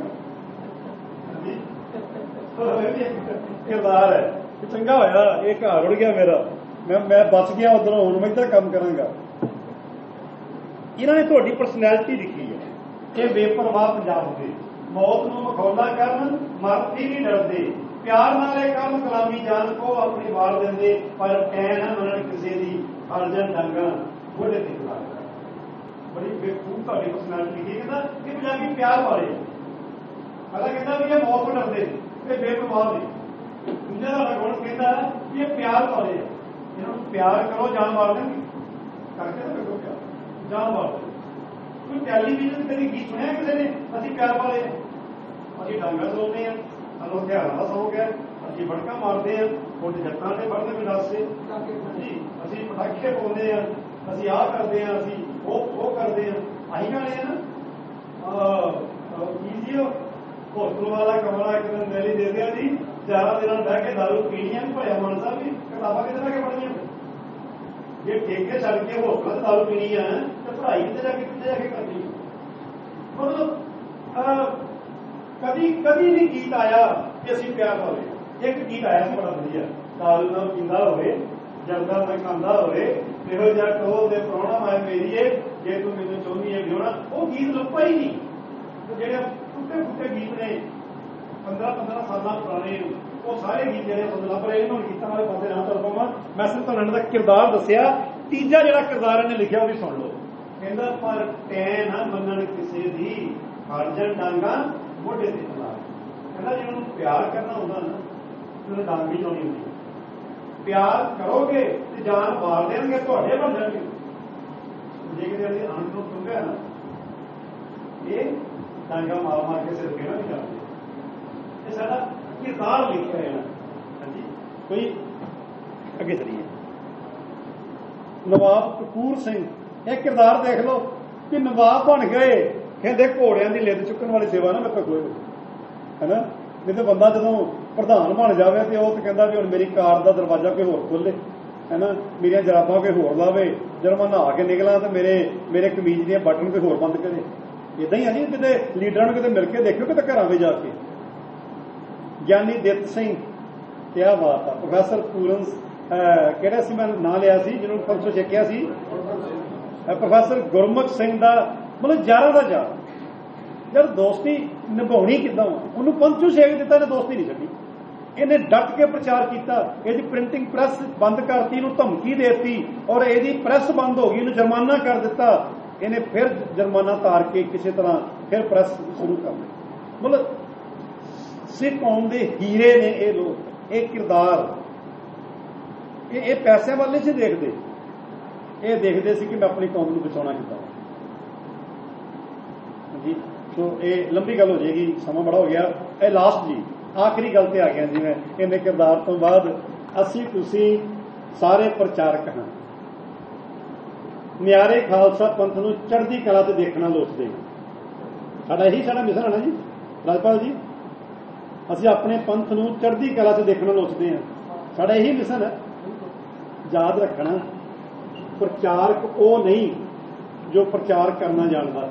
ਕਿਰਦਾਰ ਹੈ ਕਿ ਚੰਗਾ ਹੋਇਆ ਇਹ ਘਾਹ ਰੁੜ ਗਿਆ ਮੇਰਾ, ਮੈਂ ਮੈਂ ਬਚ ਗਿਆ ਉੱਧਰੋਂ, ਹੁਣ ਮੈਂ ਇੱਧਰ ਕੰਮ ਕਰਾਂਗਾ। ਇਹਨਾਂ ਨੇ ਤੁਹਾਡੀ ਪਰਸਨੈਲਿਟੀ ਲਿਖੀ ਹੈ। ਇਹ ਬੇਪਰਵਾਹ ਪੰਜਾਬ ਦੇ, ਮੌਤ ਨੂੰ ਮਖੌਲਾ ਕਰਨ ਮਰਤੀ ਨਹੀਂ ਡਰਦੇ, ਪਿਆਰ ਨਾਲ ਇਹ ਕੰਮ ਕਲਾਮੀ ਜਾਨ ਕੋ ਆਪਣੀ ਵਾਰ ਦਿੰਦੇ, ਪਰ ਕਹਿ ਨਾ ਮੰਨਣ ਕਿਸੇ ਦੀ ਅਰਜਨ ਡਾਂਗਾ ਮੋਢੇ ਤੇ ਖੜਾ। ਬੜੀ ਬੇਖੂਬ ਤੁਹਾਡੀ ਪਰਸਨੈਲਿਟੀ ਲਿਖੀ। ਕਹਿੰਦਾ ਇਹ ਪੰਜਾਬੀ ਪਿਆਰ ਵਾਲੇ, ਪਹਿਲਾਂ ਕਹਿੰਦਾ ਵੀ ਇਹ ਮੌਤ ਤੋਂ ਡਰਦੇ ਇਹ ਬੇਪਰਵਾਹ ਨੇ। ਦੂਜਾ ਤੁਹਾਡਾ ਗੁਣ ਕਹਿੰਦਾ ਵੀ ਇਹ ਪਿਆਰ ਵਾਲੇ ਆ, ਇਹਨਾਂ ਨੂੰ ਪਿਆਰ ਕਰੋ ਜਾਨ ਮਾਰ ਦੇਣਗੇ, ਕਰਕੇ ਨਾ ਕਰੋ ਪਿਆਰ ਜਾਨ ਮਾਰ ਦੇਣਗੇ। ਕੋਈ ਟੈਲੀਵਿਜ਼ਨ ਕਦੀ ਗੀਤ ਸੁਣਿਆ ਕਿਸੇ ਨੇ ਅਸੀਂ ਪਿਆਰ ਵਾਲੇ ਆ? ਅਸੀਂ ਡਾਂਗਾ ਚਲਾਉਂਦੇ ਹਾਂ, ਸਾਨੂੰ ਹਥਿਆਰਾਂ ਦਾ ਸੌਂਕ ਹੈ, ਅਸੀਂ ਫੜਕਾਂ ਮਾਰਦੇ ਹਾਂ, ਤੁਹਾਡੇ ਜੱਟਾਂ ਦੇ ਫੜਦੇ ਵਿਨਾਸੇ ਜੀ, ਅਸੀਂ ਪਟਾਕੇ ਪਾਉਂਦੇ ਹਾਂ, ਅਸੀਂ ਆਹ ਕਰਦੇ ਹਾਂ, ਅਸੀਂ ਉਹ ਉਹ ਕਰਦੇ ਹਾਂ। ਆਹੀ ਗਾਣੇ ਆ ਨਾ। ਕੀ ਸੀ ਉਹ ਹੋਟਲ ਵਾਲਾ ਕਮਰਾ ਇੱਕ ਦਿਨ ਪਹਿਲੀ ਦੇ ਦਿਆ ਜੀ, ਚਾਰਾਂ ਦਿਨਾਂ ਬਹਿ ਕੇ ਦਾਰੂ ਪੀਣੀਆਂ ਭਲਿਆ ਮਨ ਸਾਹਿਬ ਵੀ ਕਿਤਾਬਾਂ ਕਿਤੇ ਜਾ ਕੇ ਪੜ੍ਹਨੀਆਂ। ਜੇ ਠੇਕੇ ਛੱਡ ਕੇ ਹੋਟਲਾਂ 'ਚ ਦਾਰੂ ਪੀਣੀ ਆ ਤੇ ਪੜ੍ਹਾਈ ਕਿਤੇ ਜਾ ਕੇ ਕਿਤੇ ਜਾ ਕੇ ਕਰਨੀ। ਮਤਲਬ ਕਦੀ ਕਦੀ ਨਹੀਂ ਗੀਤ ਆਇਆ ਕਿ ਅਸੀਂ ਪਿਆਰ ਪਾਵੇ। ਇੱਕ ਗੀਤ ਆਇਆ ਸੀ ਬੜਾ ਵਧੀਆ, ਦਾਰੂ ਨਾਲ ਪੀਂਦਾ ਹੋਵੇ ਜਰਦਾ ਮੈਂ ਖਾਂਦਾ ਹੋਵੇ, ਇਹੋ ਜਿਹਾ ਟੋਲ ਦੇ ਪ੍ਰਾਹੁਣਾ ਮੈਂ ਮੇਰੀਏ, ਜੇ ਤੂੰ ਮੈਨੂੰ ਚਾਹੁੰਦੀ ਹੈ ਵਿਆਹੁਣਾ। ਉਹ ਗੀਤ ਲੱਭਾ ਹੀ ਨਹੀਂ। ਜਿਹੜੇ ਟੁੱਟੇ ਫੁੱਟੇ ਗੀਤ ਨੇ ਪੰਦਰਾਂ ਪੰਦਰਾਂ ਸਾਲਾਂ ਪੁਰਾਣੇ, ਉਹ ਸਾਰੇ ਗੀਤ ਜਿਹੜੇ ਤੁਹਾਨੂੰ ਲੱਭ ਰਹੇ ਨੇ। ਹੁਣ ਗੀਤਾਂ ਵਾਲੇ ਪਾਸੇ ਨਾ ਚੱਲ ਪਾਵਾਂ, ਮੈਂ ਸਿਰਫ ਤੁਹਾਨੂੰ ਇਹਨਾਂ ਦਾ ਕਿਰਦਾਰ ਦੱਸਿਆ। ਤੀਜਾ ਜਿਹੜਾ ਕਿਰਦਾਰ ਇਹਨੇ ਲਿਖਿਆ ਉਹ ਵੀ ਸੁਣ ਲਓ। ਕਹਿੰਦਾ ਪਰ ਟੈ ਨਾ ਮੰਨਣ ਕਿਸੇ ਦੀ, ਹਰਜਨ ਡਾਂਗਾ ਮੋਢੇ ਤੇ ਚਲਾ। ਕਹਿੰਦਾ ਜਿਹਨੂੰ ਪਿਆਰ ਕਰਨਾ ਹੁੰਦਾ ਨਾ, ਉਹਨੇ ਡਾਂਗ ਵੀ ਚਲਾਉਣੀ ਹੁੰਦੀ। ਪਿਆਰ ਕਰੋਗੇ ਤੇ ਜਾਨ ਮਾਰ ਦੇਣਗੇ, ਤੁਹਾਡੇ ਬਣ ਜਾਣਗੇ। ਜੇ ਕਿਤੇ ਅਸੀਂ ਅੰਤ ਨੂੰ ਚੁੰਗਿਆ ਨਾ, ਇਹ ਡਾਂਗਾ ਮਾਰ ਮਾਰ ਕੇ ਸਿਰ ਕਿਹੜਾ ਨਹੀਂ ਜਾਂਦੇ। ਇਹ ਸਾਡਾ ਕਿਰਦਾਰ ਲਿਖਿਆ ਹੈ ਨਾ। ਹਾਂਜੀ, ਕੋਈ ਅੱਗੇ ਚਲੀਏ। ਨਵਾਬ ਕਪੂਰ ਸਿੰਘ, ਇਹ ਕਿਰਦਾਰ ਦੇਖ ਲਓ ਕਿ ਨਵਾਬ ਬਣ ਗਏ, ਕਹਿੰਦੇ ਘੋੜਿਆਂ ਦੀ ਲਿੱਦ ਚੁੱਕਣ ਵਾਲੀ ਸੇਵਾ ਨਾ ਮੇਰੇ ਕੋਲ ਕੋਈ ਹੈ ਨਾ। ਨਹੀਂ ਤਾਂ ਬੰਦਾ ਜਦੋਂ ਪ੍ਰਧਾਨ ਬਣ ਜਾਵੇ ਤੇ ਉਹ ਤਾਂ ਕਹਿੰਦਾ ਵੀ ਹੁਣ ਮੇਰੀ ਕਾਰ ਦਾ ਦਰਵਾਜ਼ਾ ਕੋਈ ਹੋਰ ਖੋਲੇ ਹੈ ਨਾ, ਮੇਰੀਆਂ ਜਰਾਬਾਂ ਕੋਈ ਹੋਰ ਲਾਵੇ, ਜਦੋਂ ਮੈਂ ਨਹਾ ਕੇ ਨਿਕਲਾਂ ਤਾਂ ਮੇਰੇ ਮੇਰੇ ਕਮੀਜ਼ ਦੀਆਂ ਬਟਨ ਕੋਈ ਹੋਰ ਬੰਦ ਕਰੇ। ਇੱਦਾਂ ਹੀ ਆ ਜੀ, ਕਿਤੇ ਲੀਡਰਾਂ ਨੂੰ ਕਿਤੇ ਮਿਲ ਕੇ ਦੇਖਿਓ ਕਿਤੇ ਘਰਾਂ ਵਿੱਚ ਜਾ ਕੇ। ਗਿਆਨੀ ਦਿੱਤ ਸਿੰਘ, ਕਿਆ ਬਾਤ ਆ। ਪ੍ਰੋਫੈਸਰ ਪੂਰਨ ਕਿਹੜਾ ਸੀ, ਮੈਂ ਨਾਂ ਲਿਆ ਸੀ ਜਿਹਨੂੰ ਪੰਜ ਸੌ ਛੇਕਿਆ ਸੀ, ਪ੍ਰੋਫੈਸਰ ਗੁਰਮੁਖ ਸਿੰਘ ਦਾ, ਮਤਲਬ ਯਾਰਾਂ ਦਾ ਯਾਰ। ਯਾਰ ਦੋਸਤੀ ਨਿਭਾਉਣੀ ਕਿੱਦਾਂ, ਉਹਨੂੰ ਪੰਚੂ ਛੇਕ ਦਿੱਤਾ, ਇਹਨੇ ਦੋਸਤੀ ਨਹੀਂ ਛੱਡੀ। ਇਹਨੇ ਡਟ ਕੇ ਪ੍ਰਚਾਰ ਕੀਤਾ, ਇਹਦੀ ਪ੍ਰਿੰਟਿੰਗ ਪ੍ਰੈਸ ਬੰਦ ਕਰਤੀ, ਇਹਨੂੰ ਧਮਕੀ ਦੇਤੀ ਔਰ ਇਹਦੀ ਪ੍ਰੈਸ ਬੰਦ ਹੋ ਗਈ, ਇਹਨੂੰ ਜੁਰਮਾਨਾ ਕਰ ਦਿੱਤਾ। ਇਹਨੇ ਫਿਰ ਜੁਰਮਾਨਾ ਤਾਰ ਕੇ ਕਿਸੇ ਤਰ੍ਹਾਂ ਫਿਰ ਪ੍ਰੈਸ ਸ਼ੁਰੂ ਕਰ ਲਈ। ਮਤਲਬ ਸਿੱਖ ਕੌਮ ਦੇ ਹੀਰੇ ਨੇ ਇਹ ਲੋਕ, ਇਹ ਕਿਰਦਾਰ। ਇਹ ਇਹ ਪੈਸਿਆਂ ਵੱਲ ਨਹੀਂ ਸੀ ਦੇਖਦੇ, ਇਹ ਦੇਖਦੇ ਸੀ ਕਿ ਮੈਂ ਆਪਣੀ ਕੌਮ ਨੂੰ ਬਚਾਉਣਾ ਕਿੱਦਾਂ। ਜੀ ਸੋ ਇਹ ਲੰਬੀ ਗੱਲ ਹੋ ਜਾਏਗੀ, ਸਮਾਂ ਬੜਾ ਹੋ ਗਿਆ। ਇਹ ਲਾਸਟ ਜੀ ਆਖਰੀ ਗੱਲ ਤੇ ਆ ਗਿਆ ਜੀ। ਮੈਂ ਇਹਨੇ ਕਿਰਦਾਰ ਤੋਂ ਬਾਅਦ ਅਸੀਂ ਤੁਸੀਂ ਸਾਰੇ ਪ੍ਰਚਾਰਕ ਹਾਂ, ਨਿਆਰੇ ਖਾਲਸਾ ਪੰਥ ਨੂੰ ਚੜ੍ਹਦੀ ਕਲਾ ਤੇ ਦੇਖਣਾ ਲੋਚਦੇ ਹਾਂ। ਸਾਡਾ ਇਹੀ ਸਾਡਾ ਮਿਸ਼ਨ ਹੈ ਨਾ ਜੀ ਰਾਜਪਾਲ ਜੀ, ਅਸੀਂ ਆਪਣੇ ਪੰਥ ਨੂੰ ਚੜ੍ਹਦੀ ਕਲਾ ਤੇ ਦੇਖਣਾ ਲੋਚਦੇ ਹਾਂ। ਸਾਡਾ ਇਹੀ ਮਿਸ਼ਨ ਹੈ। ਯਾਦ ਰੱਖਣਾ, ਪ੍ਰਚਾਰਕ ਉਹ ਨਹੀਂ ਜੋ ਪ੍ਰਚਾਰ ਕਰਨਾ ਜਾਣਦਾ,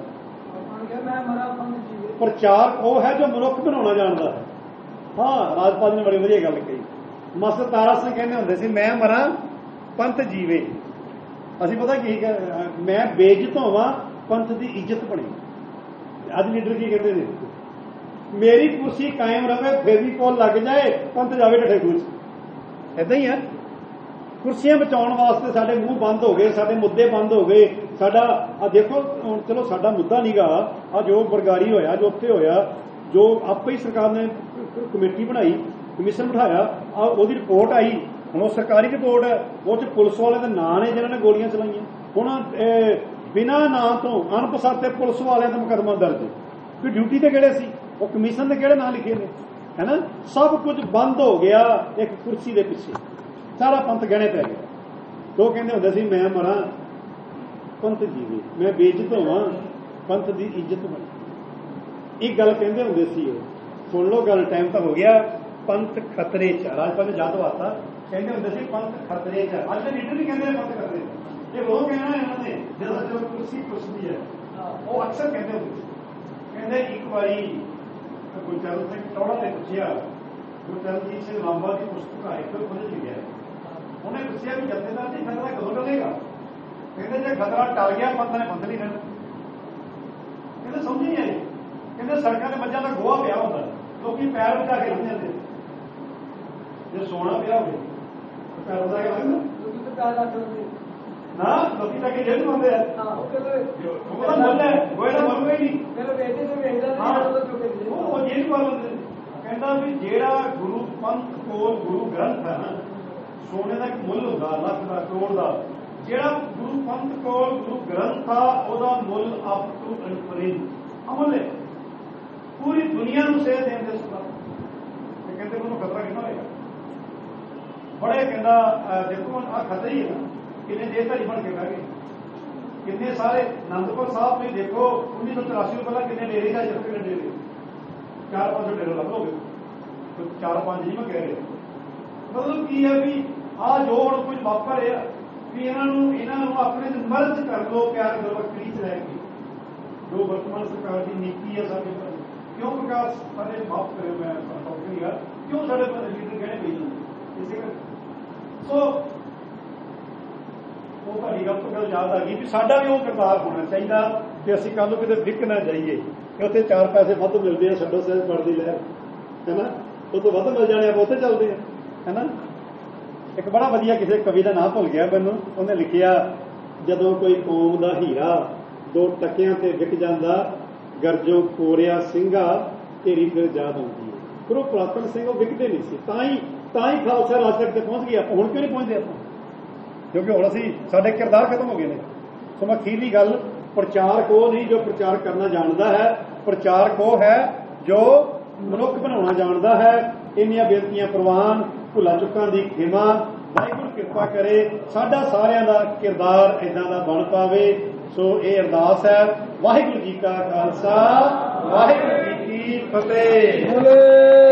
ਪ੍ਰਚਾਰਕ ਉਹ ਹੈ ਜੋ ਮਨੁੱਖ ਬਣਾਉਣਾ ਜਾਣਦਾ ਹੈ। ਹਾਂ, ਰਾਜਪਾਲ ਨੇ ਬੜੀ ਵਧੀਆ ਗੱਲ ਕਹੀ। ਮਾਸਟਰ ਤਾਰਾ ਸਿੰਘ ਕਹਿੰਦੇ ਹੁੰਦੇ ਸੀ, ਮੈਂ ਮਰਾਂ ਪੰਥ ਜੀਵੇ। ਅਸੀਂ ਪਤਾ ਕੀ, ਮੈਂ ਬੇਇੱਜ਼ਤ ਹੋਵਾਂ ਪੰਥ ਦੀ ਇੱਜ਼ਤ ਬਣੇ। ਅੱਜ ਲੀਡਰ ਕੀ ਕਹਿੰਦੇ ਨੇ, ਮੇਰੀ ਕੁਰਸੀ ਕਾਇਮ ਰਵੇ, ਫੇਵੀਕੋਲ ਲੱਗ ਜਾਏ, ਪੰਥ ਜਾਵੇ ਢੱਠੇ ਖੂਚ। ਏਦਾਂ ਹੀ ਹੈ। ਕੁਰਸੀਆਂ ਬਚਾਉਣ ਵਾਸਤੇ ਸਾਡੇ ਮੂੰਹ ਬੰਦ ਹੋ ਗਏ, ਸਾਡੇ ਮੁੱਦੇ ਬੰਦ ਹੋ ਗਏ। ਸਾਡਾ ਆ ਦੇਖੋ ਹੁਣ, ਚਲੋ ਸਾਡਾ ਮੁੱਦਾ ਨੀਗਾ ਆ ਜੋ ਬਰਗਾਰੀ ਹੋਇਆ, ਜੋ ਉੱਥੇ ਹੋਇਆ, ਜੋ ਆਪੇ ਹੀ ਸਰਕਾਰ ਨੇ ਕਮੇਟੀ ਬਣਾਈ, ਕਮਿਸ਼ਨ ਬਿਠਾਇਆ, ਆ ਉਹਦੀ ਰਿਪੋਰਟ ਆਈ। ਹੁਣ ਉਹ ਸਰਕਾਰੀ ਰਿਪੋਰਟ ਹੈ, ਉਹ 'ਚ ਪੁਲਿਸ ਵਾਲੇ ਦੇ ਨਾਂ ਨੇ ਜਿਹਨਾਂ ਨੇ ਗੋਲੀਆਂ ਚਲਾਈਆਂ। ਹੁਣ ਬਿਨਾਂ ਨਾਂ ਤੋਂ ਅਣਪਛਾਤੇ ਪੁਲਿਸ ਵਾਲਿਆਂ ਦਾ ਮੁਕੱਦਮਾ ਦਰਜ, ਵੀ ਡਿਊਟੀ ਤੇ ਕਿਹੜੇ ਸੀ, ਉਹ ਕਮਿਸ਼ਨ ਦੇ ਕਿਹੜੇ ਨਾਂ ਲਿਖੇ ਨੇ, ਹੈ ਨਾ। ਸਭ ਕੁਝ ਬੰਦ ਹੋ ਗਿਆ ਇੱਕ ਕੁਰਸੀ ਦੇ ਪਿੱਛੇ, ਸਾਰਾ ਪੰਥ ਗਹਿਣੇ ਪੈ ਗਿਆ। ਲੋਕ ਕਹਿੰਦੇ ਹੁੰਦੇ ਸੀ, ਮੈਂ ਮਰਾਂ ਪੰਥ ਜੀਵੇ, ਮੈਂ ਬੇਇੱਜ਼ਤ ਹੋਵਾਂ ਪੰਥ ਦੀ ਇੱਜ਼ਤ ਬਣੇ। ਇੱਕ ਗੱਲ ਕਹਿੰਦੇ ਹੁੰਦੇ ਸੀ, ਉਹ ਸੁਣ ਲਓ ਗੱਲ, ਟਾਈਮ ਤਾਂ ਹੋ ਗਿਆ। ਪੰਥ ਖਤਰੇ 'ਚ, ਰਾਜਪਾਲ ਨੇ ਯਾਦ ਵਾਤਾ, ਕਹਿੰਦੇ ਹੁੰਦੇ ਸੀ ਪੰਥ ਖਤਰੇ 'ਚ। ਅੱਜ ਦੇ ਲੀਡਰ ਵੀ ਕਹਿੰਦੇ ਪੰਥ ਖਤਰੇ 'ਚ। ਇਹ ਉਹ ਕਹਿਣਾ ਇਹਨਾਂ ਨੇ ਜਦੋਂ ਜੋ ਕੁਰਸੀ ਪੁੱਛਦੀ ਹੈ, ਉਹ ਅਕਸਰ ਕਹਿੰਦੇ ਹੁੰਦੇ ਸੀ। ਕਹਿੰਦੇ ਇੱਕ ਵਾਰੀ ਗੁਰਚਰਨ ਸਿੰਘ ਟੌੜਾ ਨੇ ਪੁੱਛਿਆ, ਗੁਰਚਰਨ ਸਿੰਘ ਲਾਂਬਾ ਦੀ ਪੁਸਤਕ ਆ ਇੱਕ ਖੁੱਲ੍ਹ ਚ ਗਿਆ, ਉਹਨੇ ਪੁੱਛਿਆ ਵੀ ਜਥੇਦਾਰ ਜੀ ਖਤਰਾ ਕਦੋਂ ਟਲੇਗਾ। ਕਹਿੰਦੇ ਜੇ ਖਤਰਾ ਟਲ ਗਿਆ ਪੰਥ ਨੇ ਬੰਦ ਨਹੀਂ ਰਹਿਣਾ। ਕਹਿੰਦੇ ਸਮਝ ਨਹੀਂ ਆਈ। ਕਹਿੰਦੇ ਸੜਕਾਂ ਦੇ ਮੱਝਾਂ ਦਾ ਗੋਹਾ ਪਿਆ ਹੁੰਦਾ, ਲੋਕੀ ਪੈਰ ਬਚਾ ਕੇ ਲੰਘ ਜਾਂਦੇ, ਜੇ ਸੋਨਾ ਪਿਆ ਹੋਵੇ ਪੈਰ ਬਚਾ ਕੇ ਲੰਘਦਾ ਨਾ, ਲੋਕੀ ਤਾਂ ਕਿ ਜੇਲ੍ਹ ਪਾਉਂਦੇ ਆ, ਉਹਦਾ ਮੁੱਲ ਹੈ, ਗੋਹੇ ਦਾ ਮੁੱਲ ਕੋਈ ਨਹੀਂ, ਉਹ ਜੇਲ੍ਹ ਪਾ ਲੈਂਦੇ। ਕਹਿੰਦਾ ਵੀ ਜਿਹੜਾ ਗੁਰੂ ਪੰਥ ਕੋਲ ਗੁਰੂ ਗ੍ਰੰਥ ਹੈ ਨਾ, ਸੋਨੇ ਦਾ ਇੱਕ ਮੁੱਲ ਹੁੰਦਾ ਲੱਖ ਦਾ, ਕਰੋੜ ਦਾ। ਜਿਹੜਾ ਗੁਰੂ ਪੰਥ ਕੋਲ ਗੁਰੂ ਗ੍ਰੰਥ ਆ, ਉਹਦਾ ਮੁੱਲ ਅਪ ਟੂ ਇਨਫਿਨਿਟ ਅਮੁੱਲ ਹੈ, ਪੂਰੀ ਦੁਨੀਆ ਨੂੰ ਸੇਧ ਦੇਣ ਦੇ ਸਬਬ। ਤੇ ਕਹਿੰਦੇ ਉਹਨੂੰ ਖਤਰਾ ਕਿੰਨਾ ਹੋਏਗਾ। ਬੜੇ ਕਹਿੰਦਾ ਦੇਖੋ ਆ ਖਤਰਾ ਹੀ ਹੈ ਨਾ, ਕਿੰਨੇ ਦੇਸ਼ ਧਾਰੀ ਬਣ ਕੇ ਬਹਿ ਗਏ, ਕਿੰਨੇ ਸਾਰੇ ਅਨੰਦਪੁਰ ਸਾਹਿਬ ਵੀ ਦੇਖੋ ਉੱਨੀ ਸੌ ਚੁਰਾਸੀ ਤੋਂ ਪਹਿਲਾਂ ਕਿੰਨੇ ਡੇਰੇ ਦਾ ਕਿੰਨੇ ਡੇਰੇ, ਚਾਰ ਪੰਜ ਡੇਰੇ ਲੱਭੋਗੇ, ਚਾਰ ਪੰਜ ਨਹੀਂ ਮੈਂ ਕਹਿ ਰਿਹਾ। ਮਤਲਬ ਕੀ ਹੈ ਵੀ ਆਹ ਜੋ ਹੁਣ ਕੁਝ ਵਾਪਰ ਰਿਹਾ ਵੀ ਇਹਨਾਂ ਨੂੰ ਇਹਨਾਂ ਨੂੰ ਆਪਣੇ ਮਰਜ਼ ਕਰ ਲਓ ਪਿਆਰ ਗੁਰਬਖਸ਼ੀ ਚ ਲੈ ਕੇ। ਜੋ ਵਰਤਮਾਨ ਸਰਕਾਰ ਦੀ ਨੀਤੀ ਹੈ ਸਾਡੇ ਪਰ ਕਿਉਂ ਵਿਕਾਸ ਸਾਡੇ ਮਾਫ ਕਰਿਓ, ਮੈਂ ਸੌਖੀ ਆ ਕਿਉਂ ਸਾਡੇ ਪਰ ਲੀਡਰ ਕਹਿਣੇ ਪਈ ਜਾਂਦੇ ਇਸੇ ਕਰਕੇ। ਸੋ ਉਹ ਤੁਹਾਡੀ ਗੱਲ ਤੋਂ ਗੱਲ ਯਾਦ ਆ ਗਈ ਵੀ ਸਾਡਾ ਵੀ ਉਹ ਕਿਰਦਾਰ ਹੋਣਾ ਚਾਹੀਦਾ ਕਿ ਅਸੀਂ ਕੱਲ੍ਹ ਨੂੰ ਕਿਤੇ ਵਿਕ ਨਾ ਜਾਈਏ ਕਿ ਉੱਥੇ ਚਾਰ ਪੈਸੇ ਵੱਧ ਮਿਲਦੇ ਆ, ਛੱਡੋ ਸਹਿਜ ਪੜਦੀ ਲੈ, ਹੈ ਨਾ, ਉਹ ਤੋਂ ਵੱਧ ਮਿਲ ਜਾਣੇ ਆਪਾਂ ਉੱਥੇ ਚੱਲਦੇ ਆ, ਹੈ ਨਾ। ਇੱਕ ਬੜਾ ਵਧੀਆ ਕਿਸੇ ਕਵੀ ਦਾ ਨਾਂ ਭੁੱਲ ਗਿਆ ਮੈਨੂੰ, ਉਹਨੇ ਲਿਖਿਆ, ਜਦੋਂ ਕੋਈ ਕੌਮ ਦਾ ਹੀਰਾ ਦੋ ਟਕਿਆਂ ਤੇ ਵਿਕ ਜਾਂਦਾ, ਗਰਜੋ ਕੋਰਿਆ ਸਿੰਘਾ ਤੇਰੀ ਫਿਰ ਯਾਦ ਆਉਂਦੀ ਹੈ। ਪਰ ਉਹ ਪੁਰਾਤਨ ਸਿੰਘ ਉਹ ਵਿਕਦੇ ਨਹੀਂ ਸੀ, ਤਾਂ ਹੀ ਤਾਂ ਹੀ ਖਾਲਸਾ ਰਾਜ ਤੱਕ ਤੇ ਪਹੁੰਚ ਗਏ ਆਪਾਂ। ਹੁਣ ਕਿਉਂ ਨਹੀਂ ਪਹੁੰਚਦੇ ਆਪਾਂ? ਕਿਉਂਕਿ ਹੁਣ ਅਸੀਂ ਸਾਡੇ ਕਿਰਦਾਰ ਖਤਮ ਹੋ ਗਏ ਨੇ। ਸੋ ਮੈਂ ਅਖੀਰਲੀ ਗੱਲ, ਪ੍ਰਚਾਰਕ ਉਹ ਨਹੀਂ ਜੋ ਪ੍ਰਚਾਰ ਕਰਨਾ ਜਾਣਦਾ ਹੈ, ਪ੍ਰਚਾਰਕ ਉਹ ਹੈ ਜੋ ਮਨੁੱਖ ਬਣਾਉਣਾ ਜਾਣਦਾ ਹੈ। ਇੰਨੀਆਂ ਬੇਨਤੀਆਂ ਪ੍ਰਵਾਨ, ਭੁੱਲਾਂ ਚੁੱਕਾਂ ਦੀ ਖਿਮਾ। ਵਾਹਿਗੁਰੂ ਕਿਰਪਾ ਕਰੇ ਸਾਡਾ ਸਾਰਿਆਂ ਦਾ ਕਿਰਦਾਰ ਏਦਾਂ ਦਾ ਬਣ ਪਾਵੇ। ਸੋ ਇਹ ਅਰਦਾਸ ਹੈ। ਵਾਹਿਗੁਰੂ ਜੀ ਕਾ ਖਾਲਸਾ, ਵਾਹਿਗੁਰੂ ਜੀ ਕੀ ਫਤਿਹ।